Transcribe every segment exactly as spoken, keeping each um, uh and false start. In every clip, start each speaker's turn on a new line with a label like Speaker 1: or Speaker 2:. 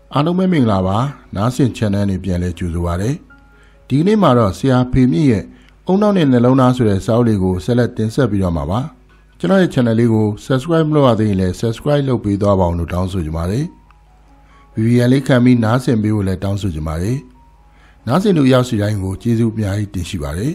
Speaker 1: အားလုံးပဲမင်္ဂလာပါနားဆင် channel နဲ့ပြန်လဲကြိုဆိုပါရစေဒီကနေ့မှာတော့ဆရာဖေမြင့်ရဲ့အုံနောက်နဲ့နှလုံးသားဆိုတဲ့စာအုပ်လေးကိုဆက်လက်တင်ဆက်ပြီးတော့မှာပါကျွန်တော်ရဲ့ channel လေးကို subscribe မလုပ်ရသေးရင်လည်း subscribe လုပ်ပေးသွားပါအောင်လို့တောင်းဆိုချင်ပါတယ် ဗီဒီယိုလေးခံပြီးနားဆင်ပေးဖို့လည်းတောင်းဆိုချင်ပါတယ်နားဆင်သူရောက်စီတိုင်းကိုကျေးဇူးအများကြီးတင်ရှိပါတယ်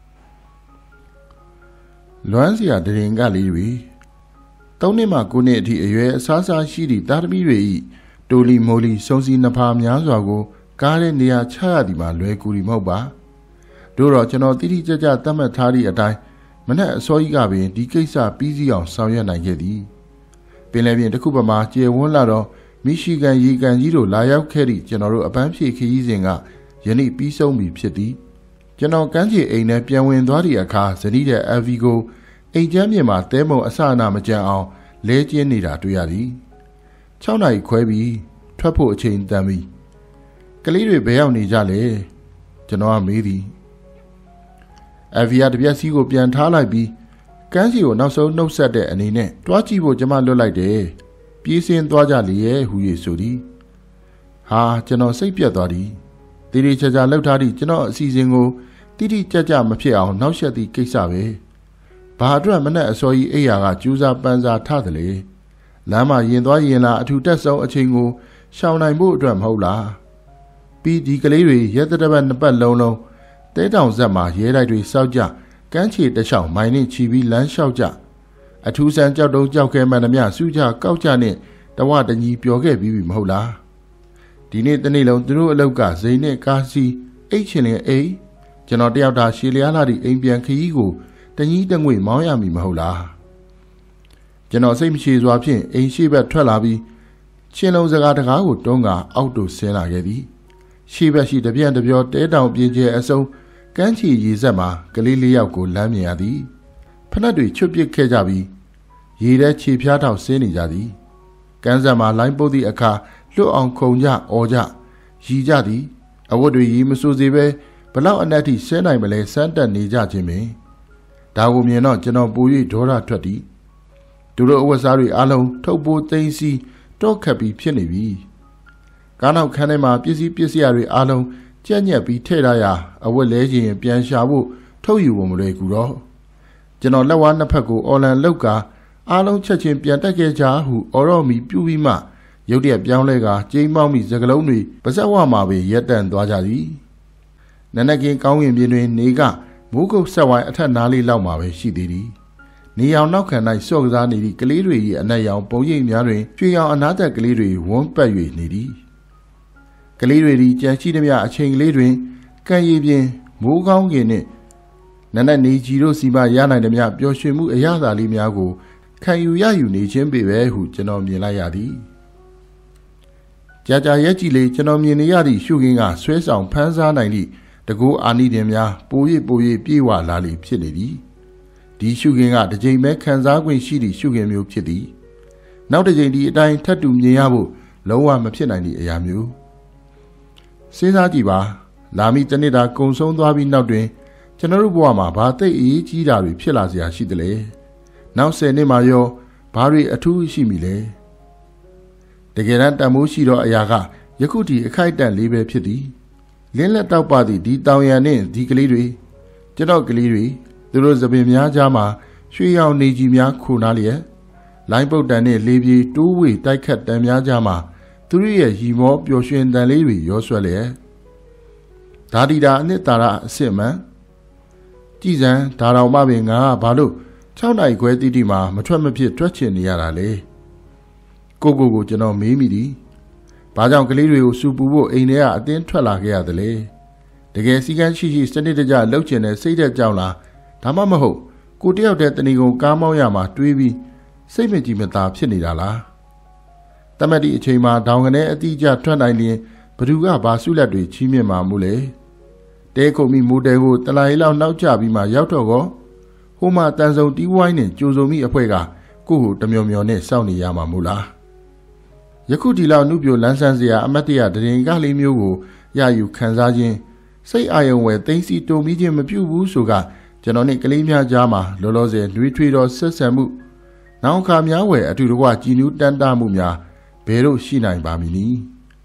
Speaker 1: လွမ်းစရာတရင်ကလေးတွေသုံးနှစ်မှကိုနှစ်အထိအရွယ်အစားစားရှိသည့်တာသမီတွေ၏တိုလီမိုလီစုံစီနှဖာများစွာကိုကားတဲ့နေရာချရသည်မှာလွယ်ကူရီမဟုတ်ပါတို့တော့ကျွန်တော်တိတိကျကျသတ်မှတ်ထားသည့်အတိုင်းမနက်အစောကြီးကပင်ဒီကိစ္စပြီးစီးအောင်ဆောင်ရွက်နိုင်ခဲ့သည်ပင်လယ်ပြင်တစ်ခုပမာကျေဝန်းလာတော့မီရှီဂန်ရေကန်ကြီးတို့လာရောက်ခဲ့သည့်ကျွန်တော်တို့အပန်းဖြေခရီးစဉ်ကယနေ့ပြီးဆုံးပြီဖြစ်သည်ကျွန်တော်ကမ်းခြေအိမ်ထဲပြန်ဝင်သွားသည့်အခါဇနီးတဲ့အဗီကိုအိမ်ကျမ်းပြင်မှာတဲမုံအစအနာမကြံအောင်လဲကျင်းနေတာတွေ့ရသည်၆နာရီခွဲပြီးထွက်ဖို့အချိန်တန်ပြီကလေးတွေဘယ်ရောက်နေကြလဲကျွန်တော်ကမေးသည်အဗီယာတပြက်စီးကိုပြန်ထားလိုက်ပြီးကမ်းခြေကိုနောက်ဆုံးနှုတ်ဆက်တဲ့အနေနဲ့တွားကြည့်ဖို့ကျွန်မလွတ်လိုက်တယ်ပြေးစင်းသွားကြလေရဲ့ဟူ၍ဆိုသည်ဟာကျွန်တော်စိတ်ပြတ်သွားသည်တီတီချာချာလှုပ်ထားသည့်ကျွန်တော်အစီအစဉ်ကိုတိတိကျကျမဖြစ်အောင်နှောက်ယှက်သည့်ကိစ္စပဲဘာအတွက်မနဲ့အစောကြီးအိယာကကျူးစာပန်းစာထတယ်လေလမ်းမှာရင်သွားရင်လာအထူတက်ဆုံးအချိန်ကိုရှောင်နိုင်ဖို့အတွက်မဟုတ်လားပြီးဒီကလေးတွေရဲတတပတ်နှစ်ပတ်လုံးလုံးတဲတောင်ဆက်မှာရဲတိုက်တွေစောက်ကြကမ်းခြေတလျှောက်မိုင်းနဲ့ချီပြီးလမ်းလျှောက်ကြအထူးဆန်းကြောက်တုံးကြောက်ခဲမှန်သမျှစူးကြကောက်ကြနဲ့တဝတညီပျော်ခဲ့ပြီးပြီမဟုတ်လားဒီနေ့တနေ့လုံးသူတို့အလောက်ကဇိမ်နဲ့ကားစီအိတ်ချင်လင်အိတ်ကျွန်တော်တယောက်တာရှည်လျားလာသည့်အိမ်ပြန်ခရီးကိုတကြီးတငွေမောင်းရမည်မဟုတ်လားကျွန်တော်စိတ်မရှိစွာဖြင့်အိမ်ရှိဘက်ထွက်လာပြီးချင်းလုံးစကားတကားကိုတွန်းကာအောက်သို့ဆင်းလာခဲ့သည်ရှိဘက်ရှိတပြန့်တပြောတဲတောင်ပြင်းကျဲအစုံကမ်းခြေရေဆက်မှာကလေးလေးယောက်ကိုလမ်းမြင်ရသည်ဖနက်တွေချွတ်ပစ်ခဲ့ကြပြီးရေထဲခြေဖျားထောက်ဆင်းနေကြသည်ကမ်းဆက်မှာလိုင်းပုတ်သည့်အခါလွတ်အောင်ခုန်ကြအော်ကြရီကြသည်အဝတ်တွေရီမစိုးစေပဲဘလောက်အနက်ထိဆဲနိုင်မလဲစမ်းတက်နေကြခြင်းပင်ဒါကိုမြင်တော့ကျွန်တော်ပို၍ဒေါသထွက်သည်သူတို့အဝတ်စားတွေအားလုံးထုတ်ပိုးသိမ်းစီတော့ခတ်ပြီးဖြစ်နေပြီကားနောက်ခန်းထဲမှာပစ္စည်းပစ္စည်းတွေအားလုံးကြက်ညက်ပြီးထည့်ထားရာအဝတ်လဲခြင်းပြန်ရှာဖို့ထုတ်ယူဖို့မလွယ်ကူတော့ကျွန်တော်လက်ဝါးနှစ်ဖက်ကိုအော်လန်လောက်ကအားလုံးချက်ချင်းပြန်တက်ခဲ့ကြဟုအော်ရော်မီပြူပြီးမှရုတ်တရက်ပြောင်းလဲကကျိန်းမောင်းပြီးစကလုံးတွေပါဇက်ဝမှာပဲရက်တန့်သွားကြသည်နနက်ကင်းကောင်းကင်ပြင်တွင်နေကမိုးကုတ်ဆက်ဝိုင်းအထက်နားလေးလောက်မှာပဲရှိသေးသည်နေအောင်နောက်ခံ၌စော့ကစားနေသည့်ကလေးတွေ၏အနက်ရောင်ပုံရိပ်များတွင်ကျွေရောင်အနားသက်ကလေးတွေဝန်းပတ်၍နေသည်ကလေးတွေသည်ကြံရှိသမျှအချိန်ကလေးတွင်ကံရည်ပြင်မိုးကောင်းကင်နှင့်နနက်နေကြီးတို့စီမရနိုင်သမျှပျော်ရွှင်မှုအရသာလေးများကိုခံယူရယူနေခြင်းပေပဲဟုကျွန်တော်မြင်လိုက်ရသည်ကြာကြာရက်ကြည့်လေကျွန်တော်မြင်နေရသည့်ရှုခင်းကဆွဲဆောင်ဖန်းစားနိုင်သည့်တကူအာနိတင်များပို၍ပို၍ပြေဝလာလေဖြစ်နေသည်ဒီရှုခင်းကတစ်ချိန်ပဲခံစား권ရှိသည့်ရှုခင်းမျိုးဖြစ်သည်နောက်တစ်ချိန်ဒီအတိုင်းထပ်တူမြင်ရဖို့လုံးဝမဖြစ်နိုင်သည့်အရာမျိုးစဉ်းစားကြည့်ပါလာမီတနေ့တာကုံဆုံးသွားပြီးနောက်တွင်ကျွန်တော်တို့ဘဝမှာဘာသိအရေးကြီးတာတွေဖြစ်လာเสียရှိသလဲနောက်ဆယ်နှစ်မှာရောဘာတွေအထူးရှိမိလဲတကယ်တမ်းတန်မိုးရှိသောအရာကယခုထိအခိုက်အတန့်လေးပဲဖြစ်သည်လင်းလက်တောက်ပသည့်ဒီတောင်ရံနှင့်ဒီကလေးတွေကျွန်တော်ကလေးတွေသူတို့သပင်များကြားမှာရွှေရောင်နေကြီးများခိုနားလျက်လိုင်းပုတ်တန်နှင့်လေပြေတိုးဝေတိုက်ခတ်တန်များကြားမှာသူတို့ရဲ့ရီမောပျော်ရွှင်တန်လေးတွေရောဆွဲလျက်ဒါဒီတာအနှစ်သာရအစ်စ်မှန်ကြည်စံဒါတော်မှပင်ငါဘာလို့၆နိုင်ခွဲတိတိမှာမထွက်မဖြစ်ထွက်ချင်နေရတာလေကိုကိုကိုကျွန်တော်မေးမိသည်ဘာကြောင့်ကလေးတွေကိုစူပူဖို့အိမ်ထဲကအတင်းထွက်လာခဲ့ရသလဲတကယ်စီကန်းရှိရှိစနစ်တကျလှုပ်ချင်တဲ့စိတ်သက်ကြောင့်လားဒါမှမဟုတ်ကိုတယောက်တည်းတဏီကုံကားမောင်းရမှာတွေးပြီးစိတ်မကြည်မသာဖြစ်နေတာလားတမတ်ဒီအချိန်မှာဒေါင်ကနေအတိအကျထွက်နိုင်ရင်ဘသူကဘာဆုလက်တွေချီးမြှင့်မှာမို့လဲတဲခုံမီမိုတယ်ကိုတလာရီလောက်နောက်ကျပြီးမှရောက်တော့ကောဟိုမှာတန်စုံတီးဝိုင်းနဲ့ကြိုစုံမိအဖွဲကကိုကိုတမျောမျောနဲ့စောင့်နေရမှာမို့လားယခုဒီလောက်နှုတ်ပြလန်းဆန်းစရာအမတ်တရတရင်ကလေးမျိုးကိုရယူခံစားခြင်းစိတ်အာယုံဝယ်သိမ်းစီတုံပြီးခြင်းမပြုဘူးဆိုကကျွန်တော်နဲ့ကလေးများကြားမှာလောလောဆယ်နှွေးထွေးသောဆက်ဆံမှုနောက်ခါများဝယ်အတူတကွကြည်နူးတန်တာမှုများဘယ်တော့ရှိနိုင်ပါမည်နည်း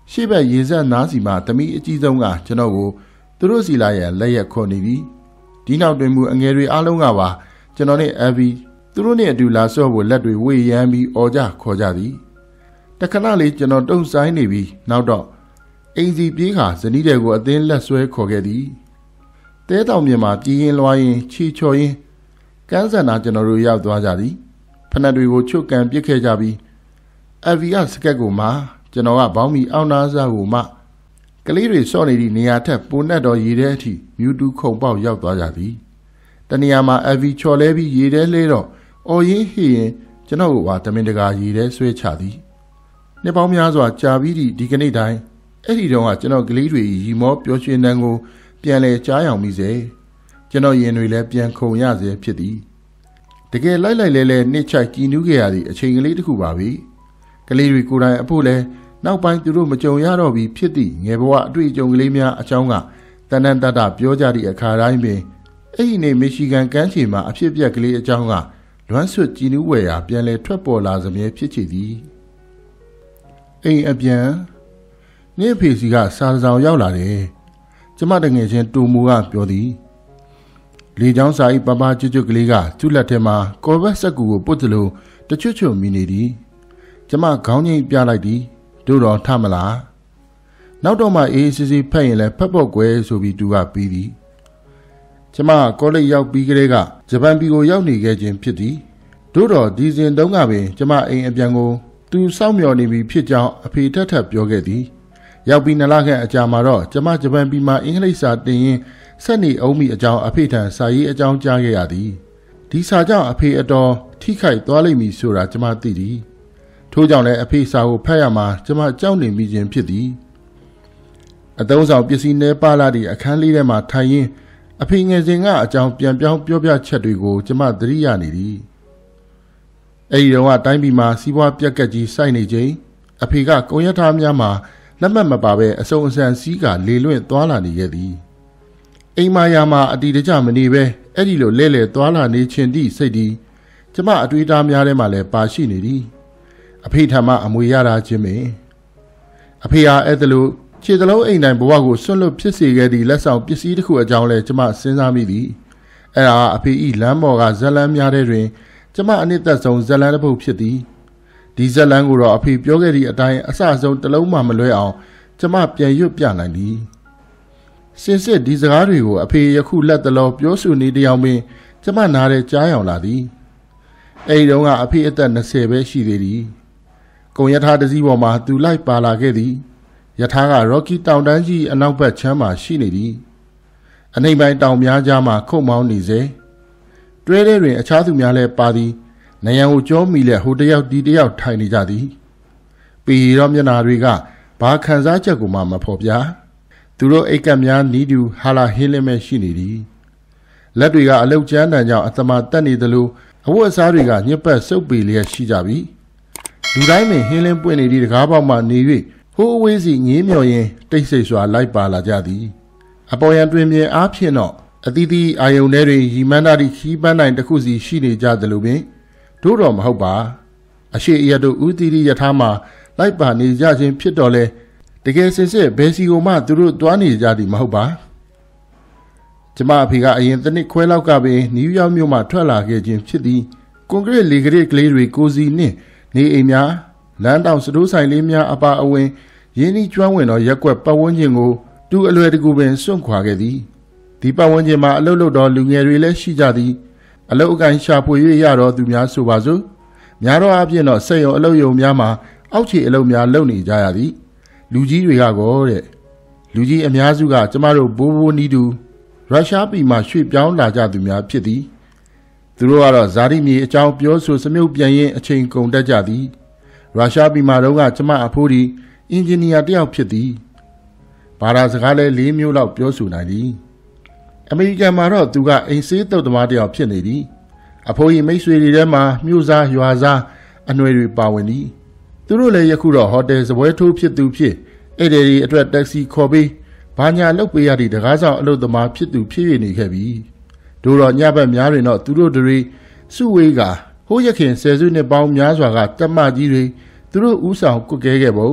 Speaker 1: ရှေ့ဘက်ရေစက်နားစီမှာသမီးအကြီးဆုံးကကျွန်တော်ကိုသူတို့စီလာရဲ့လက်ရက်ခေါ်နေပြီဒီနောက်တွင်မူအငယ်တွေအားလုံးကပါကျွန်တော်နဲ့အဗီသူတို့နဲ့အတူလာဆော့ဖို့လက်တွေဝေရမ်းပြီးအော်ကြခေါ်ကြသည်တခဏလေးကျွန်တော်တုံဆိုင်နေပြီးနောက်တော့အိမ်စီပြေးခါဇနီးတဲ့ကိုအသင်းလက်ဆွဲခေါ်ခဲ့သည်တဲတောင်မြင်မှာပြည်ရင်လွှားရင်ချီချော်ရင်ကန်းစံနာကျွန်တော်တို့ရောက်သွားကြသည်ဖနက်တွေကိုချုပ်ကန်ပစ်ခဲ့ကြပြီးအဗီကစကက်ကိုမှကျွန်တော်ကဘောင်းမီအောင်နာစားကိုမှကလေးတွေစော့နေသည့်နေရာထက်ပိုနဲ့တော်ရေထဲအထိမြူတူးခုန်ပေါက်ရောက်သွားကြသည်တနေရာမှာအဗီချော်လဲပြီးရေထဲလဲတော့အော်ရင်ဟေးရင်ကျွန်တော်ကတမင်တကာရေထဲဆွဲချသည်နှစ်ပေါင်းများစွာကြာပြီးဒီကနေ့တိုင်းအဲ့ဒီတော့ကကျွန်တော်ကလေးတွေရီမောပျော်ရွှင်တန်းကိုပြန်လဲကြားရောင်မိစေကျွန်တော်ရင်တွေလည်းပြန်ခုန်ရစေဖြစ်သည်တကယ်လိုက်လိုက်လဲလဲနှစ်ချိုက်ကြည်နူးခဲ့ရသည့်အချိန်ကလေးတစ်ခုပါပဲကလေးတွေကိုယ်တိုင်အဖို့လဲနောက်ပိုင်းသူတို့မကြုံရတော့ပြီးဖြစ်သည့်ငယ်ဘဝအတွေ့အကြုံကလေးများအကြောင်းကတန်တန်တတပြောကြသည့်အခါတိုင်းပင်အဲ့ဒီနေ့မီရှီဂန်ကမ်းခြေမှာအဖြစ်အပျက်ကလေးအကြောင်းကလွမ်းဆွတ်ကြည်နူးဝယ်ရာပြန်လဲထွက်ပေါ်လာစမြဲဖြစ်ချေသည်အိမ်အပြန်နေဖေစီကစာဆောင်ရောက်လာတယ်ကျမတငယ်ချင်းတူမူကပြောသည်လေချောင်းစာဤပပကျွတ်ကျွတ်ကလေးကသူ့လက်ထဲမှာကော်ဘက်ဆက်ကူကိုပုတ်သလိုတချွတ်ချွတ်မိနေသည်ကျမခေါင်းငိမ့်ပြလိုက်သည်တို့တော့ထမလားနောက်တော့မှအေးစစ်စစ်ဖက်ရင်လည်းဖက်ဖို့ကွယ်ဆိုပြီးသူကပြီးသည်ကျမကောလိပ်ရောက်ပြီးကလေးကဂျပန်ပြည်ကိုရောက်နေခဲ့ခြင်းဖြစ်သည်တို့တော့ဒီစဉ်တုန်းကပင်ကျမအိမ်အပြန်ကိုသူစောင့်မျှော်နေပြီဖြစ်ကြောင်းအဖေထက်ထက်ပြောခဲ့သည်ရောက်ပြီးနလခန့်အကြာမှာတော့ကျမဂျပန်ပြည်မှာအင်္ဂလိပ်စာတင်ရင်ဆက်နေအောင်မိအကြောင်းအဖေထံစာရေးအကြောင်းကြားခဲ့ရသည်ဒီစာကြောင့်အဖေအတော်ထိခိုက်သွားလိမ့်မည်ဆိုတာကျမသိသည်ထို့ကြောင့်လည်းအဖေစာကိုဖတ်ရမှာကျမကြောက်နေမိခြင်းဖြစ်သည်အသုံးဆောင်ပစ္စည်းနှဲပါလာသည့်အခန်းလေးထဲမှာထိုင်ရင်းအဖေငယ်စဉ်ကအကြောင်းပြန်ပြောင်းပြောပြချက်တွေကိုကျမသတိရနေသည်အဲဒီတော့ကတိုင်းပြည်မှာစီးပွားပြက်ကက်ကြီးစိုက်နေခြင်းအဖေကကုံရထားများမှာလက်မှတ်မပါဘဲအစုံအစံစီးကလေလွင့်သွားလာနေခဲ့သည်အိမ်မာယာမှာအတီတကြမနေပဲအဲ့ဒီလိုလဲလဲသွားလာနေခြင်းသည့်စိတ်သည်ကျမအတွေ့အကြုံများထဲမှာလည်းပါရှိနေသည်အဖေထံမှအမွေရတာချင်းပင်အဖေဟာအဲ့ဒါလိုခြေစလုံးအိမ်တိုင်းဘဝကိုဆွန့်လွတ်ဖြစ်စေခဲ့သည့်လက်ဆောင်ပစ္စည်းတစ်ခုအကြောင်းလဲကျမစဉ်းစားမိသည်အဲ့ဒါအဖေဤလမ်းပေါ်ကဇလန်းများထဲတွင်ကျမအနစ်သက်ဆုံးဇလန်းတစ်ပုဒ်ဖြစ်သည်ဒီဇလန်းကိုတော့အဖေပြောခဲ့သည့်အတိုင်းအစဆုံးတစ်လုံးမှမလွဲအောင်ကျမပြန်ရွတ်ပြနိုင်သည်စင်စစ်ဒီစကားတွေကိုအဖေယခုလက်တလောပြောဆိုနေတရားမင်းကျမနားထဲကြားရောက်လာသည်အဲဒီတုန်းကအဖေအသက်၂၀ပဲရှိသေးသည်ကုံရထားတစ်စီးပေါ်မှာသူလိုက်ပါလာခဲ့သည်ရထားကရော်ကီတောင်တန်းကြီးအနောက်ဘက်ချမ်းမှာရှိနေသည်အနိမ့်ပိုင်းတောင်များကြားမှာခုတ်မောင်းနေစေတွဲထဲတွင်အခြားသူများလည်းပါသည်နယံကိုကြောမိလက်ဟိုတယောက်ဒီတယောက်ထိုင်နေကြသည်ပီရောမျက်နာတွေကဘာခံစားချက်ကိုမှမဖော်ပြသူတို့အိတ်ကပ်များနီးတူဟာလာဟင်းလင်းမဲ့ရှိနေသည်လက်တွေကအလုတ်ကျန်းတန်ကြောင့်အသမာတက်နေသလိုအဝတ်အစားတွေကညှက်ပတ်စုပ်ပေလျက်ရှိကြပြီလူတိုင်းပင်ဟင်းလင်းပွင့်နေသည့်တကားပေါက်မှနေ၍ဟိုးအဝေးစီငေးမြော်ရင်တိတ်ဆိတ်စွာလိုက်ပါလာကြသည်အပေါ်ရန်တွင်မြင်အားဖြင့်တော့အသီးသီးအာယုန်ထဲတွင်ရီမန်းတာသည့်ခီးပန်းတိုင်းတစ်ခုစီရှိနေကြသလိုပင်တို့တော့မဟုတ်ပါအရှိအရတို့ဦးသီးသီးရထားမှာလိုက်ပါနေကြခြင်းဖြစ်တော်လဲတကယ်စင်စစ်ဘယ်စီကိုမှသူတို့တွားနေကြသည်မဟုတ်ပါကျမအဖေကအရင်တစ်နှစ်ခွဲလောက်ကပင်နယူးယောက်မြို့မှထွက်လာခဲ့ခြင်းဖြစ်သည်ကွန်ကရစ်လေကရစ်ကလေးတွေကိုစီနှင့်နေအိမ်များလမ်းတောင်စတိုးဆိုင်လေးများအပါအဝင်ရင်းနှီးကျွမ်းဝင်သောရက်ွက်ပတ်ဝန်းကျင်ကိုသူအလွယ်တကူပင်စွန့်ခွာခဲ့သည်ဒီပတ်ဝန်းကျင်မှာအလုပ်လုပ်သောလူငယ်တွေလည်းရှိကြသည်အလုပ်အကိုင်ရှာဖွေ၍ရတော့သူများဆိုပါစို့များတော့အပြည့်တော့စက်ရုံအလုပ်ရုံများမှာအောက်ခြေအလုပ်များလုပ်နေကြရသည်လူကြီးတွေကကောတဲ့လူကြီးအများစုကကျမတို့ဘိုးဘိုးနီးတူရုရှားပြည်မှာရွှေ့ပြောင်းလာကြသူများဖြစ်သည်သူတို့ကတော့ဇာတိမြေအကြောင်းပြောဆိုစမြုပ်ပြန်ရင်အချိန်ကုန်တတ်ကြသည်ရုရှားပြည်မှာတော့ကကျမအဖိုးဒီအင်ဂျင်နီယာတယောက်ဖြစ်သည်ဘာသာစကားလည်းလေးမျိုးလောက်ပြောဆိုနိုင်သည်အမေရိကန်မှာတော့သူကအိမ်ဆေးတုတ်သမားတယောက်ဖြစ်နေသည်အဖိုးကြီးမိတ်ဆွေတွေထဲမှာမြို့စားရွာစားအနွယ်တွေပါဝင်သည်သူတို့လည်းယခုတော့ဟိုတယ်စပွဲထိုးဖြစ်သူဖြစ်အဲ့ဒီဒီအတွက်တက္ကစီခေါ်ပြီးဘာညာလုပ်ပေးရသည့်တကားဆောင်အလုပ်သမားဖြစ်သူဖြစ်ရနေခဲ့ပြီတို့တော့ညဘက်များတွင်တော့သူတို့တွေစုဝေးကဟိုးရခင်ဆယ်စုနှစ်ပေါင်းများစွာကတက်မကြီးတွေသူတို့ဥဆောင်ကွက်ကဲခဲ့ပုံ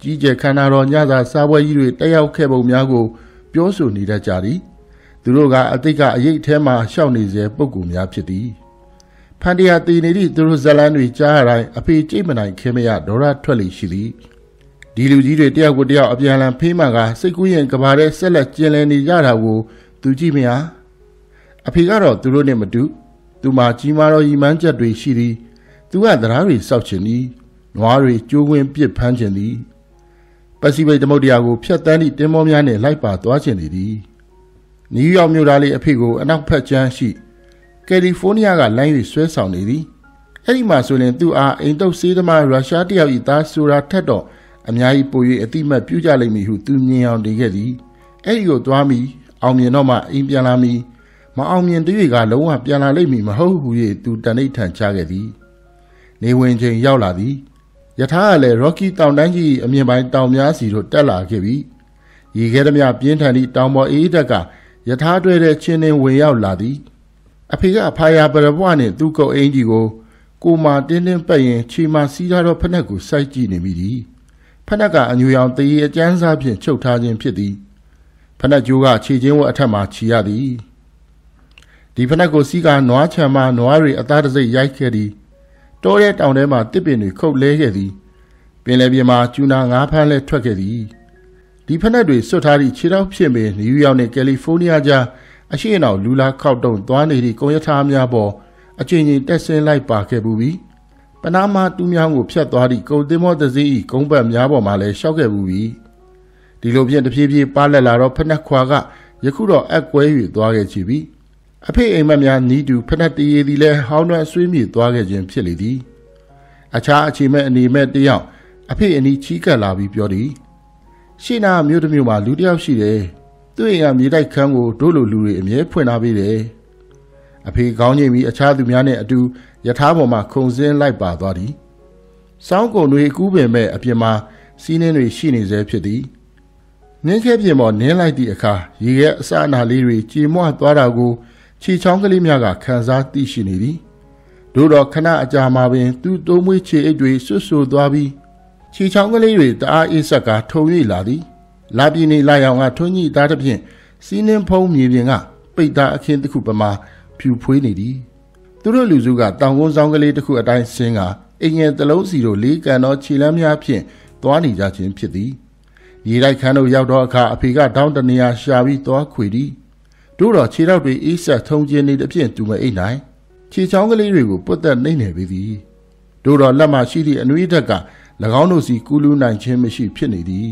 Speaker 1: ကြီးကျယ်ခမ်းနားသောညစာစားပွဲကြီးတွေတက်ရောက်ခဲ့ပုံများကိုပြောဆိုနေတတ်ကြသည်သူတို့ကအတိတ်ကအရေးထဲမှရှောက်နေစေပုဂ္ဂိုလ်များဖြစ်သည်ဖန်တရားတည်နေသည့်သူတို့ဇလန်းတွေကြားရတိုင်းအဖေကြိတ်မနိုင်ခဲမရဒေါရထွက်လေရှိသည်ဒီလူကြီးတွေတယောက်ကိုတယောက်အပြန်အလှန်ဖေးမှန်ကစိတ်ကူးရင်ကဘာတဲ့ဆက်လက်ကျင်လည်နေကြတာကိုသူကြည့်မရအဖေကတော့သူတို့နဲ့မတူသူမှာကြီးမားသောရီမှန်းချက်တွေရှိသည်သူကတရားတွေစောက်ချင်သည်နွားတွေကျိုးဝင်းပစ်ဖမ်းချင်သည်ပစိဖိတ်သမုဒ္ဒရာကိုဖျက်တမ်းသည့်တင်းမောများနှင့်လိုက်ပါသွားချင်သည်နယူးယောက်မြို့သားလေးအဖေကိုအနောက်ဖက်ကျမ်းရှိကယ်လီဖိုးနီးယားကလမ်း၍ဆွဲဆောင်နေသည်အဲ့ဒီမှာဆိုရင်သူအားအိမ်တုပ်စေးသမားရုရှားတယောက်၏သားဆိုတာထက်တော့အများကြီးပို၍အတိမတ်ပြုကြလိမ့်မည်ဟုသူမြင်အောင်နေခဲ့သည်အဲ့ဒီကိုသွားမိအောင်မြင်တော့မှအိမ်ပြန်လာမိမအောင်မြင်တွေ့ကလုံးဝပြန်လာလိမ့်မည်မဟုတ်ဟု၍သူတန်ဋိဌာန်ချခဲ့သည်နေဝင်ချိန်ရောက်လာသည်ယထာကလည်း Rocky တောင်တန်းကြီးအမြင့်ပိုင်းတောင်များစီတို့တက်လာခဲ့ပြီရေခဲသမျှပြင်းထန်သည့်တောင်ပေါ်အေးတက်ကယထာတွဲတဲ့ချင်းနှင်းဝင်ရောက်လာသည်အဖေကအဖာယာပရပွားနှင့်သူ့ကုတ်အင်းကြီးကိုကိုမာတင်းတင်းပတ်ရင်ခြေမာစီးထားသောဖနက်ကိုစိုက်ကြည့်နေမိသည်ဖနက်ကအညူရောင်တရေအကျန်းစားဖြင့်ချုပ်ထားခြင်းဖြစ်သည်ဖနက်ကျိုးကခြေချင်းဝတ်အထက်မှခြီရသည်ဒီဖနက်ကိုစီးကနွားချံမှနွားတွေအသားတစိမ့်ရိုက်ခဲ့သည်တောရဲတောင်ထဲမှတစ်ပင်တွေခုတ်လဲခဲ့သည်ပင်လယ်ပြင်မှာကျူနာငါးဖမ်းလဲထွက်ခဲ့သည်ဒီဖနက်တွေဆွတ်ထားသည့်ခြေထောက်ဖြစ်ပင်နယူးယောက်နှင့်ကယ်လီဖိုးနီးယားကြားအရှိအနောက်လူလာခောက်တုံသွားနေသည့်ကုန်ရထားများပေါ်အချိန်ချင်းတက်ဆင်းလိုက်ပါခဲ့ပူပြီးပနာမတူးမြောင်းကိုဖြတ်သွားသည့်ကုန်သင်္ဘောတစ်စီး၏ကုန်းပတ်များပေါ်မှလည်းရှောက်ခဲ့ပူပြီးဒီလိုဖြင့်တဖြည်းဖြည်းပါလက်လာတော့ဖနက်ခွာကယခုတော့အက်ကွဲ၍သွားခဲ့ချီပြီအဖေအိမ်မက်များနီးတူဖနက်တရေသည်လည်းဟောင်းနှံဆွေးမြေသွားခဲ့ခြင်းဖြစ်လေသည်အခြားအခြေမဲ့အနေမဲ့တယောက်အဖေအနီးချီးကပ်လာပြီးပြောသည်ရှေ့နာမြို့တစ်မြို့မှာလူတစ်ယောက်ရှိတယ်သူ့အိမ်ကမြေတိုက်ခန်းကိုတို့လိုလူတွေအမြဲဖွင့်ထားပေးတယ်အဖေကောင်းကြီးပြီးအခြားသူများနဲ့အတူယထာပေါ်မှာခုံစင်းလိုက်ပါသွားသည်စောင်းကုန်တွေကူးပင်မဲ့အပြင်မှာစီးနှင်းတွေရှိနေစေဖြစ်သည်နင်းခဲပြင်ပေါ်နင်းလိုက်သည့်အခါရေခဲအစအနာလေးတွေကြေမွသွားတာကိုခြေချောင်းကလေးများကခံစားသိရှိနေသည်တို့တော့ခဏအကြာမှာပင်သူ့တိုးမွေးခြေအိတ်တွေဆွတ်ဆူသွားပြီးခြေချောင်းကလေးတွေတအားအေးဆက်ကထုံ၍လာသည်လာပြင်းနေလာရောင်ကထွန်းကြီးသားတစ်ဖြင့်စီးနှင်းဖုံးမြေပြင်ကပိတ်သားအခင်းတစ်ခုပမာဖြူဖွေးနေသည်သူတို့လူစုကတောင်ကုန်းဆောင်ကလေးတစ်ခုအတိုင်းဆင်းကအင်ငယ်တလုံးစီတို့လေးကန်သောခြေလမ်းများဖြင့်သွားနေကြခြင်းဖြစ်သည်ရေတိုက်ခန်းတို့ရောက်သောအခါအဖေကတောင်းတနေရာရှာပြီးသွားခွေသည်တို့တော့ခြေထောက်တွေအေးဆက်ထုံကျင်းနေသဖြင့်တူမအိတ်နိုင်ခြေချောင်းကလေးတွေကိုပုတ်သက်နှိမ့်နေပေသည်တို့တော့လက်မှရှိသည့်အနွေးဓာတ်က၎င်းတို့စီကူးလူးနိုင်ခြင်းမရှိဖြစ်နေသည်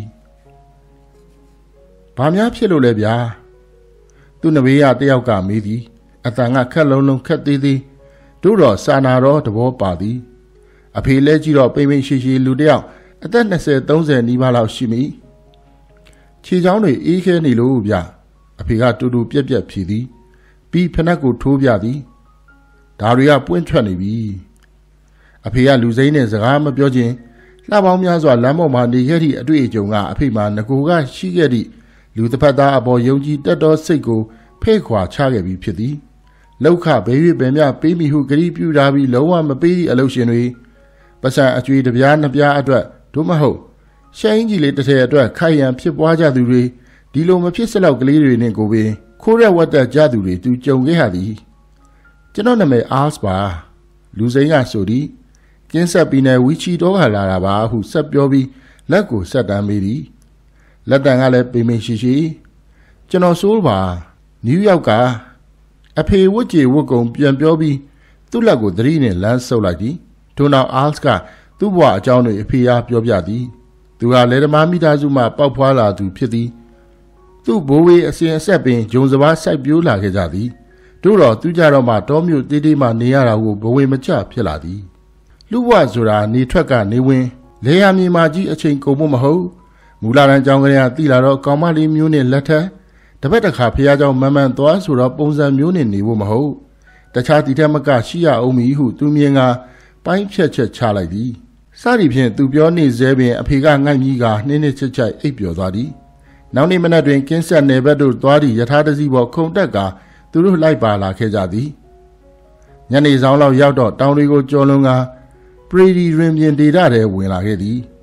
Speaker 1: ဘာများဖြစ်လို့လဲဗျာသူ့နဘေးရတယောက်ကမေးသည်အတန်ကခက်လုံးလုံးခက်သေးသေးတို့တော့စာနာတော့တဘောပါသည်အဖေလဲကြည့်တော့ပိမ့်ပိမ့်ရှိရှိလူတယောက်အသက်၂၀ ၃၀နီးပါးလောက်ရှိမိခြေချောင်းတွေအေးခဲနေလို့ဗျအဖေကတူတူပြက်ပြက်ဖြီသည်ပြီးဖနက်ကိုထိုးပြသည်ဒါတွေကပွင့်ထွက်နေပြီအဖေကလူစိမ်းနဲ့စကားမပြောခြင်းလှပေါင်းများစွာလမ်းပေါ်မှာနေခဲ့သည့်အတွေ့အကြုံကအဖေမှာငကိုကရှိခဲ့သည့်လူတစ်ဖက်သားအပေါ်ယုံကြည်တတ်သောစိတ်ကိုဖိတ်ခွာချခဲ့ပြီးဖြစ်သည်လောက်ခဘဲ၍ဘဲမြပေးမိဟုဂရီပြူထားပြီးလုံးဝမပေးသည့်အလုပ်ရှင်တွေပစံအကျွေးတစ်ပြားနှစ်ပြားအတွက်တို့မဟုတ်ရှိုင်းကြီးလေးတစ်ထည်အတွက်ခိုင်ရန်ဖြစ်ပွားကြသူတွေဒီလိုမဖြစ်စလောက်ကလေးတွေနဲ့ကိုပင်ခိုးရက်ဝတ်တက်ကြသူတွေသူကြုံခဲ့ရသည်ကျွန်တော်နာမည်အားစ်ပါလူစိမ်းကဆိုသည်ကျင်းဆက်ပြီးနေဝီချီတော့ကလာတာပါဟုဆက်ပြောပြီးလက်ကိုဆက်တမ်းမိသည်လက်တန်ကလည်းပိမ့်ပိမ့်ရှိရှိကျွန်တော်ဆိုးပါနယူးယောက်ကအဖေဝတ်ကြေဝတ်ကုံပြန်ပြောပြီးသူ့လက်ကိုသတိနဲ့လမ်းဆုပ်လိုက်သည်ထို့နောက်အားစ်ကသူ့ဘဝအကြောင်းတွေအဖေအားပြောပြသည်သူကလေဓမားမိသားစုမှပေါက်ဖွာလာသူဖြစ်သည်သူ့ဘိုးဝေးအစဉ်အဆက်ပင်ဂျုံစပါးစိုက်ပျိုးလာခဲ့ကြသည်တို့တော့သူကြတော့မှတောမြို့တေးသေးမှနေရတာကိုဘဝမကျဖြစ်လာသည်လူဘဝဆိုတာနေထွက်ကနေဝင်လေယာမြေမာကြီးအချိန်ကုန်ဖို့မဟုတ်မူလာတန်းကြောင်းကလေးကတိလာတော့ကောင်မလေးမျိုးနဲ့လက်ထက်တပတ်တစ်ခါဖះเจ้าမန်မန်သွားဆိုတော့ပုံစံမျိုးနဲ့နေဖို့မဟုတ်တခြားဒီထက်မကရှိရအောင်မီဟုသူမြင်ကပိုင်းဖြတ်ချက်ချလိုက်သည်စသည်ဖြင့်သူပြောနေစေပင်အဖေကငိုက်ကြီးကနှင်းနှင်းချစ်ချိုက်အိပ်ပျော်သွားသည်နောက်နေ့မနက်တွင်ကင်းဆက်နယ်ဘက်သို့သွားသည့်ယထာတစီပေါ်ခုံတက်ကသူတို့လိုက်ပါလာခဲ့ကြသည်ညနေဆောင်လောက်ရောက်တော့တောင်တွေကိုကျော်လွန်ကပရီဒီရင်ပြင်ဒေတာထဲဝင်လာခဲ့သည်ည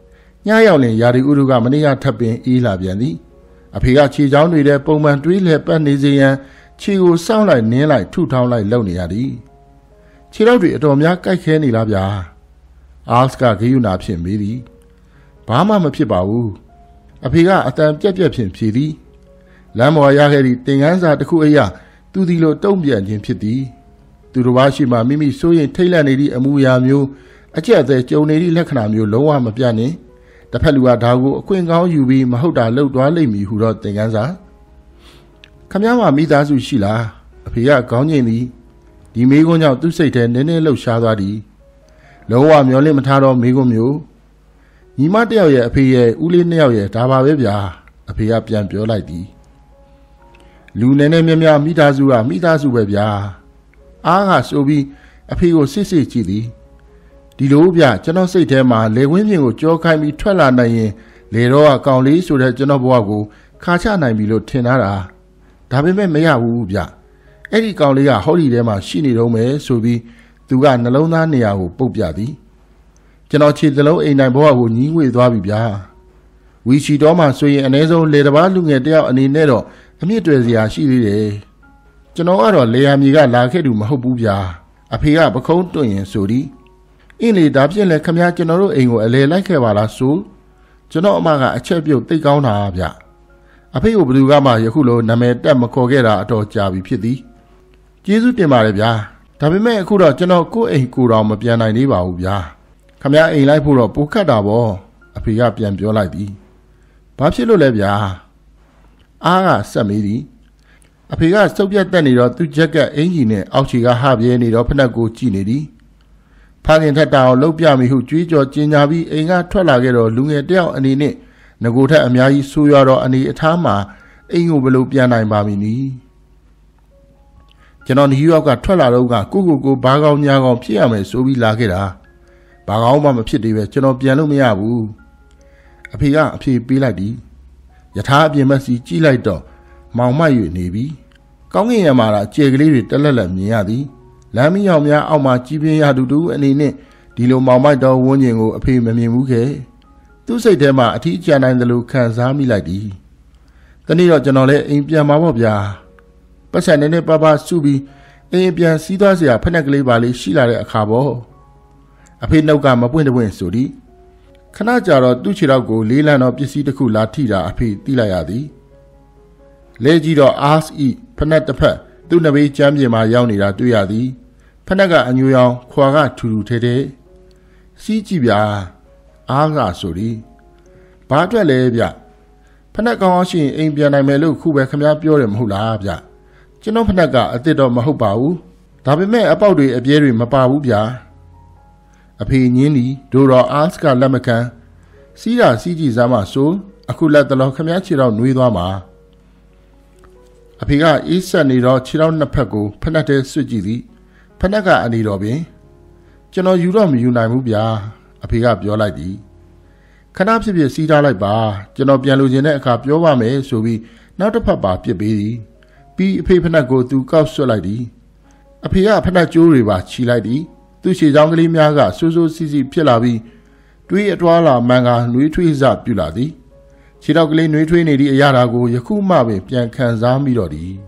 Speaker 1: ညရောက်လင်ရာဒီဥရုကမနေ့ကထပ်ပင်အေးလာပြန်သည်အဖေကခြေချောင်းတွေထဲပုံမှန်တွေးလဲပတ်နေစေရန်ခြေကိုစောင့်လိုက်နင်းလိုက်ထုထောင်းလိုက်လုပ်နေရသည်ခြေတော့တွေအတော်များကြိုက်ခဲနေလားဗျာအာစကဂယုနာဖြင့်မေးသည်ဘာမှမဖြစ်ပါဘူးအဖေကအတန်ပြက်ပြက်ဖြင့်ဖြေသည်လမ်းပေါ်ရခဲ့သည့်တင်ကန်းစာတစ်ခုအရာသူဒီလိုတုံ့ပြန်ခြင်းဖြစ်သည်သူတစ်ပါးရှိမှမိမိစိုးရင်ထိတ်လန့်နေသည့်အမှုရာမျိုးအကျက်အသေးကြုံနေသည့်လက္ခဏာမျိုးလုံးဝမပြနှင့်တစ်ဖက်လူကဒါကိုအခွင့်ကောင်းယူပြီးမဟုတ်တာလှုပ်သွားလိမ့်မည်ဟုတော့တင်ကန်းစာခမည်းမမိသားစုရှိလားအဖေကခေါင်းငိမ့်သည်ဒီမိကွန်းကြောင့်သူ့စိတ်ထဲနည်းနည်းလှုပ်ရှားသွားသည်လုံးဝမျောလင့်မထားတော့မိကွန်းမျိုးညီမတယောက်ရဲ့အဖေရဲ့ဦးလေးနှစ်ယောက်ရဲ့ဒါပါပဲဗျာအဖေကပြန်ပြောလိုက်သည်လူနည်းနည်းများများမိသားစုကမိသားစုပဲဗျာအားကဆိုပြီးအဖေကိုစစ်စစ်ကြည့်သည်ဒီလိုဗျကျွန်တော်စိတ်ထဲမှာလေဝင်းပြင်ကိုကြောခိုင်းပြီးထွက်လာနိုင်ရင်လေတော့အကောင်လေးဆိုတဲ့ကျွန်တော်ဘဝကိုခါချနိုင်ပြီလို့ထင်ထားတာဒါပေမဲ့မရဘူးဗျအဲ့ဒီကောင်လေးကဟောဒီထဲမှာရှိနေတော့မယ်ဆိုပြီးသူကနှလုံးသားနေရာကိုပုတ်ပြသည်ကျွန်တော်ခြေသလုံးအိမ်နိုင်ဘဝကိုညီးငွေသွားပြီဗျာဝီချီတော်မှဆိုရင်အ ਨੇ ဆုံးလေတဘာလူငယ်တယောက်အနေနဲ့တော့အမြင့်တွေ့စရာရှိသေးတယ်ကျွန်တော်ကတော့လေယာမြေကလာခဲ့သူမဟုတ်ဘူးဗျာအဖေကပခုံးတွန့်ရင်ဆိုသည်အင်းလေဒါဖြင့်လဲခမည်းကျွန်တော်တို့အိမ်ကိုအလဲလိုက်ခဲ့ပါလားဆိုကျွန်တော်အမကအချက်ပြုတ်သိကောင်းတာဗျအဖေကိုဘယ်သူကမှယခုလိုနာမည်တက်မခေါ်ခဲ့တာအတော်ကြာပြီဖြစ်သည်ကျေးဇူးတင်ပါတယ်ဗျာဒါပေမဲ့အခုတော့ကျွန်တော်ကိုယ့်အိမ်ကိုယ်တော်မပြန်နိုင်သေးပါဘူးဗျာခမည်းအိမ်လိုက်ဖို့တော့ပိုခက်တာပေါ့အဖေကပြန်ပြောလိုက်သည်ဘာဖြစ်လို့လဲဗျာအားကဆက်မေးသည်အဖေကစုပ်ပြတ်တက်နေတော့သူ့ဂျက်ကက်အင်ဂျီနဲ့အောက်ခြေကဟပြဲနေတော့ဖက်နှက်ကိုကြည့်နေသည်ဖခင်ထက်တောင်လှုပ်ပြမိဟုကြွေးကြော်ကျင်ညာပြီးအိမ်ကထွက်လာခဲ့တော့လူငယ်တယောက်အနေနဲ့ငကိုထက်အများကြီးဆိုးရွားတော့အနေအထားမှာအိမ်ကိုဘယ်လိုပြန်နိုင်ပါမည်နည်းကျွန်တော်နယူးယောက်ကထွက်လာတော့ကကိုကိုကိုဘာကောင်းညာကောင်းဖြစ်ရမယ်ဆိုပြီးလာခဲ့တာဘာကောင်းမှမဖြစ်သေးပဲကျွန်တော်ပြန်လို့မရဘူးအဖေကအဖေပေးလိုက်သည်ယထာအပြင်မစီကြည့်လိုက်တော့မောင်မ၍နေပြီကောင်းကင်ရမှာတော့ကြဲကလေးတွေတက်လက်လက်မြင်ရသည်လမ်းမရောက်များအောက်မှာကြီးပြင်းရတူတူအနေနဲ့ဒီလိုမောင်မိုက်တော်ဝန်းကျင်ကိုအဖေမမြင်ဘူးခဲ့သူ့စိတ်ထဲမှာအထီးကျန်နိုင်သလိုခံစားမိလိုက်သည်တနေ့တော့ကျွန်တော်လည်းအိမ်ပြန်มาပေါ့ဗျာပတ်စံနေနဲ့ပပစုပြီးအိမ်ပြန်စီးသွားเสียဖက်နှက်ကလေးပါလေးရှိလာတဲ့အခါပေါ့အဖေနှုတ်ကမပွင့်တပွင့်ဆိုသည်ခဏကြာတော့သူ့ခြေထောက်ကိုလေးလံတော့ပစ္စည်းတစ်ခုလာထိတာအဖေသိလိုက်ရသည်လဲကြီးတော့အာစ်ဤဖက်နှက်တစ်ဖက်သူ့နဘေးကျမ်းပြင်မှာရောက်နေတာတွေ့ရသည်ဖက်နှက်ကအညူရောင်ခွာကထူထူထဲထဲစီးကြည့်ဗျာအားကဆိုသည်ဘာအတွက်လဲဗျဖက်နှက်ကောင်းအောင်ရှိရင်အိမ်ပြန်နိုင်မယ်လို့ခုပဲခမည်းပြောတယ်မဟုတ်လားဗျကျွန်တော်ဖက်နှက်ကအစ်စ်တော့မဟုတ်ပါဘူးဒါပေမဲ့အပေါက်တွေအပြဲတွေမပါဘူးဗျာအဖေညင်းသည်ဒိုတော်အာစ်ကလက်မခံစီးတာစီးကြည့်စားမှဆိုအခုလက်တလောခမည်းခြေတော့နှွေးသွားမှာအဖေကအေးဆက်နေတော့ခြေထောက်နှစ်ဖက်ကိုဖက်နှက်ထဲဆွတ်ကြည့်သည်ဖက်နှက်ကအနေတော်ပင်ကျွန်တော်ယူတော့မယူနိုင်ဘူးဗျာအဖေကပြောလိုက်သည်ခဏဖြစ်ဖြစ်စီးထားလိုက်ပါကျွန်တော်ပြန်လို့ခြင်းတဲ့အခါပြောပါမယ်ဆိုပြီးနောက်တစ်ဖက်ပါပြစ်ပေးသည်ပြီးအဖေဖက်နှက်ကိုသူကောက်ဆွတ်လိုက်သည်အဖေကဖက်နှက်ကျိုးတွေပါခြီလိုက်သည်သူ့ခြေချောင်းကလေးများကဆူဆူစီစီဖြစ်လာပြီးတွေးအတွားလာမှန်ကနှွေးထွေးစပြုလာသည်ခြေထောက်ကလေးနှွေးထွေးနေသည့်အရာတာကိုယခုမှပင်ပြန်ခံစားမိတော့သည်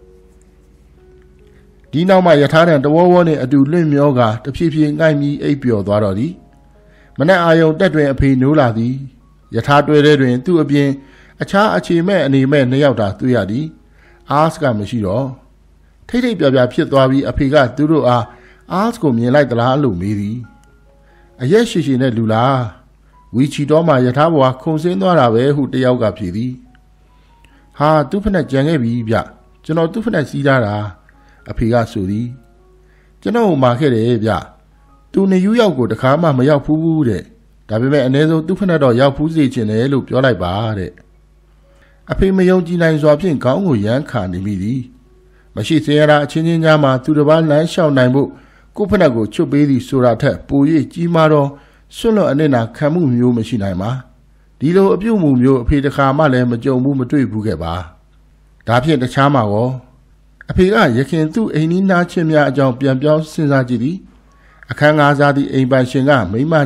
Speaker 1: ဒီနောက်မှယထာတန်တဝောဝောနှင့်အတူလွင့်မျောကတဖြည်းဖြည်းငိုက်ပြီးအိပ်ပျော်သွားတော့သည်မနက်အာယုံတက်တွင်အဖေနိုးလာသည်ယထာတွဲထဲတွင်သူ့အပြင်အခြားအခြေမဲ့အနေမဲ့နှစ်ယောက်သာတွေ့ရသည်အာစ်ကမရှိတော့ထိတ်ထိတ်ပြပြဖြစ်သွားပြီးအဖေကသူတို့အားအာစ်ကိုမြင်လိုက်သလားလို့မေးသည်အရက်ရှိရှိနဲ့လူလားဝီချီတော်မှယထာဘွားခုံစင်းသွားတာပဲဟုတယောက်ကဖြေသည်ဟာသူ့ဖက်နဲ့ကြံခဲ့ပြီဗျကျွန်တော်သူ့ဖက်နဲ့စီးထားတာအဖေကဆိုသည်ကျွန်တော်မှာခဲ့တယ်ဗျသူနယူးယောက်ကိုတခါမှမရောက်ဘူးတဲ့ဒါပေမဲ့အ ਨੇ ဆုံးသူ့ဖက်နဲ့တော့ရောက်ဖူးစေချင်တယ်လို့ပြောလိုက်ပါတဲ့အဖေမယုံကြည်နိုင်စွာဖြင့်ခေါင်းကိုရမ်းခါနေမိသည်မရှိစင်ရတာအချင်းချင်းကြားမှာသူတစ်ပါးလမ်းလျှောက်နိုင်ဖို့ကိုယ်ဖက်ကိုချွတ်ပေးသည်ဆိုတာထက်ပို၍ကြီးမားသောဆွလွန်အနစ်နာခံမှုမျိုးမရှိနိုင်ပါဒီလိုအပြုတ်မှုမျိုးအဖေတခါမှလည်းမကြုံဘူးမတွေ့ဘူးခဲ့ပါဒါဖြင့်တခြားမှာရောအဖေကရခင်သူ့အိမ်နီးနားချင်းများအကြောင်းပြန်ပြောင်းစဉ်းစားကြည့်သည်အခန်းငါးစားသည့်အိမ်ပိုင်ရှင်ကမိမကြီး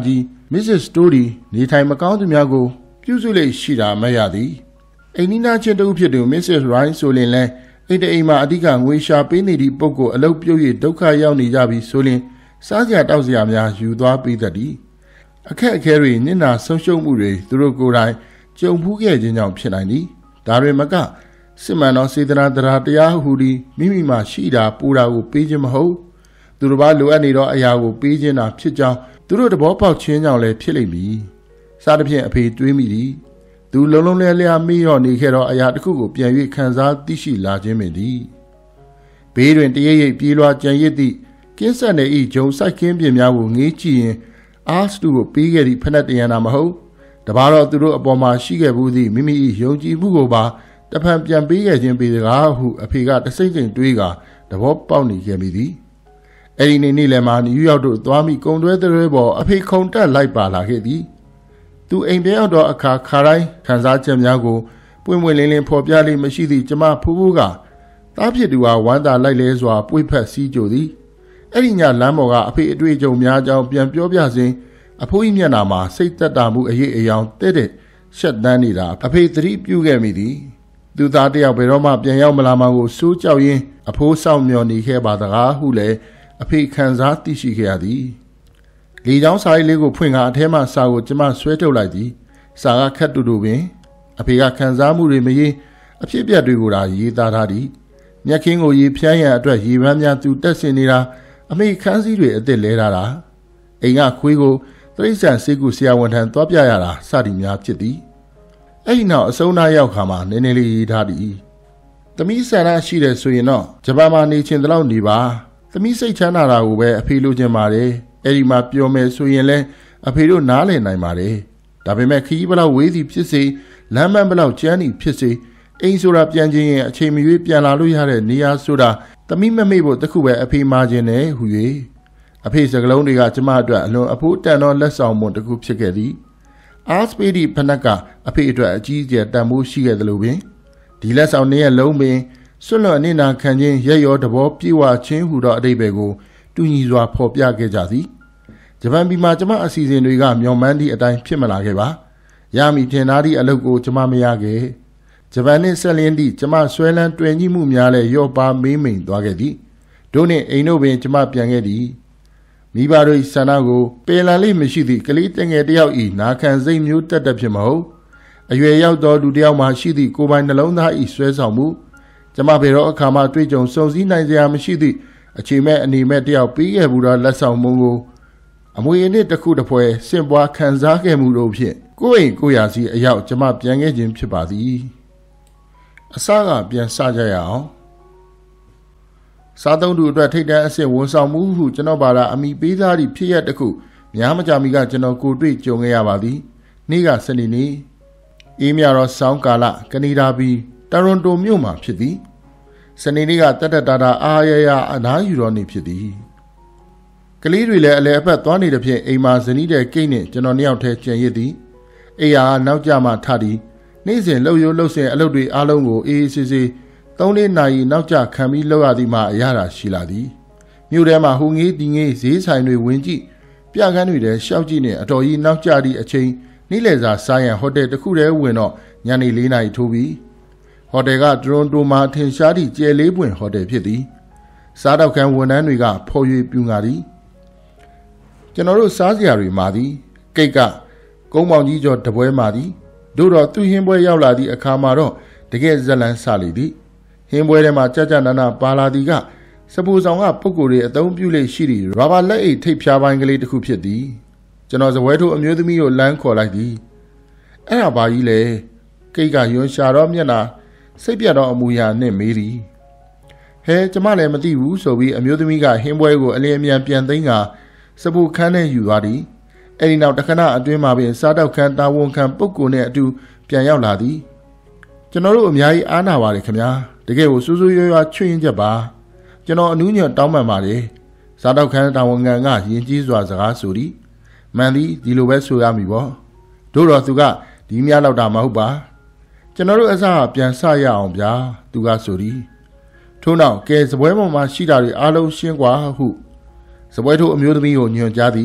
Speaker 1: Missus Story နေထိုင်မကောင်းသူများကိုပြုစုလေ့ရှိတာမရသည်အိမ်နီးနားချင်းတူဖြစ်သူ Missus Ryan ဆိုရင်လည်းအိတ်တအိမ်မှာအဓိကငွေရှာပေးနေသည့်ပုဂ္ဂိုလ်အလုပ်ပြုတ်၍ဒုက္ခရောက်နေကြပြီးဆိုရင်စားစရာတောက်စရာများယူသွားပေးတတ်သည်အခက်အခဲတွေနစ်နာဆုံးရှုံးမှုတွေသူတို့ကိုယ်တိုင်ကြုံဖူးခဲ့ခြင်းကြောင့်ဖြစ်နိုင်သည်ဒါတွေမကစစ်မှန်သောစေတနာတရားတရားဟူသည်မိမိမှရှိတာပူတာကိုပေးခြင်းမဟုတ်သူတို့ဘာလိုအပ်နေသောအရာကိုပေးခြင်းသာဖြစ်ကြောင်းသူတို့တဘောပေါက်ခြင်းကြောင့်လည်းဖြစ်လိမ့်မည်စားသဖြင့်အဖေတွေးမိသည်သူလုံးလုံးလဲလျားမေ့ရော့နေခဲ့သောအရာတစ်ခုကိုပြန်၍ခံစားသိရှိလာခြင်းပင်သည်ဘေးတွင်တရိပ်ရိပ်ပြေးလွှားကြံရစ်သည့်ကင်းဆက်နေ၏ဂျုံဆိုင်ခင်းပြင်များကိုငေးကြည့်ရင်အာစတူကိုပေးခဲ့သည့်ဖက်နှက်တရံတာမဟုတ်တပါတော့သူတို့အပေါ်မှာရှိခဲ့ဘူးသည့်မိမိ၏ယုံကြည်မှုကိုပါတဖန်ပြန်ပေးခဲ့ခြင်းပေစကားဟုအဖေကတစိမ့်စိမ့်တွေးကသဘောပေါက်နေခဲ့မိသည်အဲ့ဒီနေ့နေ့လည်းမှနယူးယောက်တို့သွားမိကုံတွဲတွဲပေါ်အဖေခုံတက်လိုက်ပါလာခဲ့သည်သူအိမ်ပြန်ရောက်တော့အခါခါတိုင်းခံစားချက်များကိုပွင့်ပွင့်လင်းလင်းဖော်ပြလေးမရှိသည့်ကျမဖူးဖူးကတားဖြစ်သူဟာဝမ်းသာလိုက်လဲစွာပွေဖက်စည်းကြသည်အဲ့ဒီညလမ်းပေါ်ကအဖေအတွေ့အကြုံများကြောင်းပြန်ပြောပြစဉ်အဖိုးကြီးမျက်နှာမှာစိတ်သက်သာမှုအရေးအယောင်တဲ့တဲ့ရှက်တန်းနေတာအဖေသတိပြုခဲ့မိသည်သူသားတယောက်ဘယ်တော့မှပြန်ရောက်မလာမှကိုစိုးကြောက်ရင်းအဖိုးဆောင်မျှော်နေခဲ့ပါတကားဟုလည်းအဖေခံစားသိရှိခဲ့ရသည်လေချောင်းစာရေးလေးကိုဖွင့်ကားအထဲမှစာကိုကျမဆွဲထုတ်လိုက်သည်စာကခက်တူတူပင်အဖေကခံစားမှုတွေမရေးအဖြစ်အပျက်တွေကိုသာရေးသားထားသည်မျက်ခင်းကိုရေဖြန်းရန်အတွက်ရေပန်းများသူတက်ဆင်နေတာအမေခန်းစည်းတွေအစ်စ်လဲထားတာအိမ်ကခွေးကိုတရိษံစေကူဆရာဝန်ထံသွားပြရတာစသည်များဖြစ်သည်အဲ့ဒီနောက်အဆုံးသားရောက်ခါမှာနည်းနည်းလေးရေးထားသည်သမီးဆန္ဒရှိတယ်ဆိုရင်တော့ဂျပန်မှာနေချင်တဲ့လောက်နေပါသမီးစိတ်ချမ်းသာတာကိုပဲအဖေလိုချင်ပါတယ်အဲ့ဒီမှာပြောမယ်ဆိုရင်လည်းအဖေတို့နားလည်နိုင်ပါတယ်ဒါပေမဲ့ခရီးဘလောက်ဝေးစီဖြစ်စေလမ်းမဘလောက်ကျန်းစီဖြစ်စေအိမ်ဆိုတာပြန်ချင်းရင်အချိန်မရွေးပြန်လာလို့ရတဲ့နေရာဆိုတာသမီးမမေ့ဖို့တခုပဲအဖေမှားခြင်းနဲ့ဟူ၍အဖေစကလုံးတွေကကျမအတွက်အလွန်အဖို့တန်သောလက်ဆောင်မှုတစ်ခုဖြစ်ခဲ့သည်အာစပေဒီဖနက်ကအဖေအတွက်အကြီးအကျယ်တန်ဖိုးရှိခဲ့သလိုပင်ဒီလက်ဆောင်နှစ်ရက်လုံးပင်ဆွလွန်အနေနာခံခြင်းရက်ရောတဘောပြေဝခြင်းဟူသောအတိတ်ပဲကိုတူညီစွာဖော်ပြခဲ့ကြသည်ဂျပန်ပြည်မှာကျမအစီအစဉ်တွေကမျော်မှန်းသည့်အတိုင်းဖြစ်မလာခဲ့ပါရမည်ထင်သားသည့်အလုပ်ကိုကျမမရခဲ့ဂျပန်နှင့်ဆက်လင်းသည့်ကျမဆွဲလန်းတွင်ကြီးမှုများလည်းရော့ပါမေးမိန်သွားခဲ့သည်တို့နှင့်အိမ်တို့ပင်ကျမပြန်ခဲ့သည်မိဘတို့၏ဆန္ဒကိုပယ်လန်လေးမရှိသည့်ကလေးတငယ်တယောက်၏နာခံစိတ်မျိုးတက်တက်ဖြစ်မဟုတ်အရွယ်ရောက်သောလူတစ်ယောက်မှရှိသည့်ကိုယ်ပိုင်နှလုံးသား၏ဆွဲဆောင်မှုကျမဘယ်တော့အခါမှတွေ့ကြုံစုံစည်းနိုင်စရာမရှိသည့်အချိန်မဲ့အနေမဲ့တယောက်ပြီးခဲ့ဘူးသောလက်ဆောင်မှုကိုအမွေအနှစ်တစ်ခုတစ်ဖွဲဆင့်ပွားခံစားခဲ့မှုတို့ဖြင့်ကိုယ့်အိမ်ကိုယ့်ရာစီအရောက်ကျမပြန်ခဲ့ခြင်းဖြစ်ပါသည်အစကပြန်စကြရအောင်စားသုံးသူအတွက်ထိတ်တန့်အဆင့်ဝန်ဆောင်မှုဟုကျွန်တော်ပါလာအမိပေးသားသည့်ဖြစ်ရတစ်ခုများမကြမီကကျွန်တော်ကိုတွေ့ကြုံခဲ့ရပါသည်နေ့ကစနေနေ့အေးမြတော့ဆောင်းကာလကနေဒါပြည်တိုရွန်တိုမြို့မှာဖြစ်သည်စနေနေ့ကတက်တက်တာတာအားရရအနားယူတော်နေဖြစ်သည်ကလေးတွေလည်းအလဲအဖက်သွားနေတဲ့ဖြင့်အိမ်မှာဇနီးတဲ့ကိတ်နဲ့ကျွန်တော်နှစ်ယောက်တည်းကျန်ရစ်သည်အိယာနောက်ကျမှထသည်နေ့စဉ်လှုပ်ရိုးလှုပ်စဉ်အလုပ်တွေအားလုံးကိုအေးအေးဆေးဆေးသုံးလေးနာရီနောက်ကျခံပြီးလှုပ်ရသည်မှအရသာရှိလာသည်မြို့ထဲမှာဟိုငေးတီငေးဈေးဆိုင်တွေဝင်ကြည့်ပြကန်းတွေထဲရှောက်ကြည့်နေအတော်ကြီးနောက်ကျသည့်အချိန်နေ့လယ်စာစားရန်ဟိုတယ်တစ်ခုတည်းဝင်တော့ညနေလေးနာရီထိုးပြီးဟိုတယ်ကတိုရွန်တိုမှာထင်ရှားသည့်ကျယ်လေးပွင့်ဟိုတယ်ဖြစ်သည်စားတော့ခန်းဝန်ထမ်းတွေကဖော်ရွေပြူငါသည်ကျွန်တော်တို့စားစရာတွေမာသည်ကိတ်ကကုန်းပေါင်ကြီးကျော်တပွဲမာသည်တို့တော့သူ့ဟင်းပွဲရောက်လာသည့်အခါမှာတော့တကယ်ဇလန်းစလေသည်ဟင်းပွဲထဲမှာကြကြနာနာပါလာသည်ကစပူဆောင်ကပုဂ္ဂိုလ်တွေအသုံးပြုလေရှိသည့်ရာဘာလက်အိတ်ထိပ်ဖြားပိုင်းကလေးတစ်ခုဖြစ်သည်ကျွန်တော်စပွဲထိုးအမျိုးသမီးကိုလမ်းခေါ်လိုက်သည်အဲ့ဒါဘာကြီးလဲကိတ်ကယွန်ရှာတော့မျက်နှာစိတ်ပြတ်တော့အမူအရာနဲ့မေးသည်ဟဲကျမလည်းမသိဘူးဆိုပြီးအမျိုးသမီးကဟင်းပွဲကိုအလင်းအမြန်ပြန်သိမ်းကစပူခန်းနဲ့ယူသွားသည်အဲ့ဒီနောက်တခဏအတွင်းမှာပင်စားတော့ခန်းတာဝန်ခံပုဂ္ဂိုလ်နဲ့အတူပြန်ရောက်လာသည်ကျွန်တော်တို့အများကြီးအားနာပါတယ်ခင်ဗျာတကယ်ကိုစူးစူးရွရွချွင်းချက်ပါကျွန်တော်အနူးညံ့တောင်းပန်ပါတယ်စားတော့ခန်းတာဝန်ခံကယဉ်ကျေးစွာစကားဆိုသည်မှန်သည်ဒီလိုပဲဆိုရမည်ပေါ့တို့တော့သူကဒီများလောက်တာမဟုတ်ပါကျွန်တော်တို့အစားပြန်ဆရအောင်ဗျာသူကဆိုသည်ထို့နောက်ကဲစပွဲပေါ်မှာရှိတာတွေအားလုံးရှင်းกว่าဟုစပွဲထိုးအမျိုးသမီးကိုညွှန်ကြားသည်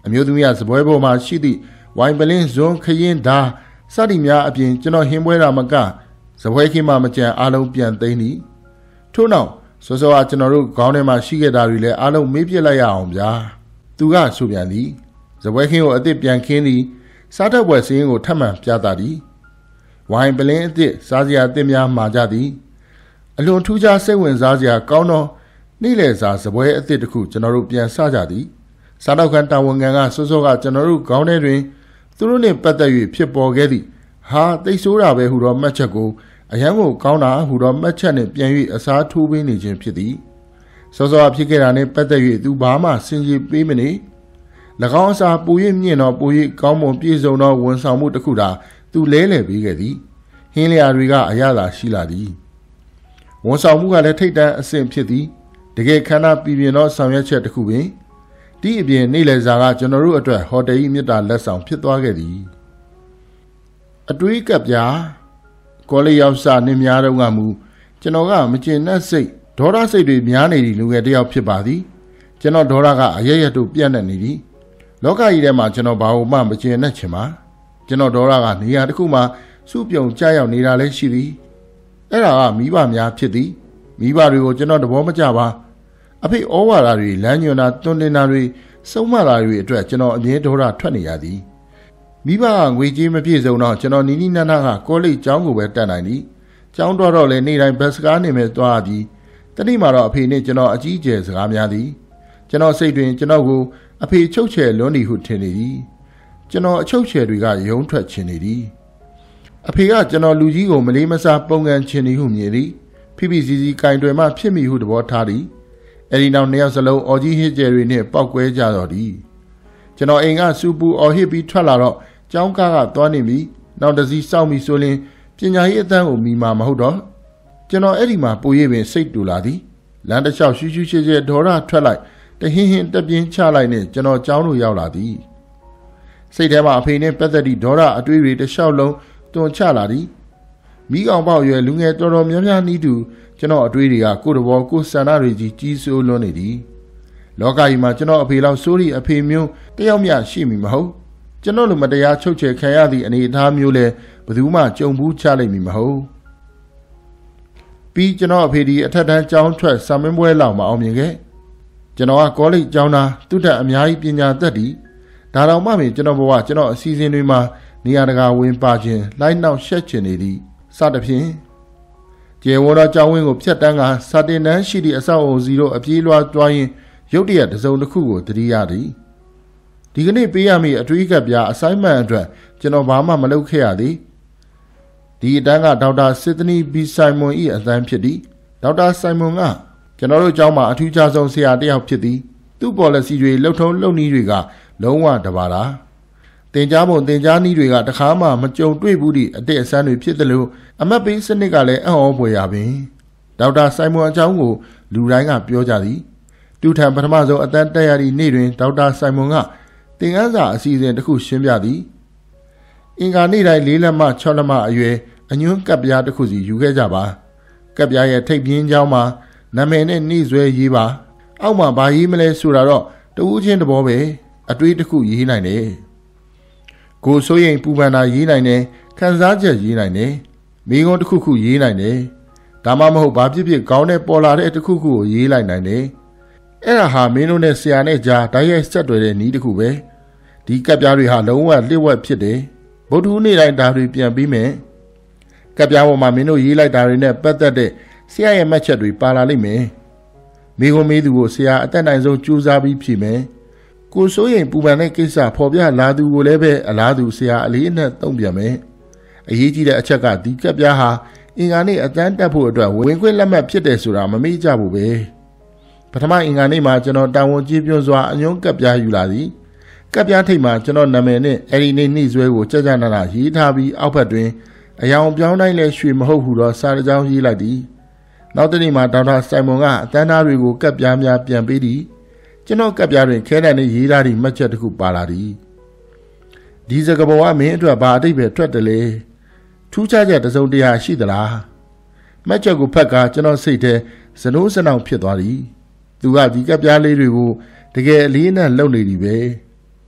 Speaker 1: အမျိုးသမီးကစပွဲပေါ်မှာရှိသည့်ဝိုင်ပလင်းဇွန်ခရင်ဓာစသည်များအပြင်ကျွန်တော်ဟင်းပွဲတာမကစပွဲခင်းမှမကြံအားလုံးပြန်သိမ်းသည်ထို့နောက်စောစောကကျွန်တော်တို့ခေါင်းထဲမှာရှိခဲ့တာတွေလည်းအားလုံးမေးပြစ်လိုက်ရအောင်ဗျာသူကဆိုပြန်သည်စပွဲခင်းကိုအစ်စ်ပြန်ခင်းသည်စားတတ်ပွဲစင်းကိုထပ်မံပြသသည်ဝိုင်ပလင်းအစ်စ်စားစရာအစ်စ်များမှာကြသည်အလွန်ထူးခြားစိတ်ဝင်စားစရာကောင်းသောနေ့လည်စာစပွဲအစ်စ်တစ်ခုကျွန်တော်တို့ပြန်စကြသည်စားတော့ခန်းတာဝန်ခံကစောစောကကျွန်တော်တို့ခေါင်းထဲတွင်သူတို့နှင့်ပတ်သက်၍ဖြစ်ပေါ်ခဲ့သည့်ဟာသိဆိုးတာပဲဟူသောမှတ်ချက်ကိုအရန်ကိုကောင်းတာဟူသောမှတ်ချက်နှင့်ပြန်၍အစားထိုးပေးနေခြင်းဖြစ်သည်စောစောဖြစ်ခဲ့တာနှင့်ပတ်သက်၍သူဘာမှစဉ်းစားပေးမနေ၎င်းအစားပူ၍မြင့်သောပူ၍ကောင်းမွန်ပြည့်စုံသောဝန်ဆောင်မှုတစ်ခုသာသူလဲလှယ်ပေးခဲ့သည်ဟင်းလျာတွေကအရသာရှိလာသည်ဝန်ဆောင်မှုကလည်းထိတ်တန့်အဆင့်ဖြစ်သည်တကယ်ခန္ဓာပြည်ပြင်းသောဆောင်ရွက်ချက်တစ်ခုပင်ဒီအပြင်နေ့လည်စာကကျွန်တော်တို့အတွက်ဟိုတယ်၏မြတ်တာလက်ဆောင်ဖြစ်သွားခဲ့သည်အတွေးကပ်ပြာကောလေးရောက်စာနေများတော့ကမူကျွန်တော်ကမကျင်နဲ့စိတ်ဒေါသစိတ်တွေများနေသည့်လူငယ်တစ်ယောက်ဖြစ်ပါသည်ကျွန်တော်ဒေါသကအရရတို့ပြန့်နေနေသည်လောကကြီးထဲမှာကျွန်တော်ဘာလို့မှမကျင်နဲ့ချင်ပါကျွန်တော်ဒေါသကနေရာတစ်ခုမှာစုပြုံကြရောက်နေတာလည်းရှိသည်အဲ့ဒါကမိဘများဖြစ်သည်မိဘတွေကိုကျွန်တော်သဘောမကျပါအဖေဩဝါဒတွေလမ်းညွှန်တာတွန်းတင်တာတွေစုံမတာတွေအတွက်ကျွန်တော်အမြဲဒေါသထွက်နေရသည်မိဘကငွေကြေးမပြည့်စုံတော့ကျွန်တော်နီနီနာနာကကောလိပ်ကျောင်းကိုပဲတက်နိုင်သည်ကျောင်းတော့တော့လည်းနေ့တိုင်းဘတ်စကားနေမဲ့သွားပြီးတနေ့မှတော့အဖေနဲ့ကျွန်တော်အကြီးအကျယ်စကားများသည်ကျွန်တော်စိတ်တွင်ကျွန်တော်ကိုအဖေချုပ်ချယ်လွန်းသည်ဟုထင်နေသည်ကျွန်တော်အချုပ်ချယ်တွေကရုံးထွက်ချင်နေသည်အဖေကကျွန်တော်လူကြီးကိုမလေးမစားပုံကန်ချင်သည်ဟုမြင်သည်ဖိဖိစီစီကင်တွယ်မှဖြစ်မိဟုသဘောထားသည်အဲဒီနောက်နှစ်ယောက်စလုံးအော်ကြီးဟစ်ကျယ်တွေနဲ့ပောက်ကွဲကြတော့သည်ကျွန်တော်အိမ်ကစူပူအော်ဟစ်ပြီးထွက်လာတော့ကျောင်းကားကသွားနေပြီနောက်တစ်စီးစောင့်ပြီးဆိုရင်ပညာရေးအတန်းကိုမိမှာမဟုတ်တော့ကျွန်တော်အဲ့ဒီမှာပူရည်ပင်စိတ်တူလာသည်လမ်းတစ်လျှောက်ရှူးရှူးရှဲရှဲဒေါ်ရထွက်လိုက်တဟင်းဟင်းတပြင်းချလိုက်နဲ့ကျွန်တော်ကျောင်းကိုရောက်လာသည်စိတ်ထဲမှာအဖေနဲ့ပတ်သက်သည့်ဒေါ်ရအတွေးတွေတစ်လျှောက်လုံးတွန်ချလာသည်မိကောင်ပေါက်ရွယ်လူငယ်တော်တော်များများနီးတူကျွန်တော်အတွေးတွေကကိုယ်တော်ကိုယ်ဆန္ဒတွေကြီးကြီးစိုးလွန်းနေသည်လောကကြီးမှာကျွန်တော်အဖေလောက်စိုးရီအဖေမျိုးတယောက်မျှရှိမိမဟုတ်ကျွန်တော်လိုမတရားချုပ်ချယ်ခံရသည့်အနေအထားမျိုးလဲဘယ်သူမှကြုံဘူးချလိုက်မိမဟုတ်ပြီးကျွန်တော်အဖေဒီအထက်တန်းကျောင်းထွက်စာမင်းပွဲလောက်မအောင်မြင်ခဲ့ကျွန်တော်ကကောလိပ်ကျောင်းသားသူတက်အများကြီးပညာတတ်သည်ဒါတော့မှမကျွန်တော်ဘဝကျွန်တော်အစီအစဉ်တွေမှာနေရာတကာဝင်ပါခြင်းလိုက်နောက်ရှက်ချင်နေသည်စသဖြင့်ကျေဝတော်ကျောင်းဝင်းကိုဖြတ်တန်းကစာတင်တန်းရှိသည့်အဆောက်အုံစီတို့အပြေးလွှားသွားရင်ရုတ်တရက်တစုံတစ်ခုကိုတတိယသည်ဒီကနေ့ပေးရမည့်အတွေးကပ်ပြအဆိုင်မန်အတွက်ကျွန်တော်ဘာမှမလုပ်ခဲ့ရသည်ဒီအတန်းကဒေါက်တာစစ်သနီဘီဆိုင်မွန်၏အတန်းဖြစ်သည်ဒေါက်တာဆိုင်မွန်ကကျွန်တော်တို့ကျောင်းမှာအထူးခြားဆုံးဆရာတစ်ယောက်ဖြစ်သည်သူ့ policy တွေလှုပ်ထုံးလှုပ်နည်းတွေကလုံးဝတပါတာတင်ကြားပုံတင်ကြားနည်းတွေကတခါမှမကြုံတွေ့ဘူးသည့်အတက်အဆန်းတွေဖြစ်တယ်လို့အမတ်ပေးစနစ်ကလည်းအံ့ဩဖွယ်ရပင်ဒေါက်တာဆိုင်မွန်အကြောင်းကိုလူတိုင်းကပြောကြသည်သူထံပထမဆုံးအတန်းတက်ရသည့်နေ့တွင်ဒေါက်တာဆိုင်မွန်ကသင်ခန်းစာအစီအစဉ်တစ်ခုရှင်းပြသည်အင်္ဂါနေ့တိုင်းလေးလက်မှ၆လက်မှအရွယ်အညွှန်းကပ်ပြားတစ်ခုစီယူခဲ့ကြပါကပ်ပြားရဲ့ထိပ်ပြင်းကြောင်းမှာနာမည်နဲ့နှိစွဲရေးပါအောက်မှာဘာရေးမလဲဆိုတာတော့တဦးချင်းတဘောပဲအတွေးတစ်ခုရေးနိုင်တယ်ကိုစိုးရင်ပူပန်တာရေးနိုင်တယ်ခံစားချက်ရေးနိုင်တယ်မိကုံးတစ်ခုခုရေးနိုင်တယ်ဒါမှမဟုတ်ဘာဖြစ်ဖြစ်ကောင်းတဲ့ပေါ်လာတဲ့တစ်ခုခုကိုရေးလိုက်နိုင်တယ်အဲ့ဒါဟာမင်းတို့နဲ့ဆရာနဲ့ကြားဓာတ်ရိုက်ဆက်တွေ့တဲ့နည်းတစ်ခုပဲဒီကပ်ပြားတွေဟာလုံးဝလျှို့ဝှက်ဖြစ်တယ်ဗုဒ္ဓဟူးနေ့တိုင်းဒါတွေပြန်ပြီးမယ်ကပ်ပြားပေါ်မှာမင်းတို့ရေးလိုက်တာတွေနဲ့ပတ်သက်တဲ့ဆရာရဲ့မှတ်ချက်တွေပါလာလိမ့်မယ်မိကုံးမေးသူကိုဆရာအသက်နိုင်ဆုံးကြိုးစားပြီးဖြေမယ်ကိုစိုးရင်ပူပန်တဲ့ကိစ္စဖော်ပြလာသူကိုလည်းပဲအလားတူဆရာအလေးအနက်သုံးပြန်မယ်အရေးကြီးတဲ့အချက်ကဒီကပ်ပြားဟာအင်္ဂါနေ့အတန်းတက်ဖို့အတွက်ဝင်ခွင့်လက်မှတ်ဖြစ်တယ်ဆိုတာမမေ့ကြဘူးပဲပထမအင်္ဂါနေ့မှာကျွန်တော်တာဝန်ကြီးပြွန်းစွာအညွှန်းကပ်ပြားယူလာသည်ကပ်ပြားထိပ်မှာကျွန်တော်နာမည်နဲ့အဲ့ဒီနေ့နှိစွဲကိုကြကြနာနာရေးထားပြီးအောက်ဘက်တွင်အယောင်ပြောင်းတိုင်းလဲရွှေမဟုတ်ဟုသောစာတကြောင်းရေးလိုက်သည်နောက်တနေ့မှာဒေါက်တာဆိုင်မွန်ကအတန်းသားတွေကိုကပ်ပြားများပြန်ပေးသည်ကျွန်တော်ကပ်ပြားတွင်ခဲတံနဲ့ရေးထားသည့်မှတ်ချက်တစ်ခုပါလာသည်ဒီစကားပေါ်ကမင်းအတွက်ဘာအတိတ်ပဲထွက်တယ်လေထူးခြားချက်တစ်စုံတရာရှိသလားမှတ်ချက်ကိုဖတ်ကားကျွန်တော်စိတ်ထဲစနိုးစနောင်ဖြစ်သွားသည်သူကဒီကပ်ပြားလေးတွေကိုတကယ်အလေးနဲ့လုံနေသည်ပဲ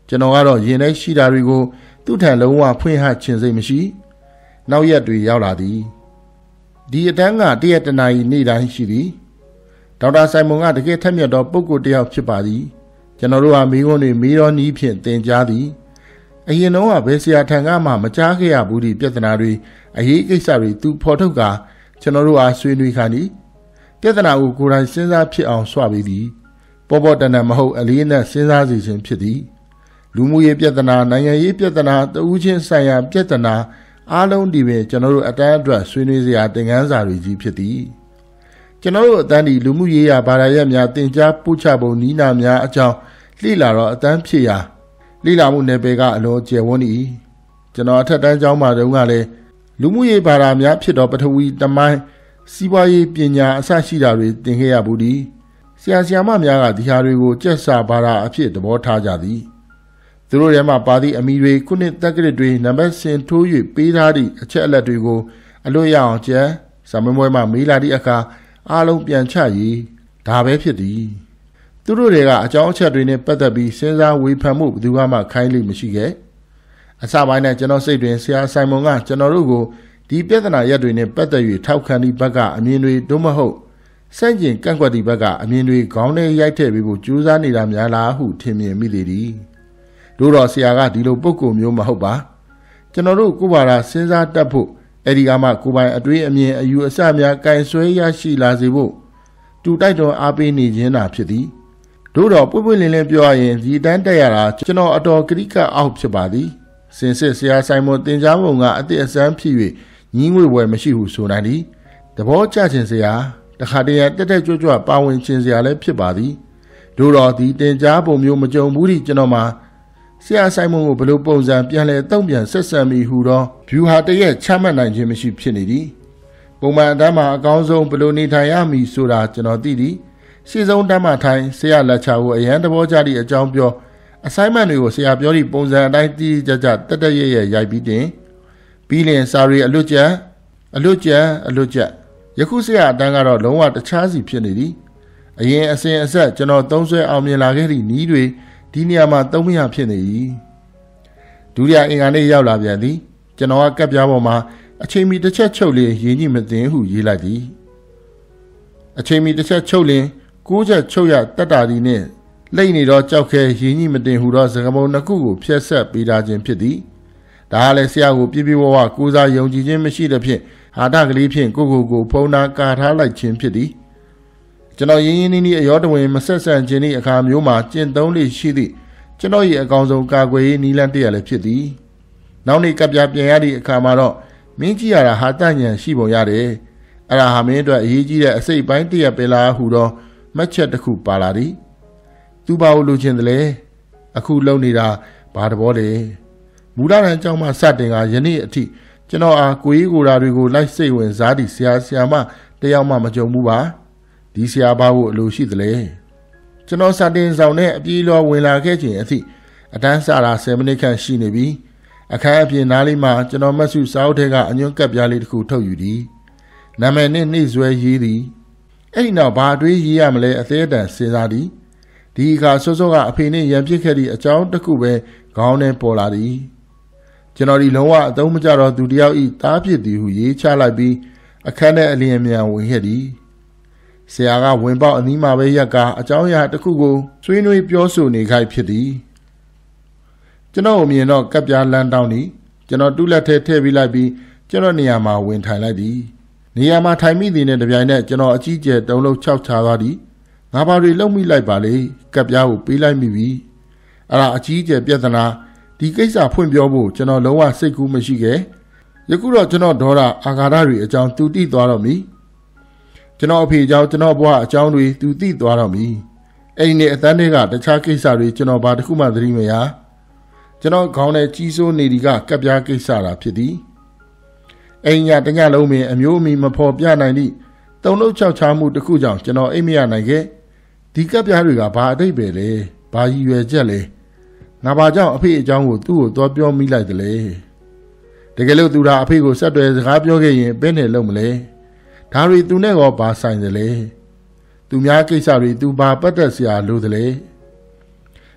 Speaker 1: ကျွန်တော်ကတော့ရင်ထဲရှိတာတွေကိုသူ့ထံလုံးဝဖွင့်ဟချင်စိတ်မရှိနောက်ရက်တွေရောက်လာသည်ဒီအတန်းကတရက်တနာရီနေ့တိုင်းရှိသည်ဒေါက်တာဆိုင်မွန်ကတကယ်ထက်မြက်သောပုဂ္ဂိုလ်တစ်ယောက်ဖြစ်ပါသည်ကျွန်တော်တို့ဟာမိခွန်းတွေမေးတော်နီးဖြင့်သင်ကြားသည်အရင်တော့ဘယ်ဆရာထံကမှမကြားခဲ့ရဘူးဒီပြဿနာတွေအရေးကိစ္စတွေသူဖော်ထုတ်ကကျွန်တော်တို့အားဆွေးနွေးခါနီးပြဿနာကိုကိုယ်တိုင်စဉ်းစားဖြစ်အောင်ဆွပေးသည်ပေါ်ပေါ်တန်တန်မဟုတ်အလေးနဲ့စဉ်းစားစီခြင်းဖြစ်သည်လူမှုရေးပြဿနာနိုင်ငံရေးပြဿနာတဦးချင်းဆိုင်ရာပြဿနာအားလုံးဒီပင်ကျွန်တော်တို့အတန်းအတွက်ဆွေးနွေးစရာသင်ခန်းစာတွေကြီးဖြစ်သည်ကျွန်တော်တို့အတန်းဒီလူမှုရေးရာဘာသာရပ်များသင်ကြားပို့ချပုံနီးနာများအကြောင်းလှိလာတော့အတန်းဖြစ်ရာလှိလာမှုနယ်ပယ်ကအလွန်ကျယ်ဝန်း၏ကျွန်တော်အထက်တန်းကျောင်းမှာတုန်းကလည်းလူမှုရေးဘာသာများဖြစ်တော့ပထဝီတမိုင်းစီးပွားရေးပညာအစရှိတာတွေသင်ခဲ့ရဘူးသည်ဆရာဆရာမများကဒီဟာတွေကိုကျက်စာဘာသာအဖြစ်သဘောထားကြသည်သူတို့ထဲမှာပါသည့်အမိတွေခုနှစ်တက္ကရာတွေနံပါတ်စင်ထိုး၍ပေးထားသည့်အချက်အလက်တွေကိုအလွတ်ရအောင်ကျန်စာမွေးမွေးမှမေးလာသည့်အခါအားလုံးပြန်ချရေးဒါပဲဖြစ်သည်သူတို့တွေကအကြောင်းအချက်တွေနဲ့ပတ်သက်ပြီးစဉ်းစားဝေဖန်မှုဘယ်သူမှခိုင်းလို့မရှိခဲ့အစပိုင်းနဲ့ကျွန်တော်စိတ်တွင်ဆရာဆိုင်မွန်ကကျွန်တော်တို့ကိုဒီပြဿနာရက်တွေနဲ့ပတ်သက်၍ထောက်ခံသည့်ဘက်ကအမြင်တွေတို့မဟုတ်စန့်ကျင်ကန့်ကွက်သည့်ဘက်ကအမြင်တွေခေါင်းထဲရိုက်ထည့်ပြီးဖို့ကြိုးစားနေတာများလားဟုထင်မြင်မိလေသည်တို့တော့ဆရာကဒီလိုပုံကိုမျိုးမဟုတ်ပါကျွန်တော်တို့ကိုယ်ပါတာစဉ်းစားတတ်ဖို့အဲ့ဒီကမှကိုယ်ပိုင်အတွေးအမြင်အယူအဆများကင်ဆွဲရရှိလာစေဖို့တူတိုက်တော်အားပေးနေခြင်းသာဖြစ်သည်တို့တော့ပွင့်ပွင့်လင်းလင်းပြောရရင်ဒီတန်းတက်ရတာကျွန်တော်အတော်ကတိကအောက်ဖြစ်ပါသည်စင်စစ်ဆရာဆိုင်မွန်တင်ကြားပုံကအသည့်အစမ်းဖြစ်၍ညီးငွေဝယ်မရှိဟုဆိုနိုင်သည်သဘောကျခြင်းဆရာတခါတည်းတက်တက်ကြွကြွပါဝင်ခြင်းဆရာလည်းဖြစ်ပါသည်တို့တော့ဒီတင်ကြားပုံမျိုးမကြုံဘူးသည့်ကျွန်တော်မှာဆရာဆိုင်မွန်ကိုဘလို့ပုံစံပြန်လဲတုံ့ပြန်ဆက်ဆံပြီးဟူတော့ဗျူဟာတရက်ချမှတ်နိုင်ခြင်းမရှိဖြစ်နေသည်ပုံမှန်အတန်းမှာအကောင်းဆုံးဘလို့နေထိုင်ရမည်ဆိုတာကျွန်တော်သိသည်ရှေ့ဆုံးတန်းမှာထိုင်ဆရာလက်ချကိုအရန်သဘောကျသည့်အကြောင်းပြောအဆိုင်မန်တွေကိုဆရာပြောသည့်ပုံစံအတိုင်းတည်ကြကြတက်တက်ရဲရဲရိုက်ပြီးတင်ပြီးလင်စာရီအလွတ်ကျန်အလွတ်ကျန်အလွတ်ကျယခုဆရာအတန်းကတော့လုံးဝတခြားစီဖြစ်နေသည်အရင်အစဉ်အဆက်ကျွန်တော်သုံးဆွဲအောင်မြင်လာခဲ့သည့်နီးတွေဒီနေရာမှာသုံးမရဖြစ်နေ၏ဒုတိယအင်္ဂါနေ့ရောက်လာပြန်သည်ကျွန်တော်ကကပ်ပြားပေါ်မှာအချိန်မီတစ်ချက်ချုပ်လျင်ရင်းကြီးမသိဟုရေးလိုက်သည်အချိန်မီတစ်ချက်ချုပ်လျင်ကိုးချက်ချုပ်ရတက်တာဒီနှင့်လိမ့်နေတော့ကြောက်ခဲရင်းကြီးမတင်ဟုတော့စကားပုံနှစ်ခုကိုဖျက်ဆက်ပေးထားခြင်းဖြစ်သည်ဒါကလည်းဆရာကိုပြပြဝဝကိုးစားယုံကြည်ခြင်းမရှိတဲ့ဖြင့်ဟာတကလေးဖြင့်ကိုကိုကိုဖုံးနာကာထားလိုက်ခြင်းဖြစ်သည်ကျွန်တော်ရင်းရင်းနှီးနှီးအရောတဝင်မဆက်ဆံခြင်း၏အခါမျိုးမှာကျင့်သုံးလေရှိသည့်ကျွန်တော်၏အကောင်ဆုံးကာကွယ်ရေးနည်းလမ်းတရလည်းဖြစ်သည်နောက်နေ့ကပ်ပြပြန်ရသည့်အခါမှာတော့မင်းကြည့်ရတာဟာတညံရှိပုံရတယ်အဲ့ဒါဟာမင်းအတွက်အရေးကြီးတဲ့အစိတ်ပိုင်းတရပဲလားဟူတော့မှတ်ချက်တစ်ခုပါလာသည်သူပါလို့လိုချင်တယ်လေအခုလုံနေတာဘာတဘောလဲမူလတန်းကျောင်းမှာစတင်ကယနေ့အထိကျွန်တော်အားကိုကြီးကိုရာတွေကိုလိုက်စိတ်ဝင်စားသည့်ဆရာဆရာမတယောက်မှမကြုံဘူးပါဒီဆရာဘာဖို့အလိုရှိသလဲကျွန်တော်စတင်ဆောင်နဲ့အပြေးလောဝင်လာခဲ့ခြင်းအထိအတန်းစတာဆယ်မိနစ်ခန့်ရှိနေပြီအခန်းအပြင်နားလေးမှာကျွန်တော်မတ်စုစာအုပ်ထဲကအညွန့်ကပ်ပြားလေးတစ်ခုထုတ်ယူသည်နာမည်နဲ့နှိမ့်ဆွဲရေးသည်အဲ့ဒီနောက်ဘာတွေးရေးရမလဲအသေးအတန်စဉ်းစားသည်ဒီအခါစောစောကအဖေနဲ့ရံပြစ်ခဲ့သည့်အကြောင်းတစ်ခုပဲခေါင်းထဲပေါ်လာသည်ကျွန်တော်ဒီလုံးဝအသုံးမကျတော့သူတယောက်ဤသားဖြစ်သည်ဟုရေးချလိုက်ပြီးအခန်းထဲအလျင်မြန်ဝင်ခဲ့သည်ဆရာကဝင်ပေါက်အနီးမှာပဲရက်ကာအကြောင်းအရာတစ်ခုကိုဆွေးနွေးပြောဆိုနေခိုက်ဖြစ်သည်ကျွန်တော်အမြင်တော့ကပ်ပြားလန်းတောင်းသည်ကျွန်တော်တူးလက်ထဲထည့်ပြီးလိုက်ပြီးကျွန်တော်နေရာမှာဝင်ထိုင်လိုက်သည်နေရာမှာထိုင်မိသည်နဲ့တပြိုင်နက်ကျွန်တော်အကြီးကျယ်တုံးလုံးခြောက်ချသွားသည်ငါဘာတွေလုံမိလိုက်ပါလေကပ်ပြားကိုပေးလိုက်မိပြီအဲ့ဒါအကြီးကျယ်ပြဿနာဒီကိစ္စဖွင့်ပြောဖို့ကျွန်တော်လုံးဝစိတ်ကူးမရှိခဲ့ယခုတော့ကျွန်တော်ဒေါသအာဃာတတွေအကြောင်းသူသိသွားတော့မည်ကျွန်တော်အဖေအကြောင်းကျွန်တော်ဘွားအကြောင်းတွေသူသိသွားတော့မည်အဲ့ဒီနေ့အတန်းတွေကတခြားကိစ္စတွေကျွန်တော်ဘာတစ်ခုမှသတိမရကျွန်တော်ခေါင်းထဲကြီးစိုးနေဒီကကပ်ပြားကိစ္စတာဖြစ်သည်အိမ်ညတညလုံးပင်အမျိုးအမီမဖော်ပြနိုင်သည့်တုံ့လောက်ချောက်ချမှုတစ်ခုကြောင့်ကျွန်တော်အိမ်မရနိုင်ခဲ့ဒီကပ်ပြားတွေကဘာအတိတ်ပဲလဲဘာရည်ရွယ်ချက်လဲငါဘာကြောင့်အဖေအကြောင်းကိုသူ့ကိုသွားပြောမိလိုက်တယ်လေတကယ်လို့သူဒါအဖေကိုဆက်တွယ်စကားပြောခဲ့ရင်ဘယ်နဲ့လုံးမလဲဒါတွေသူနဲ့ရောဘာဆိုင်တယ်လဲသူများကိစ္စတွေသူဘာပတ်သက်စရာလို့တယ်လေ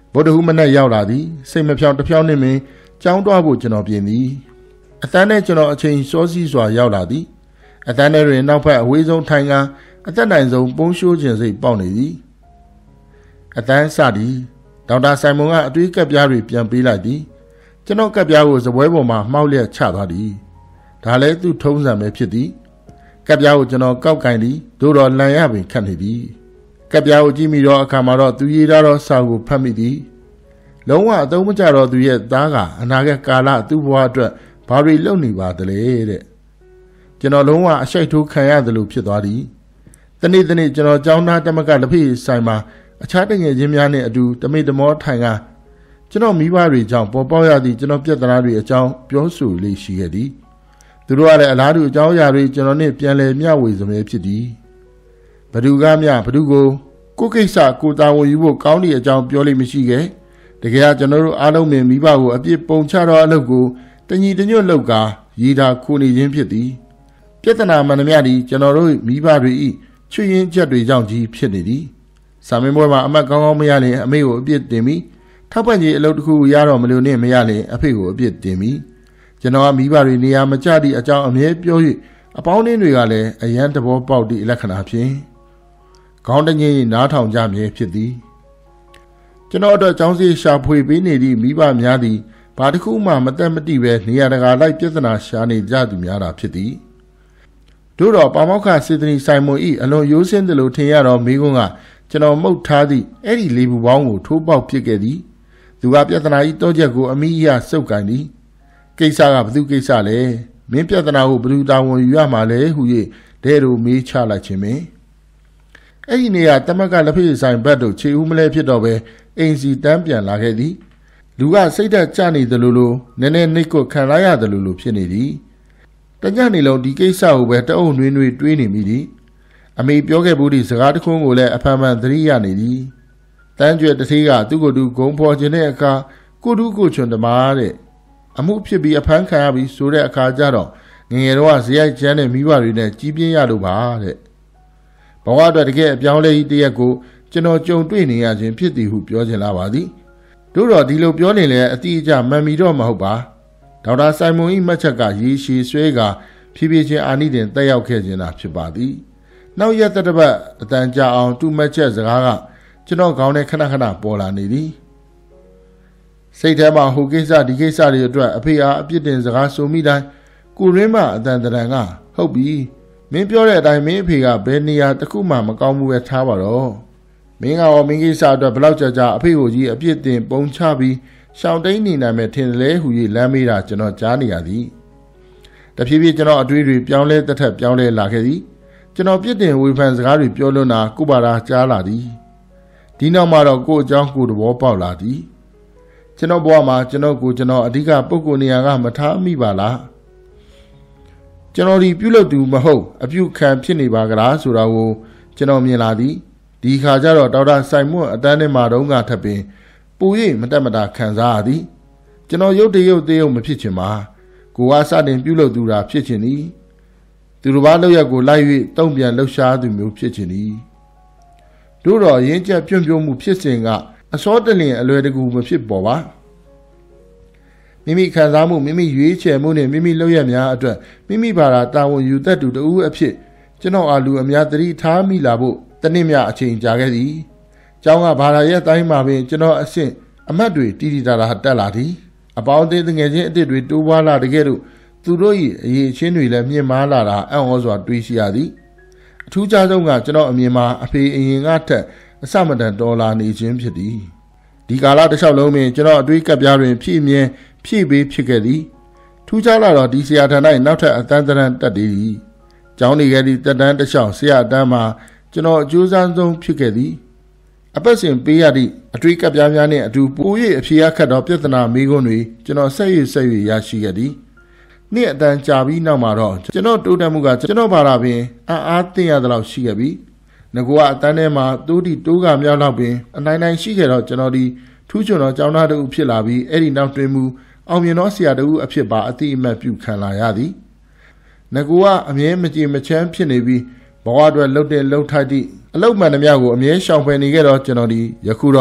Speaker 1: ဗုဒ္ဓဟူးမနက်ရောက်လာသည်စိတ်မဖြောင်တစ်ဖြောင်းနှင့်ပင်ကြောင်းတွားဖို့ကျွန်တော်ပြင်သည်အတန်းနဲ့ကျွန်တော်အချိန်စောစီးစွာရောက်လာသည်အတန်းထဲတွင်နောက်ဖက်အဝေးဆုံးထိုင်ကအသက်နိုင်ဆုံးပုံရှိုးခြင်းစိတ်ပေါက်နေသည်အတန်းစသည်ဒေါက်တာဆိုင်မွန်ကအတွေးကပ်ပြားတွေပြန်ပေးလိုက်သည်ကျွန်တော်ကပ်ပြားကိုစပွဲပေါ်မှာမှောက်လျက်ချသွားသည်ဒါလည်းသူ့ထုံးစံပဲဖြစ်သည်ကပ်ပြားကိုကျွန်တော်ကောက်ကင်သည်သို့တော်လန်ရပင်ခတ်နေသည်ကပ်ပြားကိုကြည့်မိတော့အခါမှာတော့သူရေးထားသောစာကိုဖတ်မိသည်လုံးဝအသုံးမကျတော့သူရဲ့သားကအနာဂတ်ကာလသူ့ဘဝအတွက်ဘာတွေလုပ်နေပါသလဲတဲ့ကျွန်တော်လုံးဝအရှိတ်ထိုးခံရတယ်လို့ဖြစ်သွားသည်တနေ့တနေ့ကျွန်တော်ကျောင်းသားတမကလက်ဖေးဆိုင်မှာအခြားတငယ်ချင်းများနဲ့အတူတမိတမောထိုင်ကကျွန်တော်မိဘတွေကြောင့်ပေါ်ပေါက်ရသည့်ကျွန်တော်ပြဿနာတွေအကြောင်းပြောဆိုလေးရှိခဲ့သည်သူတို့ကလည်းအလားတူအကြောင်းအရာတွေကျွန်တော်နဲ့ပြန်လည်မျှဝေစမဲဖြစ်သည်ဘဒုကမြဘဒုကိုကိုကိစ္စကိုတာဝန်ယူဖို့ကောင်းတဲ့အကြောင်းပြောလို့မရှိခဲ့တကယ်ကကျွန်တော်တို့အားလုံးပင်မိဘကိုအပြစ်ပုံချတော့အလုပ်ကိုတညီတညွတ်လုပ်ကာရည်တာခိုနေခြင်းဖြစ်သည်ပြဿနာမှန်သမျှသည်ကျွန်တော်တို့မိဘတွေ၏ချွေရင်ချက်တွေကြောင့်ကြီးဖြစ်နေသည်စာမင်းပွဲမှာအမတ်ကောင်းကောင်းမရရင်အမေကိုအပြစ်တင်ပြီးထောက်ပံ့ကြီးအလုပ်တစ်ခုရတော့မလို့နဲ့မရရင်အဖေကိုအပြစ်တင်ပြီးကျွန်တော်ကမိဘတွေနေရာမကျသည့်အကြောင်းအမြဲပြော၍အပေါင်းအသင်းတွေကလည်းအယံတဘောပေါက်သည့်လက္ခဏာဖြင့်ခေါင်းတငင်းနားထောင်ကြမြဲဖြစ်သည်ကျွန်တော်အတွက်ကျောင်းစီရှာဖွေပေးနေသည့်မိဘများသည်ဘာတစ်ခုမှမတက်မတိပဲနေရာတကာလိုက်ပြဿနာရှာနေကြသူများတာဖြစ်သည်တို့တော့ပါမောက္ခစေတနီဆိုင်မွန်ဤအလွန်ရိုးစင်းတယ်လို့ထင်ရတော့မိကွန်းကကျွန်တော်မှုတ်ထားသည့်အဲ့ဒီလေးဘူးပေါင်းကိုထိုးပေါက်ဖြစ်ခဲ့သည်သူကပြဿနာဤတောချက်ကိုအမိအယစုပ်ကန်သည်ကိစ္စကဘသူကိစ္စလဲမင်းပြဿနာကိုဘသူတာဝန်ယူရမှာလဲဟု၍ဒဲတို့မေးချလိုက်ခြင်းပင်အဲ့ဒီနေရာတမက်ကလက်ဖေးဆိုင်ဘက်တို့ခြေဦးမလဲဖြစ်တော့ပဲအိမ်စီတန်းပြန်လာခဲ့သည်လူကစိတ်ဓာတ်ကျနေတယ်လို့လို့နည်းနည်းနှိတ်ကွခံလာရတယ်လို့လို့ဖြစ်နေသည်တညနေလုံးဒီကိစ္စကိုပဲတအုပ်နှွေးနှွေးတွေးနေမိသည်အမေပြောခဲ့ဘူးဒီစကားတစ်ခုကိုလည်းအဖန်ဖန်သတိရနေသည်တန်းကျွဲတသေးကသူ့ကိုယ်သူဂုံဖော်ခြင်းတဲ့အခါကိုတူးကိုချွန်တမားတဲ့အမှုဖြစ်ပြီးအဖမ်းခံရပြီးဆိုတဲ့အခါကျတော့ငငယ်တော့ဇယိုက်ကျန်းတဲ့မိဘတွေနဲ့ကြီးပြင်းရလို့ပါတဲ့ဘဝအတွက်တကယ်အပြောင်းလဲကြီးတရက်ကိုကျွန်တော်ကြုံတွေ့နေရခြင်းဖြစ်သည်ဟုပြောချင်လာပါသည်တို့တော့ဒီလိုပြောနေလဲအတိအကျမှန်မီတော့မဟုတ်ပါဒေါက်တာဆိုင်မွန်၏မှတ်ချက်ကရေရှည်ဆွဲကဖြည်းဖြည်းချင်းအာနိသင်တက်ရောက်ခဲ့ခြင်းသာဖြစ်ပါသည်နောက်ရက်တစ်ပတ်အတန်ကြာအောင်သူ့မှတ်ချက်စကားကကျွန်တော်ခေါင်းထဲခဏခဏပေါ်လာနေသည်စိတ်ထဲမှာဟိုကိစ္စဒီကိစ္စတွေအတွက်အဖေအားအပြစ်တင်စကားဆိုမိတိုင်းကိုရင်းမအတန်တရံကဟုတ်ပြီမင်းပြောတဲ့အတိုင်းမင်းအဖေကဘယ်နေရာတစ်ခုမှမကောင်းဘူးပဲထားပါတော့မင်းကရောမင်းကိစ္စအတွက်ဘယ်လောက်ကြာကြာအဖေကိုကြီးအပြစ်တင်ပုံချပြီးရှောင်းတိန်နေနိုင်မဲ့ထင်တယ်လေဟူ၍လမ်းမေးတာကျွန်တော်ကြားနေရသည်တဖြည်းဖြည်းကျွန်တော်အတွေးတွေပြောင်းလဲတစ်ထက်ပြောင်းလဲလာခဲ့သည်ကျွန်တော်ပြစ်တင်ဝေဖန်စကားတွေပြောလွန်းတာကိုပါတာကြားလာသည်ဒီနောက်မှာတော့ကို့အကြောင်းကိုယ်သဘောပေါက်လာသည်ကျွန်တော်ဘဝမှာကျွန်တော်ကိုကျွန်တော်အဓိကပုဂ္ဂိုလ်နေရာကမထားမိပါလားကျွန်တော်ဒီပြုလုပ်သူမဟုတ်အပြုခံဖြစ်နေပါကလားဆိုတာကိုကျွန်တော်မြင်လာသည်ဒီခါကျတော့ဒေါက်တာဆိုင်မွန်းအတန်းထဲမှာတုန်းကထပ်ပင်ပူ၍မတက်မတာခံစားရသည်ကျွန်တော်ရုပ်တရုပ်သေးုံမဖြစ်ချင်ပါကိုကစတင်ပြုလုပ်သူတာဖြစ်ချင်သည်သူတစ်ပါးလောက်ရက်ကိုလိုက်၍တုံ့ပြန်လှုပ်ရှားသူမျိုးဖြစ်ချင်သည်တို့တော့ရင်းချက်ပြွန့်ပြိုးမှုဖြစ်စဉ်ကအစောတလင်အလွယ်တကူမဖြစ်ပေါ်ပါမိမိခံစားမှုမိမိရွေးချယ်မှုနဲ့မိမိလုပ်ရများအတွက်မိမိဘာသာတာဝန်ယူတတ်သူတဦးအဖြစ်ကျွန်တော်အားလူအများသတိထားမိလာဖို့တနည်းများအချိန်ကြာခဲ့သည်ကျောင်းကဘာသာရဲ့တိုင်းမှာပင်ကျွန်တော်အဆင့်အမတ်တွေတီတီတာတာတက်လာသည်အပေါင်းအသင်းငယ်ချင်းအစ်စ်တွေတိုးပွားလာတကယ်လို့သူတို့၏အရေးချင်းတွေလည်းမြင့်မားလာတာအံ့ဩစွာတွေးရှိရသည်အထူးခြားဆုံးကကျွန်တော်အမြင်မှာအဖေအရင်ကထက်အစမတန်တော်လာနေခြင်းဖြစ်သည်ဒီကာလတစ်လျှောက်လုံးပင်ကျွန်တော်အတွေးကပ်ပြားတွင်ဖြည့်မြဲဖြည့်ပေးဖြစ်ခဲ့သည်ထူးခြားလာတော့ဒီဆရာထံ၌နောက်ထပ်အတန်းတန်းတက်သည်ကျောင်းနေခဲ့သည့်တက်တန်းတစ်လျှောက်ဆရာအတန်းမှာကျွန်တော်အကျိုးစားဆုံးဖြစ်ခဲ့သည်အပတ်စဉ်ပေးရသည့်အတွေးကပ်ပြားများနှင့်အတူပို၍အဖြေအခက်သောပြဿနာမေးခွန်းတွေကျွန်တော်ဆက်ရွဆက်ရွရရှိခဲ့သည်နေ့အတန်းကြာပြီးနောက်မှာတော့ကျွန်တော်တိုးတက်မှုကကျွန်တော်ဘာသာပင်အားအားသိရသလောက်ရှိခဲ့ပြီငကွာအတန်းထဲမှာတိုးတီတိုးကမြောက်တော့ပင်အနိုင်နိုင်ရှိခဲ့တော့ကျွန်တော်ဒီထူးချွန်သောကျောင်းသားတို့ဖြစ်လာပြီးအဲ့ဒီနောက်တွင်မူအောင်မြင်သောဆရာတို့အဖြစ်ပါအတိအမှတ်ပြုခံလာရသည်ငကွာအမြဲမကြည်မချမ်းဖြစ်နေပြီးဘဝအတွက်လှုပ်တဲ့လှုပ်ထိုက်သည့်အလုတ်မှန်သမျှကိုအမြဲရှောင်ဖယ်နေခဲ့တော့ကျွန်တော်ဒီယခုတော့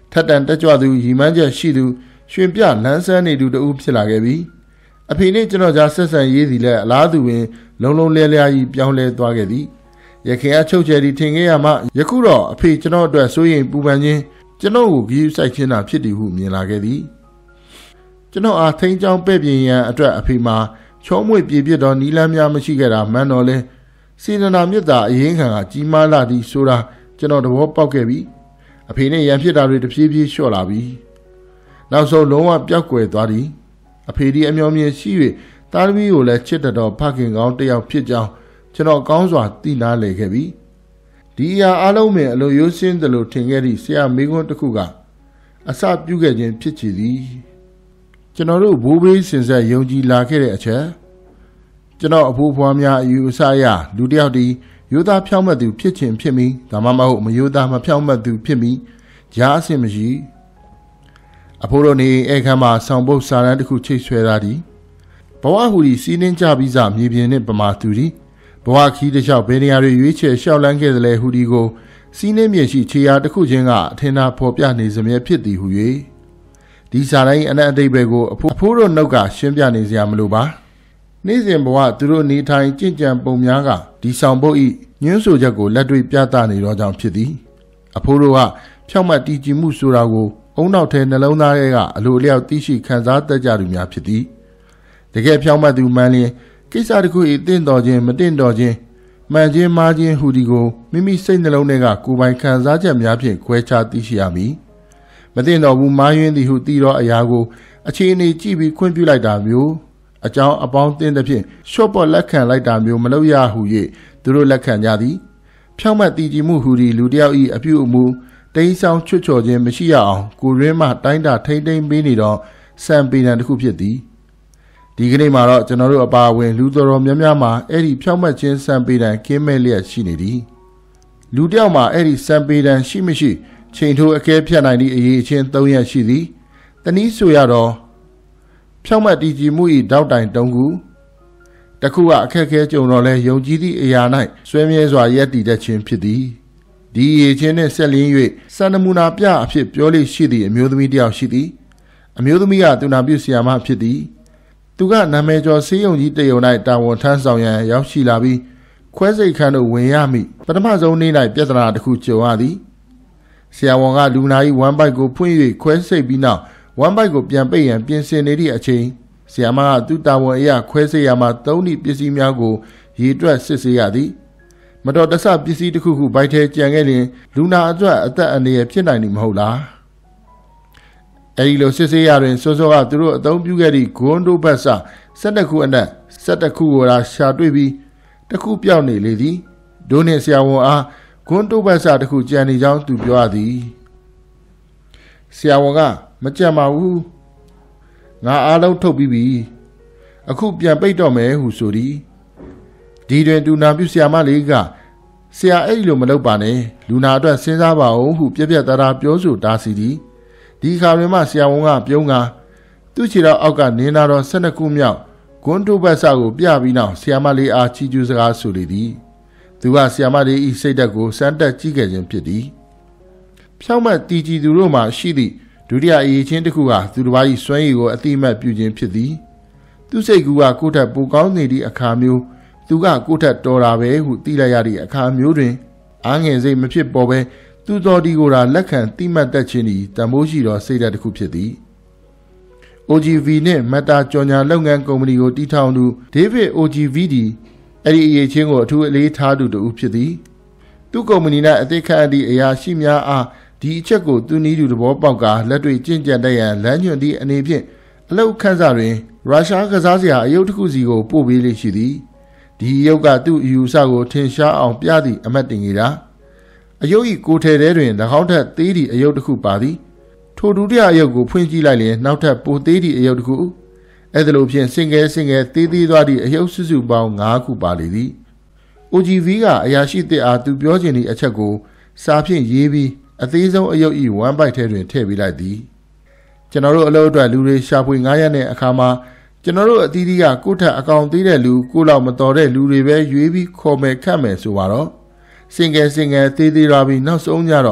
Speaker 1: ထက်တန်တက်ကြွသူရီမန်းချက်ရှိသူရွှင်ပြလန်းဆန်းနေသူတို့ဖြစ်လာခဲ့ပြီအဖေနဲ့ကျွန်တော်ကြားဆက်ဆံရေးစီလည်းအလားတူပင်လုံးလုံးလဲလျားကြီးပြောင်းလဲသွားခဲ့သည်ရခင်အချုပ်ချယ်ဒီထင်ခဲ့ရမှယခုတော့အဖေကျွန်တော်အတွက်စိုးရိမ်ပူပန်ခြင်းကျွန်တော်ကိုဂရုစိုက်ခြင်းသာဖြစ်သည်ဟုမြင်လာခဲ့သည်ကျွန်တော်အားထိန်းချောင်းပဲ့ပြင်ရန်အတွက်အဖေမှာချောမွေ့ပြေပြစ်သောနီလန်းများမရှိခဲ့တာမှန်တော်လဲစေတနာမြတ်တာအရင်ခံကကြီးမားလာသည်ဆိုတာကျွန်တော်သဘောပေါက်ခဲ့ပြီအဖေနဲ့ရန်ဖြစ်တာတွေတဖြည်းဖြည်းလျှော့လာပြီနောက်ဆုံးလုံးဝပျောက်ကွယ်သွားသည်အဖေဒီအမျော်မြင်ရှိ၍သားသမီးကိုလည်းချစ်တတ်သောဖခင်ကောင်းတစ်ယောက်ဖြစ်ကြောင်းကျွန်တော်ကောင်းစွာသိနာလေခဲ့ပြီဒီအရာအလုံးပင်အလိုရိုးစင်းသလိုထင်ခဲ့သည့်ဆရာမေခွန်းတစ်ခုကအစပြုခဲ့ခြင်းဖြစ်ချည်သည်ကျွန်တော်တို့ဘိုးဘေးစင်ဆက်ယုံကြည်လာခဲ့တဲ့အချက်ကျွန်တော်အဖိုးဖွားများအယူအဆအရလူတစ်ယောက်ဒီရိုးသားဖြောင့်မတ်သူဖြစ်ခြင်းဖြစ်မိဒါမှမဟုတ်မရိုးသားမဖြောင့်မတ်သူဖြစ်မိကြားအဆင်မရှိအဖိုးတို့နေအခမ်းမှာဆောင်ပုတ်စာရန်တစ်ခုချိတ်ဆွဲထားသည်ဘဝဟူဒီစီးနှင်းကြပြီးစမြေပြင်နှင့်ပမာသူသည်ဘဝခီးတစ်လျှောက်ဘယ်နေရာတွေရွေးချယ်လျှောက်လန်းခဲ့သလဲဟူဒီကိုစီးနှင်းမြေရှိခြေရာတစ်ခုချင်းကအထင်သာဖော်ပြနေစမြဲဖြစ်သည်ဟု၍ဒီစာတိုင်းအနက်အတိတ်ပဲကိုအဖိုးအဖိုးတို့နှုတ်ကရှင်းပြနေစရာမလိုပါနေ့စဉ်ဘဝသူတို့နေထိုင်ကြင်ကြံပုံများကဒီဆောင်ပုတ်ဤညွှန်းဆိုချက်ကိုလက်တွေ့ပြသနေတော့ကြောင်းဖြစ်သည်အဖိုးတို့ကဖြောင့်မတ်တည်ကြည်မှုဆိုတာကိုအုံနောက်ထဲနှလုံးသားထဲကအလိုအလျောက်သိရှိခံစားတတ်ကြသူများဖြစ်သည်တကယ်ဖြောင့်မတ်သူမှန်လျင်ကိစ္စတစ်ခုဤတင့်တော်ခြင်းမတင့်တော်ခြင်းမှန်ခြင်းမှားခြင်းဟူဒီကိုမိမိစိတ်နှလုံးထဲကကိုယ်ပိုင်ခံစားချက်များဖြင့်ခွဲခြားသိရှိရမည်မတင့်တော်ဘူးမှားယွင်းသည်ဟုသိသောအရာကိုအခြေအနေကြည့်ပြီးခွင့်ပြုလိုက်တာမျိုးအကြောင်းအပေါင်းတင်းသဖြင့်ရှော့ပေါ်လက်ခံလိုက်တာမျိုးမလုပ်ရဟု၍သူတို့လက်ခံကြသည်ဖြောင့်မတ်တည်ကြည်မှုဟူဒီလူတစ်ယောက်၏အပြုအမူတိမ်းဆောင်ချွတ်ချော်ခြင်းမရှိရအောင်ကိုရင်းမှတိုင်းတာထိမ့်သိမ်းပေးနေတော့စံပေတံတစ်ခုဖြစ်သည်ဒီကနေ့မှာတော့ကျွန်တော်တို့အပါအဝင်လူတော်တော်များများမှာအဲ့ဒီဖြောင့်မတ်ခြင်းစံပေတံကင်းမဲ့လျက်ရှိနေသည်လူတစ်ယောက်မှာအဲ့ဒီစံပေတံရှိမရှိချိန်ထိုးအကဲဖြတ်နိုင်သည့်အရေးအချင်း၃ရက်ရှိသည်တနည်းဆိုရတော့ဖြောင့်မတ်တည်ကြည်မှု၏တောက်တိုင်တုံးခုတခုကအခက်အခဲကြုံတော့လဲယုံကြည်သည့်အရာ၌ဆွဲမြဲစွာရပ်တည်တတ်ခြင်းဖြစ်သည်ဒီအရေးချင်းနှင့်ဆက်လျင်း၍စံနမူနာပြအဖြစ်ပြောလိရှိသည့်အမျိုးသမီးတစ်ယောက်ရှိသည်အမျိုးသမီးကသူနာပြုဆရာမဖြစ်သည်သူကနာမည်ကျော်ဆေးရုံကြီးတရုံ၌တာဝန်ထမ်းဆောင်ရန်ရောက်ရှိလာပြီးခွဲစိတ်ခန်းသို့ဝင်ရမိပထမဆုံးနေ့၌ပြဿနာတစ်ခုကြုံရသည်ဆရာဝန်ကလူနာ၏ဝမ်းပိုက်ကိုဖွင့်၍ခွဲစိတ်ပြီးနောက်ဝမ်းပိုက်ကိုပြန်ပိတ်ရန်ပြင်ဆင်နေသည့်အချိန်ဆရာမကသူ့တာဝန်အရာခွဲစိတ်ရမှသုံးသည့်ပစ္စည်းများကိုရေတွက်စစ်ဆေးရသည်မတော်တဆပစ္စည်းတစ်ခုခုဘိုက်ထဲကျန်ခဲ့ရင်လူနာအတွက်အသက်အန္တရာယ်ဖြစ်နိုင်နေမဟုတ်လားအဲဒီလိုစစ်ဆေးရတွင်စောစောကသူတို့အသုံးပြုခဲ့သည့်ဂွန်းတို့ဘတ်စ၁၂ခုအနက်၁၁ခုကိုသာရှာတွေ့ပြီးတစ်ခုပြောင်းနေလေသည်ဒိုးနှင့်ဆရာဝန်အားဂွန်းတို့ဘတ်စတစ်ခုကျန်နေကြောင်းသူပြောရသည်ဆရာဝန်ကမကြံပါဘူးငါအားလုံးထုတ်ပြီးပြီအခုပြန်ပိတ်တော့မယ်ဟုဆိုသည်ဒီတွင်သူနာပြုဆရာမလေးကဆရာအဲ့ဒီလိုမလုပ်ပါနဲ့လူနာအတွက်စဉ်းစားပါဦးဟုပြက်ပြက်သားသားပြောဆိုတာစီသည်ဒီခါတွင်မှဆရာဝန်ကပြုံးကသူ့ခြေတော်အောက်ကနင်းလာတော့၁၂ခုမြောက်ဂွန်းတုဘတ်ဆာကိုပြပြီးနောက်ဆရာမလေးအားချီးကျူးစကားဆိုလေသည်သူကဆရာမလေး၏စိတ်ဓာတ်ကိုစမ်းတက်ကြည့်ခဲ့ခြင်းဖြစ်သည်ဖြောင့်မတ်တည်ကြည်သူတို့မှရှိသည့်ဒုတိယအရေးချင်းတစ်ခုကသူတစ်ပါး၏စွမ်းရည်ကိုအတိအမှတ်ပြုခြင်းဖြစ်သည်သူစိတ်ကူကကိုယ့်ထက်ပိုကောင်းနေသည့်အခါမျိုးသူကကိုယ့်ထက်တော်တာပဲဟုသိလိုက်ရသည့်အခါမျိုးတွင်အားငယ်စိတ်မဖြစ်ပေါ်ပဲသူတော်ဒီကိုယ်သာလက်ခံတိမှတ်တတ်ခြင်းသည်တန်ဖိုးရှိသောစိတ်ဓာတ်တစ်ခုဖြစ်သည် အို ဂျီ ဗီ နှင့်မက်တာကြော်ညာလုပ်ငန်းကုမ္ပဏီကိုတည်ထောင်သူဒေးဗစ် အို ဂျီ ဗီ ဒီအဲ့ဒီအရေးချင်းကိုအထူးအလေးထားသူတူဖြစ်သည်သူကုမ္ပဏီ၌အသေးခံသည့်အရာရှိများအားဒီအချက်ကိုသူနည်းတူသဘောပေါက်ကလက်တွေ့ကျင့်ကြံတတ်ရန်လမ်းညွှန်သည့်အနေဖြင့်အလောက်ခန်းစာတွင်ရုရှားကစားစရာအယုတ်တစ်ခုစီကိုပို့ပေးလေရှိသည်ဒီအယုတ်ကသူ့အယူဆကိုထင်ရှားအောင်ပြသည့်အမတ်တင်ကြီးတာအယုတ်၏ကိုယ်ထဲထဲတွင်၎င်းထက်သေးသည့်အယုတ်တစ်ခုပါသည်ထိုဒုတိယအယုတ်ကိုဖွင့်ကြည့်လိုက်လျင်နောက်ထပ်ပိုသေးသည့်အယုတ်တစ်ခုအဲ့ဒါလိုဖြင့်စင်ကဲစင်ကဲသေးသေးသွားသည့်အယုတ်စုစုပေါင်း၅ခုပါလေသည် အို ဂျီ ဗီ ကအရာရှိသည့်အားသူပြောခြင်းသည့်အချက်ကိုစာဖြင့်ရေးပြီးအသေးဆုံးအယုတ်၏ဝမ်းပိုက်ထဲတွင်ထည့်ပေးလိုက်သည်ကျွန်တော်တို့အလုပ်အတွက်လူတွေရှာဖွေငားရတဲ့အခါမှာကျွန်တော်တို့အသီးသီးကကိုယ့်ထက်အကောင်သေးတဲ့လူကိုလောက်မတော်တဲ့လူတွေပဲရွေးပြီးခေါ်မယ်ခတ်မယ်ဆိုပါတော့စင်ကဲစင်ကဲသေးသေးလာပြီးနောက်ဆုံးကြတော့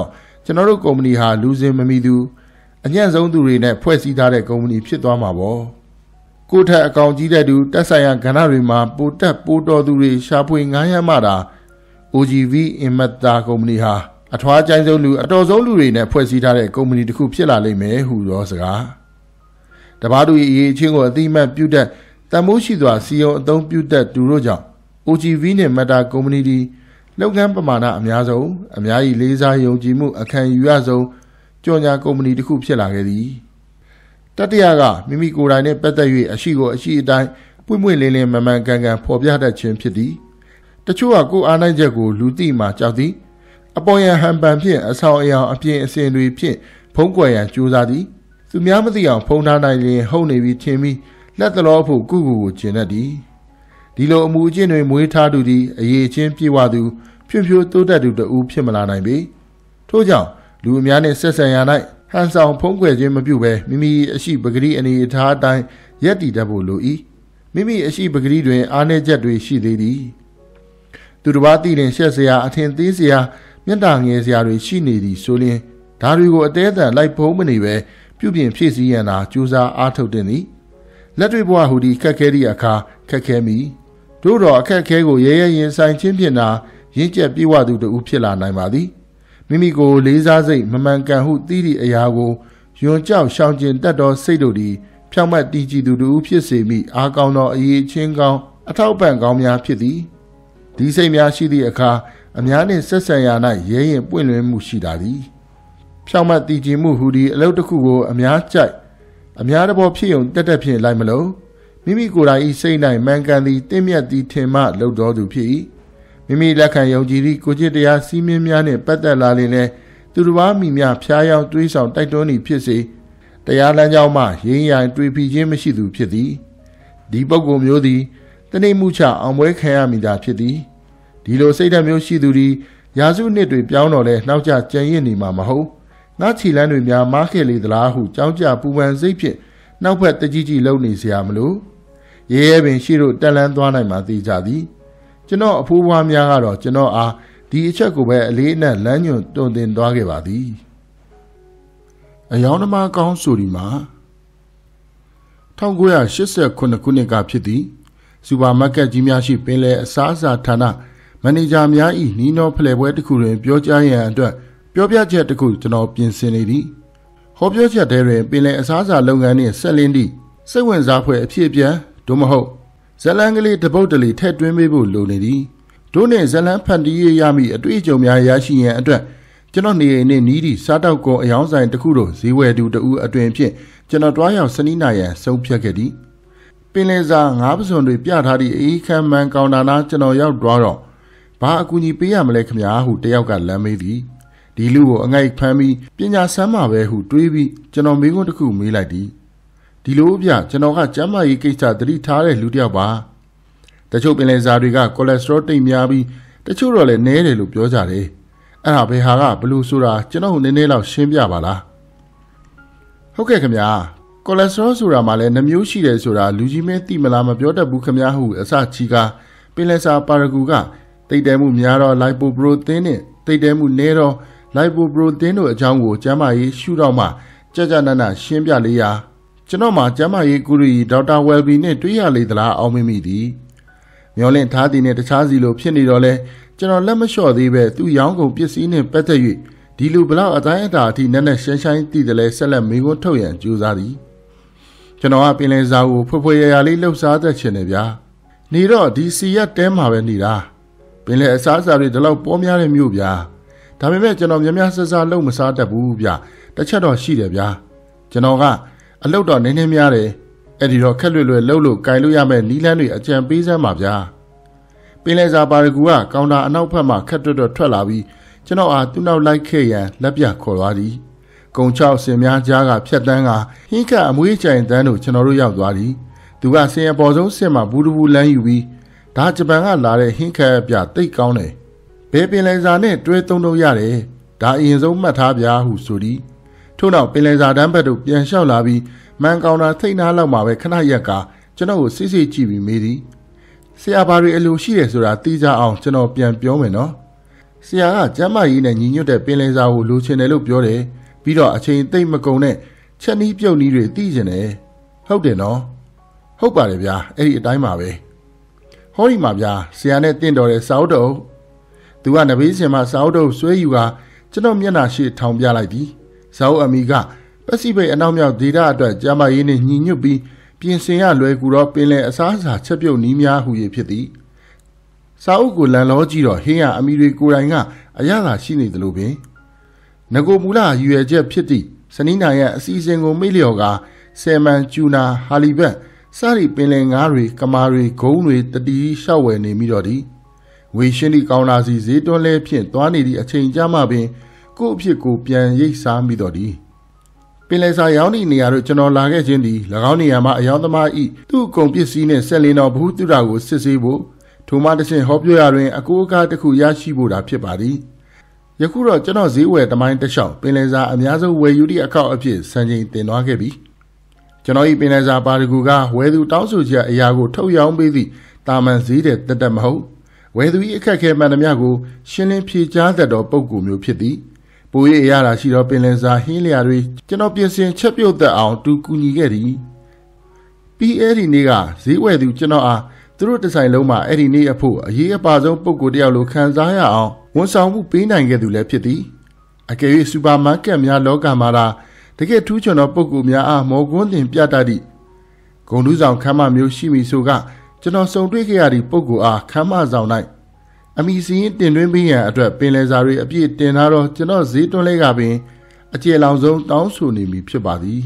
Speaker 1: ကျွန်တော်တို့ကုမ္ပဏီဟာလူစင်မမီသူအညံ့ဆုံးသူတွေနဲ့ဖွဲ့စည်းထားတဲ့ကုမ္ပဏီဖြစ်သွားမှာပေါ့ကိုထက်အကောင်ကြီးတဲ့သူတက်ဆိုင်ရာကဏ္ဍတွေမှာပိုတက်ပိုတော်သူတွေရှာဖွေငားရမ်းမှတာ O G V Inmeta ကုမ္ပဏီဟာအထွားကျိုင်းဆုံးလူအတော်ဆုံးလူတွေနဲ့ဖွဲ့စည်းထားတဲ့ကုမ္ပဏီတစ်ခုဖြစ်လာလိမ့်မယ်ဟူသောစကားတပါးသူရဲ့အရေးအချင်းကိုအသိမှတ်ပြုတတ်တန်မိုးရှိစွာစီယုံအသုံးပြုတတ်သူတို့ကြောင့် O G V နဲ့ Meta ကုမ္ပဏီဒီလုပ်ငန်းပမာဏအများဆုံးအများကြီးလေးစားယုံကြည်မှုအခမ်းယူရဆုံးကြော်ညာကုမ္ပဏီတစ်ခုဖြစ်လာခဲ့သည်တတိယကမိမိကိုယ်တိုင်နဲ့ပတ်သက်၍အရှိကိုအရှိအတိုင်းပွင့်ပွင့်လင်းလင်းမှန်မှန်ကန်ကန်ဖော်ပြတတ်ခြင်းဖြစ်သည်တချို့ကကိုယ်အားနိုင်ချက်ကိုလူသိမှကြောက်သည်အပေါ်ယံဟန်ပန်ဖြင့်အဆောင်အယောင်အပြင်အစင်တွေဖြင့်ဖုံးကွယ်ရန်ကြိုးစားသည်သူများမသိအောင်ဖုံးထားနိုင်ရင်ဟုတ်နေပြီထင်ပြီးလက်တလောဖို့ကုကုကိုကျင်တတ်သည်ဒီလိုအမှုအကျင့်တွေမွေးထားသူသည်အရေးချင်းပြေဝသူဖြွဖြိုးတိုးတက်သူတဦးဖြစ်မလာနိုင်ပေထို့ကြောင့်လူအများနှင့်ဆက်ဆံရ၌ဟန်ဆောင်ဖုံးကွယ်ခြင်းမပြုဘဲမိမိအရှိပဂတိအနေအထားအတိုင်းရက်တည်တတ်ဖို့လို၏မိမိအရှိပဂတိတွင်အားနည်းချက်တွေရှိသေးသည်သူတစ်ပါးသိရင်ရှက်စရာအထင်သေးစရာမျက်နှာငယ်စရာတွေရှိနေသည်ဆိုရင်ဒါတွေကိုအသေးအံလိုက်ဖုံးမနေပဲပြုပြင်ဖြည့်ဆည်းရန်သာကြိုးစားအားထုတ်တင်သည်လက်တွေ့ဘဝဟူသည်ခက်ခဲသည့်အခါခက်ခဲမိတို့တော်အခက်ခဲကိုရဲရဲရင်ဆိုင်ခြင်းဖြင့်သာရင့်ကျက်ပြေဝသူတို့ဖြစ်လာနိုင်ပါသည်မိမိကိုလေးစားစိတ်မမှန်ကန်ဟုသိသည့်အရာကိုယွန်ကြောက်ရှောင်ကျဉ်တတ်သောစိတ်တို့သည်ဖြောင့်မတ်တည်ကြည်သူတို့ဖြစ်စေမိအားကောင်းသောအရေးချင်းကောင်းအထောက်ပံ့ကောင်းများဖြစ်သည်ဒီစိတ်များရှိသည့်အခါအများနှင့်ဆက်ဆံရာ၌ရဲရင်ပွင့်လင်းမှုရှိတာသည်ဖြောင့်မတ်တည်ကြည်မှုဟူသည်အလုပ်တစ်ခုကိုအများကြိုက်အများတဘောဖြစ်ုံတက်တက်ဖြင့်လိုက်မလို့မိမိကိုယ်တိုင်ဤစိတ်၌မှန်ကန်သည်တင့်မြတ်သည်ထင်မှလှုပ်တော်သူဖြစ်၏မိမိလက်ခံယုံကြည်သည့်ကိုจิตတရားစီးမင်းများနှင့်ပတ်သက်လာလျင်လည်းသူတစ်ပါးမိများဖျားယောင်းတွေးဆောင်တိုက်တွန်းသည်ဖြစ်စေတရားလမ်းကြောင်းမှရင်းရိုင်တွေးပြီးခြင်းမရှိသူဖြစ်သည်ဒီပုဂ္ဂိုလ်မျိုးသည်တနေ့မှုချအောင်ပွဲခံရမိတာဖြစ်သည်ဒီလိုစိတ်ဓာတ်မျိုးရှိသူသည်ရာစုနှစ်တွေပြောင်းတော်လဲနှောက်ကြကြံရစ်နေမှာမဟုတ်ငါခြီလန်းတွေများမားခဲ့လေသလားဟုကြောင်းကြပူပန်စိတ်ဖြင့်နောက်ဘက်တကြီးကြီးလုံနေเสียမလို့ရဲရဲပင်ရှိတို့တက်လန်းသွားနိုင်မှသိကြသည်ကျွန်တော်အဖိုးဘွားများကတော့ကျွန်တော်အားဒီအချက်ကိုပဲအလေးအနက်လမ်းညွှန်တွင်တင်သွားခဲ့ပါသည်အယောင်နှမကောင်းဆိုဒီမှာ၁၉၈၈ခုနှစ်ကဖြစ်သည်စူပါမားကတ်ကြီးများရှိပင်လယ်အစားအစာဌာနမန်နေဂျာများ၏နီးနောဖလှယ်ပွဲတစ်ခုတွင်ပြောကြားရန်အတွက်ပြောပြချက်တစ်ခုကျွန်တော်ပြင်ဆင်နေသည်ဟောပြောချက်ထဲတွင်ပင်လယ်အစားအစာလုပ်ငန်းနှင့်ဆက်လင်းသည့်စိတ်ဝင်စားဖွယ်အဖြစ်အပျက်သို့မဟုတ်ဇလန်ကလေးတပုတ်တလေထည့်သွင်းပေးဖို့လိုနေသည်တို့နှင့်ဇလန်ဖန်တီးရမည့်အတွေ့အကြုံများရရှိရန်အတွက်ကျွန်တော်နေအိမ်နှင့်နီးသည့်စားတောက်ကုန်အယောင်ဆိုင်တစ်ခုတို့ဈေးဝယ်သူတဦးအတွင်ဖြင့်ကျွန်တော်တွားရောက်စနီးနာရန်ဆုံးဖြတ်ခဲ့သည်ပင်လယ်စာငါးပစွန်တွေပြထားသည့်အေးခမ်းမှန်ကောင်တာနာကျွန်တော်ရောက်သွားတော့ဘာအကူအညီပေးရမလဲခမညာဟုတယောက်ကလမ်းမေးသည်ဒီလူကိုအငိုက်ဖမ်းပြီးပညာစမ်းမှာပဲဟုတွေးပြီးကျွန်တော်မိကုန်းတစ်ခုမေးလိုက်သည်ဒီလိုအပြကျွန်တော်ကကျန်းမာရေးကိစ္စသတိထားတဲ့လူတစ်ယောက်ပါတချို့ပင်လယ်စာတွေကကိုလက်စထရောတိတ်များပြီးတချို့တော့လည်းနည်းတယ်လို့ပြောကြတယ်အဲ့ဒါဘယ်ဟာကဘလို့ဆိုတာကျွန်တော်နည်းနည်းလောက်ရှင်းပြပါလားဟုတ်ကဲ့ခင်ဗျာကိုလက်စထရောဆိုတာမှလည်းနှမျိုးရှိတယ်ဆိုတာလူကြီးမင်းသိမလားမပြောတတ်ဘူးခင်ဗျာဟုအစချီကပင်လယ်စာပါရဂူကတိတ်တဲမှုများတော့လိုက်ပိုပရိုတင်းနဲ့တိတ်တဲမှုနည်းတော့လိုက်ပိုပရိုတင်းတို့အကြောင်းကိုကျမ်းမာရေးရှုတော့မှကြကြနနရှင်းပြလေးရာကျွန်တော်မှကျမ်းမာရေးကုရီဒေါက်တာဝယ်ဘီနဲ့တွေ့ရလေသလားအောင်မမိသည်မျောလင့်ထားသည်နဲ့တခြားစီလိုဖြစ်နေတော့လဲကျွန်တော်လက်မလျှော့သေးပဲသူ့ရောင်းကုန်ပစ္စည်းနဲ့ပတ်သက်၍ဒီလူဘလောက်အတိုင်းအတာအထိနက်နက်ရှင်းရှင်းသိတယ်လဲဆက်လက်မိကုန်းထုတ်ရန်ကြိုးစားသည်ကျွန်တော်ကပင်လယ်စာကိုဖွယ်ဖွယ်ရရလေးလှုပ်ရှားတတ်ချင်တယ်ဗျာနေတော့ဒီစီရက်တဲမှာပဲနေတာပင်လယ်အစားအစာတွေဒီလောက်ပေါ်များတဲ့မြို့ဗျာဒါပေမဲ့ကျွန်တော်များများဆဆလုံးမစားတတ်ဘူးဗျာတစ်ချက်တော့ရှိတယ်ဗျာကျွန်တော်ကအလုပ်တော့နည်းနည်းများတယ်အဲ့ဒီတော့ခက်လွယ်လွယ်လှုပ်လို့ကင်လို့ရမယ့်နီးလန်းတွေအကြံပေးစမ်းပါဗျာပင်လယ်စာပါရဂူကကောင်တာအနောက်ဘက်မှာခက်တွတ်တွတ်ထွက်လာပြီးကျွန်တော်အားသူ့နောက်လိုက်ခဲ့ရန်လက်ပြခေါ်သွားသည်ကုံချောက်စင်များကြားကဖြတ်တန်းကဟင်းခတ်အမွေးကြိုင်တန်းတို့ကျွန်တော်တို့ရောက်သွားသည်သူကဆင်အပေါ်ဆုံးဆင်မှာဘူးတဘူးလမ်းယူပြီးဒါဂျပန်ကလာတဲ့ဟင်းခတ်ပြတိတ်ကောင်းတယ်ဘယ်ပင်လယ်စာနဲ့တွဲသုံးတော့ရတယ်ဒါအရင်ဆုံးမှတ်ထားဗျာဟုဆိုသည်ထို့နောက်ပင်လယ်စာတန်းဘက်တို့ပြန်လျှောက်လာပြီးမန်ကောင်တာထိတ်နာလောက်မှာပဲခဏရက်ကကျွန်တော်ကိုစစ်စစ်ကြည့်ပြီးမေးသည်ဆရာဘာတွေအလိုရှိတယ်ဆိုတာသိကြအောင်ကျွန်တော်ပြန်ပြောမယ်နော်ဆရာကကျမ်းမာရေးနဲ့ညီညွတ်တဲ့ပင်လယ်စာကိုလိုချင်တယ်လို့ပြောတယ်ပြီးတော့အချိန်သိမ့်မကုန်နဲ့ချက်နီးပြုတ်နီးတွေသိကျင်တယ်ဟုတ်တယ်နော်ဟုတ်ပါတယ်ဗျာအဲ့ဒီအတိုင်းပါပဲဟောဒီမှာဗျာဆရာနဲ့တင့်တော်တဲ့စာအုပ်တော်သူကနဘေးစင်မှာစာအုပ်တော်ဆွဲယူကကျွန်တော်မျက်နှာရှိထောင်ပြလိုက်သည်စာအုပ်အမိကပစိဖိတ်အနောက်မြောက်ဒေသအတွက်ကျမ်းမာရေးနဲ့ညီညွတ်ပြီးပြင်ဆင်ရလွယ်ကူတော့ပင်လယ်အစားအစာချက်ပြုတ်နီးများဟူ၍ဖြစ်သည်စာအုပ်ကိုလန်လောကြည့်တော့ဟင်းရအမိတွေကိုယ်တိုင်ကအရသာရှိနေသလိုပင်ငကိုမူလရွယ်ချက်ဖြစ်သည့်စနီးနာရဲ့အစီအစဉ်ကိုမေ့လျော်ကဆယ်မန်ကျူနာဟာလီဘတ်စရီပင်လယ်ငါးတွေကမာတွေဂုံးတွေတတိရှောက်ဝယ်နေမိတော့သည်ဝေရှင်းဒီကောင်းလာစီဈေးတွန်းလဲဖြင့်သွားနေသည့်အချိန်ကြာမှပင်ကို့အဖြစ်ကိုပြန်ရိတ်စားမိတော့သည်ပင်လယ်စာရောင်းသည့်နေရာတို့ကျွန်တော်လာခဲ့ခြင်းသည်၎င်းနေရာမှာအယောင်သမားဤသူ့ကုန်ပစ္စည်းနှင့်ဆက်လင်းတော်ဘုသူရကိုစစ်ဆေးဖို့ထိုမှတစ်ဆင့်ဟောပြောရတွင်အကိုအကားတစ်ခုရရှိဖို့သာဖြစ်ပါသည်ယခုတော့ကျွန်တော်ဈေးဝယ်တမိုင်းတစ်လျှောက်ပင်လယ်စာအများဆုံးဝယ်ယူသည့်အကောက်အဖြစ်စံချိန်တင်သွားခဲ့ပြီကျွန်တော်ဤပင်လယ်စာပါတကူကဝယ်သူတောင်းဆိုချက်အရာကိုထုတ်ရောင်းပေးသည့်တာမန်ဈေးတဲ့တက်တက်မဟုတ်ဝယ်သူ၏အခက်ခဲမှန်သမျှကိုရှင်းလင်းဖြေကြားတတ်သောပုံကူမျိုးဖြစ်သည်ပို၍အရာသာရှိသောပင်လယ်စာဟင်းလျာတွေကျွန်တော်ပြင်ဆင်ချက်ပြုတ်သက်အောင်တူကူညီခဲ့သည်ပြီးအဲ့ဒီနေ့ကဈေးဝယ်သူကျွန်တော်အားသူတို့တစ်ဆိုင်လုံးမှာအဲ့ဒီနေ့အဖို့အရေးအပါဆုံးပုံကိုတယောက်လိုခံစားရအောင်ဝန်ဆောင်မှုပေးနိုင်ခဲ့သူလည်းဖြစ်သည်အကယ်၍စူပါမားကတ်များလောကမှာသာတကယ်ထူးချွန်သောပုံကိုများအားမော်ကွန်းတင်ပြတတ်သည့်ဂုံတူးဆောင်ခမ်းမမျိုးရှိမည်ဆိုကကျွန်တော်စုံတွေ့ခဲ့ရသည့်ပုံကိုအားခမ်းမဆောင်၌အမိစီရင်တင်သွင်းပေးရန်အတွက်ပင်လယ်စာတွေအပြည့်တင်ထားတော့ကျွန်တော်ဈေးတွန်းလေးကပင်အကျေလောင်ဆုံးတောင်းဆိုနေပြီဖြစ်ပါသည်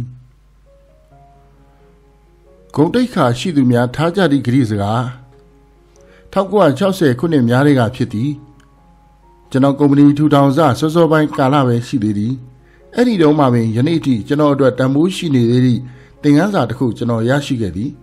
Speaker 1: ဂုံတိတ်ခါရှိသူများထားကြသည့်ဂရိစကား၁၉၆၀ခုနှစ်များတွေကဖြစ်သည်ကျွန်တော်ကုမ္ပဏီထူထောင်စစောစောပိုင်းကာလပဲရှိသေးသည်အဲ့ဒီတုန်းမှပင်ယနေ့အထိကျွန်တော်အတွက်တန်ဖိုးရှိနေသေးသည့်သင်ခန်းစာတစ်ခုကျွန်တော်ရရှိခဲ့သည်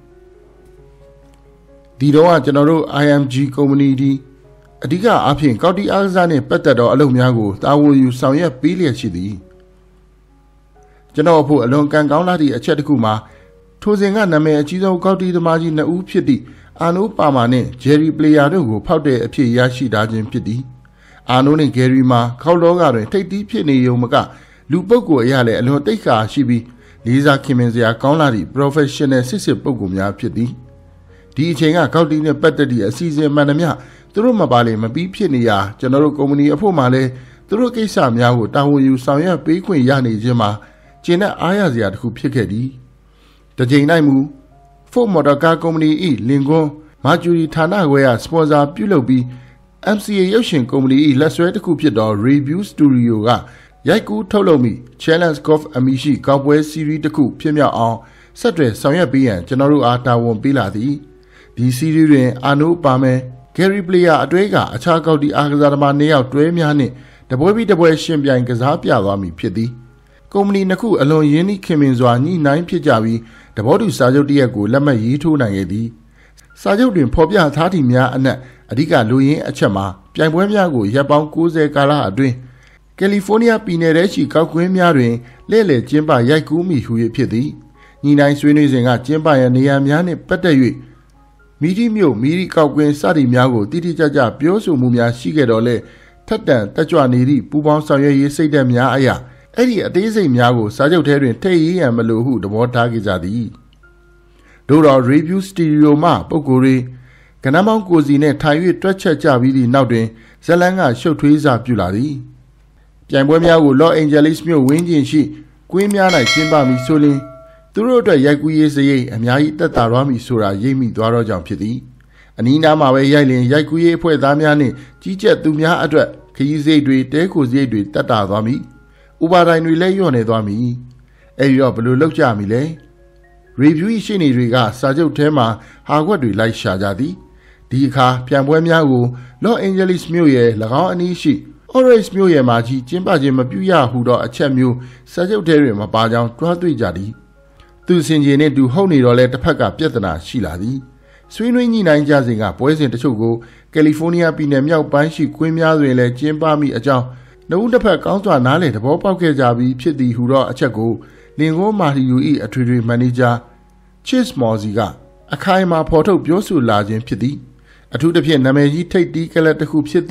Speaker 1: ဒီတော့ကကျွန်တော်တို့ I M G ကုမ္ပဏီဒီအဓိကအားဖြင့်ကော်တီအားကစားနှင့်ပတ်သက်သောအလုပ်များကိုတာဝန်ယူဆောင်ရွက်ပေးလျက်ရှိသည်ကျွန်တော်အဖို့အလွန်ကံကောင်းလာသည့်အချက်တစ်ခုမှာထိုစဉ်ကနာမည်အကြီးဆုံးကော်တီသမားကြီးနှစ်ဦးဖြစ်သည့်အာနိုးပါမာနှင့်ဂျယ်ရီပလေယာတို့ကိုဖောက်တဲ့အဖြစ်ရရှိထားခြင်းဖြစ်သည်အာနိုးနှင့်ဂယ်ရီမှာခောက်လောကတွင်ထိပ်တီးဖြစ်နေုံမကလူပုဂ္ဂိုလ်အရာလည်းအလွန်တိတ်ခါရှိပြီးလေးစားခင်မင်စရာကောင်းလာသည့် professional စစ်စစ်ပုဂ္ဂိုလ်များဖြစ်သည်ဒီအချိန်ကကောက်တီနှင့်ပတ်သက်သည့်အစီအစဉ်မှန်သမျှသူတို့မပါလေမပြီးဖြစ်နေရာကျွန်တော်တို့ကုမ္ပဏီအဖို့မှလည်းသူတို့ကိစ္စများကိုတာဝန်ယူဆောင်ရွက်ပေးခွင့်ရနေခြင်းမှာကျင်းတဲ့အားရစရာတစ်ခုဖြစ်ခဲ့သည်တကြိမ်နိုင်မူ Ford Motor Car Company ၏လင်ကွန်းမာဂျူရီဌာနခွဲကစပွန်ဆာပြုလုပ်ပြီး M C A ရုပ်ရှင်ကုမ္ပဏီ၏လက်ဆွဲတစ်ခုဖြစ်သော Review Studio ကရိုက်ကူးထုတ်လုပ်မိ Challenge Golf အမည်ရှိကောက်ပွဲစီးရီးတစ်ခုဖြစ်မြောက်အောင်ဆက်တွယ်ဆောင်ရွက်ပေးရန်ကျွန်တော်တို့အားတာဝန်ပေးလာသည်ဒီစီးရီးတွင်အာနိုးပါမယ်ဂယ်ရီပလေယာအတွဲကအခြားကောက်တီအားကစားသမားနှစ်ယောက်တွဲများနှင့်တပွဲပြီးတပွဲရှင်ပြိုင်ကစားပြသွားမည်ဖြစ်သည်ကုမ္ပဏီနှစ်ခုအလွန်ရင်းနှီးခင်မင်စွာညှိနှိုင်းဖြစ်ကြပြီးတဘောတူစာချုပ်တရက်ကိုလက်မှတ်ရေးထိုးနိုင်ခဲ့သည်စာချုပ်တွင်ဖော်ပြထားသည့်များအနက်အဓိကလူရင်းအချက်မှာပြိုင်ပွဲများကိုရပ်ပေါင်း၉၀ကာလအတွင်းကယ်လီဖိုးနီးယားပြည်နယ်ထဲရှိကောက်ကွင်းများတွင်လဲ့လှယ်ကျင်းပရိုက်ကူးမိဟု၍ဖြစ်သည်ညှိနှိုင်းဆွေးနွေးစဉ်ကကျင်းပရန်နေရာများနှင့်ပတ်သက်၍မီဒီမျိုးမီဒီကောက်ကွင်းစသည်များကိုတိတိကျကျပြောဆိုမှုများရှိခဲ့တော့လေထက်တန်တက်ကြွနေသည့်ပူပေါင်းဆောင်ရွက်ရေးစိတ်ဓာတ်များအရာအဲ့ဒီအသေးစိတ်များကိုစာချုပ်ထဲတွင်ထည့်ရေးရန်မလိုဟုသဘောထားခဲ့ကြသည်တို့တော့ Review Studio မှပုံကိုယ်တွေကဏ္ဍမောင်းကိုစီနှင့်ထိုင်၍တွက်ချက်ကြပြီးသည့်နောက်တွင်ဇလန်းကရှုပ်ထွေးစာပြုလာသည်ပြိုင်ပွဲများကို Los Angeles မြို့ဝင်းကျင်ရှိကွင်းများ၌ကျင်းပမည်ဆိုလျှင်သူတို့အတွက်ရိုက်ကူးရေးစရိတ်အများကြီးတက်တာရမည်ဆိုတာရိပ်မိသွားတော့ကြောင်ဖြစ်သည်အနီးနားမှာပဲရိုက်လင်ရိုက်ကူးရေးအဖွဲ့သားများနှင့်ကြီးကြပ်သူများအတွက်ခရီးစရိတ်တွေတဲခိုစရိတ်တွေတက်တာသွားမည်ဥပါဒိုင်တွေလည်းညော့နေသွားမည်အဲဒီတော့ဘယ်လိုလုပ်ကြမည်လဲ review ရှိနေတွေကစာချုပ်ထဲမှာဟာခွက်တွေလိုက်ရှာကြသည်ဒီအခါပြန်ပွဲများကို Los Angeles မြို့ရဲ့၎င်းအနီးရှိ Orange မြို့ရဲ့မှာကြီးကျင်းပခြင်းမပြုရဟုသောအချက်မျိုးစာချုပ်ထဲတွင်မပါကြောင်းတွားတွေ့ကြသည်သူစင်ကြီးနှင့်သူဟုတ်နေတော့လဲတစ်ဖက်ကပြဿနာရှိလာသည်ဆွေးနွေးညှိနှိုင်းကြစဉ်ကပွဲစဉ်တချို့ကိုကယ်လီဖိုးနီးယားပြည်နယ်မြောက်ပိုင်းရှိကွင်းများတွင်လည်းကျင်းပမိအကြောင်းနှုတ်တစ်ဖက်ကောင်းစွာနားလည်သဘောပေါက်ခဲ့ကြပြီးဖြစ်သည်ဟူသောအချက်ကိုလင်ကွန်းမာတီယူ၏အထွေထွေမန်နေဂျာ Chase Morsey ကအခိုင်အမာဖော်ထုတ်ပြောဆိုလာခြင်းဖြစ်သည်အထူးသဖြင့်နာမည်ကြီးထိပ်တီးကလပ်တစ်ခုဖြစ်သည့်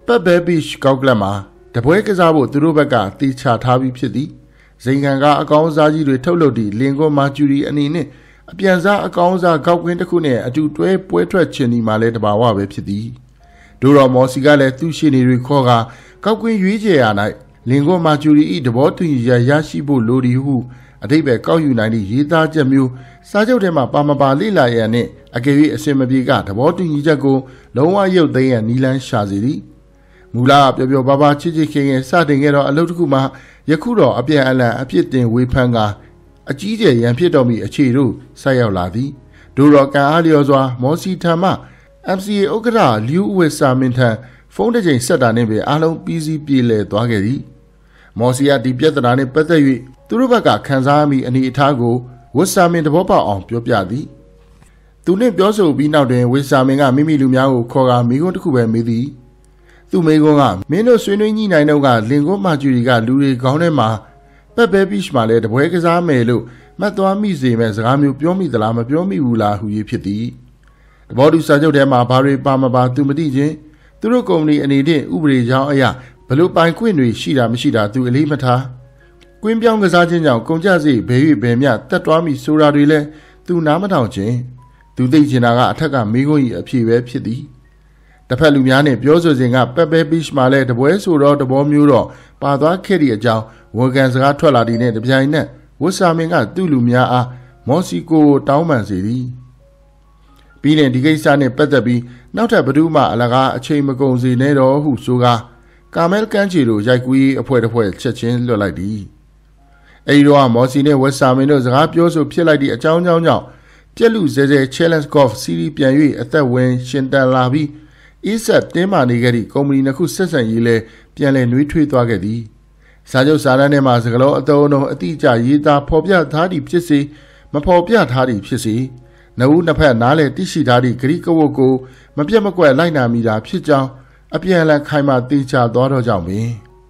Speaker 1: ပတ်ဘဲဘစ်ကောက်ကလပ်မှာတပွဲကစားဖို့သူတို့ဘက်ကတီချထားပြီးဖြစ်သည်ဇိမ်ခံကအကောင်းစားကြီးတွေထုတ်လုပ်သည့်လင်ကွန်မာကျူရီအနေနဲ့အပြန်စားအကောင်းစားကောက်ကွင်းတစ်ခုနဲ့အတူတွဲပွဲထွက်ခြင်းဒီမှာလည်းတဘာဝပဲဖြစ်သည်ဒိုတော်မော်စီကလည်းသူ့ရှိနေတွေခေါ်ကကောက်ကွင်းရွေးချယ်ရ၌လင်ကွန်မာကျူရီ၏တဘောတူညီချက်ရရှိဖို့လိုသည်ဟုအထိပ္ပယ်ကောက်ယူနိုင်သည့်ရေးသားချက်မျိုးစားချုပ်ထဲမှာပါမပါလိလာရန်နှင့်အကယ်၍အစင်မပြေကတဘောတူညီချက်ကိုလုံးဝရုပ်သိမ်းရန်နီလန်းရှာစေသည်မူလပျော်ပျော်ပါပါချစ်ချစ်ခင်ခင်စတင်ခဲ့တော့အလုပ်တစ်ခုမှာယခုတော့အပြန်အလှန်အဖြစ်တင်ဝေဖန်ကအကြီးကျယ်ရန်ဖြစ်တော်မူအခြေတို့ဆက်ရောက်လာသည်ဒိုတော်ကန်အားလျော်စွာမော်စီထံမှ အမ် စီ အေ ဥက္ကဋ္ဌလျူဝစ်ဆာမင်ထံဖုန်းတစ်ချိန်ဆက်တာနဲ့ပဲအားလုံးပြီးစီးပြေလည်သွားခဲ့သည်မော်စီကဒီပြဿနာနဲ့ပတ်သက်၍သူတို့ဘက်ကခံစားမိအနေအထားကိုဝစ်ဆာမင်သဘောပေါက်အောင်ပြောပြသည်သူနဲ့ပြောဆိုပြီးနောက်တွင်ဝစ်ဆာမင်ကမိမိလူများကိုခေါ်ကာမိကွန်းတစ်ခုပဲမေးသည်သူမိကွန်းကမင်းတို့ဆွေးနွေးညှိနှိုင်းတော့ကလင်ကွန်းမာကျူရီကလူတွေခေါင်းထဲမှာပတ်ဘဲဘစ်မှာလည်းတပွဲကစားမယ်လို့မှတ်သွားမိစေမဲ့စကားမျိုးပြောမိသလားမပြောမိဘူးလားဟူ၍ဖြစ်သည်တဘောတူစာချုပ်ထဲမှာဘာတွေပါမပါသူမသိချင်းသူတို့ကုမ္ပဏီအနေနဲ့ဥပဒေကြောင်းအရဘလို့ပိုင်ခွင့်တွေရှိတာမရှိတာသူအလေးမထားကွင်းပြောင်းကစားခြင်းကြောင့်ကုန်ကြစိတ်ဘဲ၍ဘဲမြတက်သွားမိဆိုတာတွေလည်းသူနားမထောင်ခြင်းသူသိချင်တာကအထက်ကမိခွန်းကြီးအဖြစ်ပဲဖြစ်သည်တစ်ဖက်လူများနဲ့ပြောဆိုစဉ်ကပက်ပဲဘစ်မှာလည်းတပွဲဆိုတော့တဘောမျိုးတော့ပါသွားခဲ့သည့်အကြောင်းဝန်ခံစကားထွက်လာတဲ့တပြိုင်နက်ဝစ်ဆာမင်ကသူ့လူများအားမော်စီကိုတောင်းပန်စေသည်ပြီးရင်ဒီကိစ္စနဲ့ပတ်သက်ပြီးနောက်ထပ်ဘဒုမှအလကားအချိန်မကုန်စေနဲ့တော့ဟုဆိုကာကာမဲလ်ကန်ချီတို့ရိုက်ကူးရေးအဖွဲ့တစ်ဖွဲ့ချက်ချင်းလွတ်လိုက်သည်အဲဒီတော့မော်စီနဲ့ဝစ်ဆာမင်တို့စကားပြောဆိုဖြစ်လိုက်သည့်အကြောင်းကြောင့်ကြောင့်ပြက်လူဇဲဇဲ Challenge Golf Series ပြန်၍အသက်ဝင်ရှင်တန်လာပြီးအစ်ဆက်တင်းမာနေခဲ့သည့်ကုမ္ပဏီနှစ်ခုဆက်ဆံရေးလဲပြန်လည်နှွေးထွေးသွားခဲ့သည်စာချုပ်စာတမ်းထဲမှာစကားလုံးအတုံးလုံးအတိအကျရေးသားဖော်ပြထားသည့်ဖြစ်စေမဖော်ပြထားသည့်ဖြစ်စေနှစ်ဦးနှစ်ဖက်နားလည်သိရှိထားသည့်ဂရိကဝတ်ကိုမပြတ်မကွက်လိုက်နာမိတာဖြစ်ကြောင်းအပြန်အလှန်ခိုင်မာသိချသွားတော့ကြောင့်ပင်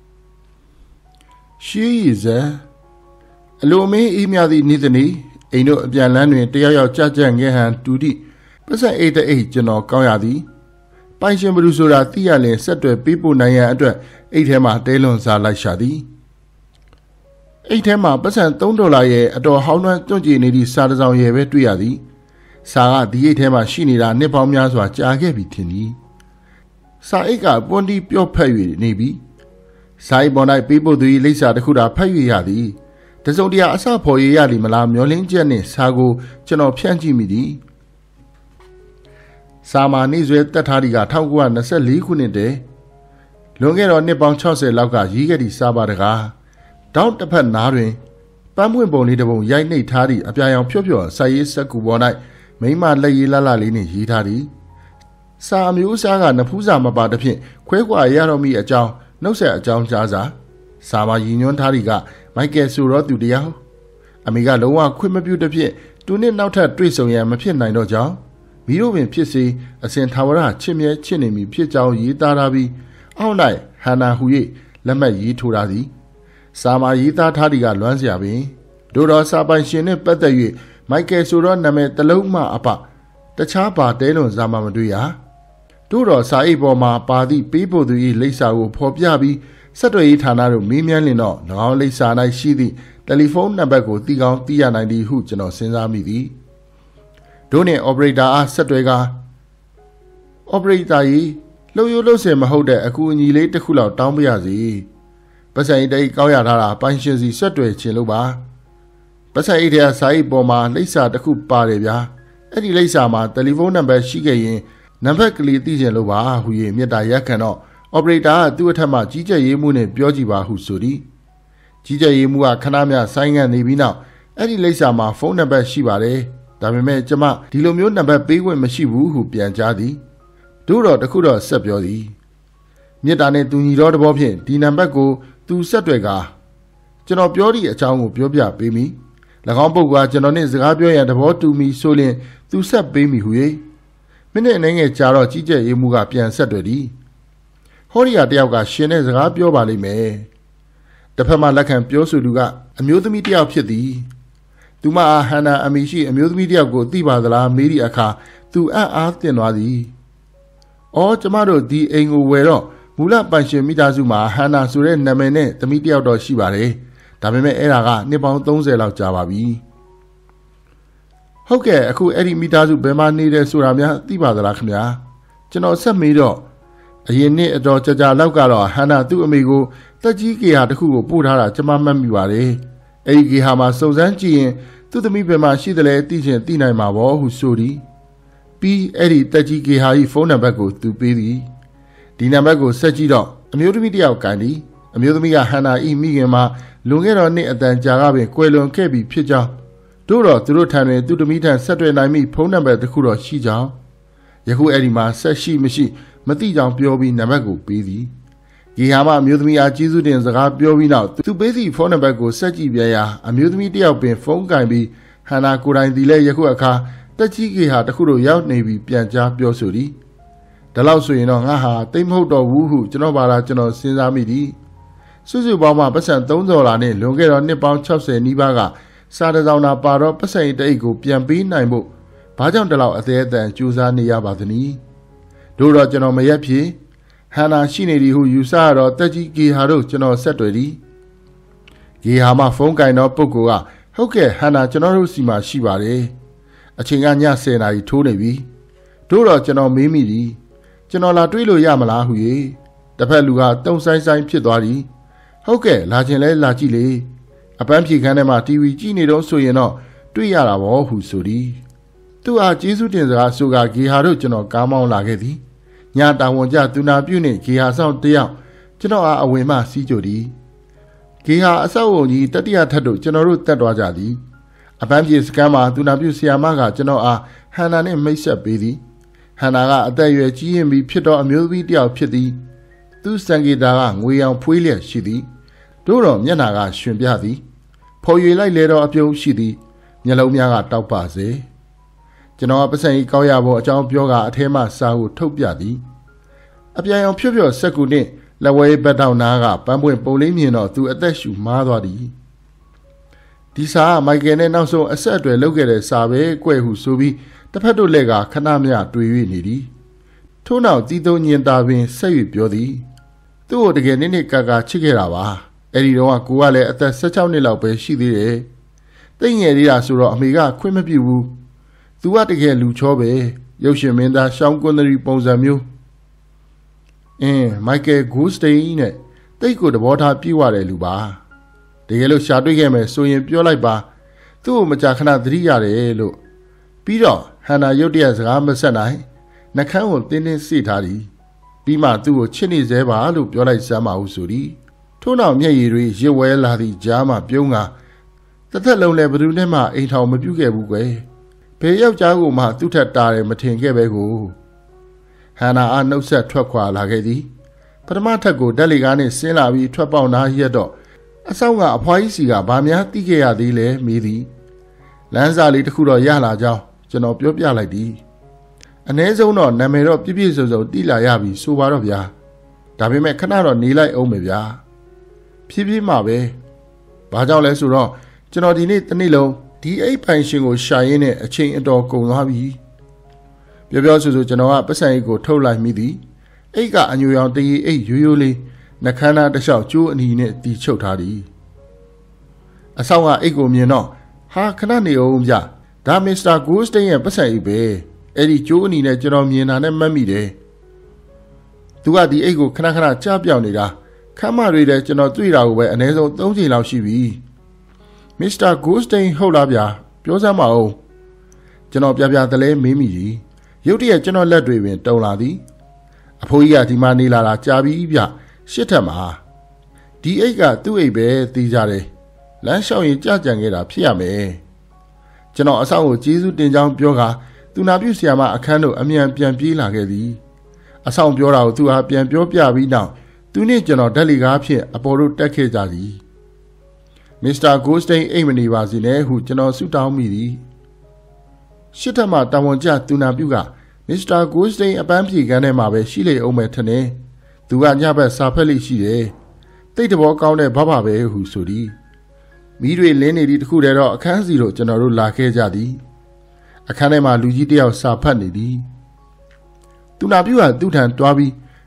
Speaker 1: ရှိရည်စံအလိုမင်းအေးမြသည့်နေ့သည်အိမ်တို့အပြန်လန်းတွင်တယောက်ယောက်ကြကြငဲဟန်တူသည့်ပတ်စံအိတ်တဲ့အိတ်ကျွန်တော်ကောင်းရသည်ပိုင်ရှင်ဘလူဆိုတာသိရလင်ဆက်တွယ်ပေးပို့နိုင်ရန်အတွက်အိတ်ထဲမှာတဲလွန်စားလိုက်ရှာသည်အိတ်ထဲမှာပတ်စံသုံးဒေါ်လာရဲ့အတော်ဟောင်းနှွမ်းတွန့်ကြည်နေသည့်စာတစ်စောင်ရဲ့ပဲတွေ့ရသည်စာကဒီအိတ်ထဲမှာရှိနေတာနှစ်ပေါင်းများစွာကြာခဲ့ပြီထင်သည်စာအိတ်ကပွန်တီပြော့ဖက်၍နေပြီစာအိတ်ပေါ်၌ပေးပို့သူ၏လိပ်စာတစ်ခုသာဖတ်၍ရသည်တစုံတရာအစဖော်ရရလိမလားမျောလင်းချက်နှင့်စာကိုကျွန်တော်ဖြန့်ကြည့်မိသည်စာမာနေဆွဲတက်ထားသည့်က၁၉၂၄ခုနှစ်တည်းလွန်ခဲ့တော့နှစ်ပေါင်း၆၀လောက်ကရေးခဲ့သည့်စာပါတကားတောင်းတစ်ဖက်နားတွင်ပန်းပွင့်ပုံလေးတစ်ပုံရိုက်နှိပ်ထားသည့်အပြာရောင်ဖြော့ဖြော့စာရေးစက်ကူပေါ်၌မိမလက်ရည်လှလှလေးနှင့်ရေးထားသည်စာအမျိုးအစားကနဖူးစာမပါသဖြင့်ခွဲခွာရတော့မိအကြောင်းနှုတ်ဆက်အကြောင်းကြားစာစာပါရည်ညွှန်းထားသည့်ကမိုက်ကယ်ဆိုတော့သူတယောက်အမေကလုံးဝခွင့်မပြုသဖြင့်သူနှင့်နောက်ထပ်တွေ့ဆုံရန်မဖြစ်နိုင်တော့ကြောင်းမိတို့ပင်ဖြစ်စေအစဉ်ထာဝရချစ်မြဲချစ်နေမည်ဖြစ်ကြောင်းရေးသားထားပြီးအောက်၌ဟန်နာဟူ၍လက်မှတ်ရေးထိုးထားသည်စာမာရေးသားထားသည့်ကလွမ်းစရာပင်ဒိုတော်စာပိုင်ရှင်နှင့်ပတ်သက်၍မိုက်ကယ်ဆိုတော့နာမည်တစ်လုံးမှအပတခြားပါတဲလွန်စာမှမတွေ့ရတို့တော်စာအိတ်ပေါ်မှာပါသည့်ပေးပို့သူ၏လိပ်စာကိုဖော်ပြပြီးဆက်သွယ်ရေးဌာနတို့မေးမြန်းလင်တော့၎င်းလိပ်စာ၌ရှိသည့်တယ်လီဖုန်းနံပါတ်ကိုသိကောင်းသိရနိုင်သည်ဟုကျွန်တော်စဉ်းစားမိသည်တို့နှင့် operator အားဆက်သွယ်ကာ operator ကြီးလှုပ်ရိုးလှုပ်ဆယ်မဟုတ်တဲ့အကူအညီလေးတစ်ခုလောက်တောင်းပြရစီပတ်စံအိတ်တိတ်ကောင်းရထားတာပိုင်ရှင်စီဆက်သွယ်ခြင်းလို့ပါပတ်စံအိတ်ထဲကစာအိတ်ပေါ်မှာလိပ်စာတစ်ခုပါတယ်ဗျာအဲ့ဒီလိပ်စာမှာတယ်လီဖုန်းနံပါတ်ရှိခဲ့ရင်နံပါတ်ကလေးသိချင်လို့ပါဟူ၍မြတ်တာရက်ခံတော့ operator ကသူ့အထက်မှကြီးကြပ်ရေးမှုနဲ့ပြောကြည့်ပါဟုဆိုသည်ကြီးကြပ်ရေးမှုကခဏမျှဆိုင်းငံ့နေပြီးနောက်အဲ့ဒီလိပ်စာမှာဖုန်းနံပါတ်ရှိပါတယ်ဒါပေမဲ့ကျမဒီလိုမျိုးနံပါတ်ပေးခွင့်မရှိဘူးဟုပြန်ကြားသည်တို့တော့တခုတော့ဆက်ပြောသည်မြတ်တာနဲ့သူညီတော်တဘောဖြင့်ဒီနံပါတ်ကိုသူဆက်တွေ့ကာကျွန်တော်ပြောသည့်အကြောင်းကိုပြောပြပေးမိ၎င်းပုဂ္ဂိုလ်ကကျွန်တော်နဲ့စကားပြောရန်တဘောတူမီဆိုရင်သူဆက်ပေးမိဟု၍မိနစ်အနေငယ်ကြာတော့ကြီးကြပ်ရေးမှုကပြန်ဆက်တွေ့သည်ဟောဒီယာတယောက်ကရှင်နဲ့စကားပြောပါလိမ့်မယ်တစ်ဖက်မှလက်ခံပြောဆိုသူကအမျိုးသမီးတယောက်ဖြစ်သည်သူမအားဟန်နာအမီရှိအမျိုးသမီးတယောက်ကိုသိပါသလားမေးသည့်အခါသူအံ့အားသင့်သွားသည်။အော်ကျမတို့ဒီအိမ်ကိုဝယ်တော့မူလပိုင်ရှင်မိသားစုမှာဟန်နာဆိုတဲ့နာမည်နဲ့သမီးတယောက်တော့ရှိပါတယ်ဒါပေမဲ့အဲ့ဒါကနှစ်ပေါင်းသုံးဆယ်လောက်ကြာပါပြီဟုတ်ကဲ့အခုအဲ့ဒီမိသားစုဘယ်မှာနေတယ်ဆိုတာများသိပါသလားခင်ဗျာကျွန်တော်ဆက်မေးတော့အရင်နှစ်အတော်ကြာကြာလောက်ကတော့ဟန်နာသူ့အမေကိုတက်ကြီးကေဟာတစ်ခုကိုပို့ထားတာကျွန်မမှတ်မိပါတယ်အဲ့ဒီကေဟာမှာစုံစမ်းကြည့်ရင်သူ့သမီးဘယ်မှာရှိတယ်လဲသိချင်သိနိုင်မှာပေါ့ဟုဆိုသည်ပြီးအဲ့ဒီတက်ကြီးကေဟာ၏ဖုန်းနံပါတ်ကိုသူပေးသည်ဒီနံပါတ်ကိုဆက်ကြည့်တော့အမျိုးသမီးတစ်ယောက်ကန်သည်အမျိုးသမီးကဟန်နာ၏မိခင်မှာလွန်ခဲ့တော့နှစ်အတန်ကြာကပင်ကွယ်လွန်ခဲ့ပြီဖြစ်ကြောင်းတို့တော့သူတို့ထံတွင်သူ့သမီးထံဆက်တွေ့နိုင်မိဖုန်းနံပါတ်တစ်ခုတော့ရှိကြောင်းယခုအဲ့ဒီမှာဆက်ရှိမရှိမသိကြောင်ပြောပြီးနံပါတ်ကိုပေးသည်ဂီဟာမအမျိုးသမီးအားကျေးဇူးတင်စကားပြောပြီးနောက်သူပေးသည့်ဖုန်းနံပါတ်ကိုဆက်ကြည့်ပြန်ရာအမျိုးသမီးတစ်ယောက်ပင်ဖုန်းကင်ပြီးဟန်နာကိုယ်တိုင်ဒီလဲယခုအခါတက်ကြီးဂီဟာတစ်ခုတို့ရောက်နေပြီးပြန်ကြားပြောဆိုသည်ဒါလို့ဆိုရင်တော့ငါဟာတိတ်မဟုတ်တော့ဘူးဟုကျွန်တော်ပါလာကျွန်တော်စဉ်းစားမိသည်စုစုပေါင်းမှာပတ်စံသုံးဒေါ်လာနဲ့လွန်ခဲ့တော့နှစ်ပေါင်း၆၀နီးပါးကစားတစောင်းနာပါတော့ပတ်စံတအိတ်ကိုပြန်ပေးနိုင်ဖို့ဘာကြောင့်တလောက်အသေးအတန်ကြိုးစားနေရပါသနည်းတို့တော့ကျွန်တော်မရက်ဖြစ်ဟန်နာရှိနေသည်ဟုယူဆရတော့တက်ကြီးဂီဟာတို့ကျွန်တော်ဆက်တွေ့သည်ဂီဟာမှဖုန်းကင်တော့ပုဂ္ဂိုလ်ကဟုတ်ကဲ့ဟန်နာကျွန်တော်တို့စီမှာရှိပါတယ်အချိန်ကညဆယ်နာရီထိုးနေပြီတို့တော့ကျွန်တော်မေးမိသည်ကျွန်တော်လာတွေးလို့ရမလားဟု၍တစ်ဖက်လူကတုံဆိုင်ဆိုင်ဖြစ်သွားသည်ဟုတ်ကဲ့လာခြင်းလဲလာကြည့်လေအပန်းဖြေခန်းထဲမှာတီဗီကြည့်နေတော့ဆိုရင်တော့တွေ့ရတာပေါ့ဟုဆိုသည်သူအားကျေးဇူးတင်စကားဆိုကဂီဟာတို့ကျွန်တော်ကားမောင်းလာခဲ့သည်ညတာဝန်ကျသူနာပြုနှင့်ဂီဟာဆောင်တယောက်ကျွန်တော်အားအဝင်မှစီးကြသည်ဂီဟာအဆောက်အုံကြီးတတိယထပ်တို့ကျွန်တော်တို့တက်သွားကြသည်အပန်းဖြေစကန်မှာသူနာပြုဆရာမကကျွန်တော်အားဟန်နာနဲ့မိတ်ဆက်ပေးသည်ဟန်နာကအသက်အရွယ်ကြီးရင်ပြီးဖြစ်တော့အမျိုးသမီးတယောက်ဖြစ်သည်သူစံဂီတာကငွေရောင်ဖွေးလျက်ရှိသည်တို့တော့မျက်နာကရှင်ပြသည်ဖော်ရွေလိုက်လေတော့အပြုံးရှိသည်မျက်လုံးများကတောက်ပါစေကျွန်တော်ပတ်စံကြီးကောက်ရဖို့အကြောင်းပြောကအထဲမှစာကိုထုတ်ပြသည်အပြန်အောင်ဖြွတ်ဖြွတ်ဆက်ကူနှင့်လက်ဝဲဘက်တောင်နာကပန်းပွင့်ပုံလေးမြင်တော့သူအသက်ရှူမားသွားသည်ဒီစာကမိုက်ကယ်နဲ့နောက်ဆုံးအဆက်အသွယ်လုပ်ခဲ့တဲ့စာပဲကွဲ့ဟုဆိုပြီးတစ်ဖက်တို့လက်ကခဏမျှတွေ့၍နေသည်ထို့နောက်တီးသုံးညင်တာပင်ဆက်၍ပြောသည်သူ့ကိုတကယ်နစ်နစ်ကာကာချစ်ခဲ့တာပါအဲ့ဒီတော့ကိုကလည်းအသက်၁၆နှစ်လောက်ပဲရှိသေးတယ်တိတ်ငယ်သေးတာဆိုတော့အမေကခွင့်မပြုဘူးသူကတကယ်လူချောပဲရုပ်ရှင်မင်းသားရှောင်းကွန်းသရီပုံစံမျိုးအင်းမိုက်ကယ်ဂိုးစတိန်နဲ့တိတ်ကိုတဘောထားပြေးွားတဲ့လူပါတကယ်လို့ရှာတွေ့ခဲ့မယ်ဆိုရင်ပြောလိုက်ပါသူ့ကိုမကြာခဏသတိရတယ်လို့ပြီးတော့ဟန်နာရုတ်တရက်စကားမဆက်နိုင်နှကန်းကိုတင်းတင်းစိထားသည်ပြီးမှသူ့ကိုချစ်နေသေးပါလို့ပြောလိုက်စမ်းပါဦးဆိုသည်ထို့နောက်မျက်ရည်တွေရစ်ဝဲလာသည့်ကြားမှပြုံးကတစ်သက်လုံးလည်းဘယ်သူနဲ့မှအိမ်ထောင်မပြုတ်ခဲ့ဘူးကွယ်ဘယ်ယောက်ျားကိုမှသူ့ထက်တာတယ်မထင်ခဲ့ပဲကိုဟန်နာအားနှုတ်ဆက်ထွက်ခွာလာခဲ့သည်ပထမထပ်ကိုဓာတ်လေကားနဲ့ဆင်းလာပြီးထွက်ပေါက်နာရက်တော့အဆောင်ကအဖွားကြီးစီကဘာများသိခဲ့ရသေးလဲမေးသည်လမ်းစာလေးတစ်ခုတော့ရလာကြောင်းကျွန်တော်ပြောပြလိုက်သည်အ ਨੇ ဆုံးတော့နာမည်တော့ပြည့်ပြည့်စုံစုံတိလာရပြီဆိုပါတော့ဗျာဒါပေမဲ့ခဏတော့နေလိုက်အောင်မယ်ဗျာဖြည်းဖြည်းမှပဲဘာကြောင့်လဲဆိုတော့ကျွန်တော်ဒီနေ့တစ်နေ့လုံးဒီအိတ်ပိုင်ရှင်ကိုရှာရင်းနဲ့အချိန်အတော်ကုန်သွားပြီပြောပြောဆိုဆိုကျွန်တော်ကပတ်စံအိတ်ကိုထုတ်လိုက်မိသည်အိတ်ကအညူရောင်တရီအိတ်ရိုးရိုးလေးနှခမ်းသားတစ်လျှောက်ကျိုးအနီနဲ့တီချုပ်ထားသည်အဆောင်ကအိတ်ကိုမြင်တော့ဟာခဏနေအောင်ဗျဒါမစ္စတာဂိုးစတိန်ရဲ့ပတ်စံအိတ်ပဲအဲ့ဒီကျိုးအနီနဲ့ကျွန်တော်မြင်တာနဲ့မှတ်မိတယ်သူကဒီအိတ်ကိုခဏခဏကြားပြောင်နေတာခမ်းမတွေတဲ့ကျွန်တော်တွေ့တာကိုပဲအနည်းဆုံး၃ချိန်လောက်ရှိပြီမစ္စတာဂိုးစတိန်ဟုတ်လားဗျာပြောစမ်းပါဦးကျွန်တော်ပြပြတလဲမေးမိကြီးရုတ်တရက်ကျွန်တော်လက်တွေပင်တုံလာသည်အဖိုးကြီးကဒီမှာနေလာတာကြာပြီဗျရှစ်ထက်မှာဒီအိတ်ကသူ့အိတ်ပဲသိကြတယ်လမ်းလျှောက်ရင်ကြကြံခဲ့တာဖြစ်ရမယ်ကျွန်တော်အဆောင်ကိုကျေးဇူးတင်ကြောင်းပြောကာသူနာပြုဆရာမအခန်းတို့အမြန်ပြန်ပြေးလာခဲ့သည်အဆောင်ပြောတာကိုသူဟာပြန်ပြောပြပြီးနောက်သူနဲ့ကျွန်တော်ဓာတ်လီကားဖြင့်အပေါ်တို့တက်ခဲ့ကြသည်မစ္စတာဂိုးစတိန်အိတ်မနေပါစေနဲ့ဟုကျွန်တော်ဆုတောင်းမိသည်ရှစ်ထက်မှတာဝန်ကျသူနာပြုကမစ္စတာဂိုးစတိန်အပန်းဖြေခန်းထဲမှာပဲရှိလေအောင်မယ်ထင်တယ်သူကညဘက်စာဖက်လိရှိတယ်တိတ်တဘောကောင်းတဲ့ဘဘပဲဟုဆိုသည်မိတွေလင်းနေသည့်တခုတည်းတော့အခန်းစီတို့ကျွန်တော်တို့လာခဲ့ကြသည်အခန်းထဲမှာလူကြီးတယောက်စာဖတ်နေသည်သူနာပြုကသူ့ထံတွားပြီး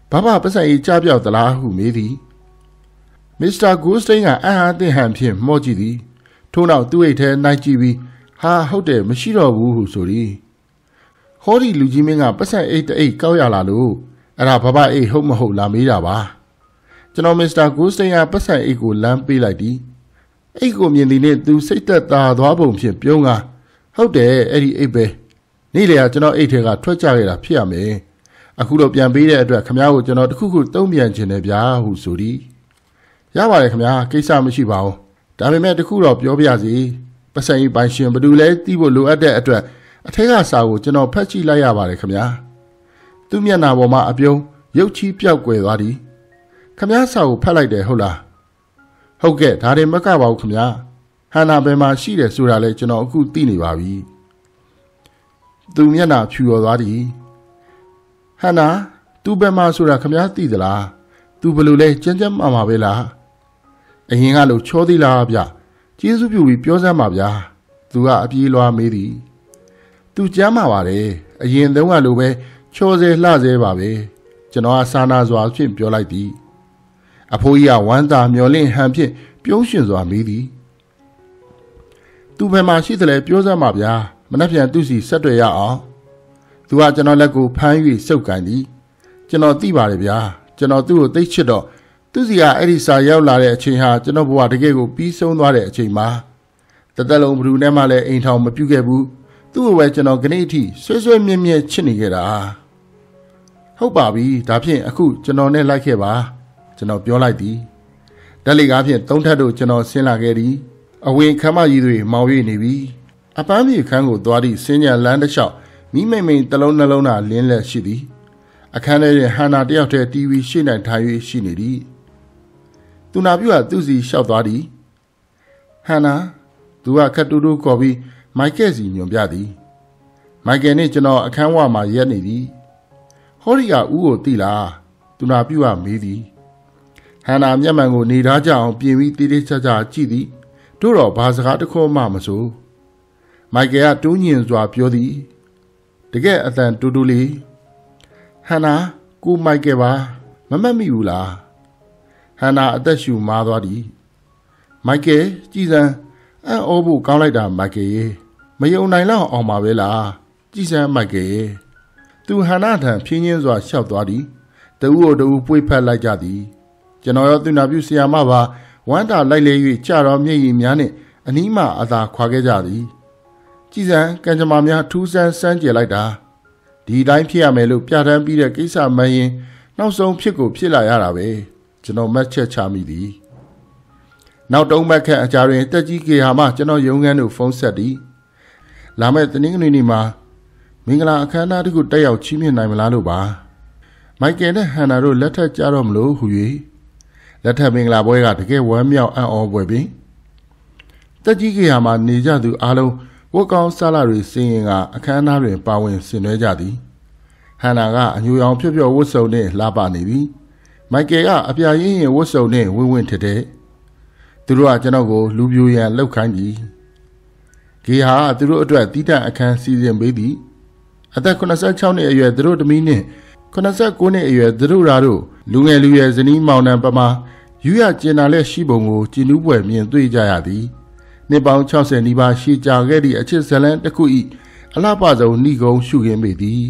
Speaker 1: ဘာမှပတ်စံရေးကြားပြောက်သလားဟုမေးသည်မစ္စတာဂိုးစတိန်ကအံ့အားသင့်ဟန်ဖြင့်မော့ကြည့်သည်ထို့နောက်သူ့အိတ်ထဲနိုင်ကြည့်ပြီးဟာဟုတ်တယ်မရှိတော့ဘူးဟုဆိုသည်ဟောဒီလူကြီးမင်းကပတ်စံအိတ်တအိတ်ကောက်ရလာလို့အဲ့ဒါဘာဘာအိတ်ဟုတ်မဟုတ်လာမေးတာပါကျွန်တော်မစ္စတာဂိုးစတိန်ကပတ်စံအိတ်ကိုလမ်းပေးလိုက်သည်အိတ်ကိုမြင်သည်နှင့်သူစိတ်သက်သာသွားပုံဖြင့်ပြုံးကားဟုတ်တယ်အဲ့ဒီအိတ်ပဲနေ့လေကကျွန်တော်အိတ်ထဲကထွက်ကြခဲ့တာဖြစ်ရမယ်အခုတော့ပြန်ပေးတဲ့အတွက်ခမားကိုကျွန်တော်တခုခုတုံးပြန်ခြင်းနဲ့ဗျာဟုဆိုသည်ရပါတယ်ခမားကိစ္စမရှိပါဘူးဒါပေမဲ့တခုတော့ပြောပြရစီပတ်စံရေးပိုင်ရှင်ဘယ်သူလဲသိဖို့လိုအပ်တဲ့အတွက်အထက်ကစာကိုကျွန်တော်ဖတ်ကြည့်လိုက်ရပါတယ်ခမားသူ့မျက်နှာပေါ်မှာအပြုံးရုပ်ချီးပြောက်ကွယ်သွားသည်ခမားစာကိုဖတ်လိုက်တယ်ဟုတ်လားဟုတ်ကဲ့ဒါတွေမကပါဘူးခမားဟန်နာဘယ်မှာရှိတယ်ဆိုတာလဲကျွန်တော်အခုသိနေပါပြီသူမျက်နှာဖြူရော်သွားသည်ဟန်နာသူဘယ်မှာဆိုတာခမားသိသလားသူဘယ်လိုလဲကြမ်းကြမ်းမာမာပဲလားအရင်ကလို့ချောသေးလားဗျကျေးဇူးပြုပြီးပြောစမ်းပါဗျာသူကအပြေးလွှားမေးသည်သူကြမ်းမာပါတယ်အရင်တုန်းကလိုပဲချောစေလှစေပါပဲကျွန်တော်ကစာနာစွာဖြင့်ပြောလိုက်သည်အဖိုးကြီးကဝမ်းသာမျောလင့်ဟန်ဖြင့်ပြုံးရှင်စွာမေးသည်သူဘယ်မှာရှိသလဲပြောစမ်းပါဗျာမနှက်ပြန်သူ့စီဆက်တွေ့ရအောင်သူကကျွန်တော်လက်ကိုဖမ်း၍စုပ်ကန်သည်ကျွန်တော်သိပါတယ်ဗျာကျွန်တော်သူ့ကိုသိချစ်တော့သူစီကအဲ့ဒီစာရောက်လာတဲ့အချိန်ဟာကျွန်တော်ဘဝတကယ်ကိုပြီးဆုံးသွားတဲ့အချိန်မှာတသက်လုံးဘ누구နဲ့မှလည်းအိမ်ထောင်မပြုတ်ခဲ့ဘူးသူ့ကိုပဲကျွန်တော်ခဏအထိဆွဲဆွဲမြဲမြဲချစ်နေခဲ့တာဟုတ်ပါပြီဒါဖြင့်အခုကျွန်တော်နဲ့လိုက်ခဲ့ပါကျွန်တော်ပြောလိုက်သည်ဓာတ်လေကားဖြင့်သုံးထပ်တို့ကျွန်တော်ဆင်းလာခဲ့သည်အဝင်ခမ်းမကြီးတွေမောင်၍နေပြီအပန်းပြေခန်းကိုသွားသည့်စင်းညံလမ်းတစ်လျှောက်မိမိန်မိန်တလုံးနှလုံးသာလင်းလက်ရှိသည်အခန်းထဲတွင်ဟန်နာတယောက်တည်းတီဗီရှေ့၌ထိုင်၍ရှိနေသည်သူနာပြုကသူ့စီလျှောက်သွားသည်ဟန်နာသူကခတ်တူတူခေါ်ပြီးမိုက်ကယ်စီညွန်ပြသည်မိုက်ကယ်နှင့်ကျွန်တော်အခန်းဝမှာရက်နေသည်ဟောဒီကဦးကိုသိလားသူနာပြုကမေးသည်ဟန်နာမျက်မှန်ကိုနေထားကြအောင်ပြင်ပြီးတေးသေးချာချာကြည့်သည်တို့တော့ဘာစကားတစ်ခေါက်မှမဆိုမိုက်ကယ်ကတူးညင်စွာပြောသည်တကယ်အတန်တူတူလေးဟန်နာကိုမိုက်ကယ်ပါမမတ်မိဘူးလားဟန်နာအသက်ရှူမားသွားသည်မိုက်ကယ်ကြည်စံအံ့ဩဖို့ကောင်းလိုက်တာမိုက်ကယ်ရေမယုံနိုင်လောက်အောင်ပါပဲလားကြည်စံမိုက်ကယ်ရေသူဟန်နာထံဖြင်းချင်းစွာလျှောက်သွားသည်တဦးကိုတဦးပွေဖက်လိုက်ကြသည်ကျွန်တော်ရောသူနာပြုဆရာမပါဝမ်းတာလိုက်လေ၍ကြတော်မျက်ရည်များနှင့်အနီးမှအသာခွာခဲ့ကြသည်ကြည်စံကံကြမ္မာများထူးဆန်းစမ်းကြယ်လိုက်တာဒီတိုင်းဖြစ်ရမယ်လို့ပြဋ္ဌာန်းပြီးတဲ့ကိစ္စမှန်ရင်နောက်ဆုံးဖြစ်ကိုဖြစ်လာရတာပဲကျွန်တော်မှတ်ချက်ချမိသည်နောက်တုံးမက်ခန့်အကြာတွင်တက်ကြီးကေဟာမှကျွန်တော်ရုံးခန်းသို့ဖုန်းဆက်သည်လာမယ့်တနင်္ဂနွေနေ့မှာမင်္ဂလာအခမ်းအနားတစ်ခုတက်ရောက်ချီးမြှင့်နိုင်မလားလို့ပါမိုက်ကယ်နဲ့ဟန်နာတို့လက်ထပ်ကြတော့မလို့ဟူ၍လက်ထပ်မင်္ဂလာပွဲကတကယ်ဝမ်းမြောက်အံ့ဩပွဲပင်တက်ကြီးကေဟာမှနေကြသူအားလုံးဝတ်ကောင်းစားလာတွေစင်ရင်ကအခမ်းအနားတွင်ပါဝင်ဆင်နွှဲကြသည်ဟန်နာကအညူရောင်ဖြော့ဖြော့ဝတ်စုံနှင့်လှပနေသည်မိုက်ကယ်ကအပြာရင်းရင်ဝတ်စုံနှင့်ဝင်းဝင်းထက်တဲ့သူတို့ကကျွန်တော်ကိုလူပြိုရန်လှုပ်ခိုင်းသည်ဂေဟာသူတို့အတွက်တီးတန့်အခန်းစီစဉ်ပေးသည်အသက်eighty-sixနှစ်အရွယ်သူတို့သမီးနှင့်eighty-nineနှစ်အရွယ်သူတို့ရာတို့လူငယ်လူရွယ်ဇနီးမောင်နှံပမာယူရကျင်နာလက်ရှိပုံကိုကြည်နူးပွဲမြင်တွေ့ကြရသည်နှစ်ပေါင်းsixtyနီးပါးရှည်ကြာခဲ့သည့်အချစ်ဇလန်းတစ်ခု၏အလှပဆုံးဏိဂုံးရှုခင်းပေသည်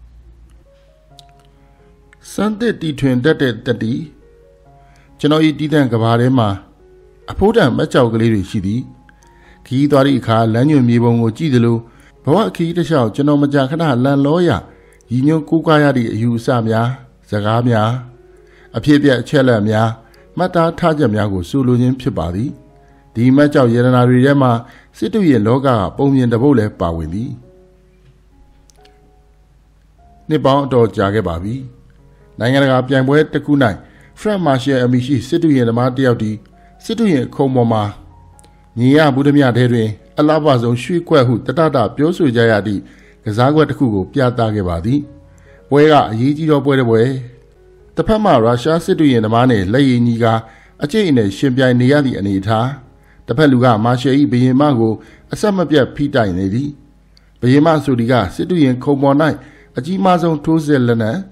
Speaker 1: စံသစ်တီထွင်တတ်တဲ့တတိကျွန်တော်ဤတီးတန့်ကဘာထဲမှာအဖိုးတန်မက်ကြောက်ကလေးတွေရှိသည်ခီးသွားသည့်အခါလမ်းညွန်မြေပုံကိုကြည့်သလိုဘဝခီးတစ်လျှောက်ကျွန်တော်မကြာခဏလန်လောရရည်ညွှန်းကိုးကားရသည့်အယူအဆများစကားများအဖြစ်အပျက်အချက်လက်များမှတ်သားထားချက်များကိုဆိုလိုခြင်းဖြစ်ပါသည်ဒီမက်ကြောက်ယရနာတွေထဲမှာစစ်တုရဲ့လောကကပုံမြင်တပုတ်လည်းပါဝင်သည်နှစ်ပေါင်းအတော်ကြာခဲ့ပါပြီနိုင်ငံတကာပြိုင်ပွဲတစ်ခု၌ဖရန့်မာရှယ်အမီရှိစစ်တုရဲ့သမားတစ်ယောက်ဒီစစ်တုရဲ့ခုံပေါ်မှာညီရဘူးဓမြထဲတွင်အလားပါဆုံးရွှေခွက်ဟုတတတပြောဆိုကြရသည့်ကစားကွက်တစ်ခုကိုပြသခဲ့ပါသည်ပွဲကအရေးကြီးသောပွဲတစ်ပွဲတစ်ဖက်မှရုရှားစစ်တုရဲ့သမားနှင့်လက်ရည်ညီကအကျိတ်အနယ်ရှင်ပြိုင်နေရသည့်အနေအထားတစ်ဖက်လူကမာရှယ်၏ဘရင်မကိုအဆက်မပြတ်ဖိတိုင်နေသည်ဘရင်မဆိုဒီကစစ်တုရင်ခုံပေါ်၌အကြီးမားဆုံးထိုးစစ်လက်နက်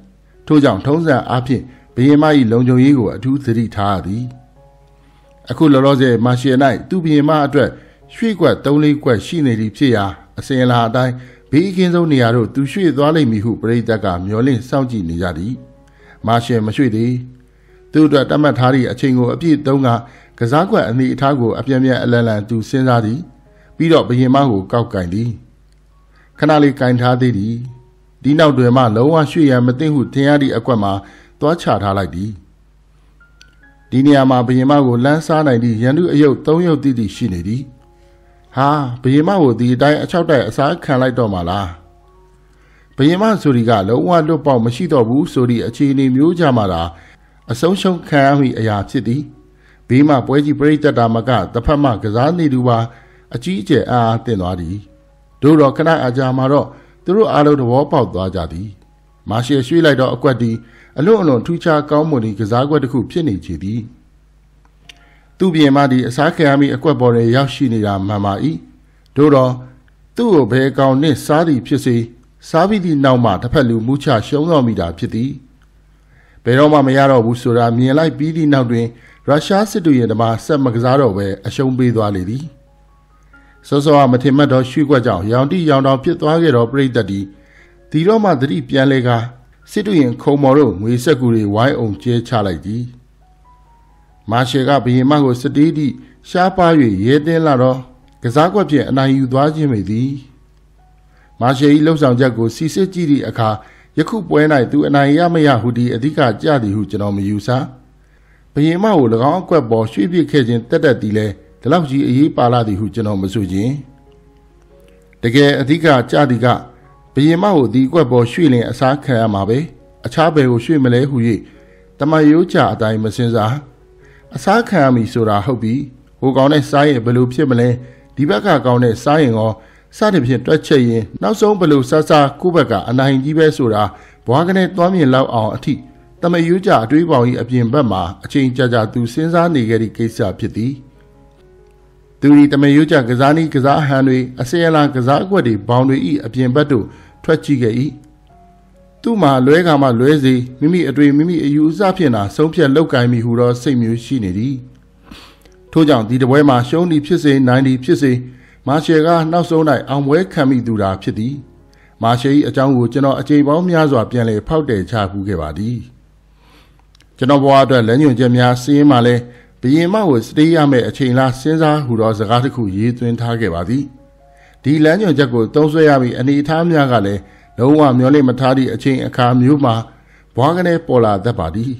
Speaker 1: ထို့ကြောင့်ထုံးစံအားဖြင့်ဘယင်မ၏လုံခြုံရေးကိုအထူးသတိထားရသည်အခုလောလောဆယ်မာရှယ်၌သူ့ဘယင်မအတွက်ရွှေ့ကွက်သုံးလေးကွက်ရှိနေသည်ဖြစ်ရာအစဉ်အလာအတိုင်းဘေးအကင်းဆုံးနေရာတို့သူရွှေ့သွားလိမ့်မည်ဟုပရိသတ်ကမျှော်လင့်စောင့်ကြည့်နေကြသည်မာရှယ်မရွှေ့သေးသူ့အတွက်တတ်မှတ်ထားသည့်အချိန်ကိုအပြည့်သုံးကကစားကွက်အနေအထားကိုအပြင်းပြင်းအလန်လန်သူစဉ်းစားသည်ပြီးတော့ဘယင်မကိုကောက်ကင်သည်ခဏလေးကင်ထားသေးသည်ဒီနောက်တွင်မှလုံးဝရွှေ့ရန်မသိဟုထင်ရသည့်အကွက်မှာသွားချထားလိုက်သည်ဒီနေရာမှာဘယင်မကိုလမ်းစားနိုင်သည့်ရန်သူအယုတ်သုံးယုတ်တိတိရှိနေသည်ဟာဘယင်မကိုဒီအတိုင်းအချောက်တိုက်အစားခံလိုက်တော့မှလားဘယင်မဆိုဒီကလုံးဝလွတ်ပေါက်မရှိတော့ဘူးဆိုသည့်အခြေအနေမျိုးကြမှာလားအဆုံးရှုံးခံရမိအရာဖြစ်သည်ဘေးမှပွဲကြီးပရိသတ်တာမကတစ်ဖက်မှကစားနေသူပါအကြီးအကျယ်အားအားတင်သွားသည်တို့တော့ခဏအကြာမှာတော့သူတို့အားလုံးသဘောပေါက်သွားကြသည်မာရှယ်ရွှေ့လိုက်တော့အကွက်သည်အလွန်အလွန်ထူးခြားကောင်းမွန်သည့်ကစားကွက်တစ်ခုဖြစ်နေချေသည်သူ့ပြင်မသည်အစားခံရမိအကွက်ပေါ်တွင်ရောက်ရှိနေတာမှန်ပါ၏တို့တော့သူ့ကိုဘယ်ကောင်နှင့်စားသည်ဖြစ်စေစားပြီးသည့်နောက်မှတစ်ဖက်လူမူးချရှုံးတော်မိတာဖြစ်သည်ဘယ်တော့မှမရတော့ဘူးဆိုတာမြင်လိုက်ပြီးသည့်နောက်တွင်ရုရှားစစ်တူရင်တမဆက်မကစားတော့ပဲအရှုံးပေးသွားလေသည်စောစောကမထင်မှတ်တော့ရွှေ့ကွက်ကြောင့်ရောင်တိရောင်တောင်ဖြစ်သွားခဲ့တော့ပြိတ္တတီဒီတော့မှသတိပြန်လဲကစစ်တူရင်ခုံမော်တို့ငွေဆက်ကူတွေဝိုင်းအောင်ကျဲချလိုက်သည်မာရှယ်ကဘယင်မကိုစတေးသည့်ရှားပါ၍ရဲတင်းလာတော့ကစားကွက်ဖြင့်အနိုင်ယူသွားခြင်းပေသည်မာရှယ်၏လှုပ်ဆောင်ချက်ကိုစီစစ်ကြည့်သည့်အခါယခုပွဲ၌သူအနိုင်ရမရဟုဒီအဓိကကြသည်ဟုကျွန်တော်မယူဆဘယင်မကို၎င်းအကွက်ပေါ်ရွှေ့ပစ်ခဲ့ခြင်းတက်တက်သည်လဲဒီလောက်ကြီးအရေးပါလာသည်ဟုကျွန်တော်မဆိုခြင်းတကယ်အဓိကကြသည်ကဘယင်မကိုဒီအကွက်ပေါ်ရွှေ့လင်အစားခံရမှာပဲအခြားဘယ်ကိုရွှေ့မလဲဟု၍တမယိုးကြအတိုင်းမစင်စားအစားခံရမည်ဆိုတာဟုတ်ပြီဟိုကောင်နဲ့စားရင်ဘယ်လိုဖြစ်မလဲဒီဘက်ကကောင်နဲ့စားရင်ရောစသဖြင့်တွက်ချက်ရင်နောက်ဆုံးဘယ်လိုဆဆကိုဘက်ကအနိုင်ကြီးပဲဆိုတာဘွားကနေသွားမြင်လောက်အောင်အထိတမယိုးကြအတွေးပေါင်၏အပြင်ဘက်မှာအချိန်ကြာကြာသူစဉ်းစားနေခဲ့သည့်ကိစ္စဖြစ်သည်သူဒီတမယိုးကြကစားနည်းကစားဟန်တွေအစရလာကစားအကွက်တွေဘောင်တွေ၏အပြင်ဘက်တို့ထွက်ကြည့်ခဲ့၏သူ့မှာလွဲကမှလွဲစေမိမိအတွေ့မိမိအယူအဆဖြင့်သာဆုံးဖြတ်လောက်ကင်မိဟုသောစိတ်မျိုးရှိနေသည်ထို့ကြောင့်ဒီတပွဲမှာရှုံးသည်ဖြစ်စေနိုင်သည်ဖြစ်စေမာရှယ်ကနောက်ဆုံး၌အောင်ပွဲခံမိသူသာဖြစ်သည်မာရှယ်၏အကြောင်းကိုကျွန်တော်အကြိမ်ပေါင်းများစွာပြန်လည်ဖောက်တယ်ချပူးခဲ့ပါသည်ကျွန်တော်ဘဝအတွက်လက်ညွှန်ချက်များစီးရင်မှလည်းဘယင်မကိုစတေးရမယ့်အချိန်လားစဉ်းစားဟူသောစကားတစ်ခုရေးသွင်းထားခဲ့ပါသည်ဒီလမ်းညွှန်ချက်ကိုသုံးဆွဲရမည့်အနေအထားများကလည်းလုံးဝမျောလင့်မထားသည့်အချိန်အခါမျိုးမှာဘွားကနေပေါ်လာတတ်ပါသည်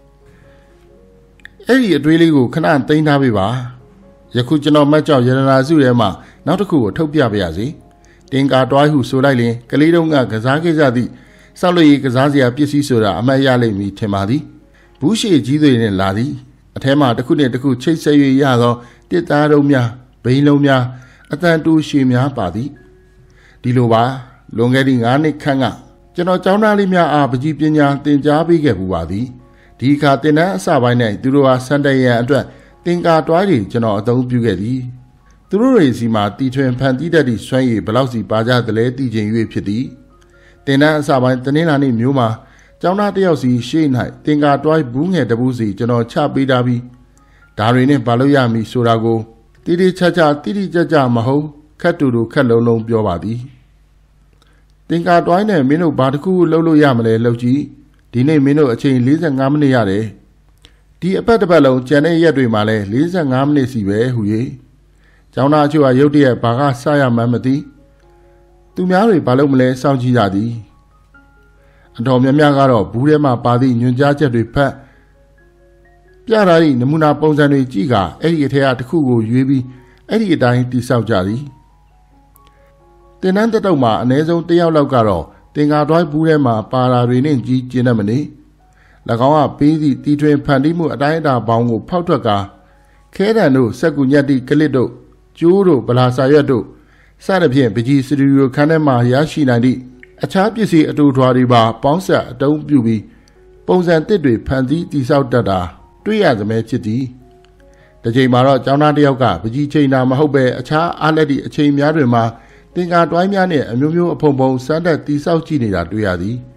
Speaker 1: အဲ့ဒီအတွေးလေးကိုခဏသိမ်းထားပေးပါယခုကျွန်တော်မတ်ကြောက်ရတနာစုထဲမှာနောက်တစ်ခုကိုထုတ်ပြပါရစေတင်ကာတွားဟုဆိုလိုက်ရင်ကလေးတုံးကကစားခဲ့ကြသည့်ဆောက်လို့ရကစားစရာပစ္စည်းဆိုတာအမှတ်ရလိမ့်မည်ထင်ပါသည်ဘူးရှိကြီးတွေနဲ့လာသည်အထဲမှာတစ်ခုနဲ့တစ်ခုချိတ်ဆက်၍ရသောတစ်သားတုံးများဘိန်းလုံးများအတန်တူရှည်များပါသည်ဒီလိုပါလွန်ခဲ့သည့်ငါးနှစ်ခန့်ကကျွန်တော်ကျောင်းသားလေးများအားပကြီးပညာသင်ကြားပေးခဲ့ပူပါသည်ဒီအခါသင်တန်းအစပိုင်း၌သူတို့ဟာစံတရံအတွက်သင်္ကာတွားတွေကျွန်တော်အသုံးပြုခဲ့သည်သူတို့တွေစီမှာတီထွင်ဖန်တီးတတ်သည့်စွမ်းရည်ဘလောက်စီပါကြသလဲသိခြင်း၍ဖြစ်သည်သင်တန်းအစပိုင်းတနင်္လာနေ့မျိုးမှာကျောင်းသားတစ်ယောက်စီရှေ့၌သင်္ကာတွားဘူးငယ်တပူးစီကျွန်တော်ချပေးထားပြီးဒါတွေနဲ့ဘာလို့ရမည်ဆိုတာကိုတိတိကျကျတိတိကျကျမဟုတ်ခက်တူတူခက်လုံးလုံးပြောပါသည်သင်္ကာတွိုင်းနဲ့မင်းတို့ဘာတစ်ခုလှုပ်လို့ရမလဲလှုပ်ကြည့်ဒီနေ့မင်းတို့အချိန်၄၅မိနစ်ရတယ်ဒီအပတ်တစ်ပတ်လုံးကျန်တဲ့ရက်တွေမှာလည်း၄၅မိနစ်စီပဲဟူ၍ကျောင်းသားအချို့ကရုတ်တရက်ဘာကစရမှန်းမသိသူများတွေဘာလို့မလဲစောင့်ကြည့်ကြသည်အတော်များများကတော့ဘူးထဲမှာပါသည့်ညွန်ကြားချက်တွေဖတ်ပြထားသည့်နမူနာပုံစံတွေကြည့်ကအဲ့ဒီအထက်ကတစ်ခုကိုရွေးပြီးအဲ့ဒီအတိုင်းတိဆောက်ကြသည်တင်နန်းတက်တော့မှာအနည်းဆုံးတစ်ယောက်လောက်ကတော့တင်ကာတွိုင်းဘူးထဲမှာပါရာတွေနဲ့ကြီးကျင်းနေမနေ၎င်းကပေးသည့်တီထွင်ဖန်တီးမှုအတိုင်းအတာပေါင်းကိုဖောက်ထွက်ကခဲတံတို့စက်ကူညက်တိကလစ်တို့ကျိုးတို့ဗလာစာရွက်တို့စသဖြင့်ပကြီးစတူဒီယိုခန်းထဲမှာရရှိနိုင်သည့်အခြားပစ္စည်းအတူထွားတွေပါပေါင်းဆက်အတုံးပြုပြီးပုံစံတစ်တွေဖန်တီးတိဆောက်တတ်တာတွေ့ရသမဲဖြစ်သည်တချိန်မှာတော့ကျောင်းသားတစ်ယောက်ကပကြီးချိန်တာမဟုတ်ပဲအခြားအားလက်သည့်အချိန်များတွင်မှာသင်္ကာတွိုင်းများနှင့်အမျိုးမျိုးအဖုံဖုံစမ်းတက်တိဆောက်ကြည့်နေတာတွေ့ရသည်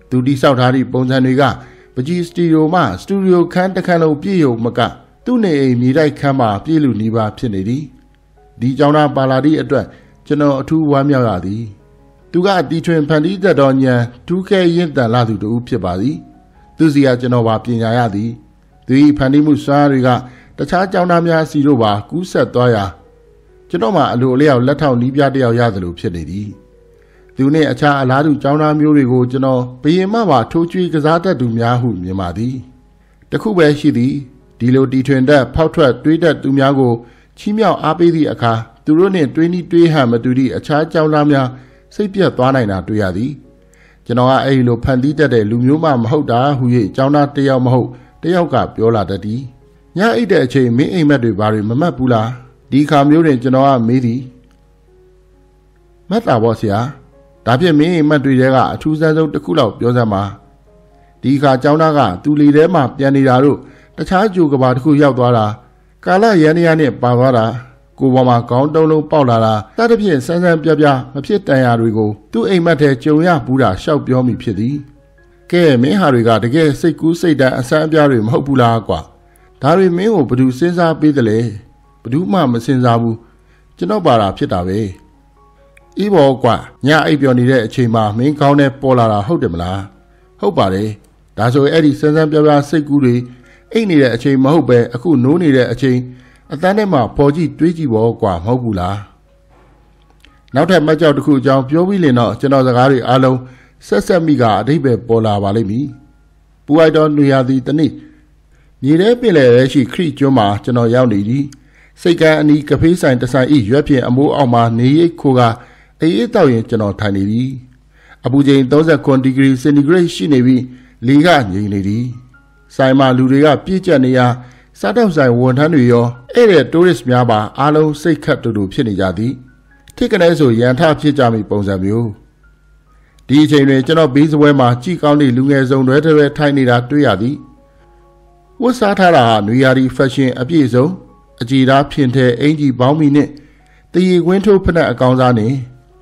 Speaker 1: သူတိဆောက်ထားသည့်ပုံစံတွေကပကြီးစတူဒီယိုမှစတူဒီယိုခန်းတစ်ခန်းလုံးပြည့်ရုံမကသူ့နေအိမ်မြေတိုက်ခန်းမှာပြည့်လူနေပါဖြစ်နေသည်ဒီကြောင့်သာပါလာသည့်အတွက်ကျွန်တော်အထူးဝမ်းမြောက်ရသည်သူကတီထွင်ဖန်တီးတတ်သောဉာဏ်ထူးခဲရင့်တန်လာသူတို့ဖြစ်ပါသည်သူစီကကျွန်တော်ပါပညာရသည်သူ၏ဖန်တီးမှုစွမ်းတွေကတခြားကျောင်းသားများစီတို့ပါကူးဆက်သွားရာကျွန်တော်မှအလိုအလျောက်လက်ထောက်နီးပြတယောက်ရသလိုဖြစ်နေသည်သူနှင့်အခြားအလားတူကျောင်းသားမျိုးတွေကိုကျွန်တော်ဘယင်မှပါထိုးကျွေးကစားတတ်သူများဟုမြင်ပါသည်တခုပဲရှိသည်ဒီလိုတီထွင်တတ်ဖောက်ထွက်တွေးတတ်သူများကိုချီးမြှောက်အားပေးသည့်အခါသူတို့နှင့်တွေးနီးတွေးဟန်မတူသည့်အခြားကျောင်းသားများစိတ်ပြတ်သွားနိုင်တာတွေ့ရသည်ကျွန်တော်ကအဲ့လိုဖန်တီးတတ်တဲ့လူမျိုးမှမဟုတ်တာဟု၍ကျောင်းသားတစ်ယောက်မဟုတ်တစ်ယောက်ကပြောလာတတ်သည်ညအိတ်တဲ့အချိန်မင်းအိမ်မက်တွေဘာတွေမမှတ်ဘူးလားဒီခါမျိုးတွင်ကျွန်တော်ကမေးသည်မှတ်တာပေါ့ဆရာဒါဖြင့်မင်းအိမ်မက်တွေတဲကအထူးဆန်းဆုံးတစ်ခုလောက်ပြောစမ်းပါဒီခါကျောင်းသားကသူလီထဲမှာပြန်နေတာတို့တခြားကြိုကဘာတစ်ခုရောက်သွားတာကာလရန်ရနဲ့ပါသွားတာကိုပေါ်မှာခေါင်းတုံးလုံးပေါက်လာတာစသဖြင့်ဆန်းဆန်းပြပြမဖြစ်တန်ရာတွေကိုသူ့အိမ်မက်ထဲကြုံရဘူးတာရှောက်ပြောမိဖြစ်သည်ကဲမင်းဟာတွေကတကယ်စိတ်ကူးစိတ်တန်းအဆန်းအပြားတွေမဟုတ်ဘူးလားကွာဒါတွေမင်းကိုဘယ်သူစဉ်းစားပေးတယ်လဲဘယ်သူမှမစဉ်းစားဘူးကျွန်တော်ပါတာဖြစ်တာပဲအေးဘောကွာညအိပ်ပျော်နေတဲ့အချိန်မှာမင်းကောင်းနဲ့ပေါ်လာတာဟုတ်တယ်မလားဟုတ်ပါတယ်ဒါဆိုအဲ့ဒီစမ်းစမ်းပြပြစိတ်ကူးတွေအိပ်နေတဲ့အချိန်မဟုတ်ပဲအခုနိုးနေတဲ့အချိန်အတန်းထဲမှာပေါ်ကြည့်တွေးကြည့်ဘောကွာမဟုတ်ဘူးလားနောက်ထပ်မှတ်ကြောက်တစ်ခုအကြောင်းပြောပြီးရင်တော့ကျွန်တော်စကားတွေအားလုံးဆက်ဆက်မိကအတိတ်ပဲပေါ်လာပါလိမ့်မည်ပူအိုက်တော်နေရာသည်တနေ့မြေထဲပင်လယ်ရဲရှိခရီကျွန်းမှာကျွန်တော်ရောက်နေသည်စိတ်ကန်းအနီးကဖေးဆိုင်တဆိုင်ဤရွက်ဖြင့်အမိုးအောက်မှာနေရိပ်ခိုကအေးအေးတောက်ရင်ကျွန်တော်ထိုင်နေသည်အပူချိန်၃၉ဒီဂရီစင်တီဂရိတ်ရှိနေပြီးလေကငြိမ်နေသည်ဆိုင်မှာလူတွေကပြည့်ကျက်နေရာစားတောက်ဆိုင်ဝန်ထမ်းတွေရောအဲ့တဲ့တိုးရစ်များပါအားလုံးစိတ်ခတ်တူတူဖြစ်နေကြသည်ထိကနေဆိုရန်ထဖြစ်ကြမိပုံစံမျိုးဒီအချိန်တွင်ကျွန်တော်ဘေးစပွဲမှာကြည်ကောင်းတဲ့လူငယ်စုံတွေတွေထိုင်နေတာတွေ့ရသည်ဝတ်စားထားတာဟာနွေရာသီဖက်ရှင်အပြည့်စုံအကြည်သားဖြင့်တဲ့အင်ကြီးပေါင်းမီနဲ့တရီကွင်းထိုးဖက်နဲ့အကောင်စားနေ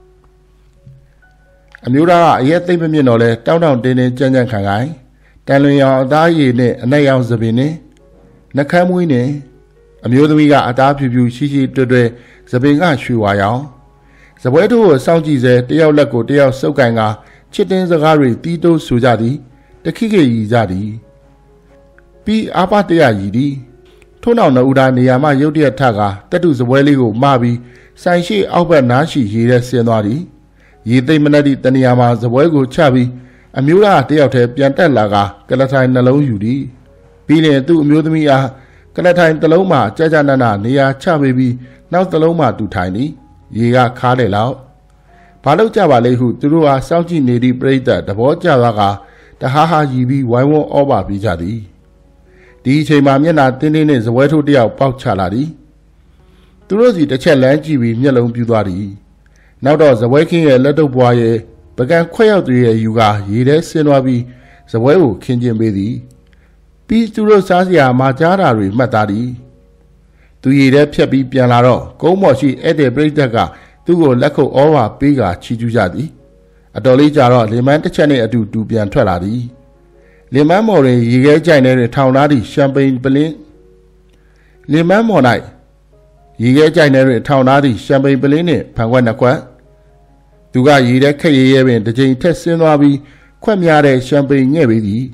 Speaker 1: အမျိုးသားကအရက်သိမ့်မမြင့်တော့လဲတောင်းတောင်းတင်းတင်းကြမ်းကြမ်းခံခိုင်းတန်လွင်ရောင်အသားရည်နဲ့အနက်ရောင်သပင်နဲ့နှကမ်းမွေးနဲ့အမျိုးသမီးကအသားဖြူဖြူရှိရှိတွေ့တွေ့သပင်ကရွှေဝါရောင်စပွဲတို့ကိုစောင့်ကြည့်စေတယောက်လက်ကိုတယောက်စုပ်ကန်ကချစ်တင်းစကားတွေတီးတိုးဆိုကြသည်တခိခိရီကြသည်ပြီးအာပတရရီသည်ထို့နောက်နှစ်ဦးသားနေရာမှရုတ်တရက်ထကတက်တူစပွဲလေးကိုမပြီးဆိုင်ရှိအောက်ဘက်နားရှိရေထဲဆင်းသွားသည်ရေသိမ့်မနှက်သည့်တနေရာမှာစပွဲကိုချပြီးအမျိုးသားတယောက်တည်းပြန်တက်လာကကလထိုင်နှလုံးယူသည်ပြီးရင်သူ့အမျိုးသမီးအားကလထိုင်တစ်လုံးမှာကြာကြာနာနာနေရာချပေးပြီးနောက်တစ်လုံးမှာသူထိုင်သည်ရေကခါတယ်လောက်ဘာလို့ကြပါလဲဟုသူတို့အားစောင့်ကြည့်နေသည့်ပရိသတ်သဘောကျသွားကတဟားဟာရီပြီးဝိုင်းဝန်းဩဘာပြီးကြသည်ဒီအချိန်မှာမျက်နှာတင်းတင်းနဲ့ဇပွဲထိုးတယောက်ပေါက်ချလာသည်သူတို့စီတစ်ချက်လမ်းကြည့်ပြီးမျက်လုံးပြူသွားသည်နောက်တော့ဇပွဲခင်းရဲ့လက်တော့ပွားရဲ့ပကံခွက်ရောက်သူရဲ့ယူကရေထဲဆင်းသွားပြီးဇပွဲကိုခင်းကျင်းပေးသည်ပြီးသူတို့စားစရာမှာကြားတာတွေမှတ်သားသည်သူရေထဲဖြတ်ပြီးပြန်လာတော့ကုန်းမော်ရှိဧည့်သည်ပရိသတ်ကသူ့ကိုလက်ခုပ်ဩဝါပေးကချီးကျူးကြသည်အတော်လေးကြာတော့လင်မန်းတစ်ချက်နဲ့အတူတူပြန်ထွက်လာသည်လင်မန်းမော်တွင်ရေခဲကြိုင်ထဲထောင်ထားသည့်ရှမ်ပိန်ပလင်းလင်မန်းမော်၌ရေခဲကြိုင်ထဲထောင်ထားသည့်ရှမ်ပိန်ပလင်းနှင့်ဖန်ခွက်နှစ်ခွက်သူကရေထဲခက်ရဲရဲပင်တစ်ချိန်ထက်ဆင်းသွားပြီးခွက်များတဲ့ရှမ်ပိန်ငှဲ့ပေးသည်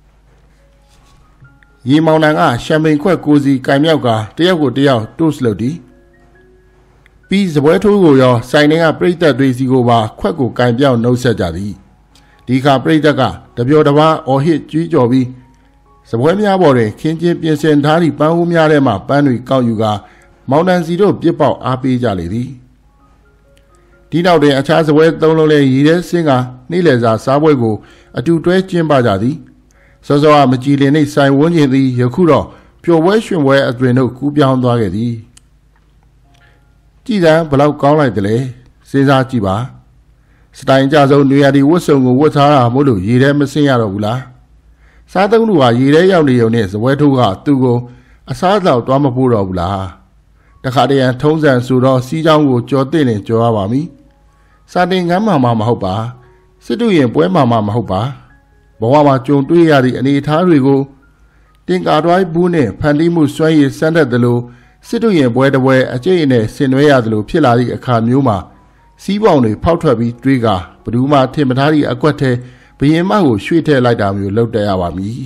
Speaker 1: ရေမောင်နှံကရှမ်ပိန်ခွက်ကိုစီကင်မြောက်ကတယောက်ကိုတယောက်တိုးစလုပ်သည်ပြီးစပွဲထိုးကိုရောဆိုင်ထဲကပြိသက်တွေစီကိုပါခွက်ကိုကင်ပြောက်နှုတ်ဆက်ကြသည်ဒီခါပြိသက်ကတပြောတပါအော်ဟစ်ကြွေးကြော်ပြီးစပွဲများပေါ်တွင်ခင်းချင်းပြင်ဆင်ထားသည့်ပန်းဟူးများထဲမှပန်းတွေကောက်ယူကာမောင်နှံစီတို့ပြစ်ပေါက်အားပေးကြလေသည်ဒီနောက်တွင်အခြားစပွဲသုံးလုံးလည်းရေထဲဆင်းကနေ့လည်စာစားပွဲကိုအတူတွဲကျင်းပကြသည်စောစောကမကြည်လင်နှင့်ဆိုင်ဝန်းကျင်သည်ယခုတော့ပျော်ပွဲရွှင်ပွဲအသွင်တို့ကူးပြောင်းသွားခဲ့သည်ကြည်စံဘလောက်ကောင်းလိုက်တယ်လဲစဉ်းစားကြည့်ပါစတိုင်ကြဆုံးနေရာဒီဝတ်စုံကိုဝတ်ထားတာမို့လို့ရေထဲမဆင်းရတော့ဘူးလားစားသုံးလူဟာရေထဲရောက်နေုံနဲ့စပွဲထိုးကသူ့ကိုအစားတော့တွားမဖို့တော့ဘူးလားတခါတည်းထုံးစံဆိုတော့စီးချောင်းကိုကြော်သိလင်ကြော်ရပါမည်စာတင်ငန်းမှာမမဟုတ်ပါစစ်တူရင်ပွဲမှာမမဟုတ်ပါဘဝမှာကြုံတွေ့ရသည့်အနေအထားတွေကိုတင်ကာတွိုင်းဘူးနဲ့ဖန်တီးမှုစွမ်းရည်စမ်းသပ်သလိုစစ်တို့ရင်ပွဲတစ်ပွဲအကျိတ်အနယ်ဆင်နွှဲရသလိုဖြစ်လာသည့်အခါမျိုးမှာစီးပေါင်တွေဖောက်ထွက်ပြီးတွေးကာဘဒူးမှထင်မထားသည့်အကွက်ထဲဘရင်မကိုရွှေ့ထည့်လိုက်တာမျိုးလုပ်တတ်ရပါမည်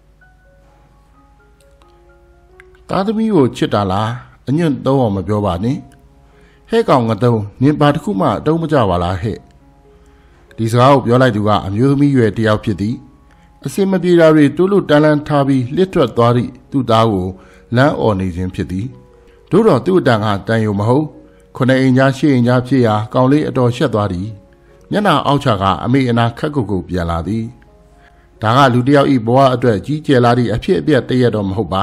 Speaker 1: သားသမီးကိုချစ်တာလားအညွန့်သုံးအောင်မပြောပါနဲ့ဟဲ့ကောင်ငတုံးနင်ပါတစ်ခုမှအတုံးမကြပါလားဟဲ့ဒီစကားကိုပြောလိုက်သူကအမျိုးသမီးရွယ်တယောက်ဖြစ်သည်အစင်မပြေတာတွေတိုးလို့တန်းလန်းထားပြီးလစ်ထွက်သွားသည့်သူ့သားကိုလမ်းអော်နေခြင်းဖြစ်သည်တို့တော့သူ့အတန်ကတန်ယုံမဟုတ်ခုနှစ်အိမ်ကြားရှစ်အိမ်ကြားဖြစ်ရာကောင်လေးအတော်ရှက်သွားသည်မျက်နှာအောက်ချကအမေအနာခက်ကုတ်ကုတ်ပြန်လာသည်ဒါကလူတယောက်ဤဘဝအတွက်ကြီးကျယ်လာသည့်အဖြစ်အပျက်တရက်တော့မဟုတ်ပါ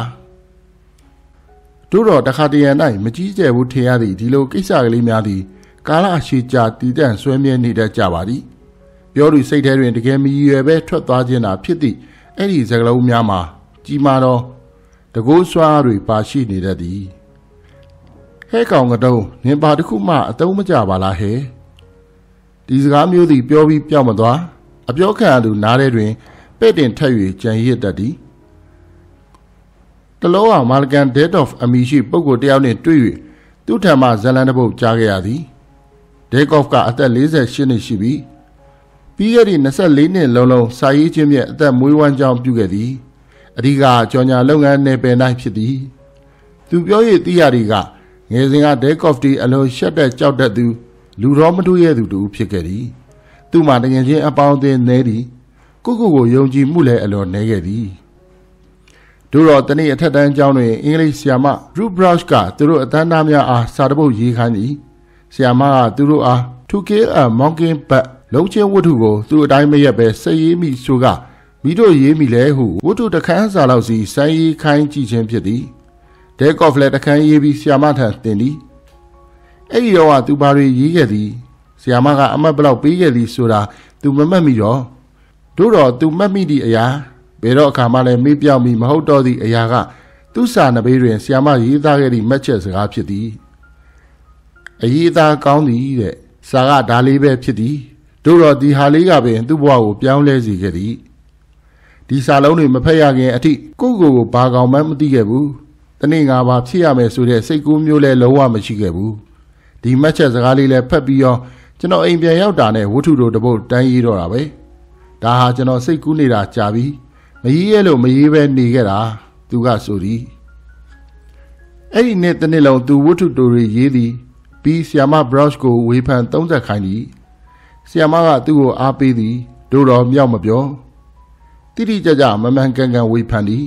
Speaker 1: တို့တော့တခါတရံ၌မကြီးကျယ်ဘူးထင်ရသည့်ဒီလိုကိစ္စကလေးများသည်ကာလရှည်ကြာတည်တံ့ဆွဲမြဲနေတတ်ကြပါသည်ပြောသူစိတ်ထဲတွင်တကယ်မရည်ရွယ်ပဲထွက်သွားခြင်းသာဖြစ်သည့်အဲ့ဒီစကားလုံးများမှာကြီးမားသောတကိုးစွားတွေပါရှိနေတတ်သည်ဟဲ့ကောင်ကတုံးနင်ပါတစ်ခုမှအတုံးမကြပါလားဟဲ့ဒီစကားမျိုးသည်ပြောပြီးပြောင်းမသွားအပြောခံရသူနားထဲတွင်ပဲ့တင်ထက်၍ကြံရစ်တတ်သည်တလောကမာလကန် Death of အမီရှိပုဂ္ဂိုလ်တယောက်နှင့်တွေ့၍သူ့ထံမှဇလန်တစ်ပုဒ်ကြားခဲ့ရသည်ဒေကော့ဖ်ကအသက်၄၈နှစ်ရှိပြီပြီးခဲ့သည့်၂၄နှစ်လုံးလုံးစာရေးခြင်းဖြင့်အသက်မွေးဝမ်းကြောင်းပြုခဲ့သည်အဓိကကြော်ညာလုပ်ငန်းနယ်ပယ်၌ဖြစ်သည်သူပြော၍သိရသည်ကငယ်စဉ်ကဒေကော့ဖ်တီအလွန်ရှက်တဲ့ကြောက်တတ်သူလူတော်မတူရဲ့သူတူဖြစ်ခဲ့သည်သူ့မှာတကယ်ချင်းအပေါင်းအသင်းနေသည်ကိုကိုကိုယုံကြည်မှုလည်းအလွန်နေခဲ့သည်တို့တော့တနေ့အထက်တန်းကျောင်းတွင်အင်္ဂလိပ်ဆရာမ Ruth Brush ကသူတို့အတန်းသားများအားစာတပုတ်ရေးခိုင်းသည်ဆရာမကသူတို့အား to kill a mockingbird လုံးချင်းဝတ္ထုကိုသူ့အတိုင်းမရက်ပဲစက်ရေးမိဆိုကမိတို့ရေးမိလဲဟုဝတ္ထုတခန်းစာလောက်စီစမ်းရေးခိုင်းကြည့်ခြင်းဖြစ်သည်ဒေကော့ဖ်လည်းတခန်းရေးပြီးဆရာမထံတင်သည်အဲ့ဒီတော့ကသူဘာတွေရေးခဲ့သည်ဆရာမကအမတ်ဘလောက်ပေးခဲ့သည်ဆိုတာသူမမှတ်မိတော့တို့တော့သူမှတ်မိသည့်အရာဘယ်တော့အခါမှလည်းမေ့ပြောင်းပြီးမဟုတ်တော့သည့်အရာကသူ့စာနှပေးတွင်ဆရာမရေးသားခဲ့သည့်မှတ်ချက်စကားဖြစ်သည်အရေးသားကောင်းသည်တဲ့စာကဒါလေးပဲဖြစ်သည်တို့တော့ဒီဟာလေးကပင်သူ့ဘဝကိုပြောင်းလဲစေခဲ့သည်ဒီစာလုံးတွေမဖက်ရခင်အထိကိုကိုကိုဘာကောင်မှမသိခဲ့ဘူးတနေ့ငါဘာဖြစ်ရမယ်ဆိုတဲ့စိတ်ကူးမျိုးလဲလုံးဝမရှိခဲ့ဘူးဒီမှတ်ချက်စကားလေးလဲဖက်ပြီးရောကျွန်တော်အိမ်ပြန်ရောက်တာနဲ့ဝတ္ထုတို့တပုတ်တန်းရေးတော့တာပဲဒါဟာကျွန်တော်စိတ်ကူးနေတာကြာပြီမရေးရလို့မရေးပဲနေခဲ့တာသူကဆိုသည်အဲ့ဒီနေ့တနေ့လုံးသူဝတ္ထုတိုတွေရေးသည်ပြီးဆီယာမ brush ကိုဝေဖန်သုံးသက်ခိုင်းသည်ဆီယာမကသူ့ကိုအားပေးသည်တို့တော့မြောက်မပြောတိတိကျကျမမှန်ကန်ကန်ဝေဖန်သည်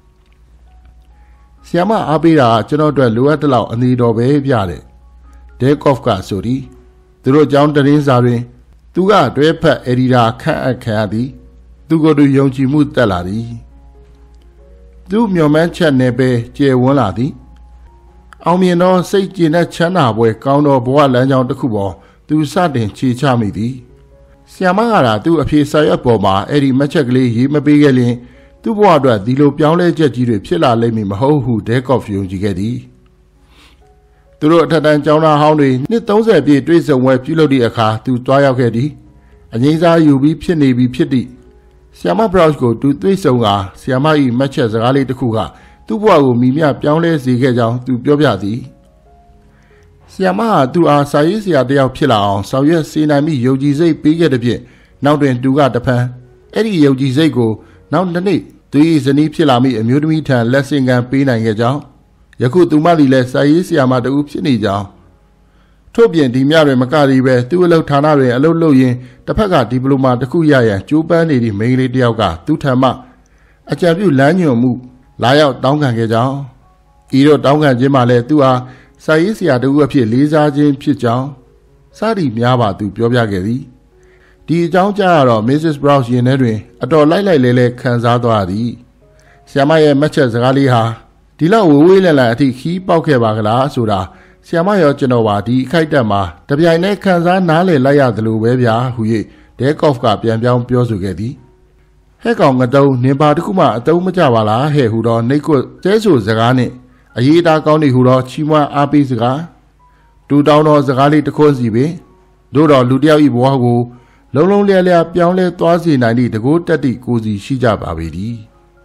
Speaker 1: ဆီယာမအားပေးတာကျွန်တော်အတွက်လိုအပ်တဲ့လောက်အနေတော်ပဲပြတဲ့ဒေကော့ဖ်ကဆိုသည်သူတို့ကြောင်းတရင်စာတွင်သူကတွဲဖက်အက်ဒီတာခန့်အပ်ခံရသည်သူကိုယ်သူယုံကြည်မှုတက်လာသည်သူမျှော်မှန်းချက်နဲ့ပဲကျယ်ဝန်းလာသည်အောင်မြင်သောစိတ်ကြည်နဲ့ချမ်းသာပွဲကောင်းသောဘဝလမ်းကြောင်းတစ်ခုပေါ်သူစတင်ခြေချမိသည်ဆီယာမကသာသူ့အဖေစာရွက်ပေါ်မှာအဲ့ဒီမှတ်ချက်ကလေးရေးမပေးခဲ့ရင်သူ့ဘဝအတွက်ဒီလိုပြောင်းလဲချက်ကြီးတွေဖြစ်လာလိမ့်မည်မဟုတ်ဟုဒေကော့ဖ်ယုံကြည်ခဲ့သည်သူတို့အထက်တန်းကျောင်းသားဟောင်းတွေနှစ်သုံးဆယ်ပြည့်တွေ့ဆုံပွဲပြုလုပ်သည့်အခါသူတွားရောက်ခဲ့သည်အငိမ့်စားယူပြီးဖြစ်နေပြီးဖြစ်သည့်ဆီယာမ brush ကိုသူတွေ့ဆုံကဆီယာမ၏မှတ်ချက်စကားလေးတစ်ခုကသူ့ဘဝကိုမိမြပြောင်းလဲစေခဲ့ကြောင်းသူပြောပြသည်ဆီယာမဟာသူ့အားစာရေးဆရာတစ်ယောက်ဖြစ်လာအောင်ဆောင်ရွက်စေနိုင်မိယုံကြည်စိတ်ပေးခဲ့တဲ့ဖြင့်နောက်တွင်သူကတဖန်အဲ့ဒီယုံကြည်စိတ်ကိုနောက်တစ်နေ့သူ၏ဇနီးဖြစ်လာမိအမျိုးသမီးထံလက်ဆင့်ကမ်းပေးနိုင်ခဲ့ကြောင်းယခုသူမသည်လည်းစာရေးဆရာမတူဖြစ်နေကြောင်းထို့ပြင်ဒီမြတွင်မကသေးပဲသူ့အလုပ်ဌာနတွင်အလုပ်လုပ်ရင်းတစ်ဖက်ကဒီပလိုမာတစ်ခုရရန်ကြိုးပမ်းနေသည့်မိန်းကလေးတစ်ယောက်ကသူ့ထံမှအကြံပြုလမ်းညွှန်မှုလာရောက်တောင်းခံခဲ့ကြောင်းဤတော့တောင်းခံခြင်းမှာလည်းသူအားစာရေးဆရာတူအဖြစ်လေးစားခြင်းဖြစ်ကြောင်းစသည်များပါသူပြောပြခဲ့သည်ဒီအကြောင်းကြားရတော့ missus Brown ရင်ထဲတွင်အတော်လိုက်လိုက်လဲလဲခံစားသွားသည်ဆရာမရဲ့မှတ်ချက်စကားလေးဟာဒီလောက်ဝေးဝေးလန့်လန့်အထိခီးပေါက်ခဲ့ပါကလားဆိုတာဆရာမရောကျွန်တော်ပါဒီအခိုက်အတန့်မှာတပြိုင်တည်းခံစားနားလည်လိုက်ရသလိုပဲဗျာဟူ၍ဒေကော့ဖ်ကပြန်ပြောင်းပြောဆိုခဲ့သည်ဟဲ့ကောင်ငတုံးနင်ပါတခုမှအတုံးမကြပါလားဟဲ့ဟူတော့နှိတ်ကွကျဲဆိုစကားနှင့်အရေးသားကောင်းနေဟူတော့ချီးမွမ်းအားပေးစကားတူတောင်းသောစကားလေးတစ်ခွန်းစီပင်တို့တော့လူတယောက်ဤဘဝကိုလုံးလုံးလျက်လျက်ပြောင်းလဲသွားစေနိုင်သည့်တကူတက်သည့်ကိုစီရှိကြပါပေသည်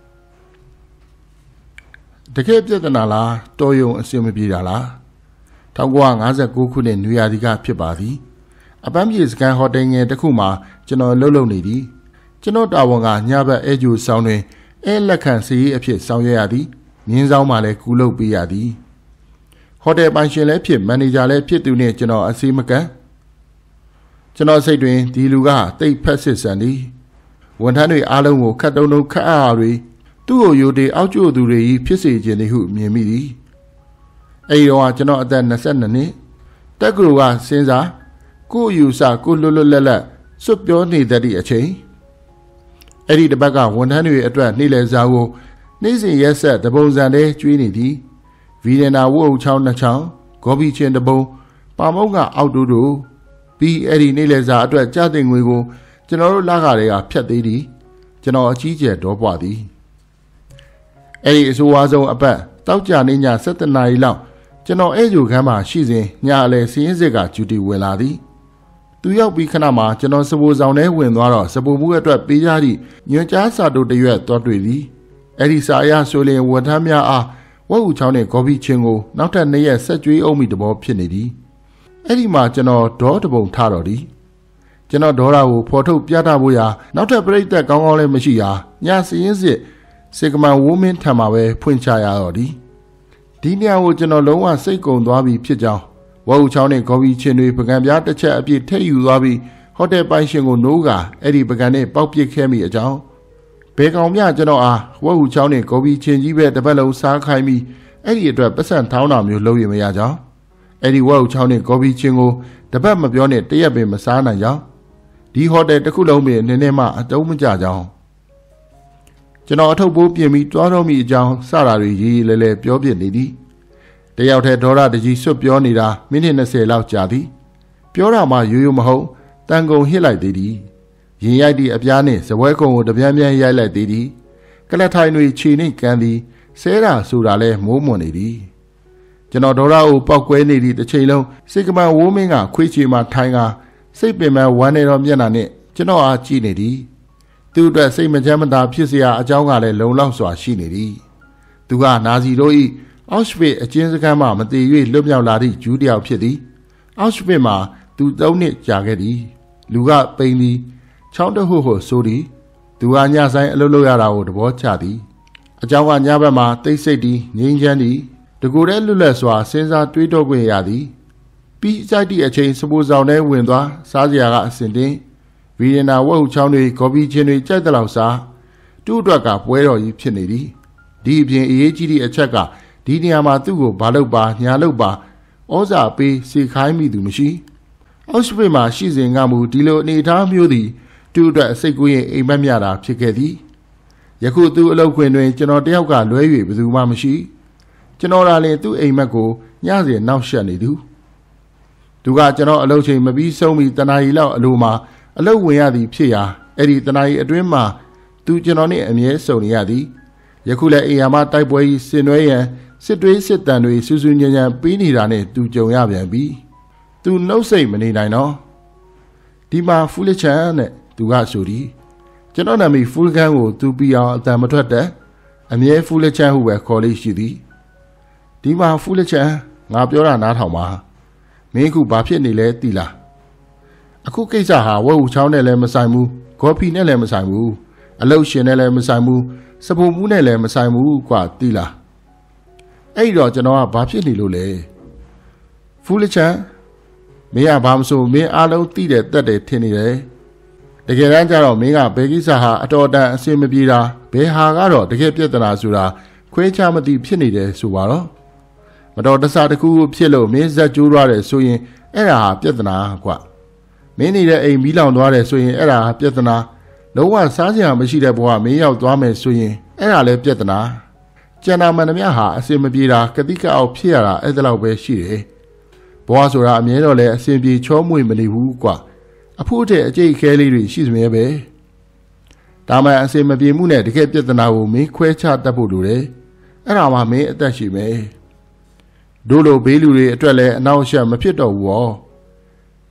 Speaker 1: တကယ်ပြဿနာလားတော်ယုံအဆင်မပြေတာလား၁၉၅၉ခုနှစ်နွေရာသီကဖြစ်ပါသည်အပန်းပြေစကန်ဟိုတယ်ငယ်တစ်ခုမှာကျွန်တော်လှုပ်လှုပ်နေသည်ကျွန်တော်တာဝန်ကညဘက်အဲဂျူဆောင်တွင်အဲလက်ခံစီးအဖြစ်ဆောင်ရွက်ရသည်မြင်းဆောင်မှလည်းကူလုပ်ပေးရသည်ဟိုတယ်ပိုင်ရှင်လည်းဖြစ်မန်နေဂျာလည်းဖြစ်သူနှင့်ကျွန်တော်အစည်းမကန်ကျွန်တော်စိတ်တွင်ဒီလူကတိတ်ဖက်စစ်ဆန်သည်ဝန်ထမ်းတွေအားလုံးကိုခတ်တုံတုံခတ်အားတွေသူ့ကိုယူတေအောက်ကျို့သူတွေဖြစ်စေခြင်းဟုမြင်မိသည်အဲဒီတော့ကျွန်တော်အသက်၂၂နှစ်တက်ကလူကစဉ်းစားကိုယူဆကိုလွတ်လွတ်လပ်လပ်စွတ်ပြောနေတတ်သည့်အချိန်အဲ့ဒီတစ်ပတ်ကဝန်ထမ်းတွေအတွက်နေ့လည်စာကိုနေ့စဉ်ရက်ဆက်တပုံစံလေးကျွေးနေသည်ဗီဒနာဝုတ်ချောင်းနှစ်ချောင်းဂေါ်ဘီချင်းတပုံပါမုံကအောက်တူတူပြီးအဲ့ဒီနေ့လည်စာအတွက်ကြတဲ့ငွေကိုကျွန်တော်တို့လကားတွေကဖြတ်သေးသည်ကျွန်တော်အကြီးကျယ်တော့ပွားသည်အဲ့ဒီအဆိုအဝါဆုံးအပတ်တောက်ကြနေည၁၇နာရီလောက်ကျွန်တော်အဲ့ဂျိုခန်းမှာရှိစဉ်ညအလဲစင်းရင်စစ်ကဂျူတီဝင်လာသည်သူရောက်ပြီးခဏမှာကျွန်တော်စပူဆောင်ထဲဝင်သွားတော့စပူမှုအတွက်ပေးကြသည့်ညွန်ကြားစာတို့တရွက်သွားတွေ့သည်အဲ့ဒီစာအရဆိုရင်ဝန်ထမ်းများအားဝက်ဟူချောင်းနဲ့ဂေါ်ဘီချင်းကိုနောက်ထပ်နှစ်ရက်ဆက်ကြွေးအောင်မိတဘောဖြစ်နေသည်အဲ့ဒီမှာကျွန်တော်ဒေါတပုံထားတော်သည်ကျွန်တော်ဒေါရာကိုဖော်ထုတ်ပြသဖို့ရာနောက်ထပ်ပြိသက်ကောင်းကောင်းလည်းမရှိရာညစင်းစစ်စေကမန်ဝိုးမင်းထံမှာပဲဖွင့်ချရတော့သည်ဒီနေရာကိုကျွန်တော်လုံးဝစိတ်ကုံသွားပြီဖြစ်ကြောင်းဝက်ဟူချောင်းနဲ့ဂေါ်ဘီချင်းတွေပကံပြားတစ်ချက်အပြည့်ထည့်ယူသွားပြီးဟိုတယ်ပိုင်ရှင်ကိုနိုးကအဲ့ဒီပကံနဲ့ပေါက်ပစ်ခဲ့မိအကြောင်းဘယ်ကောင်မျှကျွန်တော်အားဝက်ဟူချောင်းနဲ့ဂေါ်ဘီချင်းကြီးပဲတစ်ပတ်လုံးစားခိုင်းပြီးအဲ့ဒီအတွက်ပတ်စံထောင်းတာမျိုးလုပ်ရမရကြောင်းအဲ့ဒီဝက်ဟူချောင်းနဲ့ဂေါ်ဘီချင်းကိုတပတ်မပြောနဲ့တရက်ပင်မစားနိုင်ကြောင်းဒီဟိုတယ်တစ်ခုလုံးပင်နည်းနည်းမှအတုံးမကြကြောင်းကျွန်တော်အထုပ်ပိုးပြင်ပြီးတွားတော့မိအကြောင်းစတာတွေရေးလဲလဲပြောပြနေသည်တယောက်တည်းဒေါ်ရတကြီးစွတ်ပြောနေတာမိနစ်၂၀လောက်ကြာသည်ပြောတာမှရိုးရိုးမဟုတ်တန်ကုန်ဟစ်လိုက်သေးသည်ရင်ရိုက်သည့်အပြားနှင့်စပွဲကုံကိုတပြန်းပြန်းရိုက်လိုက်သေးသည်ကလထိုင်တွေခြေနှိပ်ကန်းသည်ဆဲတာဆိုတာလဲမိုးမွန်နေသည်ကျွန်တော်ဒေါ်ရကိုပောက်ကွဲနေသည့်တစ်ချိန်လုံးစိတ်ကမန်ဝိုးမင်းကခွေးချီမှထိုင်ကစိတ်ပင်ပန်းဝမ်းနေတော့မျက်နှာနဲ့ကျွန်တော်အားကြည့်နေသည်သူ့အတွက်စိတ်မချမ်းမသာဖြစ်စရာအကြောင်းကလည်းလုံလောက်စွာရှိနေသည်သူကနာဇီတို့၏အောက်ရှ်ဗစ်အကျဉ်းစခန်းမှမတည်၍လွတ်မြောက်လာသည့်ဂျူးတယောက်ဖြစ်သည်အောက်ရှ်ဗစ်မှာသူသုံးနှစ်ကြာခဲ့သည်လူကပိန်သည်ချောင်းတဟုဟုဆိုသည်သူကညဆိုင်အလုပ်လုပ်ရတာကိုသဘောကျသည်အကြောင်းကညဘက်မှာတိတ်ဆိတ်သည်ငြိမ်းချမ်းသည်တကူတဲ့လွတ်လပ်စွာစဉ်းစားတွေးတောခွင့်ရသည်ပြီးကြိုက်သည့်အချိန်စပူဆောင်ထဲဝင်သွားစားစရာကအစင်တင်ဗီယနာဝက်ဟူချောင်းတွေဂေါ်ဘီချင်းတွေကြိုက်တဲ့လောက်စားသူ့အတွက်ကပွဲတော်ကြီးဖြစ်နေသည်ဒီအပြင်အရေးကြီးသည့်အချက်ကဒီနေရာမှာသူ့ကိုဘာလုပ်ပါညာလုပ်ပါဩဇာပေးစီခိုင်းမိသူမရှိအောက်ရှ်ဗစ်မှာရှိစဉ်ကမူဒီလိုအနေအထားမျိုးသည်သူ့အတွက်စိတ်ကူးရင်အိမ်မက်မြတာဖြစ်ခဲ့သည်ယခုသူ့အလုပ်ခွင်တွင်ကျွန်တော်တယောက်ကလွဲ၍ဘယ်သူမှမရှိကျွန်တော်လာရင်သူ့အိမ်မက်ကိုညစဉ်နောက်ရှက်နေသူသူကကျွန်တော်အလုပ်ချိန်မပြီးဆုံးမီတနာရီလောက်အလိုမှာအလုပ်ဝင်ရသည်ဖြစ်ရာအဲ့ဒီတနာရီအတွင်းမှာသူကျွန်တော်နဲ့အမြဲစုံနေရသည်ယခုလည်းအိမ်ယာမတိုက်ပွဲကြီးဆင်နွှဲရန်စစ်တွေးစစ်တန်တွေစူးစူးညံ့ညံ့ပေးနေတာနဲ့သူကြုံရပြန်ပြီသူနှုတ်ဆက်မနေနိုင်တော့ဒီမှာဖူးလချန်နဲ့သူကဆိုသည်ကျွန်တော်နာမည်ဖူးလကန်ကိုသူပြီးအောင်အတန်မထွက်တဲ့အမြဲဖူးလချန်ဟုပဲခေါ်လေးရှိသည်ဒီမှာဖူးလချန်ငါပြောတာနားထောင်ပါမင်းခုဘာဖြစ်နေလဲသိလားအခုကိစ္စဟာဝက်ဟူချောင်းနဲ့လည်းမဆိုင်ဘူးဂေါ်ဖီနဲ့လည်းမဆိုင်ဘူးအလုတ်ရှင်နဲ့လည်းမဆိုင်ဘူးစပူမှုနဲ့လည်းမဆိုင်ဘူးကွာသိလားအဲ့တော့ကျွန်တော်ကဘာဖြစ်နေလို့လဲဖူးလချန်မင်းကဘာမဆိုမင်းအားလုံးသိတယ်တတ်တယ်ထင်နေတယ်တကယ်တမ်းကျတော့မင်းကဘယ်ကိစ္စဟာအတော်တန်အဆင်မပြေတာဘယ်ဟာကတော့တကယ်ပြဿနာဆိုတာခွဲခြားမသိဖြစ်နေတယ်ဆိုပါတော့မတော်တဆတစ်ခုဖြစ်လို့မင်းဇက်ကျိုးသွားတယ်ဆိုရင်အဲ့ဒါဟာပြဿနာကွာမင်းနေတဲ့အိမ်မီးလောင်သွားတယ်ဆိုရင်အဲ့ဒါဟာပြဿနာလုံးဝစားစရာမရှိတဲ့ဘဝမင်းရောက်သွားမယ်ဆိုရင်အဲ့ဒါလည်းပြဿနာကျန်တာမှန်သမျှဟာအစင်မပြေတာကတိကအောက်ဖြစ်ရတာအဲ့ဒါလောက်ပဲရှိတယ်ဘဝဆိုတာအမြဲတော့လည်းအစင်ပြေချောမွေ့မနေဘူးကွာအဖို့တဲ့အကျိတ်ခဲလေးတွေရှိစမြဲပဲဒါမှအစင်မပြေမှုနဲ့တကယ်ပြဿနာကိုမင်းခွဲခြားတတ်ဖို့လိုတယ်အဲ့ဒါမှမင်းအသက်ရှိမယ်တို့လိုဘေးလူတွေအတွက်လည်းအနောက်ရှက်မဖြစ်တော့ဘူးဟော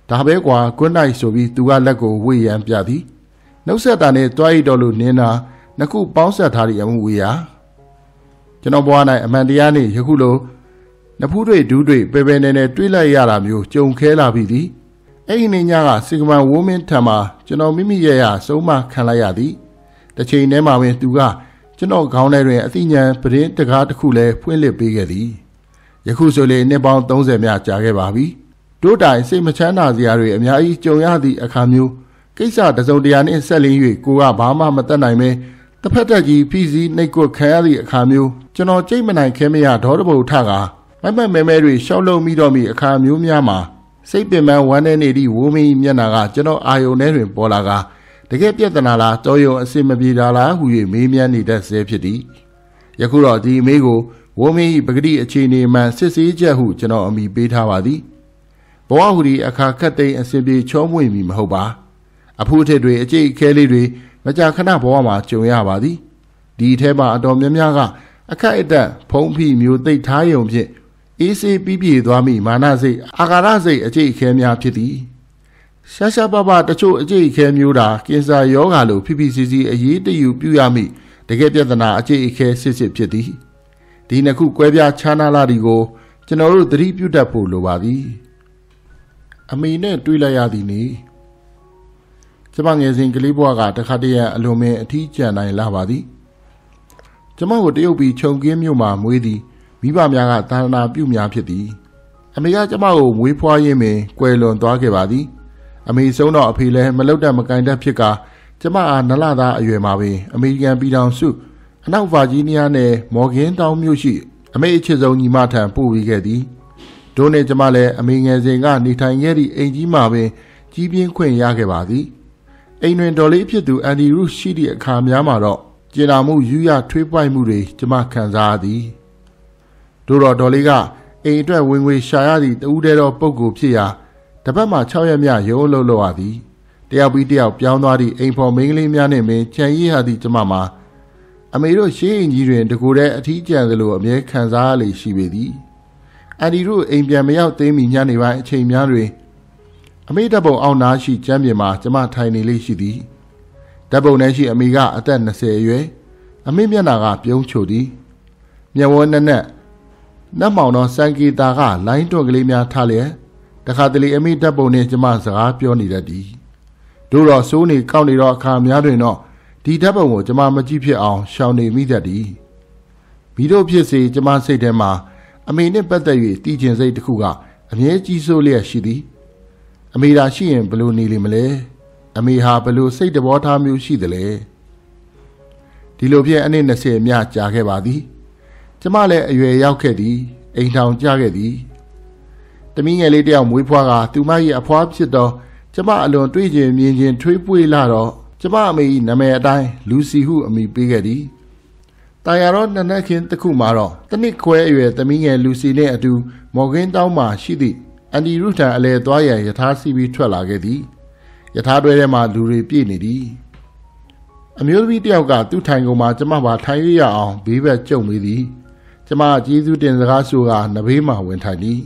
Speaker 1: ဒါပဲကွာကွန်းနိုင်ဆိုပြီးသူကလက်ကိုဝေရန်ပြသည်နှုတ်ဆက်တာနဲ့တွားရတော်လို့နင်းတာနှစ်ခုပေါင်းဆက်ထားတဲ့အမှုဝေးရာကျွန်တော်ဘွား၌အမှန်တရားနဲ့ယခုလိုနဖူးတွေဒူးတွေပေပေနေနေတွေးလိုက်ရတာမျိုးကြုံခဲလာပြီသည်အဲ့ဒီနေ့ညကစီကမန်ဝိုးမင်းထံမှာကျွန်တော်မိမိရဲ့ရဆုံးမခံလိုက်ရသည်တစ်ချိန်တည်းမှာပင်သူကကျွန်တော်ခေါင်းထဲတွင်အသိဉာဏ်ပရင်းတကားတစ်ခုလည်းဖွင့်လှစ်ပေးခဲ့သည်ယခုဆိုလေနှစ်ပေါင်းသုံးဆယ်မြကြာခဲ့ပါပြီတို့တိုင်စိတ်မချမ်းသာစရာတွေအများကြီးကြုံရသည့်အခါမျိုးကိစ္စတစုံတရာနှင့်ဆက်လင်း၍ကိုကဘာမှမတတ်နိုင်ပဲတစ်ဖက်တက်ကြီးဖိစီးနှိတ်ကွခံရသည့်အခါမျိုးကျွန်တော်ကြိတ်မနိုင်ခဲမရဒေါ်တပုတ်ထကမမမဲမဲတွေရှောက်လုံမိတော့မိအခါမျိုးများမှာစိတ်ပင်ပန်းဝမ်းနေနေသည့်ဝိုးမင်းမျက်နှာကကျွန်တော်အာယုန်ထဲတွင်ပေါ်လာကတကယ်ပြဿနာလားတော်ရုံအစင်မပြေတာလားဟု၍မေးမြန်းနေတတ်ဆဲဖြစ်သည်ယခုတော့ဒီအမေးကိုဝိုးမင်းပဂတိအခြေအနေမှန်စစ်ဆေးချက်ဟုကျွန်တော်အမိပေးထားပါသည်ဘဝဟူဒီအခါခတ်သိမ်းအစဉ်ပြေချောမွေ့မီမဟုတ်ပါအဖို့ထစ်တွေအကျိတ်အခဲလေးတွေမကြာခဏဘဝမှာကြုံရပါသည်ဒီအထဲမှာအတော်များများကအခက်အတက်ဖုံးဖိမျိုးသိပ်ထားယုံဖြင့်အေးဆေးပြီးပြေသွားမိမာနစိတ်အာဃာတစိတ်အကျိတ်အခဲများဖြစ်သည်ရှာရှာပပတချို့အကျိတ်အခဲမျိုးတာကင်ဆာယောဂါလိုဖိဖိစီစီအရေးတယူပြုရမိတကယ်ပြဿနာအကျိတ်အခဲစစ်စစ်ဖြစ်သည်ဒီနှစ်ခုကွဲပြားခြားနာလာဒီကိုကျွန်တော်တို့သတိပြုတတ်ဖို့လိုပါသည်အမေနဲ့တွေ့လိုက်ရသည်နေကျမငယ်စဉ်ကလေးဘဝကတခါတည်းရန်အလွန်ပင်အထီးကျန်နိုင်လာပါသည်ကျမကိုတရုတ်ပြည်ခြုံကင်းမြို့မှာမွေးသည်မိဘများကသာသနာပြုများဖြစ်သည်အမေကကျမကိုမွေးဖွားရင်းပင်ကွယ်လွန်သွားခဲ့ပါသည်အမေဆုံးတော့အဖေလည်းမလုတ်တတ်မကင်တတ်ဖြစ်ကကျမအားနလသားအရွယ်မှာပင်အမေရိကန်ပြည်ထောင်စုအနောက်ဗာဂျီးနီးယားနယ်မော်ဂင်တောင်မြို့ရှိအမေအချစ်ဆုံးညီမထံပို့ဝေခဲ့သည်တို့နဲ့ကျမလည်းအမေငယ်စဉ်ကနေထိုင်ခဲ့သည့်အိမ်ကြီးမှာပင်ကြီးပြင်းခွင့်ရခဲ့ပါသည်အိမ်တွင်ဒေါ်လေးဖြစ်သူအန်ဒီရုရှိသည့်အခါများမှာတော့ကျင်နာမှုယူရထွေးပွိုက်မှုတွေကျမခံစားရသည်တို့တော့ဒေါ်လေးကအိမ်အတွက်ဝင်ငွေရှာရသည့်တဦးတည်းသောပုဂ္ဂိုလ်ဖြစ်ရာတပတ်မှ၆ရက်မြရုံးလုံးလောက်ရသည်တယောက်ပြီးတယောက်ပြောင်းသွားသည့်အိမ်ဖော်မိန်းကလေးများနှင့်ပင်ခြံရည်ရသည့်ကျမမှာအမေတို့ရှေးအိမ်ကြီးတွင်တကူတဲ့အထီးကျန်သလိုအမြဲခံစားရလေရှိပေသည်အန်ဒီတို့အိမ်ပြန်မရောက်သေးမီညနေပိုင်းအချိန်များတွင်အမေတပ်ပုံအောင်နာရှိကျမ်းပြင်မှာကျမထိုင်နေလေးရှိသည်တပ်ပုံထဲရှိအမေကအသက်၂၀အရွယ်အမေမျက်နှာကပြုံးချိုသည်မျက်ဝန်းနဲ့နဲ့နတ်မောင်သောစံကေတာကလိုင်းတွက်ကလေးများထားလျက်တခါတလေအမေတပ်ပုံနဲ့ကျမစကားပြောနေတတ်သည်တို့တော့စိုးနေကောက်နေတော့အခါများတွင်တော့ဒီတပ်ပုံကိုကျမမကြည့်ဖြစ်အောင်ရှောင်နေမိတတ်သည်မိတို့ဖြစ်စေကျမစိတ်ထဲမှာအမေနဲ့ပတ်သက်၍တည်ကျင်စိတ်တစ်ခုကအမြဲကြီးစိုးလျက်ရှိသည်အမေသာရှိရင်ဘလို့နေလိမ့်မလဲအမေဟာဘလို့စိတ်တဘောထားမျိုးရှိသလဲဒီလိုဖြင့်အနည်း၂၀မြကြာခဲ့ပါသည်ကျမလည်းအရွယ်ရောက်ခဲ့သည်အိမ်ထောင်ကြခဲ့သည်တမီးငယ်လေးတယောက်မွေးဖွားကသူမ၏အဖွားဖြစ်သောကျမအလွန်တွေ့ကျင်မြင်ချင်းထွေးပွေးလာတော့ကျမအမေ၏နာမည်အတိုင်းလူစီဟုအမိပေးခဲ့သည်တာယာတော့နနက်ခင်းတစ်ခုမှာတော့တနစ်ခွဲအရွယ်သမီးငယ်လူစီနဲ့အတူမော်ဂင်းတောင်းမှရှိသည့်အန်ဒီရုထံအလဲသွားရန်ယထာစီပြီးထွက်လာခဲ့သည်ယထာတွဲထဲမှာလူတွေပြည့်နေသည်အမျိုးသမီးတယောက်ကသူ့ထိုင်ကုန်မှာကျမပါထိုင်ရရအောင်ဘေးဘက်ကျုံမိသည်ကျမကျေးဇူးတင်စကားဆိုကနဘေးမှာဝင်ထိုင်သည်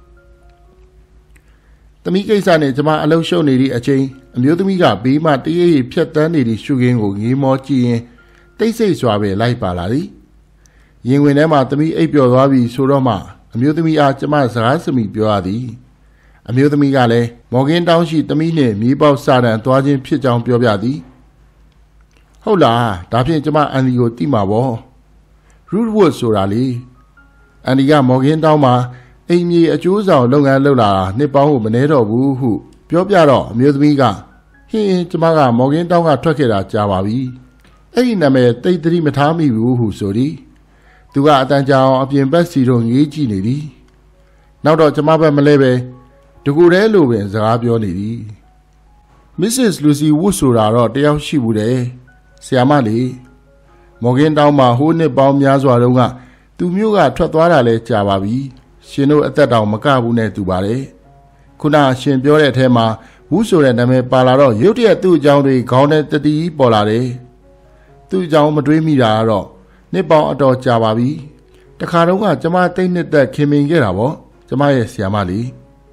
Speaker 1: သမီးကိစ္စနဲ့ကျမအလုံးရှုံနေသည့်အချိန်အမျိုးသမီးကဘေးမှတရေရေဖြတ်တန်းနေသည့်ရှုခင်းကိုငေးမောကြည့်ရင်တိတ်ဆိတ်စွာပဲလိုက်ပါလာသည်ရင်ဝင်ထဲမှာသမီးအိပ်ပျော်သွားပြီဆိုတော့မှအမျိုးသမီးအားကျမစကားစမိပြောရသည်အမျိုးသမီးကလည်းမော်ဂင်တောင်းရှိသမီးနှင့်မြေပေါက်စာတန်သွားခြင်းဖြစ်ကြောင်းပြောပြသည်ဟုတ်လားဒါဖြင့်ကျမအန်ဒီကိုတိမှာပေါ့ရူးဝတ်ဆိုတာလေအန်ဒီကမော်ဂင်တောင်းမှာအိမ်မြေအကျိုးဆောင်လုပ်ငန်းလုပ်လာတာနှစ်ပေါင်းကိုမနှဲတော့ဘူးဟုပြောပြတော့အမျိုးသမီးကဟင်းကျမကမော်ဂင်တောင်းကထွက်ခဲ့တာကြာပါပြီအဲ့ဒီနာမည်တိတ်သတိမထားမိဘူးဟုဆိုသည်သူကအတန်ကြာအောင်အပြင်ဘက်စီတော့ငေးကြည့်နေသည်နောက်တော့ကျမဘက်မလဲပဲတကူတဲလိုပင်စကားပြောနေသည်မစ္စစ်လူစီဝုဆိုတာတော့တယောက်ရှိဘူးတယ်ဆရာမလေးမော်ဂင်တောင်းမှာဟိုးနှစ်ပေါင်းများစွာတုန်းကသူမျိုးကထွက်သွားတာလဲကြာပါပြီရှင်တို့အသက်တောင်မကဘူးနဲ့တူပါတယ်ခုနရှင်ပြောတဲ့အထဲမှာဝုဆိုတဲ့နာမည်ပါလာတော့ရုတ်တရက်သူ့အကြောင်းတွေခေါင်းထဲတတိပေါ်လာတယ်သူ့အကြောင်းမတွေးမိတာကတော့နှစ်ပေါင်းအတော်ကြာပါပြီတခါတော့ကကျမတိတ်နှစ်သက်ခင်မင်ခဲ့တာပေါ့ကျမရဲ့ဆရာမလေး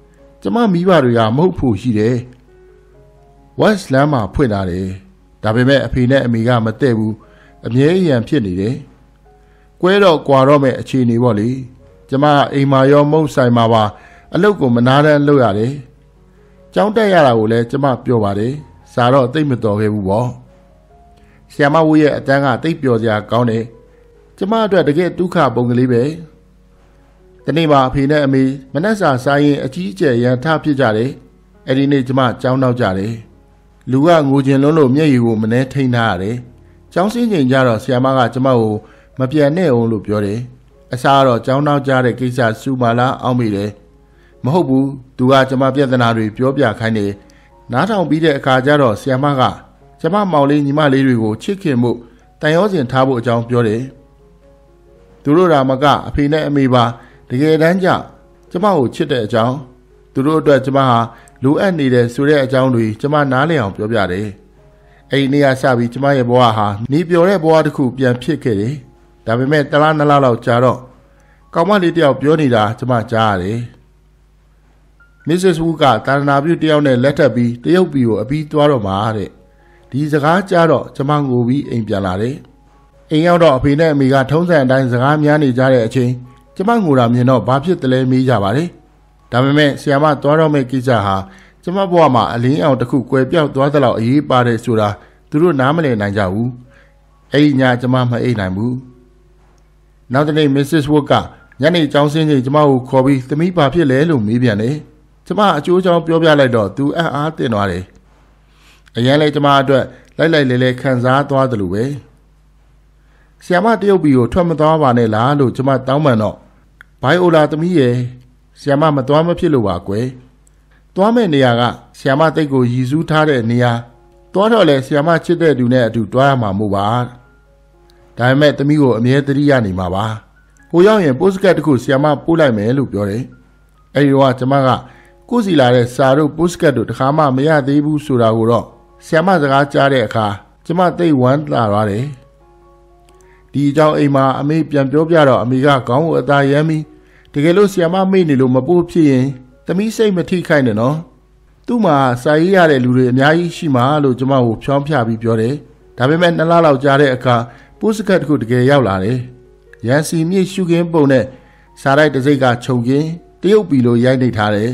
Speaker 1: ကျမမိဘတွေကမဟုတ်ဖို့ရှိတယ်။ West လမ်းမှာဖွင့်လာတယ်ဒါပေမဲ့အဖေနဲ့အမေကမတည့်ဘူးအမြဲအရန်ဖြစ်နေတယ်။ကွဲတော့ကွာတော့မဲ့အခြေအနေပေါ့လေ။ကျမအိမ်မှာရောမုတ်ဆိုင်မှာပါအလုပ်ကိုမနာတမ်းလုပ်ရတယ်။ကျောင်းတက်ရတာကိုလည်းကျမပြောပါတယ်။စာတော့တိတ်မတော်ခဲ့ဘူးပေါ့။ဆရာမဝိရဲ့အတန်းကတိတ်ပျော်စရာကောင်းတယ်။ကျမအတွက်တကယ်ဒုက္ခပုံကလေးပဲ။ဒီနေ့မှာအဖေနဲ့အမေမနှက်စာစားရင်အကြီးအကျယ်ရန်ထဖြစ်ကြတယ်။အဲ့ဒီနေ့ကျမကျောင်းနောက်ကြတယ်။လူကငိုချင်လုံးလို့မျက်ရည်ကိုမနှဲထိန်းထားရတယ်။ကျောင်းစင်းချိန်ကျတော့ဆရာမကကျမကိုမပြန်နဲ့အောင်လို့ပြောတယ်။အစားတော့ကျောင်းနောက်ကြတဲ့ကိစ္စစူမာလာအောင်းမိတယ်။မဟုတ်ဘူးသူကကျမပြဿနာတွေပြောပြခိုင်းတယ်။နားထောင်ပြီးတဲ့အခါကျတော့ဆရာမကကျမမောင်လေးညီမလေးတွေကိုချစ်ခင်မှုတန်ရောစင်ထားဖို့အကြောင်းပြောတယ်။သူတို့ရာမကအဖေနဲ့အမေပါတကယ်တမ်းကျကျမကိုချစ်တဲ့အကြောင်းသူတို့အတွက်ကျမဟာလိုအပ်နေတဲ့ဆိုတဲ့အကြောင်းတွေကျမနားလည်အောင်ပြောပြတယ်။အဲ့ဒီနေ့ကစပြီးကျမရဲ့ဘဝဟာနေပျော်တဲ့ဘဝတစ်ခုပြန်ဖြစ်ခဲ့တယ်။ဒါပေမဲ့တလားနလားလောက်ကြာတော့ကောင်မလေးတယောက်ပြောနေတာကျမကြားရတယ်။ Missus Wu ကတာရနာပြုတယောက်နဲ့လက်ထပ်ပြီးတရုတ်ပြည်ကိုအပြီးသွားတော့မှာတဲ့။ဒီစကားကြားတော့ကျမငိုပြီးအိမ်ပြန်လာတယ်။အိမ်ရောက်တော့အဖေနဲ့အမေကထုံးစံအတိုင်းစကားများနေကြတဲ့အချိန်ကျမငိုတာမြင်တော့ဘာဖြစ်တယ်လဲမေးကြပါတယ်။ဒါပေမဲ့ဆီယာမသွားတော့မဲ့ကိစ္စဟာကျမဘဝမှာအလင်းအောင်တစ်ခုကွယ်ပြောက်သွားသလောက်အရေးပါတယ်ဆိုတာသူတို့နားမလည်နိုင်ကြဘူး။အဲ့ဒီညကျမမအိပ်နိုင်ဘူး။နောက်တစ်နေ့ Missus Wood ကညနေကျောင်းဆင်းချိန်ကျမကိုခေါ်ပြီးသမီးဘာဖြစ်လဲလို့မေးပြန်တယ်။ကျမအကျိုးကြောင့်ပြောပြလိုက်တော့သူအံ့အားသင့်သွားတယ်။အရင်လေကျမအတွက်လိုက်လိုက်လဲလဲခံစားသွားတယ်လို့ပဲ။ဆီယာမတရုတ်ပြည်ကိုထွက်မသွားပါနဲ့လားလို့ကျမတောင်းပန်တော့ဘိုင်အိုလာသမီးရဲ့ဆီယာမမသွားမဖြစ်လို့ပါကွယ်။သွားမဲ့နေရာကဆီယာမတိတ်ကိုရည်စူးထားတဲ့နေရာသွားတော့လေဆီယာမချစ်တဲ့သူနဲ့အတူတွားရမှာမို့ပါ။ဒါပေမဲ့သမီးကိုအမြဲတမ်းရနေမှာပါ။ဟိုရောက်ရင်ပို့စကတ်တစ်ခုဆီယာမပို့လိုက်မယ်လို့ပြောတယ်။အဲဒီတော့ကျမကကိုစီလာတဲ့စာတို့ပို့စကတ်တို့တခါမှမရသေးဘူးဆိုတာကိုတော့ဆီယာမစကားကြားတဲ့အခါကျမသိဝမ်းသာသွားတယ်။ဒီအကြောင်းအိမ်မှာအမေပြန်ပြောပြတော့အမေကခေါင်းကိုအသာရမ်းပြီးတကယ်လို့ဆီယာမမေ့နေလို့မပို့ဖြစ်ရင်သမီးစိတ်မထိခိုက်နဲ့နော်သူ့မှာစာရေးရတဲ့လူတွေအများကြီးရှိမှာလို့ကျမကိုဖြောင်းပြပြီးပြောတယ်ဒါပေမဲ့နှစ်လလောက်ကြာတဲ့အခါပို့စကတ်တစ်ခုတကယ်ရောက်လာတယ်ရန်စီမြင့်ရှုခင်းပုံနဲ့စားလိုက်တစ်စိတ်ကခြုံခင်းတရုတ်ပြည်လိုရိုက်နှိပ်ထားတယ်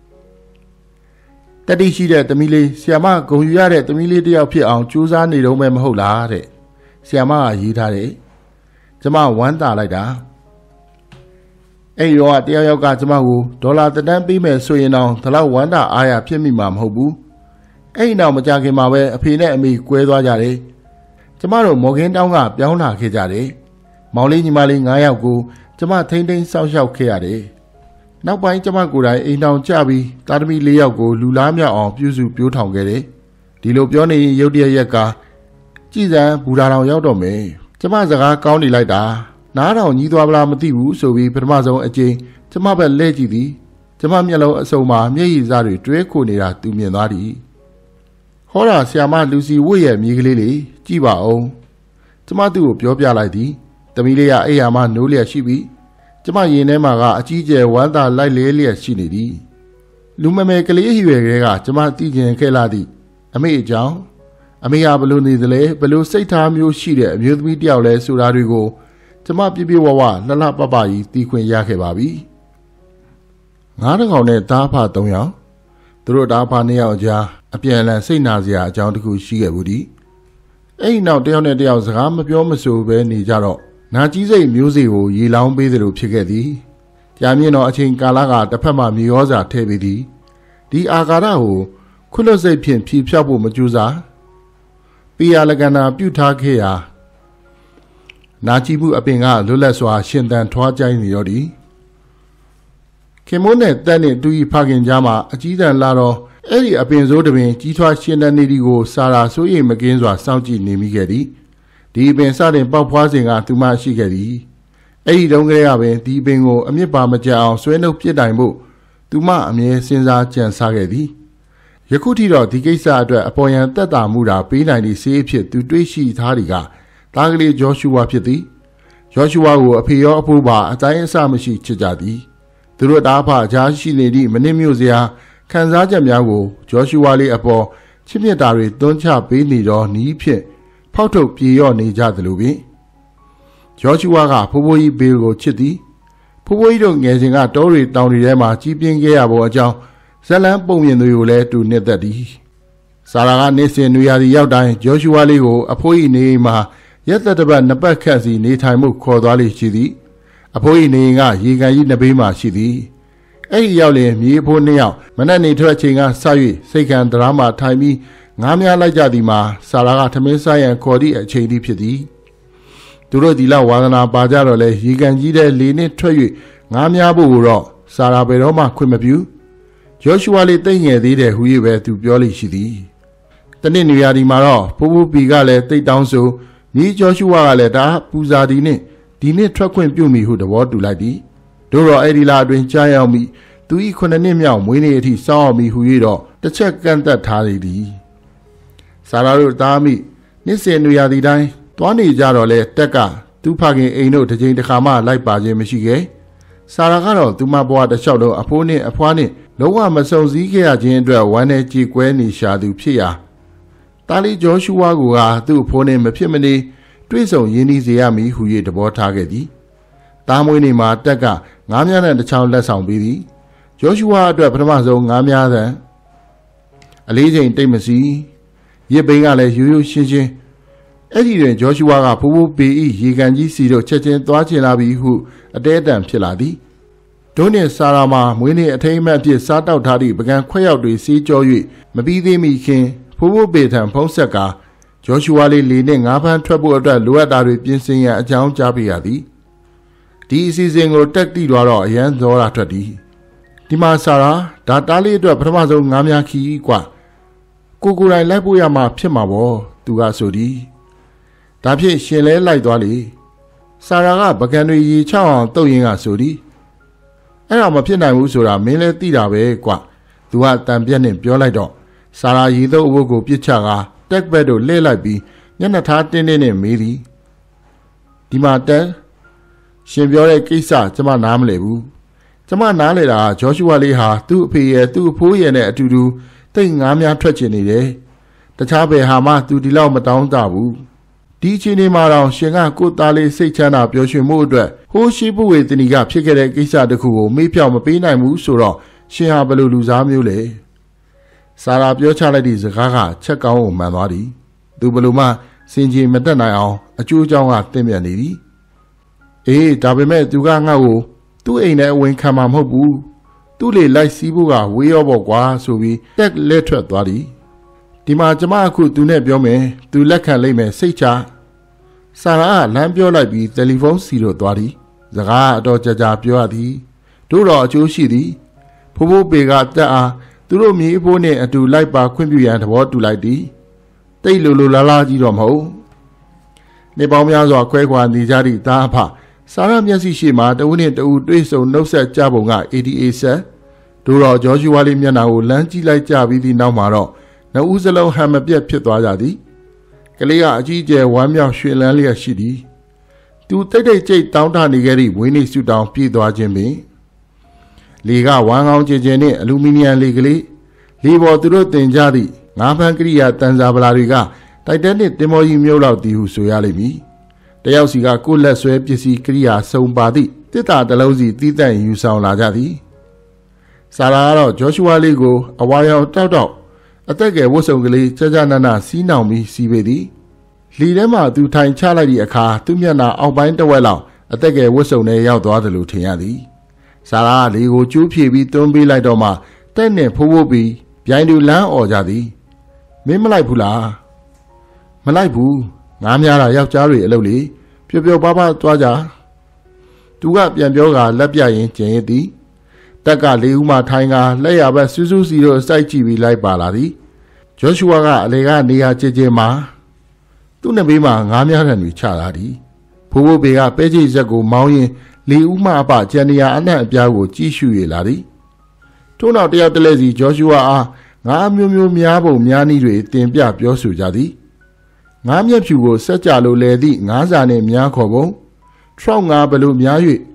Speaker 1: တတိရှိတဲ့သမီးလေးဆီယာမဂုံယူရတဲ့သမီးလေးတယောက်ဖြစ်အောင်ကြိုးစားနေတော့မှမဟုတ်လားတဲ့ဆီယာမကရေးထားတယ်ကျမဝမ်းသာလိုက်တာအဲ့ရောတယောက်ယောက်ကကျမကိုဒေါ်လာတန်းပေးမယ်ဆိုရင်တော့ဒီလောက်ဝမ်းသာအားရဖြစ်မိမှာမဟုတ်ဘူးအဲ့နောက်မကြခင်မှာပဲအဖေနဲ့အမေကွဲသွားကြတယ်ကျမတို့မော်ဂင်းတောင်းကပြောင်းလာခဲ့ကြတယ်မောင်လေးညီမလေး၅ယောက်ကိုကျမထိမ့်ထိမ့်စောင့်ရှောက်ခဲ့ရတယ်နောက်ပိုင်းကျမကိုယ်တိုင်အိမ်တောင်ကြပြီးတာသမီ၄ယောက်ကိုလူလားမြောက်အောင်ပြုစုပြိုးထောင်ခဲ့တယ်ဒီလိုပြောနေရင်ရုတ်တရက်ရက်ကကြည်စံဘူတာတောင်ရောက်တော့မယ်ကျမစကားကောင်းနေလိုက်တာနားတော်ကြီးသွားပလားမသိဘူးဆိုပြီးပထမဆုံးအကျဉ်းကျမပဲလဲကြည့်သည်ကျမမျက်လုံးအစုံမှာမျက်ရည်စားတွေတွဲခိုနေတာသူမြင်သွားသည်ဟောတာဆီယာမလူစီဝတ်ရဲ့မြေကလေးလေးကြည့်ပါဦးကျမသူ့ကိုပြောပြလိုက်သည်သမီးလေးကအိယာမနိုးလျက်ရှိပြီးကျမရင်ထဲမှာကအကြီးကျယ်ဝမ်းသာလိုက်လဲလျက်ရှိနေသည်လူမမယ်ကလေးရွယ်ကလေးကကျမသိကျင်ခဲ့လာသည်အမေအကြောင်းအမေဟာဘလို့နေသလဲဘလို့စိတ်ထားမျိုးရှိတဲ့အမျိုးသမီးတယောက်လဲဆိုတာတွေကိုကျမပြပြဝဝလှလှပပကြီးတီးခွင့်ရခဲ့ပါပြီငါးတကောင်နဲ့တားဖသုံးယောက်သူတို့တားဖနှစ်ယောက်ကြားအပြန်အလှန်စိတ်နာစရာအကြောင်းတစ်ခုရှိခဲ့ဘူးဒီအဲ့ဒီနောက်တယောက်နဲ့တယောက်စကားမပြောမဆိုပဲနေကြတော့နာကြီးစိတ်မျိုးစေ့ကိုရေလောင်းပေးသလိုဖြစ်ခဲ့သည်ကြာမြင့်တော့အချိန်ကာလကတစ်ဖက်မှမြေရောစာထည့်ပေးသည်ဒီအာကာရကိုခွလွတ်စိတ်ဖြင့်ဖြီးဖြောက်ဖို့မကြိုးစားပိယလကနာပြုထားခဲ့ရာနာကြည့်မှုအပင်ကလွတ်လပ်စွာရှင်သန်ထွားကြိုင်းနေရောသည်ခင်မိုးနဲ့တက်နဲ့တူဤဖခင်ကြားမှာအကြီးတန်းလာတော့အဲ့ဒီအပင်စိုးတပင်ကြီးထွားရှင်သန်နေသည်ကိုစာရာစိုးရိမ်မကင်းစွာစောင့်ကြည့်နေမိခဲ့သည်ဒီပင်စတင်ပေါက်ဖွားစဉ်ကသူမရှိခဲ့သည်အဲ့ဒီတုန်းကလေးကပင်ဒီပင်ကိုအမြင့်ပါမကြအောင်ဆွဲနှုတ်ပြစ်တိုင်ဖို့သူမအမြဲစဉ်းစားကြံစားခဲ့သည်ယခုထိတော့ဒီကိစ္စအတွက်အပေါ်ယံတက်တာမှုတာပေးနိုင်သည့်စေးအဖြစ်သူတွေးရှိထားသည်ကသားကလေးဂျောရှုဝါဖြစ်သည်ဂျောရှုဝါကိုအဖေရောအဖိုးပါအတိုင်းအဆမရှိချစ်ကြသည်သူတို့တားဖကြားရှိနေသည့်မနစ်မြို့စရာခံစားချက်များကိုဂျောရှုဝါလေးအပေါ်ချစ်မြတ်တာတွေသွန်းချပေးနေတော့နီးဖြင့်ဖောက်ထုတ်ပြေရော့နေကြသလိုပင်ဂျောရှုဝါကဖိုးဖိုးကြီးဘေးကိုချစ်သည်ဖိုးဖိုးကြီးတို့ငယ်စဉ်ကတောတွေတောင်တွေထဲမှာကြီးပြင်းခဲ့ရပုံအကြောင်းဇလန်းပုံမြင်တွေကိုလည်းတူနှစ်သက်သည်ဆာရာကနေ့စဉ်နွေရာသီရောက်တိုင်းဂျောရှုဝါလေးကိုအဖိုးကြီးနေမှာရက်သက်တစ်ပတ်နှစ်ပတ်ခန့်စီနေထိုင်မှုခေါ်သွားလိမ့်ရှိသည်အဖိုးကြီးနေကရေကန်ကြီးနှစ်ဘေးမှာရှိသည်အဲ့ဒီရောက်ရင်မြေဖိုးနှစ်ယောက်မနက်နေထွက်ချိန်ကဆ၍စိတ်ခံဒရာမှာထိုင်ပြီးငားများလိုက်ကြသည်မှာဆာရာကထမင်းဆိုင်ရန်ခေါ်သည့်အချိန်သည်ဖြစ်သည်သူတို့ဒီလောက်ဝါသနာပါကြတော့လဲရေကန်ကြီးတဲ့လေနှင့်ထွက်၍ငားများဖို့တော့ဆာရာဘယ်တော့မှခွင့်မပြုဂျောရှုဝါလေးတိတ်ငယ်သေးတယ်ဟူ၍ပဲသူပြောလိမ့်ရှိသည်တနေ့နေရာဒီမှာတော့ဖိုးဖိုးပီကလည်းတိတ်တောင်းဆိုမိဂျောရှုဝါကလည်းဒါပူဇာဒီနှင့်ဒီနှစ်ထွက်ခွင့်ပြုမိဟုသဘောတူလိုက်သည်တို့တော့အဲ့ဒီလာအတွင်းကြားရောက်မိသူဤခုနှစ်နှစ်မြောက်မွေးနေ့အထိစောင့်အောင်မိဟူ၍တော့တစ်ချက်ကန့်သက်ထားလေသည်ဆာရာတို့သားမိနှစ်စဉ်နွေရာသီတိုင်းသွားနေကြတော့လဲတက်ကသူ့ဖခင်အိမ်တို့တစ်ချိန်တစ်ခါမှလိုက်ပါခြင်းမရှိခဲ့ဆာရာကတော့သူမဘွားတစ်လျှောက်လုံးအဖိုးနှင့်အဖွားနှင့်လုံးဝမစုံစည်းခဲ့ရခြင်းအတွက်ဝမ်းနဲ့ကြေကွဲနေရှာသူဖြစ်ရာတာလီဂျောရှုဝါကသူ့အဖိုးနှင့်မဖြစ်မနေတွေ့ဆုံရင်းနှီးစေရမည်ဟူ၍သဘောထားခဲ့သည်သားမွေးနေ့မှာတက်ကငားများနဲ့တစ်ချောင်းလက်ဆောင်ပေးသည်ဂျောရှုဝါအတွက်ပထမဆုံးငားများသံအလေးချိန်တိတ်မစီရစ်ဘိန်းကလည်းရိုးရိုးရှင်းရှင်းအဲ့ဒီတွင်ဂျောရှုဝါကဖိုးဖိုးပေဤရေကန်ကြီးစီတို့ချက်ချင်းသွားချင်လာပြီဟုအတဲအတန်ဖြစ်လာသည်ဒုနှင့်ဆာရာမှာမွေးနေ့အထိမ်းအမှတ်အဖြစ်စားတောက်ထားသည့်ပကံခွက်ရောက်တွေစီးကြော၍မပြီးသေးမီခင်ဖိုးဖိုးပေထံဖုံးဆက်ကဂျောရှုဝါလေးလေနှင့်ငါးဖမ်းထွက်ဖို့အတွက်လိုအပ်တာတွေပြင်ဆင်ရန်အကြောင်းကြားပေးရသည်ဒီအစီအစဉ်ကိုတက်တိသွားတော့အရန်ဇောတာထွက်သည်ဒီမှာဆာရာဒါတားလေးအတွက်ပထမဆုံးငါးများခီးกว่าကိုကိုယ်တိုင်လိုက်ဖို့ရမှာဖြစ်မှာပေါ့သူကဆိုသည်ဒါဖြင့်ရှင်လဲလိုက်သွားလေဆာရာကပကံတွေရေချောင်းအောင်တုပ်ရင်းကဆိုသည်အဲ့ဒါမဖြစ်နိုင်ဘူးဆိုတာမင်းလဲသိတာပဲกว่าသူကတန်ပြက်နဲ့ပြောလိုက်တော့ဆာရာရေသုံးအဝတ်ကိုပြစ်ချကာတက်ဘက်တို့လှည့်လိုက်ပြီးမျက်နှာထားတင်းတင်းနဲ့မေးသည်ဒီမှာတက်ရှင်ပြောတဲ့ကိစ္စကျမနားမလည်ဘူးကျမနားလေတာကဂျောရှုဝါလေးဟာသူ့အဖေရဲ့သူ့အဖိုးရဲ့နဲ့အတူတူတိတ်ငားများထွက်ချင်နေတယ်တခြားဘယ်ဟာမှသူဒီလောက်မတောင်းတဘူးဒီအချိန်ဒီမှာတော့ရှင်ကကိုယ်သားလေးစိတ်ချမ်းသာပျော်ရွှင်မှုအတွက်ဟိုးရှိပုဝေတဏီကဖြစ်ခဲ့တဲ့ကိစ္စတစ်ခုကိုမေ့ပြောင်မပေးနိုင်ဘူးဆိုတော့ရှင်ဟာဘယ်လိုလူစားမျိုးလဲဆာရာပြောချလိုက်သည့်စကားကချက်ကောင်းကိုမှန်သွားသည်သူဘယ်လိုမှစင်ကြီးမတက်နိုင်အောင်အကျိုးအကြောင်းကတင့်မြတ်နေသည်အေးဒါပေမဲ့သူကငါ့ကိုသူ့အိမ်နဲ့အဝင်ခံမှာမဟုတ်ဘူးသူ့လေလိုက်စီးဖို့ကဝေးရောပေါ့ကွာဆိုပြီးတက်လက်ထွက်သွားသည်ဒီမှာကျမအခုသူနဲ့ပြောမယ်သူလက်ခံလိုက်မယ်စိတ်ချဆာရာကလမ်းပြောလိုက်ပြီးတယ်လီဖုန်းစီတို့သွားသည်စကားအတော်ကြာကြာပြောရသည်တို့တော့အကျိုးရှိသည်ဖိုးဖိုးပေကတက်အားသူတို့မြေအဖိုးနဲ့အတူလိုက်ပါခွင့်ပြုရန်သဘောတူလိုက်သည်တိတ်လိုလိုလားလားကြီးတော့မဟုတ်နေပေါင်းများစွာခွဲခွာနေကြသည့်သားအဖဆာရာမျက်စိရှိမှတဦးနှင့်တဦးတွေ့ဆုံနှုတ်ဆက်ကြပုံက အေဒီအေ ဆက်တို့တော့ဂျောရှုဝါလေးမျက်နှာကိုလမ်းကြည့်လိုက်ကြပြီးသည့်နောက်မှာတော့နှစ်ဦးစလုံးဟန်မပြတ်ဖြစ်သွားကြသည်ကလေးကအကြီးကျယ်ဝမ်းမြောက်ရွှင်လန်းလျက်ရှိသည်သူတိတ်တိတ်ကြိတ်တောင်းတနေခဲ့သည့်ဝင်းနေစုတောင်ပြေးသွားခြင်းပင်လေကဝမ်းကောင်းကျင်ကျင်နှင့်အလူမီနီယံလေကလေးလေပေါ်သူတို့တင်ကြသည့်ငါးဖမ်းကရိယာတန်စာပလာတွေကတိုက်တက်နှင့်တင်မောကြီးမြုပ်လောက်သည်ဟုဆိုရလိမ့်မည်တယောက်စီကကိုယ်လက်ဆွဲပစ္စည်းကရိယာစုံပါသည့်တစ်တာတလုံးစီတီးတန့်ယူဆောင်လာကြသည်ဆာရာကတော့ဂျောရှုဝါလေးကိုအဝါရောင်တောက်တောက်အသက်ကယ်ဝတ်စုံကလေးကြကြနနစီးနှောင်ပြီးစီးပေသည်လီထဲမှာသူထိုင်ချလိုက်သည့်အခါသူ့မျက်နှာအောက်ပိုင်းတစ်ဝက်လောက်အသက်ကယ်ဝတ်စုံနဲ့ရောက်သွားတယ်လို့ထင်ရသည်ဆာရာကလေကိုကျိုးဖြည့်ပြီးတွန်းပေးလိုက်တော့မှတက်နဲ့ဖိုးဖိုးပြီးဗျိုင်းတူလမ်းអော်ကြသည်မင်းမလိုက်ဘူးလားမလိုက်ဘူးငားများတာယောက်ျားတွေအလုပ်လေပျော်ပျော်ပါးပါးသွားကြသူကပြန်ပြောကလက်ပြရင်ကျင်ရသည်တက်ကလေးဦးမှထိုင်ကလက်ရဘက်စူးစူးစီတို့စိုက်ကြည့်ပြီးလိုက်ပါလာသည်ဂျောရှုဝါကအလေကနေရာကျကျမှာသူ့နှစ်ဘေးမှာငားများတဲ့တွေချလာသည်ဖိုးဖိုးပေကပဲချိတ်ဇက်ကိုမောင်းရင်လေးဦးမှအပကျန်နေရာအနှံ့အပြားကိုကြည့်ရှုရလာသည်ထို့နောက်တယောက်တလဲစီဂျောရှုဝါအားငါးမျိုးမျိုးများပုံများနည်းတွေတင်ပြပြောဆိုကြသည်ငါးမျက်ဖြူကိုဆက်ကြလို့လဲသည့်ငါးစာနှင့်များခေါ်ပုံထရောက်ငါဘလို့များ၍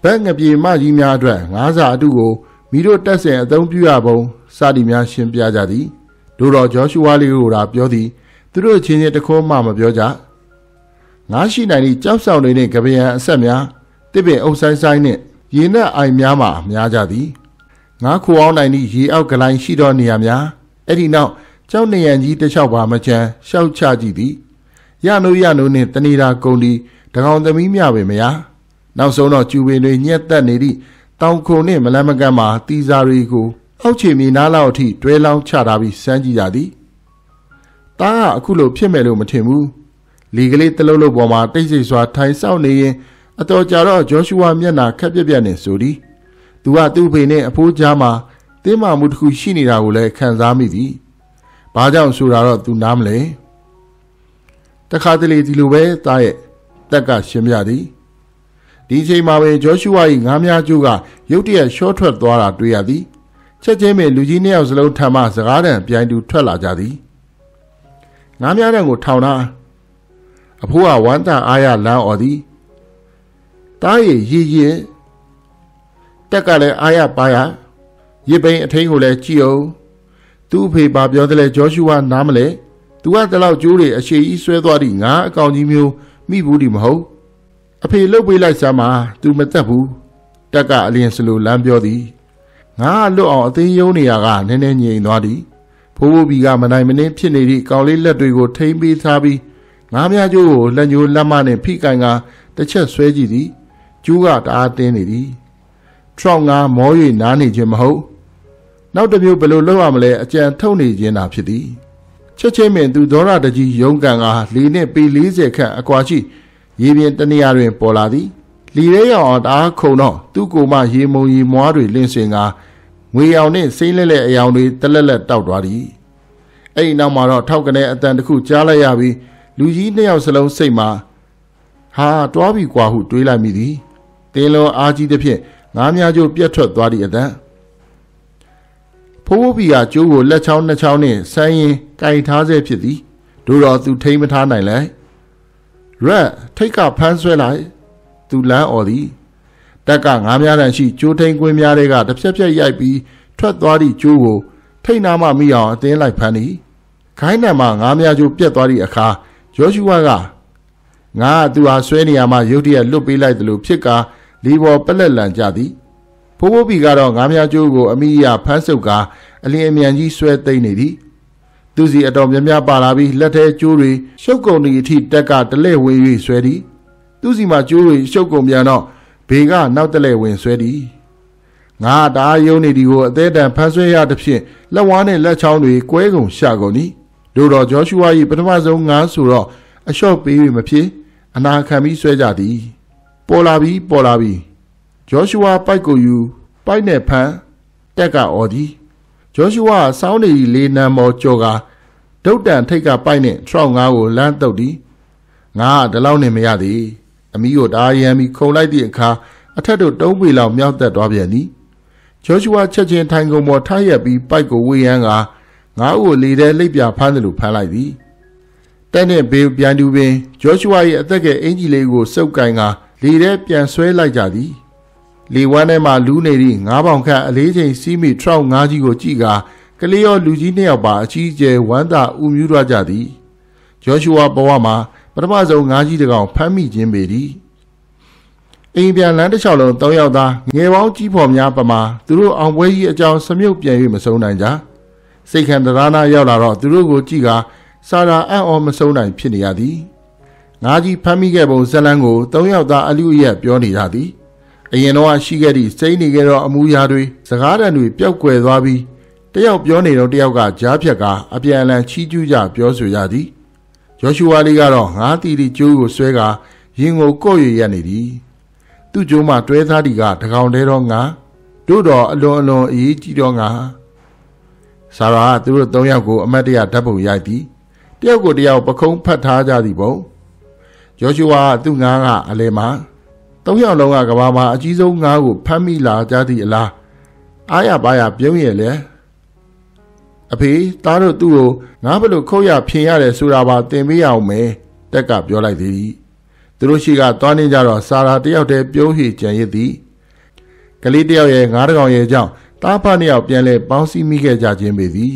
Speaker 1: ဘက်ငပြေမကြီးများအတွက်ငါးစာအတုကိုမိတို့တက်ဆင်အသုံးပြုရပုံစသည်များရှင်းပြကြသည်တို့တော်ဂျောရှုဝါလေးကိုသာပြောသည်သူတို့ချင်းချင်းတခိုးမှမပြောကြငါရှိနိုင်သည့်ကြောက်ဆောင်နေတဲ့ကပယံအဆက်များတစ်ပင်အုပ်ဆိုင်ဆိုင်နှင့်ရေနက်အိုင်များမှများကြသည်ငါခိုအောင်နိုင်သည့်ရေအောက်ကလိုင်းရှိသောနေရာများအဲ့ဒီနောက်ကျောင်းနေရန်ကြီးတစ်လျှောက်ပါမချမ်းရှောက်ချကြည့်သည်ရနိုးရနိုးနှင့်တဏီတာကုန်သည်တကောင်သမီးမြပင်မယားနောက်ဆုံးတော့ကျူပင်တွေညက်တက်နေသည့်တောင်ခုံနှင့်မလန်းမကန့်မှာတီစာတွေကိုအောက်ခြေမြေနားလောက်အထိတွဲလောင်းချထားပြီးစမ်းကြည့်ကြသည်တားကအခုလိုဖြစ်မယ်လို့မထင်ဘူးလီကလေးတလုံးလုံးပေါ်မှာတိတ်ဆိတ်စွာထိုင်ဆောက်နေရင်အတော်ကြာတော့ဂျောရှုဝါမျက်နှာခက်ပြက်ပြက်နဲ့ဆိုသည်သူကသူ့ဖေနဲ့အဖိုးကြားမှာတင်းမာမှုတစ်ခုရှိနေတာကိုလည်းခံစားမိသည်ဘာကြောင့်ဆိုတာတော့သူနားမလဲတခါတလေဒီလိုပဲတားရဲ့တက်ကရှင်းပြသည်ဒီချိန်မှာပဲဂျောရှုဝါ၏ငါးများကျိုးကရုတ်တရက်ရှော့ထွက်သွားတာတွေ့ရသည်ချက်ချင်းပဲလူကြီးနှစ်ယောက်စလုံးထမ်းမှစကားတန်ပြိုင်တူထွက်လာကြသည်ငါးများတန်ကိုထောင်တာအဖိုးကဝမ်းသာအားရလမ်းអော်သည်တားရည်ရည်ရည်တက်ကလည်းအားရပါရရစ်ပိန်အထင်းကိုလည်းကြည့်အောင်သူ့အဖေပါပြောတယ်လေဂျောရှုဝါနားမလဲသူကတလောက်ကျိုးတွေအရှိကြီးဆွဲသွားသည့်ငါအကောင်ကြီးမျိုးမိဘူးဒီမဟုတ်အဖေလှုပ်ပေးလိုက်စမ်းမှာသူမသက်ဘူးတက်ကအလင်းစလိုလမ်းပြောသည်ငါလွတ်အောင်အသိယုံနေရကနည်းနည်းငြိမ်သွားသည်ဖိုးဖိုးဘီကမနိုင်မနှင်းဖြစ်နေသည့်ကောင်လေးလက်တွေကိုထိမ့်ပေးထားပြီးငါးများကျိုးကိုလက်ညှိုးလက်မနဲ့ဖိကန်ကတစ်ချက်ဆွဲကြည့်သည်ကျိုးကတအားတင်းနေသည်ထရောင်းငါမော၍နားနေခြင်းမဟုတ်နောက်တစ်မျိုးဘယ်လိုလုပ်ရမလဲအကြံထုတ်နေခြင်းသာဖြစ်သည်ချက်ချင်းပင်သူဒေါရတကြီးရုံးကန်ကလေနှင့်ပေလေးဆယ်ခန့်အကွာရှိရေပြင်တနေရာတွင်ပေါ်လာသည်လီရဲရောင်အောင်တအားခုံတော့သူ့ကိုယ်မှရေမုံရေမွားတွေလင်းစင်ကငွေရောင်နှင့်စိမ့်လက်လက်အယောင်တွေတလက်လက်တောက်သွားသည်အဲ့ဒီနောက်မှာတော့ထောက်ကနေအတန်တစ်ခုကြားလိုက်ရပြီးလူကြီးနှစ်ယောက်စလုံးစိတ်မှာဟာတွားပြီကွာဟုတွေးလိုက်မိသည်တင်းလုံးအားကြီးသဖြင့်ငါးများကျိုးပြတ်ထွက်သွားသည့်အတန်ဖိုးဖိုးဘီကကျိုးကိုလက်ချောင်းနှစ်ချောင်းနှင့်ဆန်းရင်ကင်ထားဆဲဖြစ်သည်တို့တော့သူထိမ့်မထားနိုင်လဲရက်ထိတ်ကဖမ်းဆွဲလိုက်သူလမ်းអော်သည်တက်ကငါးများတန်ရှိကျိုးထိန်ကွင်းများတွေကတစ်ဖြက်ဖြက်ရိုက်ပြီးထွက်သွားသည့်ကျိုးကိုထိတ်နာမှမိအောင်အတင်းလိုက်ဖမ်းသည်ခိုင်းနံမှာငါးများကျိုးပြက်သွားသည့်အခါဂျောရှုဝါကငါသူဟာဆွဲနေရမှရုတ်တရက်လွတ်ပေးလိုက်တယ်လို့ဖြစ်ကာလီဘော်ပလက်လန်ကြသည်ဖိုးဖိုးဘီကတော့ငါးများကျိုးကိုအမိအယဖမ်းဆုပ်ကာအလင်းအမြန်ကြီးဆွဲသိမ့်နေသည်သူစီအတော်များများပါလာပြီးလက်ထဲကျိုးတွေရှုပ်ကုန်သည့်အထိတက်ကတလဲဝေး၍ဆွဲသည်သူစီမှာကျိုးတွေရှုပ်ကုန်ပြန်တော့ဘေကနောက်တလဲဝင်ဆွဲသည်ငါတအားယုံနေသည်ကိုအသေးတန်ဖမ်းဆွဲရသဖြင့်လက်ဝါးနှင့်လက်ချောင်းတွေကွဲကုန်ရှာကုန်သည်တို့တော့ဂျောရှုဝါ၏ပထမဆုံးငါးဆိုတော့အလျှော့ပေး၍မဖြစ်အနာခံပြီးဆွဲကြသည်ပေါ်လာပြီးပေါ်လာပြီးဂျောရှုဝါပိုက်ကိုယူပိုက်နဲ့ဖမ်းတက်ကအော်သည်ဂျောရှုဝါစောင်းနေလေးနံမော်ကြော်ကဒုတ်တန်ထိတ်ကပိုက်နဲ့ထရောင်းငါးကိုလမ်းတုပ်သည်ငါကဒီလောက်နဲ့မရသည်အမီးကိုတားရမ်းပြီးခုံလိုက်သည့်အခါအထက်တို့တုံးပေလောက်မြောက်သက်သွားပြန်သည်ဂျောရှုဝါချက်ချင်းထိုင်ကုန်ပေါ်ထားရက်ပြီးပိုက်ကိုဝေးရန်ကငါ့ကိုလေထဲလိပ်ပြဖမ်းတယ်လို့ဖမ်းလိုက်သည်တက်နဲ့ဘေးပြန်တူပင်ဂျောရှုဝါ၏အသက်ကဲအင်ကြီးလေးကိုစုပ်ကိုင်ကလေထဲပြန်ဆွဲလိုက်ကြသည်လေဝမ်းထဲမှာလူးနေသည့်ငါးပေါင်ခန့်အလေးချိန်စီးမိထရောင်းငါးကြီးကိုကြည့်ကာကလေးရောလူကြီးနှစ်ယောက်ပါအကြီးအကျယ်ဝမ်းသာဥမြူးသွားကြသည်ဂျောရှုဝါဘဝမှာပထမဆုံးငါးကြီးတကောင်ဖမ်းမိခြင်းပေသည်အိမ်ပြန်လမ်းတစ်လျှောက်လုံးသုံးယောက်သားငယ်ပေါင်းကြီးဖော်များပမာသူတို့အောင်ပွဲကြီးအကြောင်းစမြုပ်ပြန်၍မဆုံးနိုင်ကြစိတ်ခံတရားနာရောက်လာတော့သူတို့ကိုကြည့်ကာစာရာအံ့ဩမဆုံးနိုင်ဖြစ်နေရသည်ငါးကြီးဖမ်းမိခဲ့ပုံဇလန်းကိုသုံးယောက်သားအလူအယက်ပြောနေကြသည်အရင်တော့ရှိခဲ့သည့်စိမ့်နေခဲ့သောအမူအရာတွေစကားတန်တွေပျောက်ကွယ်သွားပြီးတယောက်ပြောနေတော့တယောက်ကကြားဖြတ်ကအပြန်အလှန်ချီးကျူးကြပြောဆိုကြသည်ဂျောရှုဝါလေးကတော့ငါးတီတီကျိုးကိုဆွဲကာရင်ကိုကော့ရရနေသည်သူ့ကျိုးမှတွဲသားတီကတကောင်တဲတော့ငါတို့တော့အလွန်အလွန်အေးကြီးတော့ငါဆာရာကသူတို့သုံးယောက်ကိုအမတ်တရဓာတ်ပုံရိုက်သည်တယောက်ကိုတယောက်ပခုံးဖတ်ထားကြသည်ပေါ့ဂျောရှုဝါကသူ့ငါးကအလဲမှာသုံးယောက်လုံးကကဘာမှာအကြီးဆုံးငါးကိုဖမ်းမိလာကြသည့်အလားအားရပါရပြုံးရလေအဖေသားတို့သူ့ကိုငါဘလို့ခုတ်ရဖြင်ရတယ်ဆိုတာပါသင်ပေးရအောင်မယ်တက်ကပြောလိုက်သည်သူတို့ရှိကသွားနေကြတော့စာရာတယောက်တည်းပြုံးဟိကြံရစ်သည်ကလေးတယောက်ရဲ့ငါးတကောင်ရဲ့ကြောင့်တားဖနှစ်ယောက်ပြန်လဲပေါင်းစည်းမိခဲ့ကြခြင်းပေသည်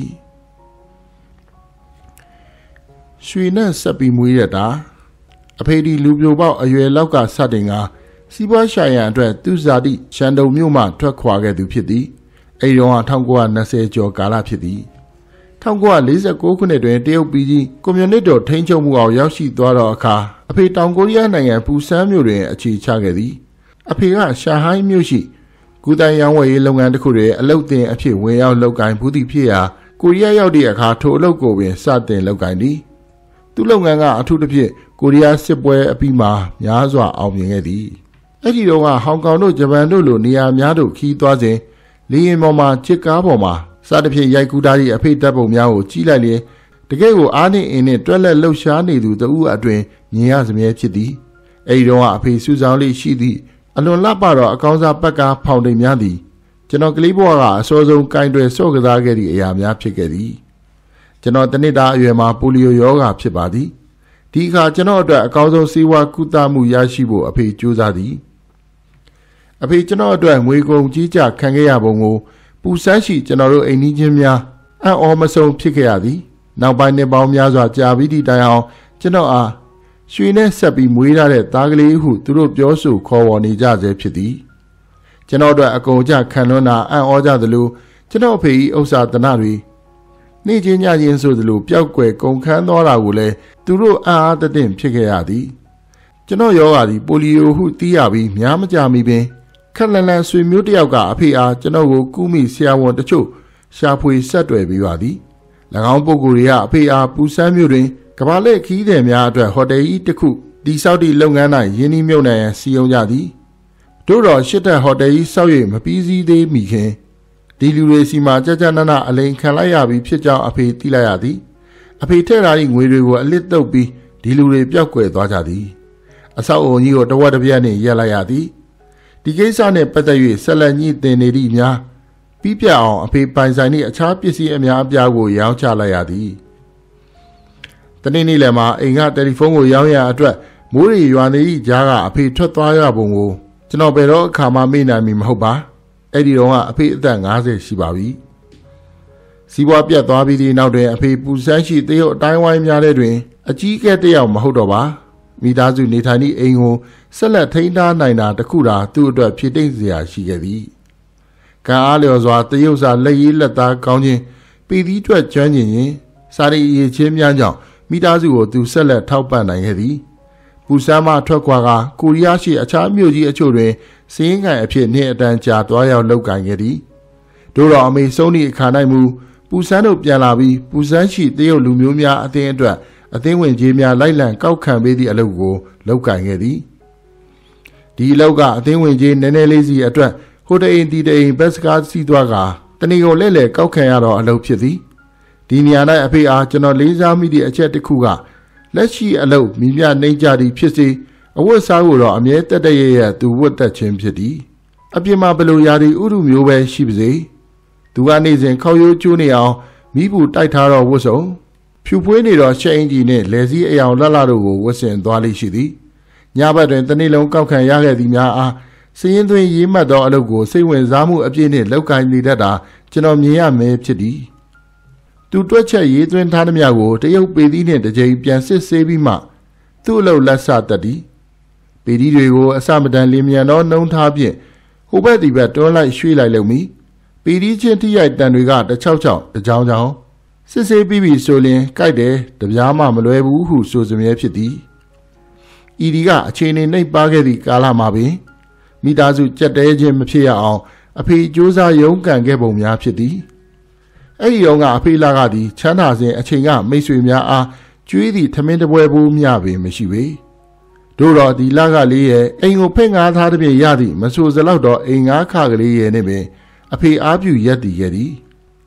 Speaker 1: ရွှေနဲ့ဆက်ပြီးမွေးရတာအဖေဒီလူပြိုပေါက်အရွယ်လောက်ကစတင်ကစီးပွားရှာရန်အတွက်သူဇာတိရှန်တုံမြို့မှထွက်ခွာခဲ့သူဖြစ်သည်အဲဒီတော့၁၉၂၀ကျော်ကာလဖြစ်သည်၁၉၄၉ခုနှစ်တွင်တရုတ်ပြည်ကြီးကွန်မြူနစ်တို့ထိန်းချုပ်မှုအောင်ရောက်ရှိသွားသောအခါအဖေတောင်ကိုရီးယားနိုင်ငံပူဆန်းမြို့တွင်အခြေချခဲ့သည်အဖေကရှာဟိုင်းမြို့ရှိကုသရေးရောင်းဝယ်ရေးလုပ်ငန်းတစ်ခုတွင်အလုပ်သင်အဖြစ်ဝင်ရောက်လုပ်ကိုင်မှုသည့်ဖြစ်ရာကိုရီးယားရောက်သည့်အခါထိုအလုပ်ကိုပင်စတင်လုပ်ကိုင်သည်သူလုပ်ငန်းကအထူးသဖြင့်ကိုရီးယားစစ်ပွဲအပြီးမှာများစွာအောင်မြင်ခဲ့သည်အဲ့ဒီတော့ကဟောင်ကောင်တို့ဂျပန်တို့လိုနေရာများသို့ခီးသွားစဉ်လေယာဉ်ပေါ်မှာချစ်ကားပေါ်မှာစသဖြင့်ရိုက်ကူးထားသည့်အဖေဓာတ်ပုံများကိုကြည့်လိုက်လျင်တကယ်ကိုအားနှင့်အင်းနှင့်တွက်လက်လှုပ်ရှားနေသူတဦးအတွင်မြင်ရစမြဲဖြစ်သည်အဲ့ဒီတော့ကအဖေစူဆောင်လေးရှိသည့်အလွန်လှပတော့အကောင်းစားပတ်ကားဖောင်တိမ်များသည်ကျွန်တော်ကလေးဘဝကအစောဆုံးကင်တွယ်ဆော့ကစားခဲ့သည့်အရာများဖြစ်ခဲ့သည်ကျွန်တော်တနစ်တာအရွယ်မှာပိုလီယိုရောဂါဖြစ်ပါသည်ဒီအခါကျွန်တော်အတွက်အကောင်းဆုံးဆေးဝါးကုသမှုရရှိဖို့အဖေကြိုးစားသည်အဖေကျွန်တော်အတွက်ငွေကုန်ကြီးကြခံခဲ့ရပုံကိုပူဆန်းရှိကျွန်တော်တို့အိမ်နီးချင်းများအံ့ဩမဆုံးဖြစ်ခဲ့ရသည်နောက်ပိုင်းနှစ်ပေါင်းများစွာကြာပြီးသည့်တိုင်အောင်ကျွန်တော်အားရွှေနဲ့ဆက်ပြီးမွေးထားတဲ့သားကလေးဟုသူတို့ပြောဆိုခေါ်ဝေါ်နေကြဆဲဖြစ်သည်ကျွန်တော်တို့အကုန်ကြခံလွန်းတာအံ့ဩကြသလိုကျွန်တော်အဖေ၏ဥစ္စာတနတွေနေ့ချင်းညချင်းဆိုသလိုပျောက်ကွယ်ကုန်ခန်းသွားတာကိုလည်းသူတို့အံ့အားသင့်ဖြစ်ခဲ့ရသည်ကျွန်တော်ယောဂါသည်ပိုလီယိုဟုသိရပြီးများမကြမီပင်ခက်လန်လန်ဆွေမျိုးတယောက်ကအဖေအားကျွန်တော်ကိုကူးမိဆရာဝန်တချို့ရှာဖွေဆက်တွေ့ပြီးပါသည်၎င်းပုဂ္ဂိုလ်တွေကအဖေအားပူဆန်းမြို့တွင်ကဘာလက်ခီးသည်များအတွက်ဟိုတယ်ကြီးတစ်ခုတီဆောက်သည့်လုပ်ငန်း၌ယင်းနှီးမြုပ်နှံရန်စီယုံကြသည်တို့တော့ရှစ်တက်ဟိုတယ်ကြီးဆောက်၍မပြီးစည်းသေးမီခင်ဒီလူတွေစီမှာကြကြနနအလိန်ခံလိုက်ရပြီးဖြစ်ကြောင်းအဖေသိလိုက်ရသည်အဖေထည့်ထားသည့်ငွေတွေကိုအလစ်တုပ်ပြီးဒီလူတွေပျောက်ကွယ်သွားကြသည်အဆောက်အုံကြီးကိုတဝက်တစ်ပြက်နှင့်ရက်လိုက်ရသည်ဒီကိစ္စနှင့်ပတ်သက်၍ဆက်လက်ညှိတင်နေသည့်များပြီးပြအောင်အဖေပိုင်ဆိုင်သည့်အခြားပစ္စည်းအများအပြားကိုရောင်းချလိုက်ရသည်တနေ့နေ့လည်းမှာအိမ်ကတယ်လီဖုန်းကိုရောင်းရအတွက်မိုးရီရွာနေသည့်ကြားကအဖေထွက်သွားရပုံကိုကျွန်တော်ဘယ်တော့အခါမှမေ့နိုင်မီမဟုတ်ပါအဲ့ဒီတော့ကအဖေအသက်၅၀ရှိပါပြီစီးပွားပြတ်သွားပြီးဒီနောက်တွင်အဖေပူဆန်းရှိတရုတ်အတိုင်းဝိုင်းများတဲ့တွင်အကြီးကဲတယောက်မဟုတ်တော့ပါမိသားစုနေထိုင်သည့်အိမ်ကိုဆက်လက်ထိန်းထားနိုင်တာတခုသာသူ့အတွက်ဖြစ်တိတ်စရာရှိခဲ့သည်ကံအားလျော်စွာတရုတ်စာလက်ရည်လက်သားကောင်းခြင်းပြည်သီးအတွက်ကျွမ်းကျင်ခြင်းစာရီအရေးချင်းများကြောင့်မိသားစုကိုသူဆက်လက်ထောက်ပံ့နိုင်ခဲ့သည်ပူဆန်းမှထွက်ခွာကကိုရီးယားရှိအခြားမြို့ကြီးအချို့တွင်စည်ရင်ကန်အဖြစ်နှင့်အတန်းကြာသွားရောက်လုပ်ကိုင်ခဲ့သည်တို့တော်အမေဆုံးသည့်အခါ၌မူပူဆန်းတို့ပြန်လာပြီးပူဆန်းရှိတရုတ်လူမျိုးများအသင်းအတွက်အသင်းဝင်ကြီးများလိုက်လံကောက်ခံပေးသည့်အလုပ်ကိုလုပ်ကိုင်ခဲ့သည်ဒီအလုပ်ကအသင်းဝင်ကြီးနည်းနည်းလေးစီအတွက်ဟိုတအိမ်ဒီတအိမ်ဘက်စကားစီးသွားကတဏီကိုလဲ့လဲကောက်ခံရတော့အလုပ်ဖြစ်သည်ဒီနေရာ၌အဖေအားကျွန်တော်လေးစားမိသည့်အချက်တစ်ခုကလက်ရှိအလုပ်မိမြနှိမ့်ကြသည်ဖြစ်စေအဝတ်စားကိုတော့အမြဲတက်တရရဲ့သူဝတ်တက်ခြင်းဖြစ်သည်အပြင်မှာဘလိုရာဒီဥရုမျိုးပဲရှိပါစေသူကနေစဉ်ခေါရိုးကျိုးနေအောင်မိဘူးတိုက်ထားတော့ဝတ်စုံဖြူဖွေးနေတော့ရှက်အင်ဂျီနှင့်လက်စည်းအယောင်လှလှတို့ကိုဝတ်ဆင်သွားလိမ့်ရှိသည်ညဘက်တွင်တနေ့လုံးကောက်ခံရခဲ့သည်များအားစည်ရင်သွင်းရေးမှတ်သောအလုပ်ကိုစိတ်ဝင်စားမှုအပြည့်နှင့်လောက်ကိုင်းနေတတ်တာကျွန်တော်မြင်ရမယ်ဖြစ်သည်သူတွက်ချက်ရေးသွင်းထားသမျှကိုတရုတ်ပေသီးနှင့်တစ်ကြိမ်ပြန်စစ်ဆေးပြီးမှသူ့အလုပ်လက်ဆတတ်သည်ပေသီးတွေကိုအစမတန်လင်းမြန်သောနှုံးထားဖြင့်ဟိုဘက်ဒီဘက်တွန်းလိုက်ရွှေ့လိုက်လုံမီပေသီးချင်းထိရိုက်တန်တွေကတချောက်ချောက်တကြောင်ကြောင်စစ်ဆေးပြီးပြီဆိုရင်ကြိုက်တယ်တပြားမှမလွဲဘူးဟုဆိုစမြဲဖြစ်သည်ဤဒီကအခြေအနေနှိပ်ပါခဲ့သည့်ကာလမှာပင်မိသားစုကြက်တဲခြင်းမဖြစ်ရအောင်အဖေကြိုးစားရုန်းကန်ခဲ့ပုံများဖြစ်သည်အဲ့ဒီတော့ကအဖေလာကသည်ချမ်းသာစဉ်အချိန်ကမိတ်ဆွေများအားကျွေးသည့်ထမင်းတပွဲဘူးမျှပင်မရှိပေတို့တော့ဒီလကလေးရဲ့အိမ်ကိုဖိတ်ငါးထားတဲ့ပြင်ရသည့်မဆိုစလောက်တော့အိမ်ငါးခကလေးရဲ့နဲ့ပင်အဖေအားပြုရက်တည်ခဲ့သည်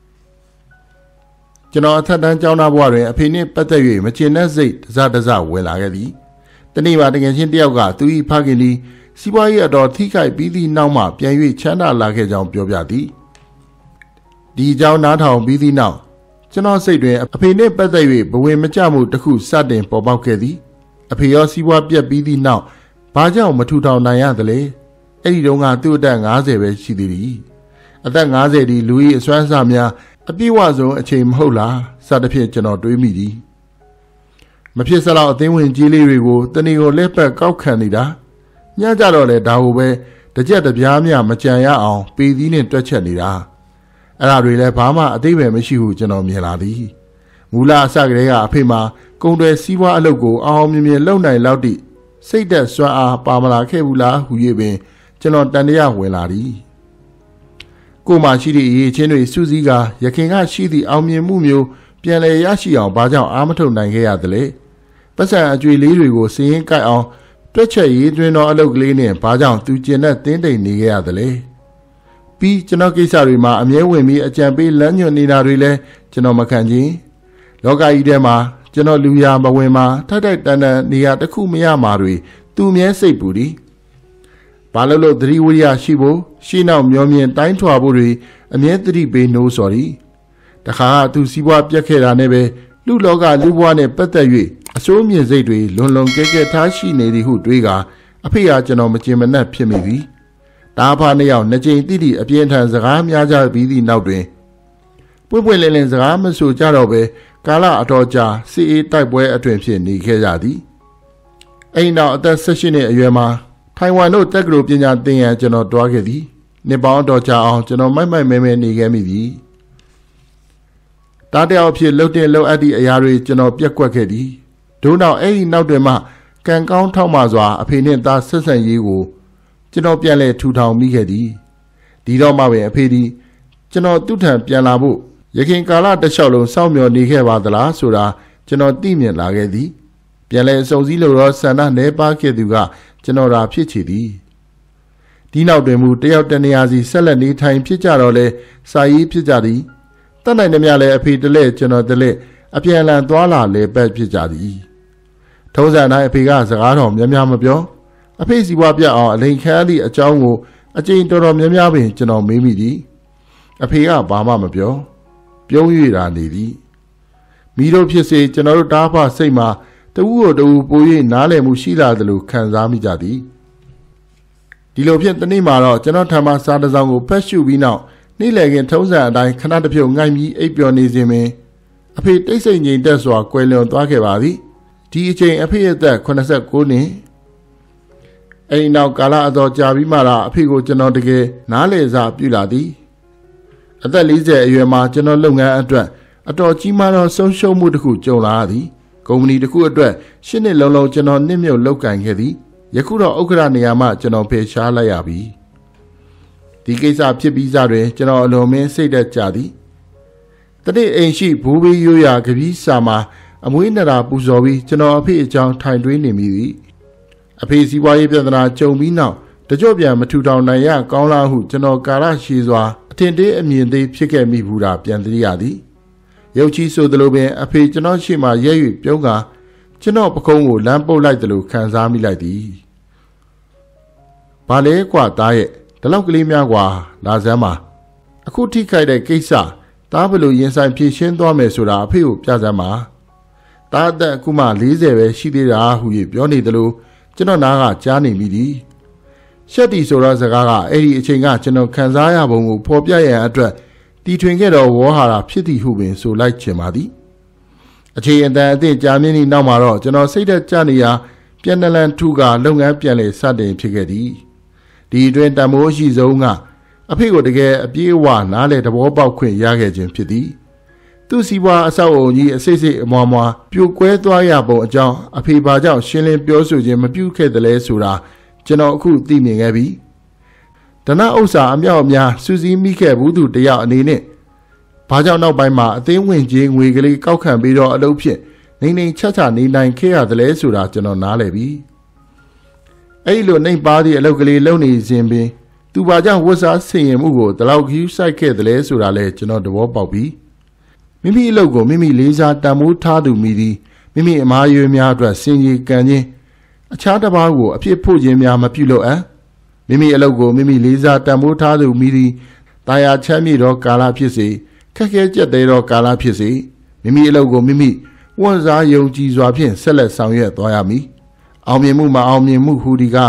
Speaker 1: ကျွန်တော်အထက်တန်းကျောင်းသားဘဝတွင်အဖေနှင့်ပတ်သက်၍မချင်တဲ့စိတ်တစတစဝင်လာခဲ့သည်တနေ့မှတကယ်ချင်းတယောက်ကသူ၏ဖခင်သည်စီးပွားရေးအတော်ထိခိုက်ပြီးသည့်နောက်မှပြန်၍ချမ်းသာလာခဲ့ကြောင်းပြောပြသည်ဒီကြောင်းနားထောင်ပြီးသည့်နောက်ကျွန်တော်စိတ်တွင်အဖေနှင့်ပတ်သက်၍ဘဝင်မကျမှုတစ်ခုစတင်ပေါ်ပေါက်ခဲ့သည်အဖေရောစီးပွားပြက်ပြီးသည့်နောက်ဘာကြောင့်မထူထောင်နိုင်ရသလဲအဲ့ဒီတုန်းကသူ့အသက်ငါးဆယ်ပဲရှိသေးတယ်အသက်ငါးဆယ်ဒီလူကြီးအစွမ်းစားများအပြည့်ဝဆုံးအချိန်မဟုတ်လားစသဖြင့်ကျွန်တော်တွေးမိသည်မဖြစ်စလောက်အသင်းဝင်ကြီးလေးတွေကိုတဏီကိုလက်ပတ်ကောက်ခံနေတာညကြတော့လေဒါကိုပဲတကြက်တပြားမြမကြံရအောင်ပေသီးနဲ့တွက်ချက်နေတာအဲ့ဒါတွေလည်းဘာမှအသေးပဲမရှိဘူးကျွန်တော်မြင်လာသည်မူလအစကတည်းကအဖေမှာကုံတွေစီးပွားအလုပ်ကိုအောင်မြင်မြင်လုပ်နိုင်လောက်သည့်စိတ်သက်စွမ်းအားပါမလာခဲ့ဘူးလားဟူ၍ပင်ကျွန်တော်တန်တရားဝင်လာသည်ကိုမှရှိသည့်အရေးချင်းတွေစူးစီးကရခင်ကရှိသည့်အောင်မြင်မှုမျိုးပြန်လည်ရရှိအောင်ဘာကြောင့်အားမထုတ်နိုင်ခဲ့ရသလဲပတ်စံအကျွေလေးတွေကိုစည်ရင်ကိုက်အောင်တွက်ချက်ရေးတွင်သောအလုပ်ကလေးနဲ့ဘာကြောင့်သူကျင်တဲ့တင်းတိမ်နေခဲ့ရသလဲပြီးကျွန်တော်ကိစ္စတွေမှာအမြဲဝင်ပြီးအကြံပေးလမ်းညွှန်နေတာတွေလည်းကျွန်တော်မခံချင်းလောကကြီးထဲမှာကျွန်တော်လူရမဝင်မှာထိုက်ထိုက်တန်တန်နေရာတစ်ခုမရမှာတွေသူမြဲစိတ်ပူသည်ဘာလို့လို့သတိဝိရိယရှိဖို့ရှင်းနောက်မျောမြင်တိုင်းထွာဖို့တွေအမြဲသတိပေးနှိုးဆော်သည်တခါသူစီးပွားပြတ်ခဲ့တာနဲ့ပဲလူလောကလူဘဝနဲ့ပတ်သက်၍အစိုးမြင့်စိတ်တွေလွန်လွန်ကဲကဲထားရှိနေသည်ဟုတွေးကအဖေကကျွန်တော်မကျင်မနှက်ဖြစ်မိပြီတားဖာနှစ်ယောက်နှစ်ကြိမ်တိတိအပြင်းထန်စကားများကြပြီးသည့်နောက်တွင်ပွင့်ပွင့်လင်းလင်းစကားမဆိုကြတော့ပဲကာလအတော်ကြာစီအေးတိုက်ပွဲအတွင်ဖြစ်နေခဲ့ကြသည်အိမ်နောက်အသက်၁၈နှစ်အရွယ်မှာထိုင်ဝမ်တို့တက္ကသိုလ်ပညာသင်ရန်ကျွန်တော်တွားခဲ့သည်နှစ်ပေါင်းတော်ကြာအောင်ကျွန်တော်မိုက်မိုက်မဲမဲနေခဲ့မိသည်တားတယောက်ဖြစ်လှုပ်တဲ့လှုပ်အပ်သည့်အရာတွေကျွန်တော်ပြက်ကွက်ခဲ့သည်ဒို့နောက်အဲ့ဒီနောက်တွင်မှကံကောင်းထောက်မှစွာအဖေနှင့်သားဆက်ဆံရေးကိုကျွန်တော်ပြန်လဲထူထောင်မိခဲ့သည်ဒီတော့မှပင်အဖေသည်ကျွန်တော်သူ့ထံပြန်လာဖို့ရခင်ကာလတစ်လျှောက်လုံးစောင့်မျှော်နေခဲ့ပါသလားဆိုတာကျွန်တော်သိမြင်လာခဲ့သည်ပြန်လဲအစုံစည်းလို့တော့ဆန္ဒနေပါခဲ့သူကကျွန်တော်သာဖြစ်ချီသည်ဒီနောက်တွင်မူတယောက်တနေရာစီဆက်လက်နေထိုင်ဖြစ်ကြတော့လဲစာရေးဖြစ်ကြသည်တတ်နိုင်သမျှလဲအဖေတလဲကျွန်တော်တလဲအပြန်လန်သွားလာလေပတ်ဖြစ်ကြသည်ထုံးစံတိုင်းအဖေကစကားတော်များများမပြောအဖေစီပွားပြအောင်အလိန်ခမ်းသည့်အကြောင်းကိုအကျဉ်းတော်တော်များများပင်ကျွန်တော်မေးမိသည်အဖေကဘာမှမပြောပြုံး၍တာနေသည်မိတို့ဖြစ်စေကျွန်တော်တို့တားဖစိတ်မှာတဝူကိုတဝူပို၍နားလည်မှုရှိလာသလိုခံစားမိကြသည်ဒီလိုဖြင့်တနေ့မှာတော့ကျွန်တော်ထံမှစားတစ်စောင်းကိုဖက်ရှုပြီးနောက်နေ့လည်ခင်ထုံးစံအတိုင်းခဏတစ်ဖြုတ်ငိုက်ပြီးအိပ်ပျော်နေစဉ်ပင်အဖေတိတ်ဆိတ်ငြိမ်သက်စွာကွယ်လွန်သွားခဲ့ပါသည်ဒီအချိန်အဖေရဲ့သက်eighty-nineနှစ်အဲ့ဒီနောက်ကာလအတော်ကြာပြီးမှလာအဖေကိုကျွန်တော်တကယ်နားလည်စာပြုလာသည်အသက်fortyအရွယ်မှာကျွန်တော်လုပ်ငန်းအတွက်အတော်ကြီးမားသောဆုံးရှုံးမှုတစ်ခုကြုံလာသည်ကုမ္ပဏီတစ်ခုအတွက်ရှစ်နှစ်လုံးလုံးကျွန်တော်နှစ်မြုပ်လုပ်ကင်ခဲ့သည်ယခုတော့ဥက္ကဋ္ဌနေရာမှကျွန်တော်ဖယ်ရှားလိုက်ရပြီဒီကိစ္စဖြစ်ပြီးစားတွင်ကျွန်တော်အလွန်မင်းစိတ်သက်ကြသည်တနေ့အိမ်ရှိဘူဘီရိုးရာကပီးစာမှာအမွေးနရာပူဇော်ပြီးကျွန်တော်အဖေအကြောင်းထိုင်တွေးနေမိသည်အဖေစီးပွားရေးပြဿနာကြုံပြီးနောက်တကြော့ပြန်မထူထောင်နိုင်ရကောင်းလားဟုကျွန်တော်ကာလရှည်စွာအထင်သေးအမြင်သေးဖြစ်ခဲ့မိဘူးတာပြန်သိရသည်ရုပ်ချီဆိုသလိုပင်အဖေကျွန်တော်ရှေ့မှာရဲ၍ပြုံးကကျွန်တော်ပခုံးကိုလမ်းပုတ်လိုက်သလိုခံစားမိလိုက်သည်ဘာလဲကွာသားရဲ့ဒီလောက်ကလေးများကွာလာစမ်းပါအခုထိခိုက်တဲ့ကိစ္စသားဘလို့ရင်ဆိုင်ဖြည့်ရှင်းသွားမယ်ဆိုတာအဖေကိုပြစမ်းပါသားအသက်အခုမှfortyပဲရှိသေးတာဟု၍ပြောနေသလိုကျွန်တော်နားကကြားနေမိသည်ရှက်တီဆိုတော့စကားကအဲ့ဒီအချိန်ကကျွန်တော်ခံစားရပုံကိုဖော်ပြရန်အတွက်တီထွင်ခဲ့တော့ဝေါ်ဟာတာဖြစ်သည်ဟုပင်ဆိုလိုက်ချင်ပါသည်အချိန်အတန်အသင့်ကြာမြင့်သည့်နောက်မှာတော့ကျွန်တော်စိတ်သက်ကြနေရာပြန်နလန်ထူကလုပ်ငန်းပြန်လည်စတင်ဖြစ်ခဲ့သည်ဒီအတွင်းတမိုးရှိဆုံးကအဖေကိုတကယ်အပြေးအဝနားလေသဘောပေါက်ခွင့်ရခဲ့ခြင်းဖြစ်သည်သူစီပွားအဆောက်အုံကြီးအစိတ်စိတ်အမွားမွားပြိုကွဲသွားရပုံအကြောင်းအဖေဘာကြောင့်ရှင်းလင်းပြောဆိုခြင်းမပြုခဲ့တယ်လဲဆိုတာကျွန်တော်အခုသိမြင်ခဲ့ပြီဒနာဥစ္စာအမြောက်အများစူးစီးမိခဲ့ဘူးသူတယောက်အနေနဲ့ဘာကြောင့်နောက်ပိုင်းမှာအသိဝင်ကြီးငွေကလေးကောက်ခံပြီးတော့အလုပ်ဖြစ်နေနေချာချာနေနိုင်ခဲ့ရတယ်လဲဆိုတာကျွန်တော်နားလည်ပြီအဲ့လိုနှိမ်ပါသည့်အလုပ်ကလေးလုပ်နေစဉ်ပင်သူဘာကြောင့်ဝတ်စားဆင်ရင်မှုကိုတလောက်ကြီးစိုက်ခဲ့တယ်လဲဆိုတာလဲကျွန်တော်သဘောပေါက်ပြီမိမိအလုပ်ကိုမိမိလေးစားတန်ဖိုးထားသူမိသည်မိမိအမားရွေးများအတွက်စင်ကြီးကံခြင်းအခြားတစ်ပါးကိုအဖြစ်ဖို့ခြင်းများမပြုလုပ်အပ်မိမိအလုပ်ကိုမိမိလေးစားတန်ဖိုးထားသူမိသည်တာယာချမ်းမြေသောကာလဖြစ်စေခက်ခဲကြက်သေးသောကာလဖြစ်စေမိမိအလုပ်ကိုမိမိဝန်စားယုံကြည်စွာဖြင့်ဆက်လက်ဆောင်ရွက်သွားရမည်အောင်မြင်မှုမအောင်မြင်မှုဟူဒီက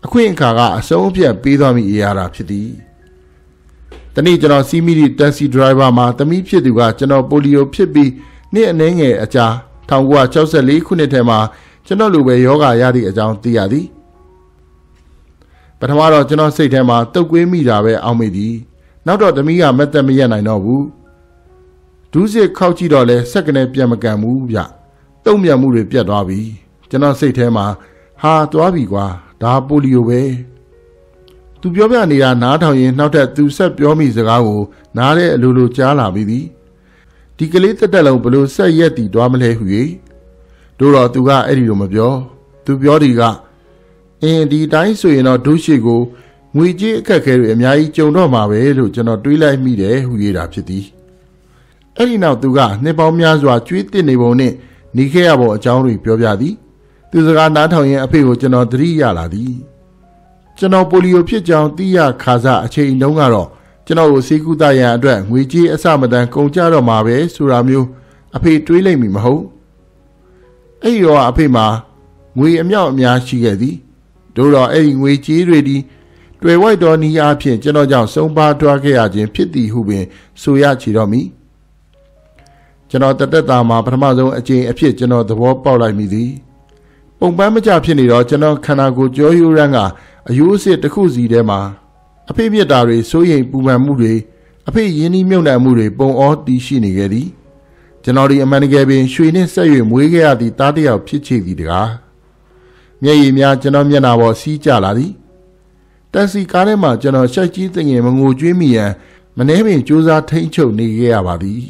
Speaker 1: အခွင့်အခါကအဆုံးအဖြတ်ပေးသွားမိအရာတာဖြစ်သည်တနေ့ကျွန်တော်စီးမိသည့်တက်ဆီဒရိုင်ဘာမှာသမီးဖြစ်သူကကျွန်တော်ပိုလီယိုဖြစ်ပြီးနေ့အနည်းငယ်အကြာ၁၉၆၄ခုနှစ်ထဲမှာကျွန်တော်လူပဲယောဂရသည့်အကြောင်းသိရသည်ပထမတော့ကျွန်တော်စိတ်ထဲမှာတုတ်ကွေးမိတာပဲအောက်မိသည်နောက်တော့သမီးကမက်သက်မရက်နိုင်တော့ဘူးဒူးစစ်ခောက်ကြည့်တော့လဲစက်ကနေပြန်မကန်ဘူးဗျတုံ့ပြန်မှုတွေပြတ်သွားပြီကျွန်တော်စိတ်ထဲမှာဟာသွားပြီကွာဒါပိုလီယိုပဲသူပြောပြနေတာနားထောင်ရင်နောက်ထပ်သူဆက်ပြောမိစကားကိုနားတဲ့အလိုလိုကြားလာပြီးသည်ဒီကလေးတက်တက်လုံးဘလို့ဆက်ရက်တီသွားမလဲဟူ၍တို့တော့သူကအဲ့ဒီလိုမပြောသူပြောဒီကအင်းဒီတိုင်းဆိုရင်တော့ဒုရှိကိုငွေကြေးအခက်အခဲတွေအများကြီးကြုံတော့မှာပဲလို့ကျွန်တော်တွေးလိုက်မိတယ်ဟူရတာဖြစ်သည်အဲ့ဒီနောက်သူကနှစ်ပေါင်းများစွာကျွေးတစ်နေပုံနဲ့နေခဲ့ရပုံအကြောင်းတွေပြောပြသည်သူစကားနားထောင်ရင်အဖေကိုကျွန်တော်သတိရလာသည်ကျွန်တော်ပိုလီယိုဖြစ်ကြောင်းသိရခါစားအချိန်တုန်းကတော့ကျွန်တော်ကိုဆေးကုသရန်အတွက်ငွေကြေးအစမတန်ကုန်ကြတော့မှာပဲဆိုတာမျိုးအဖေတွေးလိုက်မိမဟုတ်အဲ့ဒီတော့အဖေမှာငွေအမြောက်အများရှိခဲ့သည်တို့တော့အဲ့ဒီငွေကြေးတွေဒီတွေ့ဝိုက်တော်နီးအားဖြင့်ကျွန်တော်ကြောင့်ဆုံးပါသွားခဲ့ရခြင်းဖြစ်သည်ဟုပင်ဆိုရချေတော့မည်ကျွန်တော်တသက်တာမှာပထမဆုံးအကြိမ်အဖြစ်ကျွန်တော်သဘောပေါက်လိုက်မိသည်ပုံပန်းမကြဖြစ်နေတော့ကျွန်တော်ခန္ဓာကိုယ်ကြောရိုးရမ်းကအယိုးအစ်တစ်ခုစီထဲမှာအဖေမြတ်တာတွေစိုးရိမ်ပူပန်မှုတွေအဖေရင်းနှီးမြုပ်နှံမှုတွေပုံအောတည်ရှိနေခဲ့သည်ကျွန်တော်ဒီအမှန်တကယ်ပင်ရွှေနှင့်ဆက်၍မွေးခဲ့ရသည့်သားတစ်ယောက်ဖြစ်ချေသည်တကားမျက်ရည်များကျွန်တော်မျက်နှာပေါ်စီးကျလာသည်တက်စီကားထဲမှာကျွန်တော်ရှိုက်ကြီးသိငယ်မငိုကြွေးမိရန်မနှဲပင်ကြိုးစားထိမ့်ချုပ်နေခဲ့ရပါသည်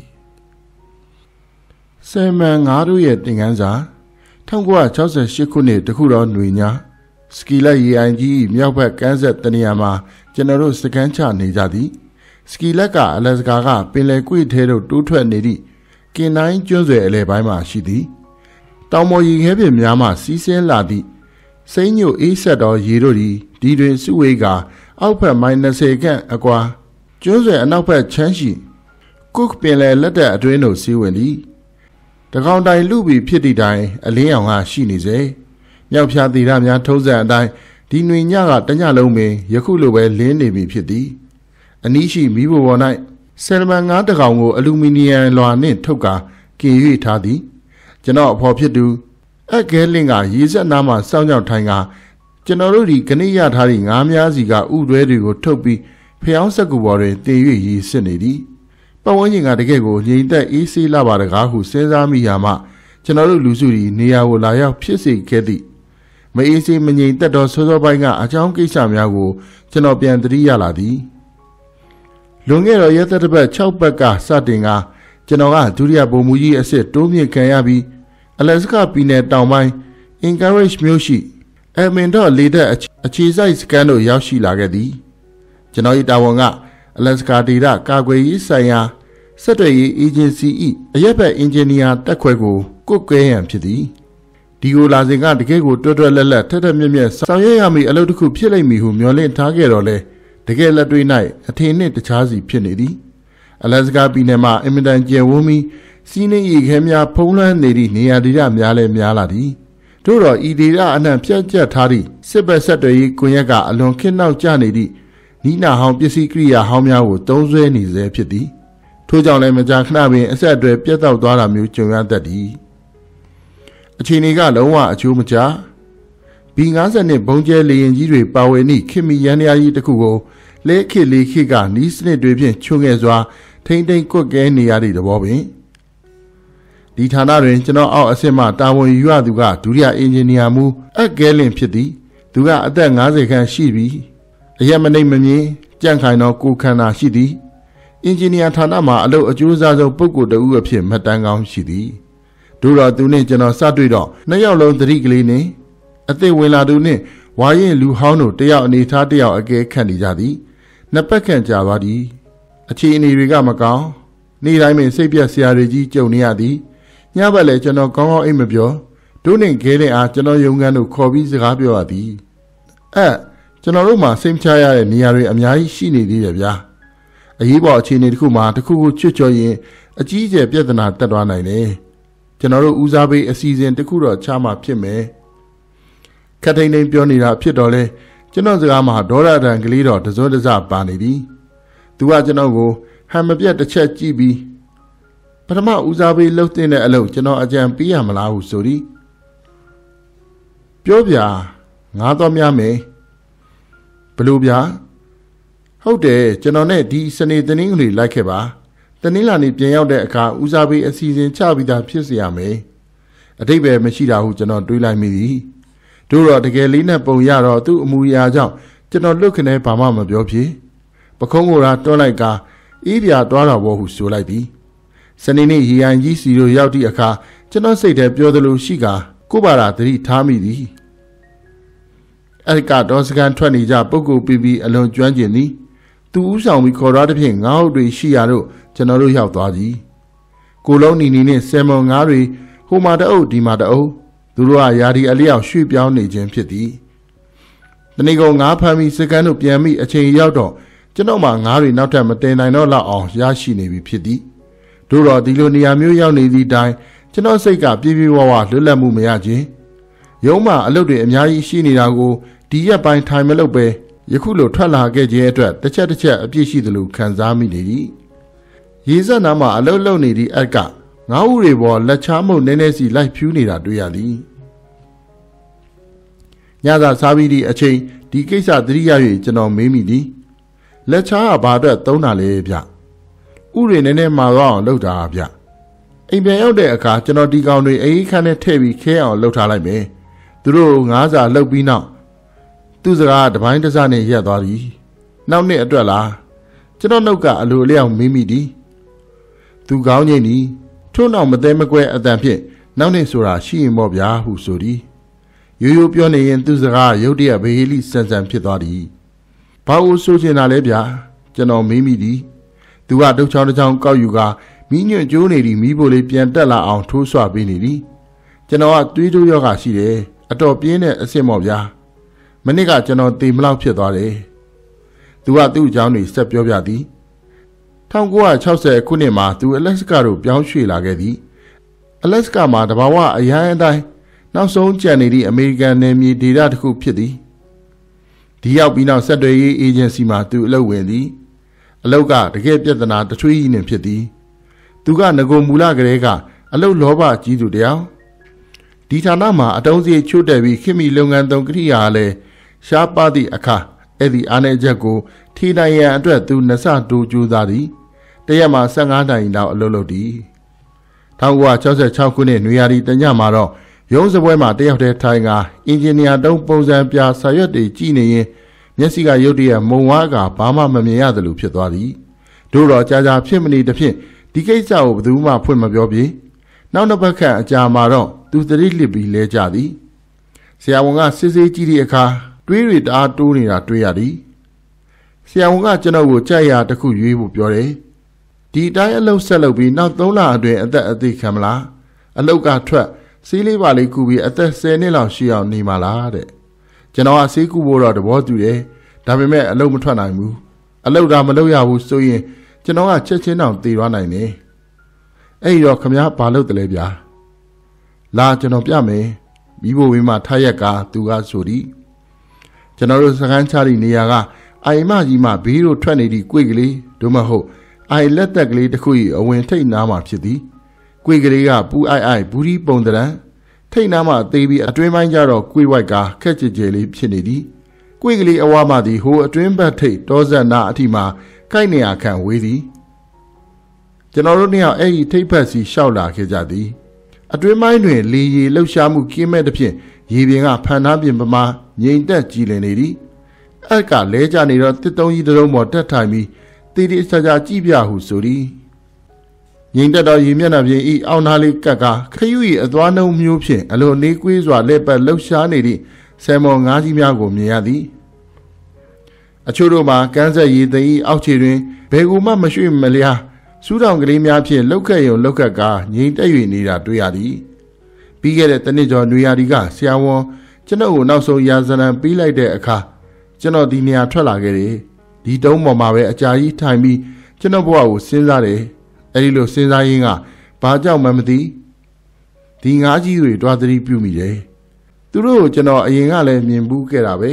Speaker 1: ဆယ်မန်ငါးတို့ရဲ့သင်ခန်းစာ၁၉၆၈ခုနှစ်တခုတော်ຫນွေညာစကီလက်ရေအိုင်ကြီးမြောက်ဘက်ကမ်းဆက်တနေရာမှာကျွန်တော်တို့စကန်ချနေကြသည်စကီလက်ကအလက်စကာကပင်လယ်ကွေ့ထဲသို့တိုးထွက်နေသည့်ကင်တိုင်းကျွန်းဆွယ်အလယ်ပိုင်းမှာရှိသည်တောင်ပေါ်ရေခဲပြင်များမှစီးဆင်းလာသည့်စိမ့်ညိုအေးဆက်တော်ရေတို့သည်ဒီတွင်စုဝေးကအောက်ဘက်မိုင်၂၀ခန့်အကွာကျွန်းဆွယ်အနောက်ဘက်ချမ်းရှိကုတ်ပင်လယ်လက်တက်အတွင်းသို့စီးဝင်သည်တကောင်တိုင်လူပြီးဖြစ်သည့်တိုင်အလင်းရောင်ကရှိနေစေမြောက်ဖြာသီရများထုံးစံအတိုင်းဒီຫນွေညကတညလုံးပင်ယခုလိုပဲလင်းနေပြီဖြစ်သည်အနီးရှိမီးဖိုပေါ်၌ဆယ်မန်ငါးတကောင်ကိုအလူမီနီယံလွှာနှင့်ထုတ်ကာကင်၍ထားသည်ကျွန်တော်အဖော်ဖြစ်သူအက်ကဲလင်းကရေစက်နားမှစောင်းကြောင်ထိုင်ကကျွန်တော်တို့ဒီခဏရထားသည့်ငါးများစီကဥတွဲတွေကိုထုတ်ပြီးဖျောင်းစက်ကူပေါ်တွင်တင်၍ရေစစ်နေသည်ပတ်ဝန်းကျင်ကတကယ်ကိုငြိမ်သက်အေးဆေးလာပါတကားဟုစဉ်းစားမိရာမှကျွန်တော်တို့လူစုဒီနေရာကိုလာရောက်ဖြစ်စေခဲ့သည့်မအေးဆေးမငြိမ်သက်သောစောစောပိုင်းကအကြောင်းကိစ္စများကိုကျွန်တော်ပြန်သတိရလာသည်လွန်ခဲ့သောရက်သက်တစ်ပတ်၆ပတ်ကစတင်ကကျွန်တော်ကဒုတိယဗိုလ်မှူးကြီးအစ်စ်တိုးမြင့်ခံရပြီးအလက်စကပြည်နယ်တောင်ပိုင်း Encourage မြို့ရှိအမင်တော့လေတပ်အခြေစိုက်စကန်တို့ရောက်ရှိလာခဲ့သည်ကျွန်တော်၏တာဝန်ကအလက်စကာဒေတာကာကွယ်ရေးဆိုင်ရာဆက်သွယ်ရေးအေဂျင်စီ၏အရက်ဘက်အင်ဂျင်နီယာတက်ခွဲကိုကုတ်ကဲရန်ဖြစ်သည်ဒီကိုလာစဉ်ကတကယ်ကိုတွတ်တွတ်လက်လက်ထက်ထက်မြက်မြက်ဆောင်ရွက်ရမည့်အလုပ်တစ်ခုဖြစ်လိမ့်မည်ဟုမျှော်လင့်ထားခဲ့တော့လဲတကယ်လက်တွေ့၌အထင်နှင့်တခြားစီဖြစ်နေသည်အလက်စကာပြည်နယ်မှာအင်မတန်ကျယ်ဝန်းပြီးစီးနှင်းရေခဲများဖုံးလွှမ်းနေသည့်နေရာဒေသများလည်းများလာသည်တို့တော့ဤဒေသအနှံ့ပြန့်ကျက်ထားသည့်စစ်ဘက်ဆက်သွယ်ရေးကွန်ရက်ကအလွန်ခေတ်နောက်ကျနေသည့်နီးနာဟောင်းပစ္စည်းကိရိယာဟောင်းများကိုသုံးစွဲနေစေဖြစ်သည်ထို့ကြောင့်လည်းမကြာခဏပင်အဆက်အသွယ်ပြတ်တောက်သွားတာမျိုးကြုံရတတ်သည်အခြေအနေကလုံးဝအချိုးမကျဘီ၅၀နှစ်ဘုံကျဲလေရင်ကြီးတွေပါဝင်သည့်ခင်မီရန်ရာကြီးတစ်ခုကိုလဲခေတ်လေးခေတ်ကနီးစနစ်တွေဖြင့်ချုံငယ်စွာထိမ့်သိမ့်ကွက်ကဲနေရသည့်သဘောပင်ဒီဌာနတွင်ကျွန်တော်အောက်အဆင့်မှတာဝန်ယူရသူကဒုတိယအင်ဂျင်နီယာမှူးအက်ကဲလင်ဖြစ်သည်သူကအသက်၅၀ခန့်ရှိပြီးအရက်မနှိမ့်မမြင်ကြန့်ခိုင်သောကိုယ်ခန္ဓာရှိသည်အင်ဂျင်နီယာဌာနမှာအလုပ်အကျိုးစားဆုံးပုဂ္ဂိုလ်တဦးအဖြစ်မှတ်တမ်းကောင်းရှိသည်တို့တော့သူနှင့်ကျွန်တော်စတွေ့တော့နှစ်ယောက်လုံးသတိကလေးနှင့်အသက်ဝင်လာသူနှင့်ဝါရင်လူဟောင်းတို့တယောက်အနေထားတယောက်အကဲခန့်နေကြသည်နှစ်ပတ်ခန့်ကြာသွားသည်အခြေအနေတွေကမကောင်းနေ့တိုင်းပင်စိတ်ပြက်စရာတွေကြီးကြုံနေရသည်ညဘက်လည်းကျွန်တော်ကောင်းကောင်းအိပ်မပြောတို့နှင့်ခဲတဲ့အားကျွန်တော်ယုံကန်းတို့ခေါ်ပြီးစကားပြောရသည်အဲကျွန်တော်တို့မှာစိတ်ချရတဲ့နေရာတွေအများကြီးရှိနေသေးတယ်ဗျာအရေးပေါ်အခြေအနေတစ်ခုမှာတစ်ခုခုချွတ်ချော်ရင်အကြီးအကျယ်ပြဿနာတက်သွားနိုင်တယ်ကျွန်တော်တို့ဦးစားပေးအစီအစဉ်တစ်ခုတော့ချမှဖြစ်မယ်ခက်ထိန်ထိန်ပြောနေတာဖြစ်တော့လဲကျွန်တော်စကားမှာဒေါ်ရတန်ကလေးတော်တစိုးတစပါနေသည်သူကကျွန်တော်ကိုဟန်မပြတ်တစ်ချက်ကြည့်ပြီးပထမဦးစားပေးလှုပ်တဲ့အလုပ်ကျွန်တော်အကြံပေးရမလားဟုဆိုသည်ပြောပြငါတော့များမယ်ဘလို့ဗျာဟုတ်တယ်ကျွန်တော်နဲ့ဒီစနေတနင်္ဂနွေလိုက်ခဲ့ပါတနင်္လာနေ့ပြန်ရောက်တဲ့အခါဦးစားပေးအစီအစဉ်ချပြီးသားဖြစ်စေရမယ်အတိတ်ပဲမရှိတာဟုကျွန်တော်တွေးလိုက်မိသည်တို့တော့တကယ်လေးနဲ့ပုံရတော့သူ့အမူအရာကြောင့်ကျွန်တော်လွတ်ခနဲ့ဘာမှမပြောဖြစ်ပခုံးကိုရာတွန်းလိုက်ကအေးပြာသွားတော်ဘောဟုဆိုလိုက်သည်စနေနေ့ရီယန်ကြီးစီတို့ရောက်သည့်အခါကျွန်တော်စိတ်ထဲပြောသလိုရှိကာကိုပါရာသတိထားမိသည်အဲ့ကတော့စကန်ထွက်နေကြပုဂ္ဂိုလ်ပြီးပြီးအလွန်ကျွမ်းကျင်သည်သူဥဆောင်ပြီးခေါ်ရတဲ့ဖြင့်ငါးဟုတ်တွေရှိရတော့ကျွန်တော်တို့ရောက်သွားသည်ကိုလုံးနီနီနဲ့ဆယ်မွန်ငါးတွေဟိုမှာတအုပ်ဒီမှာတအုပ်သူတို့ကယာဒီအလျောက်ရွှေ့ပြောင်းနေခြင်းဖြစ်သည်တနေ့ကငါးဖမ်းပြီးစကန်တို့ပြန်ပြီးအချိန်ရောက်တော့ကျွန်တော်မှငါးတွေနောက်ထပ်မတင်နိုင်တော့လောက်အောင်ရရှိနေပြီဖြစ်သည်တို့တော့ဒီလိုနေရာမျိုးရောက်နေသည့်တိုင်ကျွန်တော်စိတ်ကပြေးပြေးဝဝလွတ်လပ်မှုမရခြင်းရုံးမှအလုပ်တွေအများကြီးရှိနေတာကိုဒီရက်ပိုင်းထိုင်မလုပ်ပဲယခုလိုထွက်လာခဲ့ခြင်းအတွက်တစ်ချက်တစ်ချက်အပြည့်ရှိသလိုခံစားမိနေသည်ရေစက်နားမှာအလုပ်လုပ်နေသည့်အက်ကငါးဦးတွေပေါ်လက်ချားမှုနည်းနည်းစီလိုက်ဖြူးနေတာတွေ့ရသည်ညသာစားပြီးသည့်အချိန်ဒီကိစ္စသတိရ၍ကျွန်တော်မေးမိသည်လက်ချားကဘာအတွက်သုံးတာလဲဗျဥတွေနည်းနည်းမှာတော့အောင်လုပ်တာဗျအိမ်ပြန်ရောက်တဲ့အခါကျွန်တော်ဒီကောင်တွေအေးခန်းနဲ့ထည့်ပြီးခဲအောင်လှုပ်ထားလိုက်မယ်သူတို့ငါးစာလှုပ်ပြီးနောက်သူ့စကားတပိုင်းတစနဲ့ရက်သွားသည်နောက်နှစ်အတွက်လားကျွန်တော်နှုတ်ကအလိုအလျောက်မေးမိသည်သူကောင်းချင်းသည်ထို့နောက်မသေးမကွဲအတန်ဖြင့်နောက်နှစ်ဆိုတာရှိရင်ပေါ့ဗျာဟုဆိုသည်ရိုးရိုးပြောနေရင်သူ့စကားရုတ်တရက်ဘေးဟီလိဆန်ဆန်ဖြစ်သွားသည်ဘာလို့ဆိုချင်တာလဲဗျာကျွန်တော်မေးမိသည်သူကတုတ်ချောင်းတစ်ချောင်းကောက်ယူကမိညွန့်ကျိုးနေသည်မိဖို့လေးပြန်တက်လာအောင်ထိုးဆွပေးနေသည်ကျွန်တော်ကသွေးတိုးရောဂါရှိတယ်အတော်ပြင်းတဲ့အဆင့်ပေါ့ဗျာမနစ်ကကျွန်တော်တေမလောက်ဖြစ်သွားတယ်သူကသူ့အကြောင်းတွေဆက်ပြောပြသည်၁၉၆၀ခုနှစ်မှာသူအလက်စကာတို့ပြောင်းရွှေ့လာခဲ့သည်အလက်စကာမှာတဘာဝအရန်အတိုင်းနောက်ဆုံးကျန်နေသည့်အမေရိကန်နယ်မြေဒေသတစ်ခုဖြစ်သည်ဒီရောက်ပြီးနောက်ဆက်သွယ်ရေးအေဂျင်စီမှာသူအလုပ်ဝင်သည်အလုပ်ကတကယ်ပြဿနာတထွေးကြီးနေဖြစ်သည်သူကငကိုမူလကလေးကအလုပ်လောဘကြီးသူတယောက်ဒီဌာနမှာအတုံးစီချို့တယ်ပြီးခင်မီလုပ်ငန်းသုံးကရိယာလည်းရှားပါသည့်အခါအဲ့ဒီအားနည်းချက်ကိုထိနိုင်ရန်အတွက်သူနှစ်ဆတိုးကြိုးစားသည်တရက်မှာ၁၅တိုင်လောက်အလုပ်လုပ်သည်၁၉၆၆ခုနှစ်နွေရာသီတညမှာတော့ရုံးစပွဲမှာတယောက်တည်းထိုင်ကအင်ဂျင်နီယာတုံးပုံစံပြဆာရွက်တွေကြည့်နေရင်မျက်စိကရုတ်တရက်မုံဝါးကဘာမှမမြင်ရသလိုဖြစ်သွားသည်တို့တော့ကြာကြာဖြစ်မနေတဖြင့်ဒီကိစ္စကိုဘယ်သူမှဖွင့်မပြောပြေနောက်တစ်ပတ်ခန့်အကြာမှာတော့သူသတိလစ်ပြီးလဲကြသည်ဆရာဝန်ကစစ်ဆေးကြည့်သည့်အခါတွေးတွေတအားတိုးနေတာတွေ့ရသည်ဆရာဝန်ကကျွန်တော်ကိုကြိုက်ရာတစ်ခုရွေးဖို့ပြောတယ်ဒီအတိုင်းအလုပ်ဆက်လုပ်ပြီးနောက်သုံးလအတွင်းအသက်အသေးခံမလားအလုပ်ကထွက်ဆေးလေးပါလေးကူပြီးအသက်၁၀နှစ်လောက်ရှိအောင်နေမှာလားတဲ့ကျွန်တော်ကဆေးကူဖို့တော့သဘောတူတယ်ဒါပေမဲ့အလုပ်မထွက်နိုင်ဘူးအလုပ်ဒါမလုပ်ရဘူးဆိုရင်ကျွန်တော်ကချက်ချင်းတောင်တည်သွားနိုင်တယ်အဲ့တော့ခမည်းဘာလုပ်တယ်လဲဗျာလာကျွန်တော်ပြမယ်မိဖို့ဝင်းမှာထားရက်ကသူကဆိုသည်ကျွန်တော်တို့စကန်းချသည့်နေရာကအိမ်မကြီးမှဘေးတို့ထွက်နေသည့်ကွေကလေးတို့မဟုတ်အိုင်လက်သက်ကလေးတစ်ခု၏အဝင်ထိတ်နားမှာဖြစ်သည်ကွေကလေးကပူအိုက်အိုက်ဘူးဒီပုံတရံထိတ်နားမှာအသေးပြီးအတွင်းပိုင်းကျတော့ကွေဝိုက်ကခက်ကြကြလေးဖြစ်နေသည်ကွေကလေးအဝါမှသည်ဟိုအတွင်းဘက်ထိတ်တောဆက်နာအထိမှကိုက်နေရခံဝေးသည်ကျွန်တော်တို့နှစ်ယောက်အဲ့ဒီထိတ်ဖက်စီရှောက်လာခဲ့ကြသည်အတွင်းပိုင်းတွင်လေရီလှုပ်ရှားမှုကင်းမဲ့သဖြင့်ရေပြင်ကဖန်သားပြင်ပမာငြိမ်သက်ကြည်လင်နေသည်အက်ကလဲကြနေတော့တစ်တုံးကြီးတစ်လုံးပေါ်တက်ထိုင်ပြီးတီတီဆာဆာကြည့်ပြဟုဆိုသည်ငြိမ်သက်သောရေမျက်နှာပြင်ဤအောင်းသားလေးကက်ကခရု၏အသွားနှုံမျိုးဖြင့်အလိုနေကွေးစွာလက်ပတ်လှုပ်ရှားနေသည့်ဆယ်မော်ငါးကြီးများကိုမြင်ရသည်အချို့တို့မှာကန်းဆက်ရည်သိ၏အောက်ခြေတွင်ဘယ်ကူမှမရွှေ့မလျားစူးတောင်ကလေးများဖြင့်လှုပ်ခက်ရုံလှုပ်ခက်ကငြိမ်တက်၍နေတာတွေ့ရသည်ပြီးခဲ့တဲ့တနစ်ကျော်နွေရာသီကဆရာဝန်ကျွန်တော်ကိုနောက်ဆုံးရာဇနံပေးလိုက်တဲ့အခါကျွန်တော်ဒီနေရာထွက်လာခဲ့တယ်ဒီတုံးပေါ်မှာပဲအကြာကြီးထိုင်ပြီးကျွန်တော်ဘဝကိုစဉ်းစားတယ်အဲဒီလိုစဉ်းစားရင်းကဘာကြောင့်မှမသိဒီငါးကြီးတွေတွားသတိပြုမိတယ်သူတို့ကိုကျွန်တော်အရင်ကလည်းမြင်ဘူးခဲ့တာပဲဒါ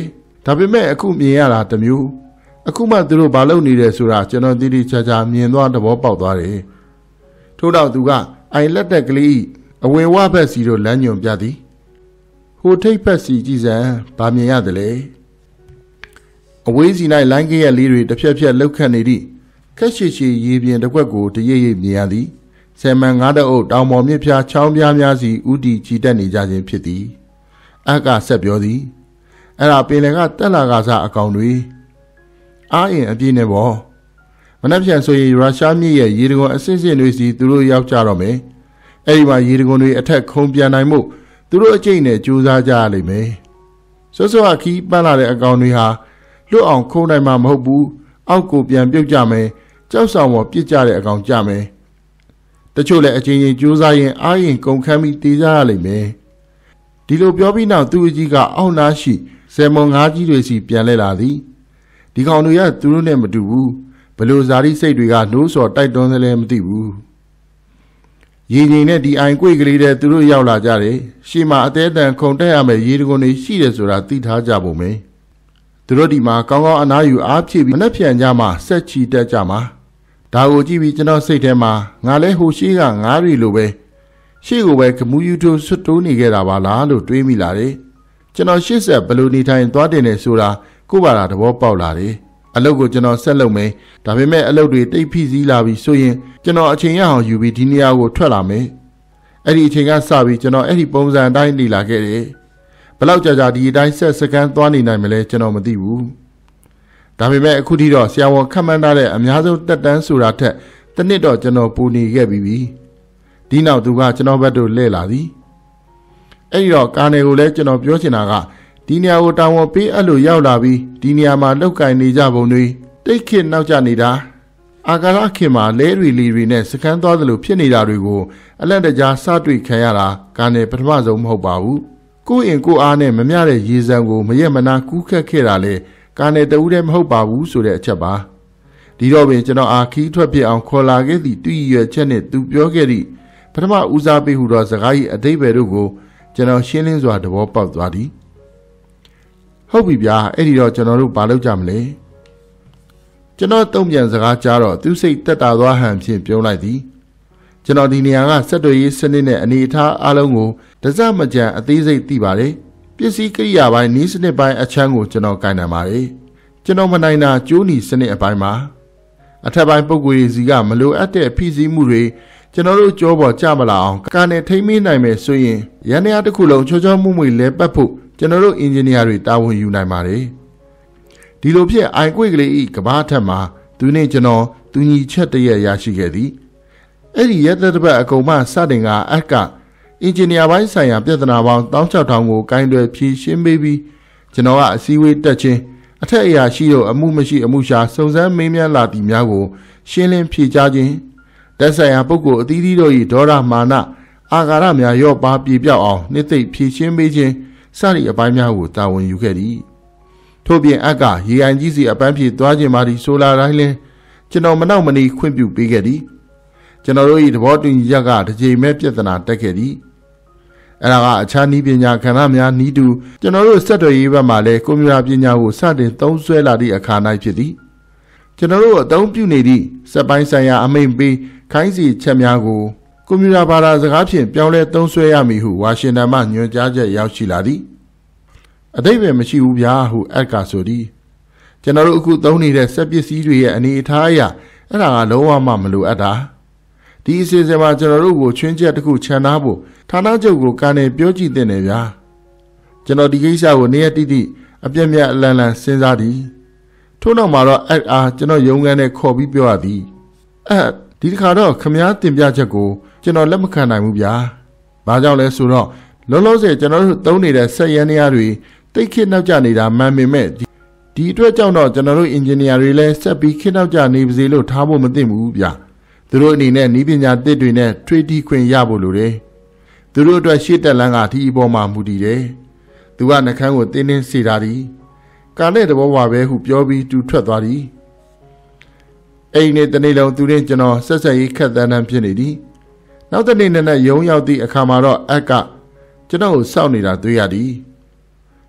Speaker 1: ဒါပေမဲ့အခုမြင်ရတာတမျိုးအခုမှသူတို့ဘာလုပ်နေတယ်ဆိုတာကျွန်တော်တိတိကျကျမြင်သွားသဘောပေါက်သွားတယ်ထို့တော့သူကအိုင်လက်တက်ကလေးအဝင်ဝဘက်စီတို့လမ်းညွန်ပြသည်ဟိုထိပ်ဖက်စီကြည်စံဗာမြင်ရတယ်လေအဝေးစီ၌လိုင်းကရက်လေးတွေတစ်ဖြက်ဖြက်လှုပ်ခတ်နေသည့်ခက်ရှိရှိရေပြင်တစ်ခွက်ကိုတရိပ်ရိပ်မြင်ရသည်ဆယ်မန်ငါးတအုပ်တောင်ပေါ်မြစ်ဖြာချောင်းပြားများစီဥတီချီတက်နေကြခြင်းဖြစ်သည်အကဆက်ပြောသည်အဲ့ဒါပင်လယ်ကတက်လာကစားအကောင်တွေအားရင်အပြည့်နဲ့ပေါ့မနှက်ပြန်ဆိုရင်ရုရှားမြစ်ရဲ့ရေတံခွန်အစစ်စစ်တွေစီသူတို့ရောက်ကြတော့မယ်အဲ့ဒီမှာရေတံခွန်တွေအထက်ခုံပြန်နိုင်မှုသူတို့အကျိတ်နဲ့ကြိုးစားကြရလိမ့်မယ်စောစောအခီးပန်းလာတဲ့အကောင်တွေဟာလွတ်အောင်ခုံနိုင်မှာမဟုတ်ဘူးအောက်ကိုပြန်ပြုတ်ကြမယ်ကြောက်ဆောင်ပေါ်ပြစ်ကြတဲ့အကောင်ကြမယ်တချို့လည်းအချင်းချင်းကြိုးစားရင်အားရင်ကုန်ခမ်းပြီးတေးကြရလိမ့်မယ်ဒီလိုပြောပြီးနောက်သူ့အကြီးကအောက်နားရှိဆယ်မွန်ငါးကြီးတွေစီပြန်လဲလာသည်ဒီကောင်တွေကသူတို့နဲ့မတူဘူးဘလို့ဇာတိစိတ်တွေကနိုးစော်တိုက်တွန်းသလဲမသိဘူးရေငိမ်နဲ့ဒီအိုင်ကွေ့ကလေးတဲ့သူတို့ရောက်လာကြတယ်ရှေ့မှာအသေးအတန်ခုန်တက်ရမယ်ရေတံခွန်တွေရှိတယ်ဆိုတာသိထားကြပုံပဲသူတို့ဒီမှာကောင်းကောင်းအနားယူအားဖြည့်ပြီးမနှက်ပြန်ကြမှာဆက်ချီတက်ကြမှာဒါကိုကြည့်ပြီးကျွန်တော်စိတ်ထဲမှာငါလဲဟိုရှိကငားရီလိုပဲရှေ့ကိုပဲကမူးယူထိုးဆွတ်တိုးနေခဲ့တာပါလားလို့တွေးမိလာတယ်ကျွန်တော်ရှေ့ဆက်ဘလို့နေထိုင်သွားတင်နေဆိုတာကိုပါတာသဘောပေါက်လာတယ်အလုပ်ကိုကျွန်တော်ဆက်လုပ်မယ်ဒါပေမဲ့အလုပ်တွေတိတ်ဖိစီးလာပြီးဆိုရင်ကျွန်တော်အချိန်ရအောင်ယူပြီးဒီနေရာကိုထွက်လာမယ်အဲ့ဒီအချိန်ကစပြီးကျွန်တော်အဲ့ဒီပုံစံအတိုင်းနေလာခဲ့တယ်ဘလောက်ကြာကြာဒီအတိုင်းဆက်စကန်သွားနေနိုင်မလဲကျွန်တော်မသိဘူးဒါပေမဲ့အခုထိတော့ဆရာဝန်ခန့်မှန်းထားတဲ့အများဆုံးတက်တန်းဆိုတာထက်တစ်နှစ်တော့ကျွန်တော်ပူနေခဲ့ပြီးပြီဒီနောက်သူကကျွန်တော်ဘက်တို့လှည့်လာသည်အဲ့ဒီတော့ကာနယ်ကိုလည်းကျွန်တော်ပြောချင်တာကဒီနေရာကိုတာဝန်ပေးအပ်လို့ရောက်လာပြီးဒီနေရာမှာလောက်ကင်နေကြပုံတွေတိတ်ခစ်နောက်ကျနေတာအာကာရခင်မှာလဲရီလီရီနဲ့စကန်သွားသလိုဖြစ်နေတာတွေကိုအလန့်တကြားစတွေ့ခံရတာကာနယ်ပထမဆုံးမဟုတ်ပါဘူးကိုယ့်အင်ကိုအားနဲ့မမျှတဲ့ရေစံကိုမရက်မနာကူးခတ်ခဲ့တာလေကာနယ်တူးတည်းမဟုတ်ပါဘူးဆိုတဲ့အချက်ပါဒီတော့ပင်ကျွန်တော်အာခီးထွက်ပြအောင်ခေါ်လာခဲ့သည့်တူရရွယ်ချက်နဲ့သူပြောခဲ့သည့်ပထမဦးစားပေးဟူသောစကား၏အတိတ်ပဲတို့ကိုကျွန်တော်ရှင်းလင်းစွာသဘောပေါက်သွားသည်ဟုတ်ပြီဗျာအဲ့ဒီတော့ကျွန်တော်တို့ဘာလုပ်ကြမလဲကျွန်တော်တုံ့ပြန်စကားကြားတော့သူစိတ်တက်တာသွားဟန်ဖြင့်ပြောလိုက်သည်ကျွန်တော်ဒီနေရာကစက်တွေရေးစနစ်နဲ့အနေအထားအလုံးကိုတစမကြံအသေးစိတ်သိပါတယ်ပစ္စည်းကိရိယာပိုင်းနီးစနစ်ပိုင်းအချမ်းကိုကျွန်တော်ကိုင်နိုင်ပါတယ်ကျွန်တော်မနိုင်တာကျိုးနီစနစ်အပိုင်းမှာအထက်ပိုင်းပုံကိုယ်ရည်စီကမလိုအပ်တဲ့ဖိစီးမှုတွေကျွန်တော်တို့ကြောပေါ်ကြမလာအောင်ကာနဲ့ထိမ့်မင်းနိုင်မယ်ဆိုရင်ရန်ရာတစ်ခုလုံးချောချောမှုမှုလဲပတ်ဖို့ကျွန်တော်တို့အင်ဂျင်နီယာတွေတာဝန်ယူနိုင်ပါတယ်ဒီလိုဖြစ်အိုင်ကွေ့ကလေးဤကဘာထက်မှာသူနဲ့ကျွန်တော်သူညီချက်တရက်ရရှိခဲ့သည်အဲ့ဒီရက်သက်တစ်ပတ်အကုန်မှစတင်ကအက်ကအင်ဂျင်နီယာပိုင်းဆိုင်ရာပြဿနာပေါင်း၁၆၀၀၀ကိုကိုင်းတွယ်ဖြေရှင်းပေးပြီးကျွန်တော်ကအစည်းအဝေးတက်ခြင်းအထက်အရာရှိတို့အမှုမရှိအမှုရှာစုံစမ်းမေးမြန်းလာသည်များကိုရှင်းလင်းဖြေကြားခြင်းတက်ဆိုင်ရာပုဂ္ဂိုလ်အသီးသီးတို့၏ဒေါရမာနအာဃာတများရော့ပါပြေပြောက်အောင်နှစ်သိမ့်ဖြေရှင်းပေးခြင်းစသည့်အပိုင်းများကိုတာဝန်ယူခဲ့သည်ထို့ပြင်အက်ကရေအိုင်ကြီးစီအပန်းဖြေသွားခြင်းမာသည်ဆိုလာတိုင်းလင်းကျွန်တော်မနောက်မနီခွင့်ပြုပေးခဲ့သည်ကျွန်တော်တို့၏သဘောတူညီချက်ကတစ်ချိန်မဲ့ပြဿနာတက်ခဲ့သည်အဲ့ဒါကအခြားနည်းပညာခန္ဓာများနီးတူကျွန်တော်တို့စက်တော်ရေးဘက်မှာလည်းကွန်ပျူတာပညာကိုစတင်သုံးစွဲလာသည့်အခါ၌ဖြစ်သည်ကျွန်တော်တို့အသုံးပြုနေသည့်စက်ပိုင်းဆိုင်ရာအမိန့်ပေးခိုင်းစီချက်များကိုကွန်ပျူတာဘာသာစကားဖြင့်ပြောင်းလဲသုံးစွဲရမည်ဟုဝါရှင်တန်မှညွှန်ကြားချက်ရောက်ရှိလာသည်အတိတ်ပဲမရှိဘူးဗျာဟုအက်ကဆိုသည်ကျွန်တော်တို့အခုသုံးနေတဲ့စက်ပစ္စည်းတွေရဲ့အနေအထားအရအဲ့ဒါကလုံးဝမှမလိုအပ်တာဒီအစီအစဉ်မှာကျွန်တော်တို့ကိုချွင်းချက်တစ်ခုခြံထားဖို့ဌာနချုပ်ကိုကန်နေပြောကြည့်တဲ့နေဗျာကျွန်တော်ဒီကိစ္စကိုနေရတိတိအပြည့်မြတ်အလန်လန်စဉ်းစားသည်ထို့နောက်မှာတော့အဲ့အားကျွန်တော်ရုံးခန်းနဲ့ခေါ်ပြီးပြောရသည်အဲ့ဒီတစ်ခါတော့ခမားတင်ပြချက်ကိုကျွန်တော်လက်မခံနိုင်ဘူးဗျာဘာကြောင့်လဲဆိုတော့လုံးလုံးစေကျွန်တော်တို့သုံးနေတဲ့စက်ရန်နေရာတွေတိတ်ခစ်နောက်ကျနေတာမှန်ပေမဲ့ဒီအတွက်ကြောင့်တော့ကျွန်တော်တို့အင်ဂျင်နီယာတွေလည်းဆက်ပြီးခစ်နောက်ကျနေပါစေလို့ထားဖို့မသင့်ဘူးဗျသူတို့အနေနဲ့ဤပညာသစ်တွေနဲ့ထွေးတီးခွင့်ရဖို့လိုတယ်သူတို့အတွက်ရှေ့တက်လန်းကဒီအပေါ်မှာမူတည်တယ်သူကနှကန်းကိုတင်းတင်းစေတာဒီကာနဲ့တဘောပါပဲဟုပြောပြီးသူထွက်သွားသည်အိမ်နဲ့တနေ့လုံးသူနဲ့ကျွန်တော်ဆက်ဆက်ရေးခက်တန်းတန်းဖြစ်နေသည်နောက်တစ်နေ့နဲ့ရုံးရောက်သည့်အခါမှာတော့အက်ကကျွန်တော်ကိုစောင့်နေတာတွေ့ရသည်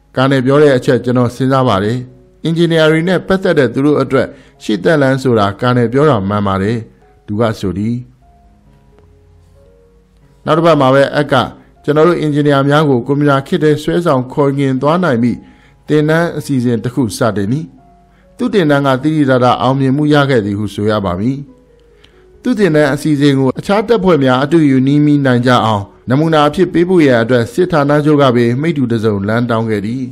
Speaker 1: ကားနဲ့ပြောတဲ့အချက်ကျွန်တော်စဉ်းစားပါတယ်အင်ဂျင်နီယာတွေနဲ့ပတ်သက်တဲ့သူတို့အတွက်ရှေ့သက်လန်းဆိုတာကားနဲ့ပြောတာမှန်ပါတယ်သူကဆိုသည်နောက်တစ်ပတ်မှာပဲအက်ကကျွန်တော်တို့အင်ဂျင်နီယာများကိုကွန်ပျူတာခေတ်ထဲဆွဲဆောင်ခေါ်ငင်သွားနိုင်ပြီတင်နန်းအစီအစဉ်တစ်ခုစတင်နီသူတင်နန်းကတိတိကျကျအောင်မြင်မှုရခဲ့သည်ဟုဆိုရပါမည်သူတင်နန်းအစီအစဉ်ကိုအခြားတပ်ဖွဲ့များအတူယူနီးမိနိုင်ကြအောင်နမူနာအဖြစ်ပေးဖို့ရအတွက်စစ်ဌာနချုပ်ကပဲမိတ္တူတစုံလမ်းတောင်းခဲ့သည်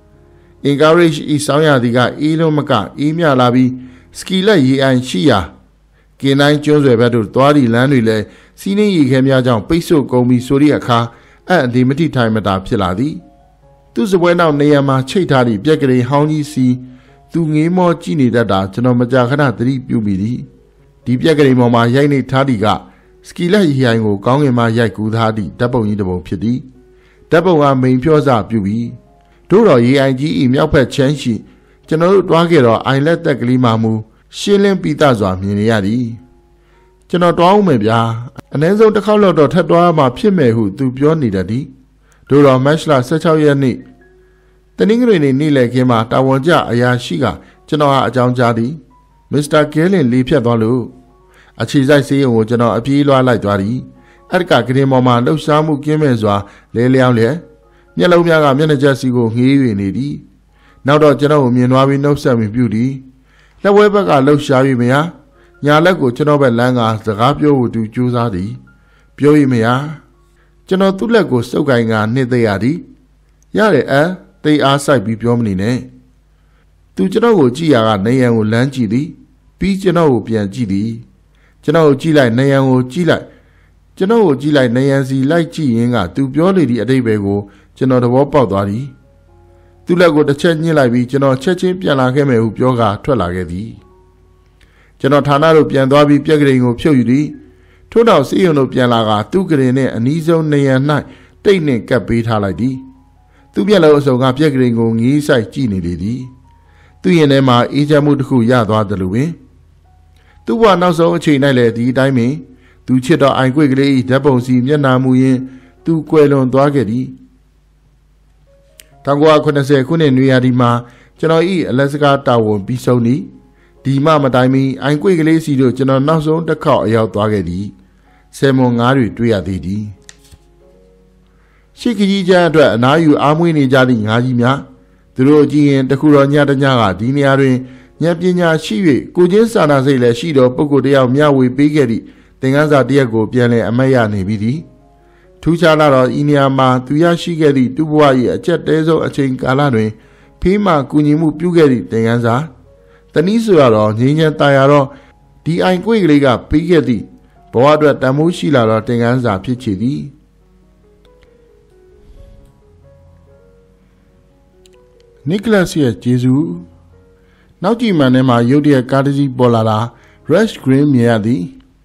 Speaker 1: encourage ဤဆောင်းရသည်ကအေးလုံးမကအေးမြလာပြီးစကီလက်ရေအိုင်ရှိရာကင်းတိုင်းကျွန်းဆွယ်ဘက်သို့သွားသည့်လမ်းတွေလည်းစီးနှင်းရေခဲများကြောင့်ပိတ်ဆို့ကုန်ပြီးဆိုသည့်အခါအံ့အဒီမတိထိုင်မတာဖြစ်လာသည်သူစပွဲနောက်နေရာမှာချိတ်ထားသည့်ပြက်ကလေးဟောင်းကြီးစီသူငေးမောကြည့်နေတတ်တာကျွန်တော်မကြာခဏသတိပြုမိသည်ဒီပြက်ကလေးပေါ်မှာရိုက်နေထားသည့်ကစကီလက်ရေအိုင်ကိုကောင်းကင်မှရိုက်ကူးထားသည့်ဓာတ်ပုံကြီးတစ်ပုံဖြစ်သည်ဓာတ်ပုံကမိန်ဖြောစပြုပြီးတို့တော်ရေအိုင်ကြီးဤမြောက်ဖက်ချမ်းရှိကျွန်တော်တို့တွားခဲ့တော့အိုင်လက်သက်ကလေးမှမူရှင်းလင်းပြီးသားစွာမြင်နေရသည်ကျွန်တော်တွားအောင်မယ်ဗျာအနည်းဆုံးတစ်ခေါက်လောက်တော့ထပ်တွားမှဖြစ်မယ်ဟုသူပြောနေတတ်သည်တို့တော်မတ်လ十六ရက်နေ့တနင်္ဂနွေနေ့နေ့လည်ခင်းမှာတာဝန်ကျအရာရှိကကျွန်တော်ဟာအကြောင်းကြားသည်မစ္စတာကဲလင်လေးဖြတ်သွားလို့အခြေစိုက်စေးရုံကိုကျွန်တော်အပြေးလွှားလိုက်သွားသည်အဲ့ကကရင်ပေါ်မှာလှုပ်ရှားမှုကင်းမဲ့စွာလဲလျောင်းလျက်မျက်လုံးများကမျက်နှာချက်စီကိုငေး၍နေသည်နောက်တော့ကျွန်တော်ကိုမြင်သွားပြီးနှုတ်ဆက်ပြီးပြုသည်လက်ဝဲဘက်ကလှုပ်ရှား၍မရညာလက်ကိုကျွန်တော်ဘက်လမ်းကစကားပြောဖို့သူကြိုးစားသည်ပြော၍မရကျွန်တော်သူ့လက်ကိုစုပ်ကိုင်ကနှစ်သိရသည်ရတယ်အသိအားဆိုင်ပြီးပြောမနေနဲ့သူကျွန်တော်ကိုကြည့်ရကနေရန်ကိုလမ်းကြည့်သည်ပြီးကျွန်တော်ကိုပြန်ကြည့်သည်ကျွန်တော်ကိုကြည့်လိုက်နေရန်ကိုကြည့်လိုက်ကျွန်တော်ကိုကြည့်လိုက်နေရန်စီလိုက်ကြည့်ရင်းကသူပြောလေသည့်အတိတ်ပဲကိုကျွန်တော်သဘောပေါက်သွားသည်သူ့လက်ကိုတစ်ချက်ညှစ်လိုက်ပြီးကျွန်တော်ချက်ချင်းပြန်လာခဲ့မယ်ဟုပြောကာထွက်လာခဲ့သည်ကျွန်တော်ဌာနသို့ပြန်သွားပြီးပြက်ကလေးကိုဖြုတ်ယူသည်ထို့နောက်စီးရုံတို့ပြန်လာကသူ့ကလေးနဲ့အနီးဆုံးနေရန်၌တိတ်နှင့်ကပ်ပေးထားလိုက်သည်သူ့မျက်လုံးအစုံကပြက်ကလေးကိုငေးဆိုင်ကြည့်နေလေသည်သူ့ရင်ထဲမှာအေးချမ်းမှုတစ်ခုရသွားတယ်လို့ပင်သူ့ဘဝနောက်ဆုံးအချိန်၌လည်းဒီအတိုင်းပင်သူချစ်တော်အိုင်ကွေကလေးဓာတ်ပုံစီမျက်နှာမူရင်းသူကွယ်လွန်သွားခဲ့သည်၁၉၇၀ခုနှစ်နွေရာသီမှာကျွန်တော်ဤအလက်စကားတာဝန်ပြီးဆုံးသည်ဒီမှမတိုင်မီအိုင်ကွေကလေးစီတို့ကျွန်တော်နောက်ဆုံးတစ်ခေါက်အရောက်သွားခဲ့သည်ဆယ်မွန်ငါးတွေတွေ့ရသေးသည်ရှိခကြီးကျန်းအတွက်အနားယူအားမွေးနေကြသည့်ငါးကြီးများသူတို့ကြည့်ရင်တခုတော်ညတညကဒီနေရာတွင်ဉာဏ်ပညာရှိ၍ကိုချင်းစာနာစိတ်လည်းရှိတော်ပုဂ္ဂိုလ်တယောက်မျှဝေပေးခဲ့သည့်သင်ခန်းစာတစ်ရပ်ကိုပြန်လည်အမတ်ရနေပြီသည်ထူးခြားလာတော့ဤနေရာမှာသူရရှိခဲ့သည့်သူ့ဘဝ၏အကျက်တဲဆုံးအချိန်ကာလတွင်ဖေးမှကူညီမှုပြုခဲ့သည့်သင်ခန်းစာတနည်းဆိုရတော့ငြိမ်းချမ်းသာရတော့ဒီအိုင်ကွေကလေးကပေးခဲ့သည့်ဘဝအတွက်တန်ဖိုးရှိလာတော့သင်ခန်းစာဖြစ်ချေသည်နီကလပ်ရဲ့ဂျေဇူးနောက်ကြည့်မှန်ထဲမှာရုတ်တရက်ကားတစ်စီးပေါ်လာတာ Rush Green မြင်ရသည်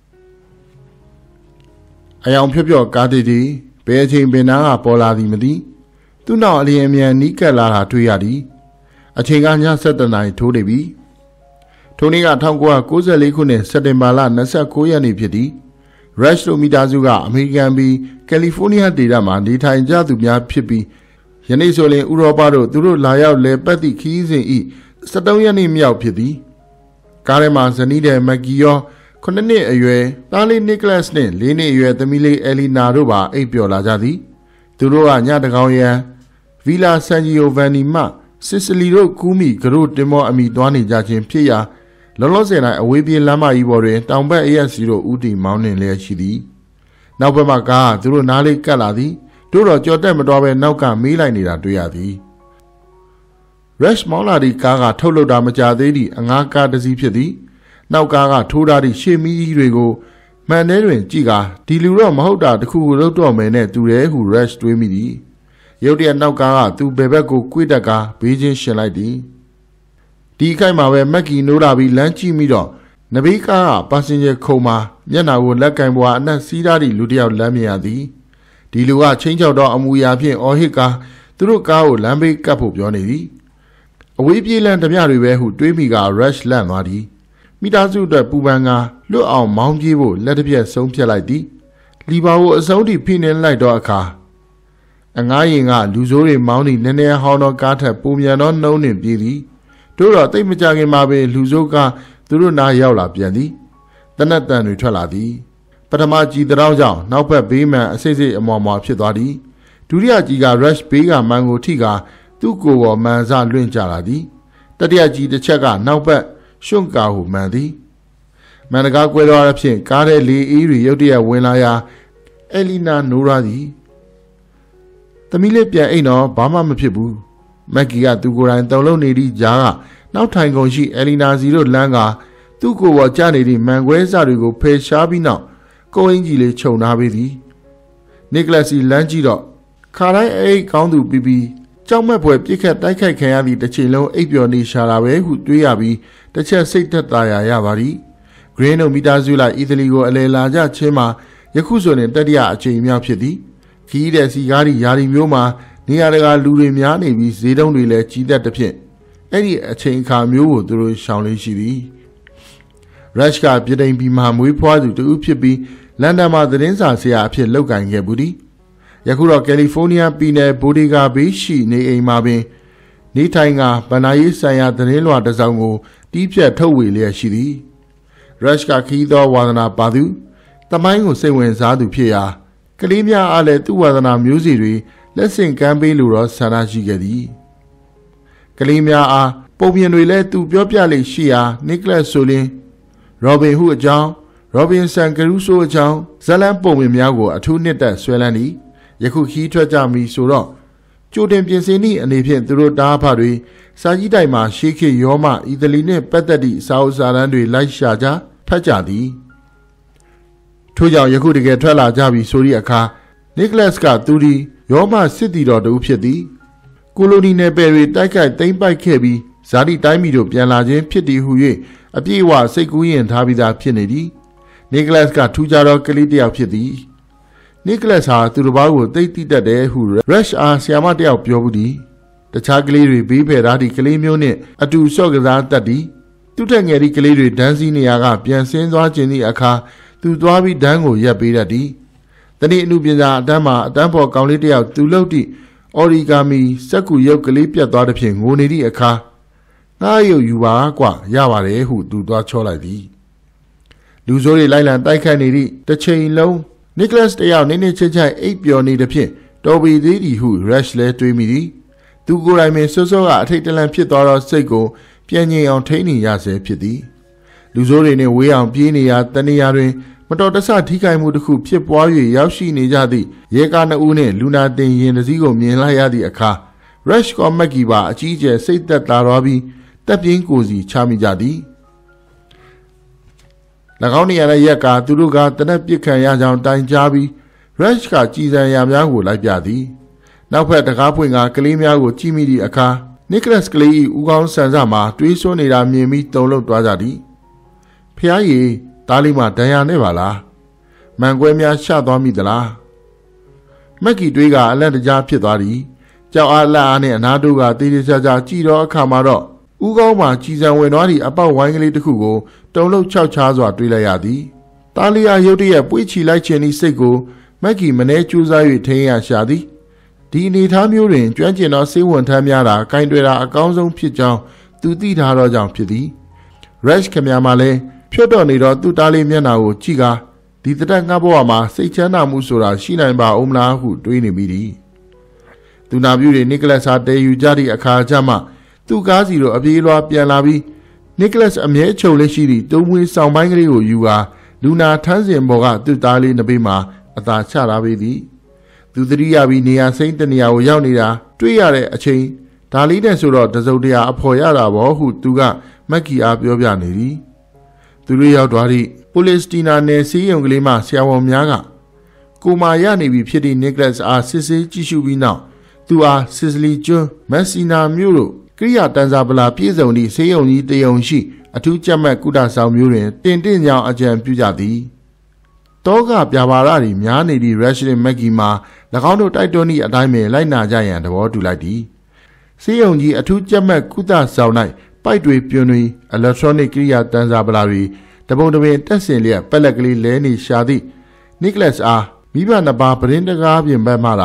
Speaker 1: အယောင်ဖြော့ဖြော့ကားတစ်တီဘယ်အချိန်ပင်နာကပေါ်လာသည်မသိသူ့နောက်အလျင်အမြန်နီးကပ်လာတာတွေ့ရသည်အချိန်ကည၁၇နာရီထိုးနေပြီထိုနေ့က၁၉၉၄ခုနှစ်စက်တင်ဘာလ၂၉ရက်နေ့ဖြစ်သည် Rush တို့မိသားစုကအမေရိကန်ပြည်ကယ်လီဖိုးနီးယားဒေသမှာနေထိုင်ကြသူများဖြစ်ပြီးယနေ့ဆိုရင်ဥရောပတို့သူတို့လာရောက်လဲပတ်သည့်ခီးစဉ်ဤ၁၃ရက်နေ့မြောက်ဖြစ်သည်ကားထဲမှာဇနီးတဲ့မက်ကီယောခုနှစ်နှစ်အရွယ်သားလေးနီကလပ်နှင့်လေးနှစ်အရွယ်သမီးလေးအယ်လီနာတို့ပါအိပ်ပျော်လာကြသည်သူတို့ကညတကောင်ရန်ဗီလာဆန်ဂျီယိုဗန်နီမှစစ်စလီတို့ကူးမိဂရုတင်မောအမိသွားနေကြခြင်းဖြစ်ရာလောလောဆယ်၌အဝေးပြေးလမ်းမကြီးပေါ်တွင်တောင်ဘက်အရက်စီတို့ဦးတည်မောင်းနှင်လျက်ရှိသည်နောက်ဘက်မှကားသူတို့နားလေးကပ်လာသည်တို့တော့ကြော်တက်မတော်ပဲနောက်ကမေးလိုက်နေတာတွေ့ရသည် Rush မောင်းလာသည့်ကားကထုတ်လုပ်တာမကြသေးသည့်အငားကားတစ်စီးဖြစ်သည်နောက်ကားကထိုးထားသည့်ရှေ့မီးကြီးတွေကိုမှန်ထဲတွင်ကြည့်ကာဒီလူတော့မဟုတ်တာတခုခုလုပ်တော့မယ်နဲ့တူတယ်ဟု Rush တွေးမိသည်ရုတ်တရက်နောက်ကားကသူ့ဘယ်ဘက်ကိုကွေ့တက်ကာဘေးချင်းရှင်လိုက်သည်ဒီအခိုက်မှာပဲမက်ကီနိုးလာပြီးလမ်းကြည့်မိတော့နဘေးကားကပါစင်ဂျာခုံမှာမျက်နှာကိုလက်ကင်ပွားအနက်စီးထားသည့်လူတစ်ယောက်လမ်းမြင်ရသည်ဒီလူကချင်းချောက်တော့အမူအရာဖြင့်အော်ဟစ်ကာသူတို့ကားကိုလမ်းဘေးကပ်ဖို့ပြောနေသည်အဝေးပြေးလမ်းတပြတွေပဲဟုတွေးမိက Rush လန့်သွားသည်မိသားစုအတွက်ပူပန်ကလွတ်အောင်မောင်းပြေးဖို့လက်တစ်ပြက်ဆုံးဖြတ်လိုက်သည်လီဘာကိုအစုံထိဖိနှင်းလိုက်တော့အခါအငားရင်ကလူဆိုးတွေမောင်းသည့်နည်းနည်းဟောင်းသောကားထက်ပုံမြန်သောနှုံးနှင့်ပြေးသည်တို့တော့တိတ်မကြခင်မှာပင်လူဆိုးကသူတို့နားရောက်လာပြန်သည်တနက်တန်တွေထွက်လာသည်ပထမကြီးတောင်းကြောင့်နောက်ဘက်ဘေးမှန်အစိတ်စိတ်အမော်မော်ဖြစ်သွားသည်ဒုတိယကြီးက rush ဘေးကမန်ကိုထိကသူ့ကိုယ်ပေါ်မှန်စလွင့်ကြလာသည်တတိယကြီးတစ်ချက်ကနောက်ဘက်ရွှွန့်ကာဟုမှန်သည်မန်တကားကွဲသွားတဲ့ဖြင့်ကားထဲလေအေးတွေရုတ်တရက်ဝင်လာရာအဲလီနာနိုးရသည်သမီးလေးပြန်အိမ်တော့ဘာမှမဖြစ်ဘူးမက်ကီကသူကိုယ်တိုင်တုံလုံးနေသည့်ကြားကနောက်ထိုင်ကုန်ရှိအဲလီနာစီတို့လမ်းကသူ့ကိုယ်ပေါ်ကျနေသည့်မန်ခွဲစတွေကိုဖယ်ရှားပြီးနောက်ကိုအင်းကြီးလေးခြုံထားပေးသည်နီကလတ်စီလမ်းကြည့်တော့ခါတိုင်းအိတ်ကောင်းသူပြီးပြီးကြောက်မက်ဖွယ်ပြစ်ခတ်တိုက်ခိုက်ခံရသည့်တစ်ချိန်လုံးအိပ်ပျော်နေရှာတာပဲဟုတွေးရပြီးတစ်ချက်စိတ်သက်သာရာရပါသည်ဂရင်းတို့မိသားစုလိုက်အီတလီကိုအလဲလာကြချင်းမှာယခုဆိုရင်တတိယအချိန်မြောက်ဖြစ်သည်ခီးတဲ့စီကားဒီယာရီမျိုးမှာနေရာတကာလူတွေများနေပြီးဈေးတုံးတွေလည်းကြီးသက်သဖြင့်အဲ့ဒီအချိန်အခါမျိုးကိုသူတို့ရှောင်လေးရှိသည်ရက်ရှ်ကပြည်တိုင်ပြည်မှာမွေးဖွားသူတူဖြစ်ပြီးလန်ဒန်မှာသတင်းစာဆရာအဖြစ်လုပ်ကိုင်ခဲ့ဘူးသည်ယခုတော့ကယ်လီဖိုးနီးယားပြည်နယ်ဘိုဒီဂါဘေးရှိနေအိမ်မှာပင်နေထိုင်ကဗန္ဒာရေးဆိုင်ရာသတင်းလွှာတစ်စောင်ကိုတီးပြတ်ထုတ်ဝေလျက်ရှိသည်ရက်ရှ်ကခီးသောဝါသနာပါသူတမိုင်းကိုစိတ်ဝင်စားသူဖြစ်ရာကလေးများအားလည်းသူ့ဝါသနာမျိုးစီတွေလက်ဆင့်ကမ်းပေးလိုတော့ဆန္ဒရှိခဲ့သည်ကလေးများအားပုံပြင်တွေလည်းသူပြောပြလိမ့်ရှိရာနီကလတ်ဆိုလင်းရောဘင်ဟုအကြောင်းရောဘင်ဆန်ကရူဆိုအကြောင်းဇလန်ပုံပြင်များကိုအထူးနှစ်သက်ဆွဲလန်းသည်ယခုခီးထွက်ကြမည်ဆိုတော့ကြိုတင်ပြင်ဆင်သည့်အနေဖြင့်သူတို့တားဖတွေစာကြီးတိုင်မှာရှေးခေတ်ရောမအီတလီနှင့်ပတ်သက်သည့်စာအုပ်စာတမ်းတွေလိုက်ရှာကြဖတ်ကြသည်ထို့ကြောင့်ယခုတကယ်ထွက်လာကြပြီဆိုသည့်အခါနီကလတ်ကသူဒီရောမစစ်တီတော်တူဖြစ်သည်ကိုလိုနီနယ်ပယ်တွေတိုက်ခိုက်သိမ်းပိုက်ခဲ့ပြီးဇာတိတိုင်းပြည်တို့ပြန်လာခြင်းဖြစ်သည်ဟု၍အပြည့်အဝစိတ်ကူးရင်ထားပြီးသားဖြစ်နေသည်နီကလတ်ကထူးခြားသောကလေးတစ်ယောက်ဖြစ်သည်နီကလတ်ဟာသူတစ်ပါးကိုသိသိတတ်တယ်ဟုရက်ရှ်အားဆီယာမတစ်ယောက်ပြောဘူးသည်တခြားကလေးတွေဘေးဖယ်ထားသည့်ကလေးမျိုးနှင့်အတူဆော့ကစားတတ်သည်သူထက်ငယ်သည့်ကလေးတွေဒန်းစီနေရာကပြန်ဆင်းသွားခြင်းသည့်အခါသူသွားပြီးဒန်းကိုရက်ပေးတတ်သည်တနည်းအမှုပညာအတန်းမှာအတန်းပေါ်ကောင်လေးတစ်ယောက်သူလှုပ်သည့်အော်ရီဂါမီစက်ကူရုပ်ကလေးပြတ်သွားတဲ့ဖြင့်ငိုနေသည့်အခါငါ့ရုပ်ယူပါကွာရပါတယ်ဟုသူသွားချောလိုက်သည်လူဆိုးတွေလိုက်လံတိုက်ခိုက်နေသည့်တစ်ချိန်လုံးနီကလတ်တယောက်နေနေချင်းချင်းအိပ်ပျော်နေသည်ဖြင့်တော်ပီသေးသည်ဟုရက်ရှ်လဲတွေးမိသည်သူကိုယ်တိုင်ပင်စောစောကအထိတ်တလန့်ဖြစ်သွားသောစိတ်ကိုပြန်ငြိမ်အောင်ထိန်းနေရဆဲဖြစ်သည်လူဆိုးတွေနှင့်ဝေးအောင်ပြေးနေရာတနေရာတွင်မတော်တဆထိခိုက်မှုတစ်ခုဖြစ်ပွား၍ရောက်ရှိနေကြသည့်ရဲကားနှစ်ဦးနှင့်လူနာတင်ရင်တစ်စီးကိုမြင်လိုက်ရသည့်အခါရက်ရှ်ကောမက်ကီပါအကြီးအကျယ်စိတ်သက်သာသွားပြီးတပ်ပြင်းကိုစီချမိကြသည်၎င်းနေရာရဲ့ရက်ကသူတို့ကတနက်ပစ်ခံရကြောင်းတိုင်ကြားပြီးရက်ရှ်ကကြည်စံရများကိုလိုက်ပြသည်နောက်ဖက်တကားပွင့်ကကလေးများကိုကြည့်မိသည့်အခါနီကလတ်ကလေး၏ဦးခေါင်းဆန်ဆမှာတွေးဆွနေတာမြင်ပြီးတုန်လှုပ်သွားကြသည်ဖျားရည်တားလေးမှဒဏ်ရာနဲ့ပါလားမန်ကွဲများရှသွားမိသလားမက်ကီတွေးကအလန့်တကြားဖြစ်သွားသည်ကြောက်အားလက်အားနဲ့အနာတို့ကတေးသေးချာချာကြည်တော့အခါမှာတော့ဦးကောင်းမှာကြည်စံဝင်သွားသည့်အပေါက်ဝိုင်းကလေးတစ်ခုကိုတုံလုံးချောက်ချားစွာတွေးလိုက်ရသည်တားလီယာရုတ်တရက်ပွေးချီလိုက်ခြင်းဤစိတ်ကိုမက်ကီမနှဲကျူးစား၍ထိန်းရရှာသည်ဒီအနေထားမျိုးတွင်ကျွမ်းကျင်သောစေဝန်ထမ်းများတာကင်တွယ်တာအကောင်းဆုံးဖြစ်ကြောင်းသူသိထားသောကြောင့်ဖြစ်သည်ရက်ရှ်ခမများမှလည်းဖြတ်တော်နေတော့သူ့တားလေးမျက်နှာကိုကြည့်ကာဒီတတက်ငှပ်ဘဝမှာစိတ်ချမ်းသာမှုဆိုတာရှိနိုင်ပါဦးမလားဟုတွေးနေမိသည်သူနာပြုတွေနီကလတ်ဟာတည်ယူကြသည့်အခါကျမှသူ့ကားစီတို့အပြေးလွှားပြန်လာပြီးနီကလတ်အမြဲချုပ်လက်ရှိသည့်တုံးမွေးဆောင်ပိုင်းကလေးကိုယူကာလူနာထန်းစင်ပေါ်ကသူ့သားလေးနှစ်ပေမှာအသာချထားပေးသည်သူသတိရပြီးနေရာစိမ့်တနေရာကိုရောက်နေတာတွေ့ရတဲ့အချိန်ဒါလေးနဲ့ဆိုတော့တစုံတရာအဖော်ရတာပေါ့ဟုသူကမက်ကီအားပြောပြနေသည်သူတို့ရောက်သွားသည့်ပိုလစ်စတီနာနယ်စီးရုံကလေးမှဆရာဝန်များကကိုမာရနေပြီဖြစ်သည့်နီကလတ်အားစစ်ဆေးကြည့်ရှုပြီးနောက်သူအားစစ်စလီကျွန်းမက်ဆီနာမြို့တို့ကိရိယာတန်စာပလာပြည်စုံသည့်ဆေးရုံကြီးတရုံရှိအထူးကြက်မှတ်ကုသဆောင်မျိုးတွင်တင်တင့်ကြောင်အကြံပြုကြသည်တောကပြပါရသည်များနေသည့်ရက်ရှ်မက်ကီမှာ၎င်းတို့တိုက်တွန်းသည့်အတိုင်းပင်လိုက်နာကြရန်သဘောတူလိုက်သည်ဆေးရုံကြီးအထူးကြက်မှတ်ကုသဆောင်၌ပိုက်တွေပြွန်တွေအီလက်ထရောနစ်ကိရိယာတန်စာပလာတွေတပုံတပင်တက်ဆင်လျက်ပက်လက်ကလေးလဲနေရှာသည့်နီကလတ်အားမိဘနှစ်ပါးပရင်းတကားပြင်ဘက်မှသာ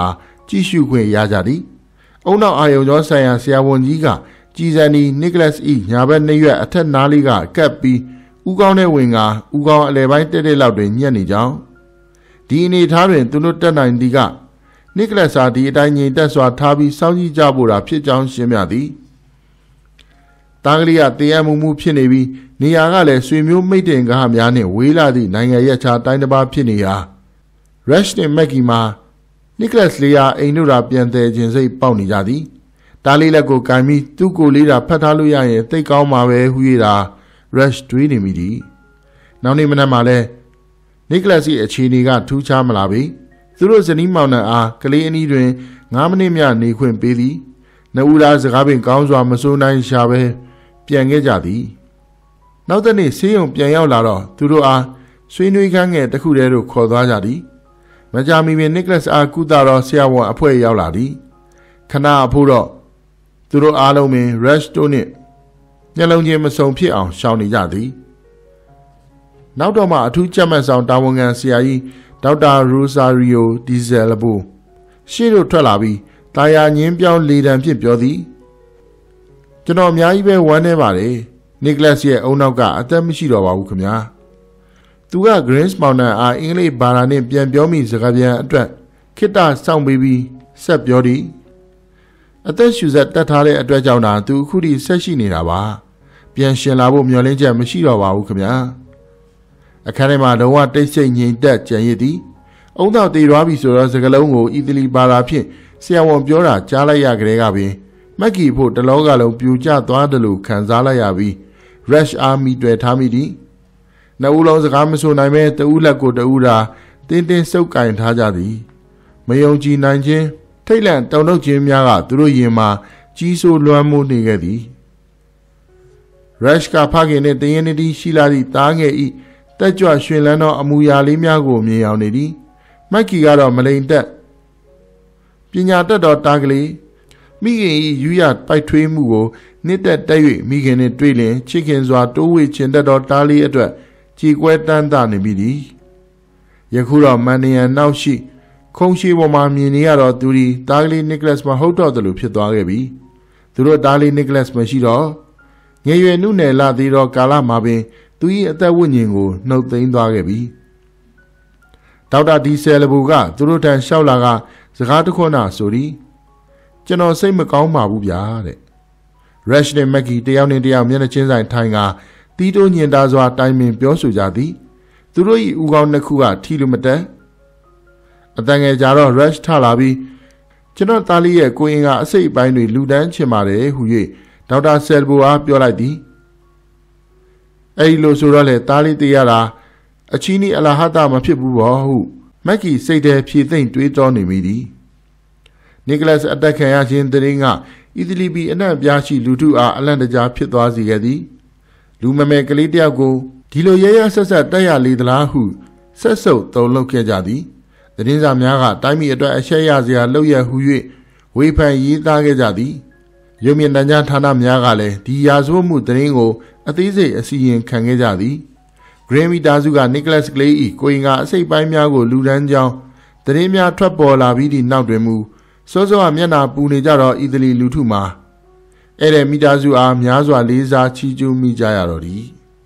Speaker 1: ကြည့်ရှုခွင့်ရကြသည်အုံနောက်အာယုံကျော်ဆိုင်ရာဆရာဝန်ကြီးကကြည်စံဒီနီကလတ်၏ညာဘက်နှရွက်အထက်နားလေးကကပ်ပြီးဥကောင်းတဲ့ဝင်ကဥကောင်းအလဲပိုင်းတက်တဲ့လောက်တွင်ညက်နေကြောင်းဒီအနေထားတွင်သူတို့တက်နိုင်သည်ကနီကလတ်စာဒီအတိုင်းငြိမ်သက်စွာထားပြီးစောင့်ကြည့်ကြဖို့တာဖြစ်ကြောင်းရှင်းပြသည်တာကလေးကတရားမှုမှုဖြစ်နေပြီးနေရာကလည်းဆွေမျိုးမိတ်တင်ကားများနှင့်ဝေးလာသည့်နိုင်ငံရက်ခြားတိုင်းတစ်ပါးဖြစ်နေရာရက်ရှ်နဲ့မက်ကီမှာနီကလတ်လေးအားအိမ်တို့သာပြန်တယ်ခြင်းစိတ်ပေါက်နေကြသည်တားလေးလက်ကိုကင်ပြီးသူ့ကိုယ်လေးသာဖတ်ထားလို့ရရင်သိကောင်းမှာပဲဟူ၍သာရက်ရှ်တွေးနေမိသည်နောက်နေ့မနက်မှာလဲနီကလတ်၏အခြေအနေကထူးခြားမလာပေသူတို့ဇနီးမောင်နှံအားကလေးအနီးတွင်ငါးမိနစ်မျှနေခွင့်ပေးသည်နှစ်ဦးသားစကားပင်ကောင်းစွာမစိုးနိုင်ရှာပဲပြန်ခဲ့ကြသည်နောက်တစ်နေ့ဆေးရုံပြန်ရောက်လာတော့သူတို့အားဆွေးနွေးခန်းငယ်တစ်ခုတည်းသို့ခေါ်သွားကြသည်မကြာမီပင်နီကလတ်အားကုသတော်ဆရာဝန်အဖွဲ့ရောက်လာသည်ခဏအဖို့တော့သူတို့အားလုံးပင်ရက်ရှ်တို့နှင့်မျက်လုံးချင်းမစုံဖြစ်အောင်ရှောင်နေကြသည်နောက်တော့မှအထူးကြက်မှတ်ဆောင်တာဝန်ခံဆရာကြီးဒေါက်တာရိုဆာရီယိုဒီဇယ်လဘိုရှေ့တို့ထွက်လာပြီးတာယာညင်းပြောင်းလေတံဖြင့်ပြောသည်ကျွန်တော်အများကြီးပဲဝမ်းနေပါတယ်နီကလတ်ရဲ့အုံနောက်ကအသက်မရှိတော့ပါဘူးခင်ဗျာသူက Greens Mountain အားအင်္ဂလိပ်ဘာသာနဲ့ပြန်ပြောမိစကားပြန်အတွက်ခိတ္တစောင့်ပေးပြီးဆက်ပြောသည်အသက်ရှူဆက်တက်ထားတဲ့အတွက်ကြောင့်သာသူအခုထိဆက်ရှိနေတာပါပြန်ရှင်လာဖို့မျှော်လင့်ချက်မရှိတော့ပါဘူးခင်ဗျာအခန်းထဲမှာလုံးဝတိတ်ဆိတ်ငြိမ်သက်ကြံရည်သည်အုံနောက်တည်သွားပြီဆိုတော့စကလုံးကိုအီတလီဘာသာဖြင့်ဆရာဝန်ပြောတာကြားလိုက်ရကြတဲ့ကပင်မက်ကီဖို့တလောကလုံးပြူကျသွားတယ်လို့ခံစားလိုက်ရပြီးရက်ရှ်အာမီတွေ့ထားမိသည်နှစ်ဦးလုံးစကားမဆိုနိုင်ပဲတဦးလက်ကိုတဦးသာတင်းတင်းစုပ်ကင်ထားကြသည်မယုံကြည်နိုင်ခြင်းထိတ်လန့်တုန်လှုပ်ခြင်းများကသူတို့ရင်မှာကြီးစိုးလွှမ်းမိုးနေခဲ့သည်ရက်ရှ်ကဖခင်နှင့်တရင်တည်းရှိလာသည့်သားငယ်ဤတက်ကြွရွှင်လန်းသောအမူအရာလေးများကိုမြင်အောင်နေသည်မက်ကီကတော့မလိန်တက်ပညာတတ်သောတားကလေးမိခင်၏ယူရပိုက်ထွေးမှုကိုနှစ်သက်တက်၍မိခင်နှင့်တွေ့လျင်ချစ်ခင်စွာတိုးဝှေ့ချင်တတ်သောတားလေးအတွက်ကြည်ကွဲတန်းတနေမိသည်ယခုတော့မန်နီယန်နောက်ရှိခုံရှိပေါ်မှာမြင်နေရတော့သူဒီတားကလေးနီကလတ်မဟုတ်တော့တယ်လို့ဖြစ်သွားခဲ့ပြီသူတို့တားလေးနီကလတ်မရှိတော့ငယ်ရွယ်နုနယ်လာသေးတော့ကာလမှာပင်သူ၏အသက်ဝိညာဉ်ကိုနှုတ်သိမ်းသွားခဲ့ပြီဒေါက်တာဒီဆယ်လဘူကသူတို့ထံလျှောက်လာကစကားတစ်ခွန်းသာဆိုသည်ကျွန်တော်စိတ်မကောင်းပါဘူးဗျာတဲ့ရက်ရှ်နဲ့မက်ကီတယောက်နဲ့တယောက်မျက်နှာချင်းဆိုင်ထိုင်ကတီးတိုးညင်တာစွာတိုင်ပင်ပြောဆိုကြသည်သူတို့၏ဦးခေါင်းနှစ်ခုကထီလိုမတက်အတန်ငယ်ကြတော့ရက်ရှ်ထလာပြီးကျွန်တော်သားလေးရဲ့ကိုရင်ကအစိတ်အပိုင်းတွေလူတန်းချင်ပါတယ်ဟု၍ဒေါက်တာဆယ်ဘူအားပြောလိုက်သည်အဲဒီလိုဆိုတော့လေသားလေးတေးရတာအချီးနီအလာဟတာမဖြစ်ဘူးဘောဟုမက်ကီစိတ်ထဲဖြည့်သိမ့်တွေးတောနေမိသည်နီကလတ်အတက်ခံရခြင်းတရင်ကအီတလီပီအနှံ့ပြားရှိလူထုအားအလန့်တကြားဖြစ်သွားစေခဲ့သည်လူမမယ်ကလေးတယောက်ကိုဒီလိုရရဆက်ဆက်တက်ရလေသလားဟုဆက်ဆုပ်တုံလှုပ်ခဲ့ကြသည်သတင်းစာများကတိုင်းပြည်အတွက်အရှက်ရစရာလုပ်ရဟု၍ဝေဖန်ရေးသားခဲ့ကြသည်ရုပ်မြင်သံကြားဌာနများကလည်းဒီရာဇဝတ်မှုသတင်းကိုအသေးစိတ်အစီရင်ခံခဲ့ကြသည်ဂရင်းမီတာစုကနီကလတ်ကလေး၏ကိုရင်ကအစိတ်ပိုင်းများကိုလူဒန်းကြောင်းသတင်းများထွက်ပေါ်လာပြီးသည့်နောက်တွင်မူစောစောကမျက်နှာပူနေကြတော့အီတလီလူထုမှာအဲ့တဲ့မိသားစုအားများစွာလေးစားချီးကျူးမိကြရတော့သည်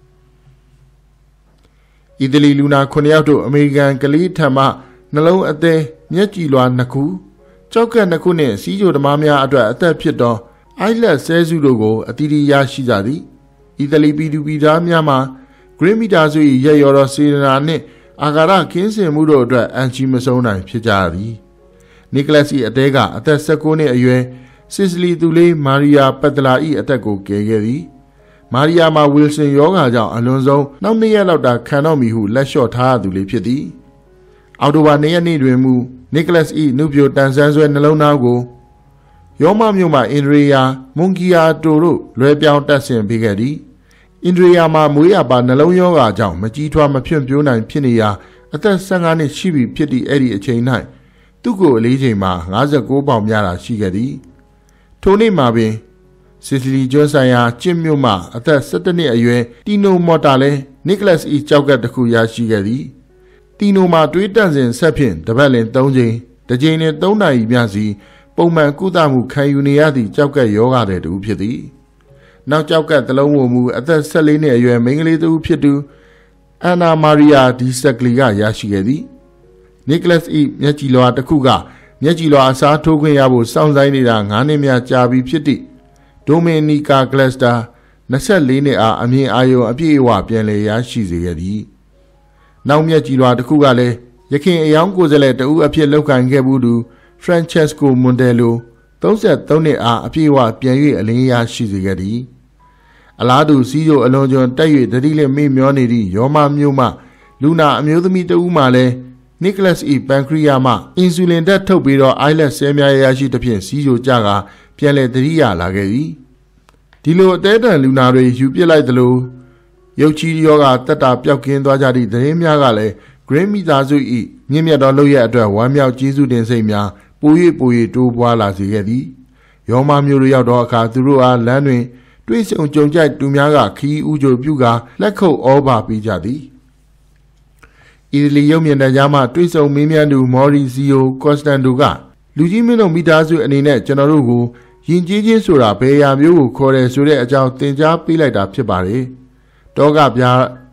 Speaker 1: အီတလီလူနာခုနှစ်ယောက်တို့အမေရိကန်ကလေးထံမှနှလုံးအသေးမျက်ကြည်လွှာနှစ်ခုကြောက်ကက်နှစ်ခုနှင့်စီးကြိုသမားများအတွက်အသက်ဖြစ်သောအိုက်လက်ဆဲစုတို့ကိုအတီးတီးရရှိကြသည်အီတလီပြည်သူပြည်သားများမှာဂရင်းမီတာစု၏ရက်ရော်သောစေတနာနှင့်အာဃာတကင်းစင်မှုတို့အတွက်အန်ချီမဆုံးနိုင်ဖြစ်ကြသည်နီကလတ်၏အတဲကအသက်၁၉နှစ်အရွယ်စစ်စလီသူလေးမာရီယာပက်တလာ၏အသက်ကိုကယ်ခဲ့သည်မာရီယာမှာဝီလ်ဆင်ရောဂါကြောင့်အလွန်ဆုံးနောက်နှစ်ရက်လောက်တာခံတော့မီဟုလက်လျှော့ထားရသူလေးဖြစ်သည်အော်တိုဘာ၂ရက်နေ့တွင်မူနီကလတ်၏နုပြိုတန်ဆန်းဆွဲနှလုံးသားကိုယောမမြို့မှာအင်ဒရီယာမွန်ကီယာတိုတို့လွဲပြောင်းတက်ဆင်ပေးခဲ့သည်အင်ဒရီယာမှာမွေးရပါနှလုံးရောဂါကြောင့်မကြီးထွားမဖြန့်ပြိုးနိုင်ဖြစ်နေရာအသက်၁၅နှစ်ရှိပြီဖြစ်သည့်အဲ့ဒီအချိန်၌သူ့ကိုအလေးချိန်မှာ၅၉ပေါင်များတာရှိခဲ့သည်ထိုနေ့မှာပင်စစ်စလီကျွန်းဆိုင်ရာကျင့်မြို့မှအသက်၁၁နှစ်အရွယ်တီနိုမော်တာလည်းနီကလတ်၏ကြောက်ကက်တစ်ခုရရှိခဲ့သည်တီနိုမှာတွေးတန့်စဉ်ဆက်ဖြင့်တပတ်လင်၃ချိန်တကြိမ်နဲ့သုံးနာရီမြစီပုံမှန်ကုသမှုခံယူနေရသည့်ကြောက်ကက်ယောဂတဲ့တူဖြစ်သည်နောက်ကြောက်ကက်သလုံးဝမှုအသက်၁၄နှစ်အရွယ်မိန်းကလေးတူဖြစ်သူအန်နာမာရီယာဒီဆက်ကလီကရရှိခဲ့သည်နီကလတ်၏မျက်ကြည်လွှာတစ်ခုကမျက်ကြည်လွှာအစားထိုးခွင့်ရဖို့စောင့်ဆိုင်းနေတာငါးနှစ်များကြာပြီဖြစ်သည့်ဒိုမီနီကာကလစတာ၂၄နှစ်အားအမြင်အာရုံအပြည့်အဝပြန်လည်ရရှိစေခဲ့သည်နောက်မျက်ကြည်လွှာတစ်ခုကလည်းရခင်အယောင်ကိုယ်စားလှယ်တဦးအဖြစ်လောက်ခံခဲ့မှုသူဖရန်ချက်စကိုမွန်တယ်လို၃၃နှစ်အားအပြည့်အဝပြန်၍အလင်းရရှိစေခဲ့သည်အလားတူစီးကျိုအလွန်ကျွံတက်၍တတိလက်မေ့မျောနေသည့်ရောမမျိုးမှလူနာအမျိုးသမီးတဦးမှလည်းနီကလတ်၏ပန်ခရီယာမှအင်ဆူလင်ဓာတ်ထုတ်ပြီးတော့အိုင်လက်ဆဲများရရှိသဖြင့်စီးကျိုကြကပြန်လည်တတိယလာခဲ့သည်ဒီလိုအသေးတန်လူနာတွေယူပစ်လိုက်သလိုရုပ်ချီးယောဂတက်တာပျောက်ကင်းသွားကြသည့်သတင်းများကလည်းဂရင်းမီသားစု၏မြင့်မြတ်သောလုပ်ရအတွက်ဝမ်းမြောက်ကျေးဇူးတင်စိတ်များပို၍ပို၍တိုးပွားလာစေခဲ့သည်ရောမမျိုးတို့ရောက်သောအခါသူတို့အားလမ်းတွင်တွေ့ဆုံကြုံကြိုက်သူများကခီးဥကြိုပြုကာလက်ခုပ်ဩဘာပေးကြသည်အီတလီရုပ်မြင်သံကြားမှတွေ့ဆုံမေးမြန်းသူမော်ရီဇီယိုကော့စတန်တိုကလူကြီးမင်းတို့မိသားစုအနေနဲ့ကျွန်တော်တို့ကိုယဉ်ကျေးခြင်းဆိုတာဘယ်ရာမျိုးကိုခေါ်တယ်ဆိုတဲ့အကြောင်းသင်ကြားပေးလိုက်တာဖြစ်ပါတယ်တောကပြ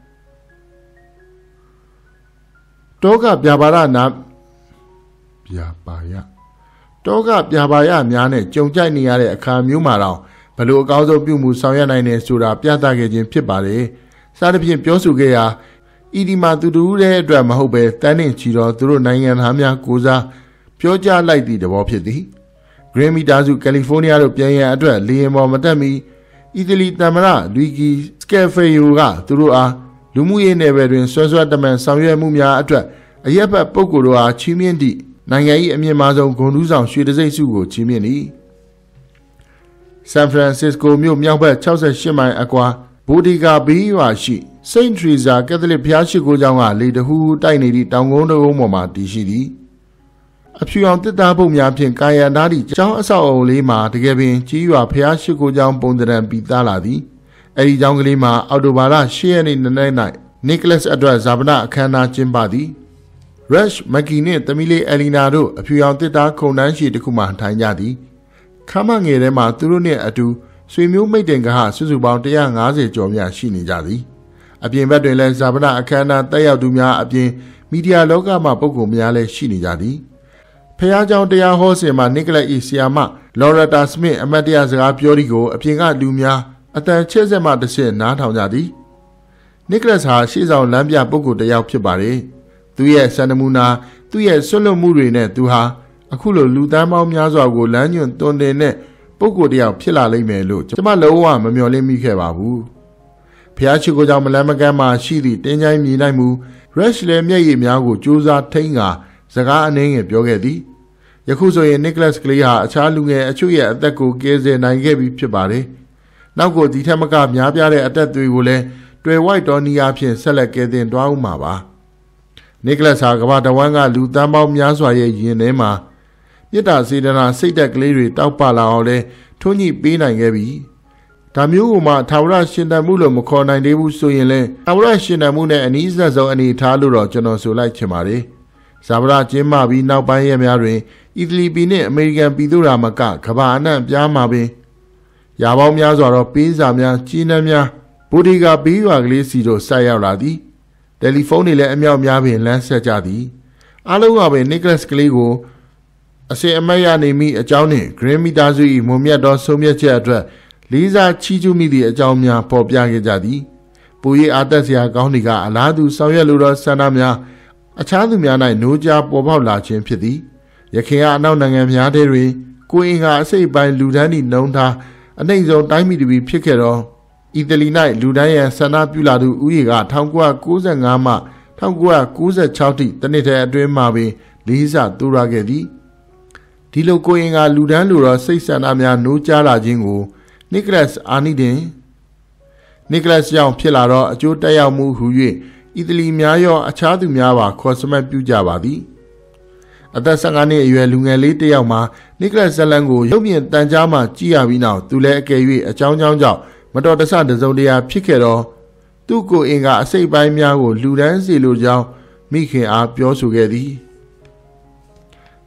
Speaker 1: တောကပြပါရနာပြပါရတောကပြပါရများနဲ့ကြုံကြိုက်နေရတဲ့အခါမျိုးမှာတော့ဘလို့အကောင်းဆုံးပြုမှုဆောင်ရွက်နိုင်တယ်ဆိုတာပြသခဲ့ခြင်းဖြစ်ပါတယ်စသဖြင့်ပြောဆိုခဲ့ရာဤဒီမှာသူတို့ရဲ့အတွက်မဟုတ်ပဲတန်းနှင့်ချီတော့သူတို့နိုင်ငံသားများကိုစားပြောကြားလိုက်သည့်သဘောဖြစ်သည်ဂရင်းမီတာစုကယ်လီဖိုးနီးယားတို့ပြန်ရန်အတွက်လေယာဉ်ပေါ်မတက်မီအီတလီသမ္မတလူဂီစကယ်ဖေယိုကသူတို့အားလူမှုရေးနယ်ပယ်တွင်ဆွဲဆွဲတမန်ဆောင်ရွက်မှုများအတွက်အရက်ဘက်ပုဂ္ဂိုလ်တို့အားချီးမြှင့်သည့်နိုင်ငံ၏အမြင့်မားဆုံးဂုဏ်ထူးဆောင်ရွှေတံဆိပ်ဆုကိုချီးမြှင့်သည်ဆန်ဖရန်စစ္စကိုမြို့မြောက်ဘက်၆၈မိုင်အကွာဘိုဒီဂါဘေးရွာရှိစိန့်ထရီဇာကက်သလစ်ဘုရားရှိခိုးကျောင်းကလေတဟူးတိုက်နေသည့်တောင်ကုန်းတစ်ကုန်းပေါ်မှာတည်ရှိသည်အဖြူအောင်တစ်သားပုတ်များဖြင့်ကာယံသားသည့်ကျောင်းအဆောက်အအုံလေးမှာတကယ်ပင်ကြီးရွာဘုရားရှိခိုးကျောင်းပုံသဏ္ဍာန်ပြီးသားလာသည်အဲဒီကျောင်းကလေးမှာအော်တိုဘာလ၈ရက်နေ့နေ့၌နီကလတ်အတွက်ဇာပနအခမ်းအနားကျင်းပသည်ရက်ရှ်မက်ကီနှင့်သမီးလေးအလီနာတို့အဖြူအောင်တစ်သားခုံတန်းရှိတစ်ခုမှထိုင်ကြသည်ခမ်းမငယ်ထဲမှာသူတို့နှင့်အတူဆွေမျိုးမိတ်တင်ကဟစုစုပေါင်း၁၅၀ကျော်များရှိနေကြသည်အပြင်ဘက်တွင်လည်းဇာပနအခမ်းအနားတက်ရောက်သူများအပြင်မီဒီယာလောကမှပုဂ္ဂိုလ်များလည်းရှိနေကြသည်ဖះเจ้าတရားဟောစဉ်မှာနီကလတ်၏ဆီယာမလော်ရတာစမစ်အမတ်တရားစကားပြောဒီကိုအပြင်ကလူများအတန်ချဲ့ဆက်မှတစ်ဆင့်နားထောင်ကြသည်နီကလတ်ဟာရှေ့ဆောင်လမ်းပြပုဂ္ဂိုလ်တစ်ယောက်ဖြစ်ပါတယ်သူရဲ့စံနမူနာသူရဲ့ဆွလွတ်မှုတွေနဲ့သူဟာအခုလိုလူသားပေါင်းများစွာကိုလမ်းညွှန်တွင်တင်တဲ့ပုဂ္ဂိုလ်တစ်ယောက်ဖြစ်လာလိမ့်မယ်လို့ကျွန်မလုံးဝမမျှော်လင့်မိခဲ့ပါဘူးဖះရှိခိုးကြောင့်မလန်းမကမ်းမှာရှိသည့်တင်းချိုင်းမြည်နိုင်မှုရက်ရှ်လည်းမျက်ရည်များကိုစူးစမ်းထိန်းကာစကားအနှင်းငယ်ပြောခဲ့သည်ယခုဆိုရင်နီကလတ်ကလေးဟာအခြားလူငယ်အချို့ရဲ့အသက်ကိုကယ်ဆယ်နိုင်ခဲ့ပြီဖြစ်ပါတယ်နောက်ကိုဒီထက်မကများပြားတဲ့အသက်တွေကိုလည်းတွေ့ဝိုက်တော်နီယာဖြင့်ဆက်လက်ကယ်တင်သွားဦးမှာပါနီကလတ်ဟာကမ္ဘာတဝန်းကလူတန်းပေါင်းများစွာရဲ့ယင်ထဲမှာမြစ်တာစေတနာစိတ်သက်ကလေးတွေတောက်ပလာအောင်လဲထွန်းညှိပေးနိုင်ခဲ့ပြီဒါမျိုးကမှထာဝရရှင်တန်မှုလို့မခေါ်နိုင်သေးဘူးဆိုရင်လဲထာဝရရှင်တန်မှုနဲ့အနည်းဆက်ဆုံးအနေထားလို့တော့ကျွန်တော်ဆိုလိုက်ချင်ပါတယ်ဇာဗရာကျင်းပပြီးနောက်ပိုင်းရက်များတွင်အီတလီပြည်နှင့်အမေရိကန်ပြည်သူ့ရာမကကမ္ဘာအနှံ့ပြားမှာပင်ရာပေါင်းများစွာသောပေးစာများကြီးနှံများဘူဒီဂါဘေးရွာကလေးစီတို့ဆက်ရောက်လာသည်တယ်လီဖုန်းတွေလည်းအမြောက်များပင်လမ်းဆက်ကြသည်အားလုံးကပင်နီကလတ်ကလေးကိုအစင်အမတ်ရနေမိအကြောင်းနှင့်ဂရင်းမီတာစု၏မွန်မြတ်သောဆုံးဖြတ်ချက်အတွက်လေးစားချီးကျူးမိသည့်အကြောင်းများပေါ်ပြခဲ့ကြသည်ပူရီအားတက်စရာကောင်းသည့်ကအလားတူဆောင်ရွက်လိုသောဆန္ဒများအခြားသူများ၌နိုးကြားပေါ်ပေါက်လာခြင်းဖြစ်သည်ရခိုင်ကအနောက်နိုင်ငံများထဲတွင်ကိုအင်္ဂါအစိတ်ပိုင်းလူဒန်းသည့်နှုံထားအနှိမ့်ဆုံးတိုင်းပြည်တစ်ပြည်ဖြစ်ခဲ့သောအီတလီ၌လူဒန်းရန်ဆန္ဒပြုလာသူဦးရေက၁၉၉၅မှ၁၉၉၆ထိတနှစ်တည်းအတွင်းမှာပင်လေးဆတိုးရခဲ့သည်ဒီလိုကိုအင်္ဂါလူဒန်းလိုသောစိတ်ဆန္ဒများနိုးကြားလာခြင်းကိုနီကလတ်အာနီဒင်နီကလတ်ကြောင့်ဖြစ်လာသောအကျိုးတက်ရောက်မှုဟု၍အီတလီများရောအခြားသူများပါခေါ်စမတ်ပြုကြပါသည်အသက်၁၅နှစ်အရွယ်လူငယ်လေးတစ်ယောက်မှာနီကလတ်ဇလန်ကိုရုပ်မြင်တန်ကြားမှကြည့်ရပြီးနောက်သူလည်းအကယ်၍အကြောင်းကြောင်းကြောင့်မတော်တဆတစုံတရာဖြစ်ခဲ့တော့သူ့ကိုယ်အင်္ဂါအစိတ်ပိုင်းများကိုလူဒန်းစေလိုကြောင်းမိခင်အားပြောဆိုခဲ့သည်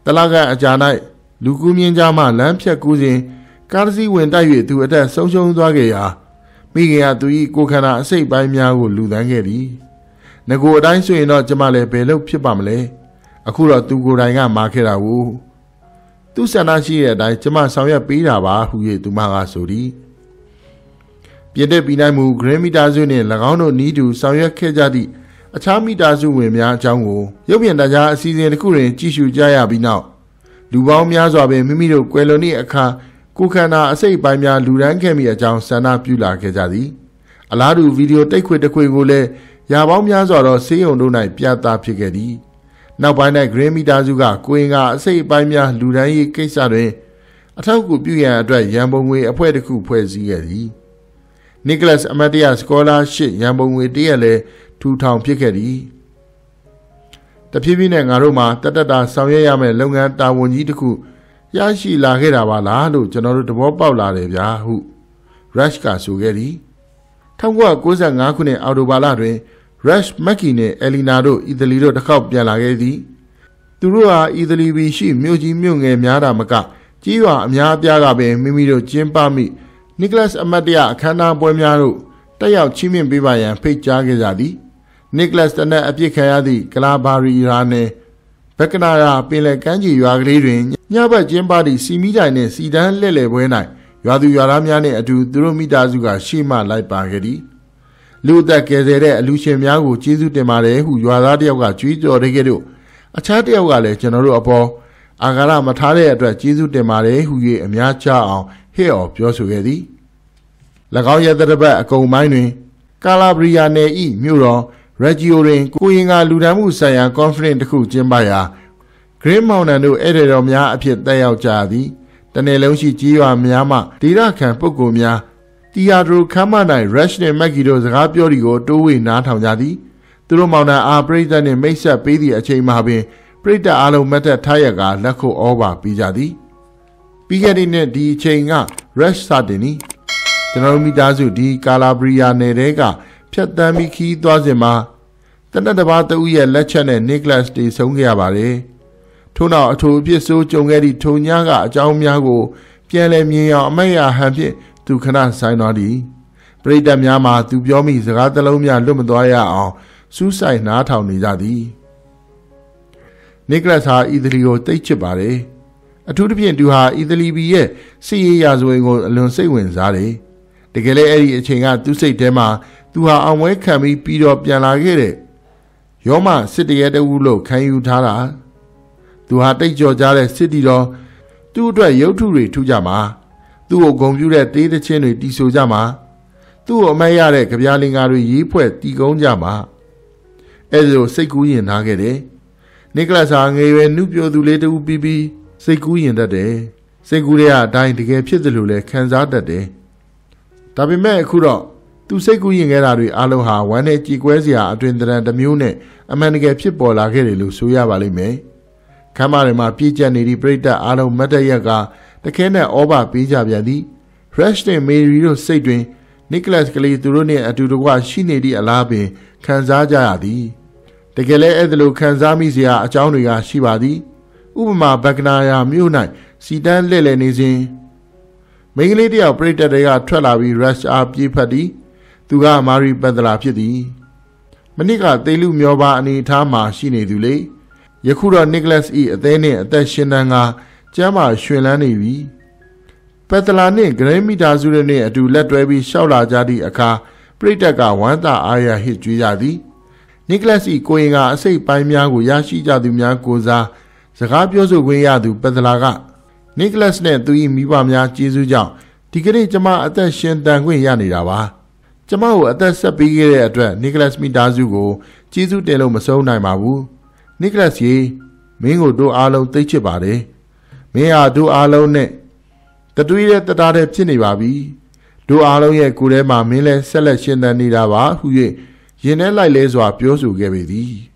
Speaker 1: တလကအကြာ၌လူကူးမြင်းကြားမှလမ်းဖြတ်ကူးစဉ်ကားတစ်စီးဝင်တိုက်၍သူအသက်ဆုံးရှုံးသွားခဲ့ရာမိခင်ကသူ၏ကိုယ်ခန္ဓာအစိတ်ပိုင်းများကိုလူသန်းခဲ့သည်ငကိုအတိုင်းဆိုရင်တော့ကျမလည်းဘယ်လို့ဖြစ်ပါမလဲအခုတော့သူကိုယ်တိုင်ကမာခဲ့တာကိုသူဆန္ဒရှိတဲ့အတိုင်းကျမဆောင်ရွက်ပေးတာပါဟု၍သူမကဆိုသည်ပြည့်တဲ့ပြီးနိုင်မှုဂရင်းမီတာစုနှင့်၎င်းတို့နီးတူဆောင်ရွက်ခဲ့ကြသည့်အခြားမီတာစုဝင်များအကြောင်းကိုရုပ်မြင်တရားအစီအစဉ်တစ်ခုတွင်ကြည့်ရှုကြရပြီးနောက်လူပေါင်းများစွာပင်မိမိတို့ကွယ်လွန်သည့်အခါကိုယ်ခန္ဓာအစိတ်ပိုင်းများလူရန်ခဲ့မိအကြောင်းဆန္ဒပြုလာခဲ့ကြသည်အလားတူဗီဒီယိုတိတ်ခွေတစ်ခွေကိုလည်းရာပေါင်းများစွာသောဆေးရုံတို့၌ပြသဖြစ်ခဲ့သည်နောက်ပိုင်း၌ဂရင်းမီတာစုကကိုင်ကအစိတ်အပိုင်းများလူရန်ရေးကိစ္စတွင်အထောက်အကူပြုရန်အတွက်ရန်ပုံငွေအဖွဲ့တစ်ခုဖွဲ့စည်းခဲ့သည်နီကလတ်အမတ်တရစကောလာရှစ်ရန်ပုံငွေတရက်လည်းထူထောင်ဖြစ်ခဲ့သည်တဖြည်းဖြည်းနဲ့ငါတို့မှာတတတာဆောင်ရွက်ရမယ့်လုပ်ငန်းတာဝန်ကြီးတစ်ခုရရှိလာခဲ့တာပါလားလို့ကျွန်တော်တို့သဘောပေါက်လာတယ်ဗျာဟု Rush ကဆိုခဲ့သည်၁၉၉၅ခုနှစ်အောက်တိုဘာလတွင် Rush မက်ကီနဲ့အယ်လီနာတို့အီတလီတို့တစ်ခေါက်ပြန်လာခဲ့သည်သူတို့ဟာအီတလီပြည်ရှိမြို့ကြီးမြို့ငယ်များတာမကကြီးရွာအများအပြားကပင်မိမိတို့ကျင်းပမိနီကလတ်အမတ်တရအခမ်းအနားပွဲများတို့တက်ရောက်ချီးမြှင့်ပေးပါရန်ဖိတ်ကြားခဲ့ကြသည်နီကလတ်တနက်အပြစ်ခံရသည့်ကလာဘာရီရာနယ်ဘက်ကနာရာပင်လယ်ကမ်းခြေရွာကလေးတွင်ညဘက်ကျင်းပသည့်စီမီတိုင်နှင့်စီတန်းလှည့်လည်ပွဲ၌ရွာသူရွာသားများနှင့်အတူသူတို့မိသားစုကရှေ့မှလိုက်ပါခဲ့သည်လူအသက်ကယ်ဆယ်တဲ့အလူရှင်များကိုကျေးဇူးတင်ပါတယ်ဟုရွာသားတယောက်ကကြွေးကြော်တဲ့ကဲ့သို့အခြားတယောက်ကလည်းကျွန်တော်တို့အပေါ်အာဃာတမထားတဲ့အတွက်ကျေးဇူးတင်ပါတယ်ဟု၍အများချအောင်ဟစ်အော်ပြောဆိုခဲ့သည်၎င်းရဲ့တရပတ်အကုံပိုင်းတွင်ကာလာဘရီယာနယ်၏မြို့တော်ရက်ဂျီယိုတွင်ကိုရင်ကလူဒန်းမှုဆိုင်ရာကွန်ဖရင့်တစ်ခုကျင်းပရာဂရင်းမောင်နန်တို့ဧည့်သည်တော်များအဖြစ်တက်ရောက်ကြသည်တနယ်လုံးရှိကြီးရွာများမှဒေသခံပုဂ္ဂိုလ်များတီယာဒရိုခမ်းမ၌ရက်ရှ်နှင့်မက်ကီတို့စကားပြောဒီကိုတိုးဝေနားထောင်ကြသည်သူတို့မောင်နန်အားပရိသတ်နှင့်မိတ်ဆက်ပေးသည့်အချိန်မှာပင်ပရိသတ်အားလုံးမတ်တက်ထားရကလက်ခုပ်ဩဘာပေးကြသည်ပြီးခဲ့တဲ့နှစ်ဒီအချိန်ကရက်ရှ်စတင်သည်ကျွန်တော်မိသားစုဒီကာလာဘရီယာနယ်တဲကဖြတ်တန်းပြီးခီးသွားစဉ်မှာတနက်တစ်ပါးတဦးရဲ့လက်ချက်နဲ့နီကလတ်တီဆုံးခဲ့ရပါတယ်ထို့နောက်အထူးအဖြစ်ဆိုးကြုံခဲ့သည့်ထုံညာကအကြောင်းများကိုပြန်လည်မြင်အောင်အမတ်ရဟန်ဖြင့်သူခဏဆိုင်သွားသည်ပရိသတ်များမှာသူပြောမိစကားတစ်လုံးများလွတ်မသွားရအောင်စူးစိုက်နားထောင်နေကြသည်နီကလတ်ဟာအီတလီကိုတိတ်ချစ်ပါတယ်အထူးသဖြင့်သူဟာအီတလီပြည်ရဲ့စီးရေးရာဇဝင်ကိုအလွန်စိတ်ဝင်စားတယ်တကယ်လည်းအဲ့ဒီအချိန်ကသူ့စိတ်ထဲမှာသူဟာအောင်ပွဲခံပြီးပြီးတော့ပြန်လာခဲ့တဲ့ရောမစစ်တရဲတဦးလို့ခံယူထားတာသူဟာတိတ်ကြော်ကြတဲ့စစ်တီတော်သူ့အတွက်ရုပ်ထုတွေထူကြမှာသူ့ကိုဂုဏ်ပြုတဲ့တေးသချင်းတွေတီဆိုကြမှာသူ့ကိုအမတ်ရတဲ့ကြပြားလင်္ကာတွေရေးဖွဲ့တီကုန်းကြမှာအဲ့ဒီလိုစိတ်ကူးရင်နာခဲ့တယ်နီကလတ်ဟာငယ်ရွယ်နှုတ်ပြသူလေးတူပြီးပြီးစိတ်ကူးရင်တတ်တယ်စိတ်ကူးတဲ့အတိုင်းတကယ်ဖြစ်တယ်လို့လည်းခံစားတတ်တယ်ဒါပေမဲ့အခုတော့သူစိတ်ကူးရင်ခဲ့တာတွေအလုံးဟာဝမ်းနဲ့ကြည်ကွဲစရာအတွင်တရံတစ်မျိုးနဲ့အမှန်တကယ်ဖြစ်ပေါ်လာခဲ့တယ်လို့ဆိုရပါလိမ့်မယ်ခမ်းမတွေမှာပြည့်ကျက်နေသည့်ပြိတ္တအားလုံးမတ်တရက်ကတခဲနဲ့ဩဘာပေးကြပြန်သည်ရက်ရှ်နဲ့မေရီတို့စိတ်တွင်နီကလတ်ကလေးသူတို့နှင့်အတူတကွရှိနေသည့်အလားပင်ခံစားကြရသည်တကယ်လည်းအဲ့ဒါလိုခံစားမိစရာအကြောင်းတွေကရှိပါသည်ဥပမာဘက်ကနာယာမြို့၌စီတန်းလှည့်လည်နေစဉ်မိန်းကလေးတယောက်ပြိတ္တတွေကထွက်လာပြီးရက်ရှ်အားပြေးဖက်သည်သူကမာရီပန်ဒလာဖြစ်သည်မနစ်ကသေလူမျောပါအနေထားမှာရှိနေသူလေယခုတော့နီကလတ်၏အသေးနှင့်အသက်ရှင်တန်းကကျမ်းမာရွှင်လန်းနေပြီပက်တလာနှင့်ဂရင်းမီတာစုတွေနှင့်အတူလက်တွဲပြီးရှောက်လာကြသည့်အခါပရိသတ်ကဝမ်းသာအားရဟစ်ကြွေးကြသည်နီကလတ်၏ကိုရင်ကအစိတ်ပိုင်းများကိုရရှိကြသူများကိုစားစကားပြောဆိုခွင့်ရသူပက်တလာကနီကလတ်နှင့်သူ၏မိဘများကျေးဇူးကြောင့်ဒီကနေ့ကျမအသက်ရှင်တန်ခွင့်ရနေတာပါကျမကိုအသက်ဆက်ပေးခဲ့တဲ့အတွက်နီကလတ်မိသားစုကိုကျေးဇူးတင်လို့မဆုံးနိုင်ပါဘူးနီကလတ်ရေမင်းကိုတို့အားလုံးသိချစ်ပါတယ်မင်းဟာတို့အားလုံးနဲ့တတွေးတဲ့တတားတဲ့ဖြစ်နေပါပြီတို့အားလုံးရဲ့ကိုယ်ထဲမှာမင်းလဲဆက်လက်ရှင်သန်နေတာပါဟု၍ရင်ထဲလိုက်လဲစွာပြောဆိုခဲ့ပေသည်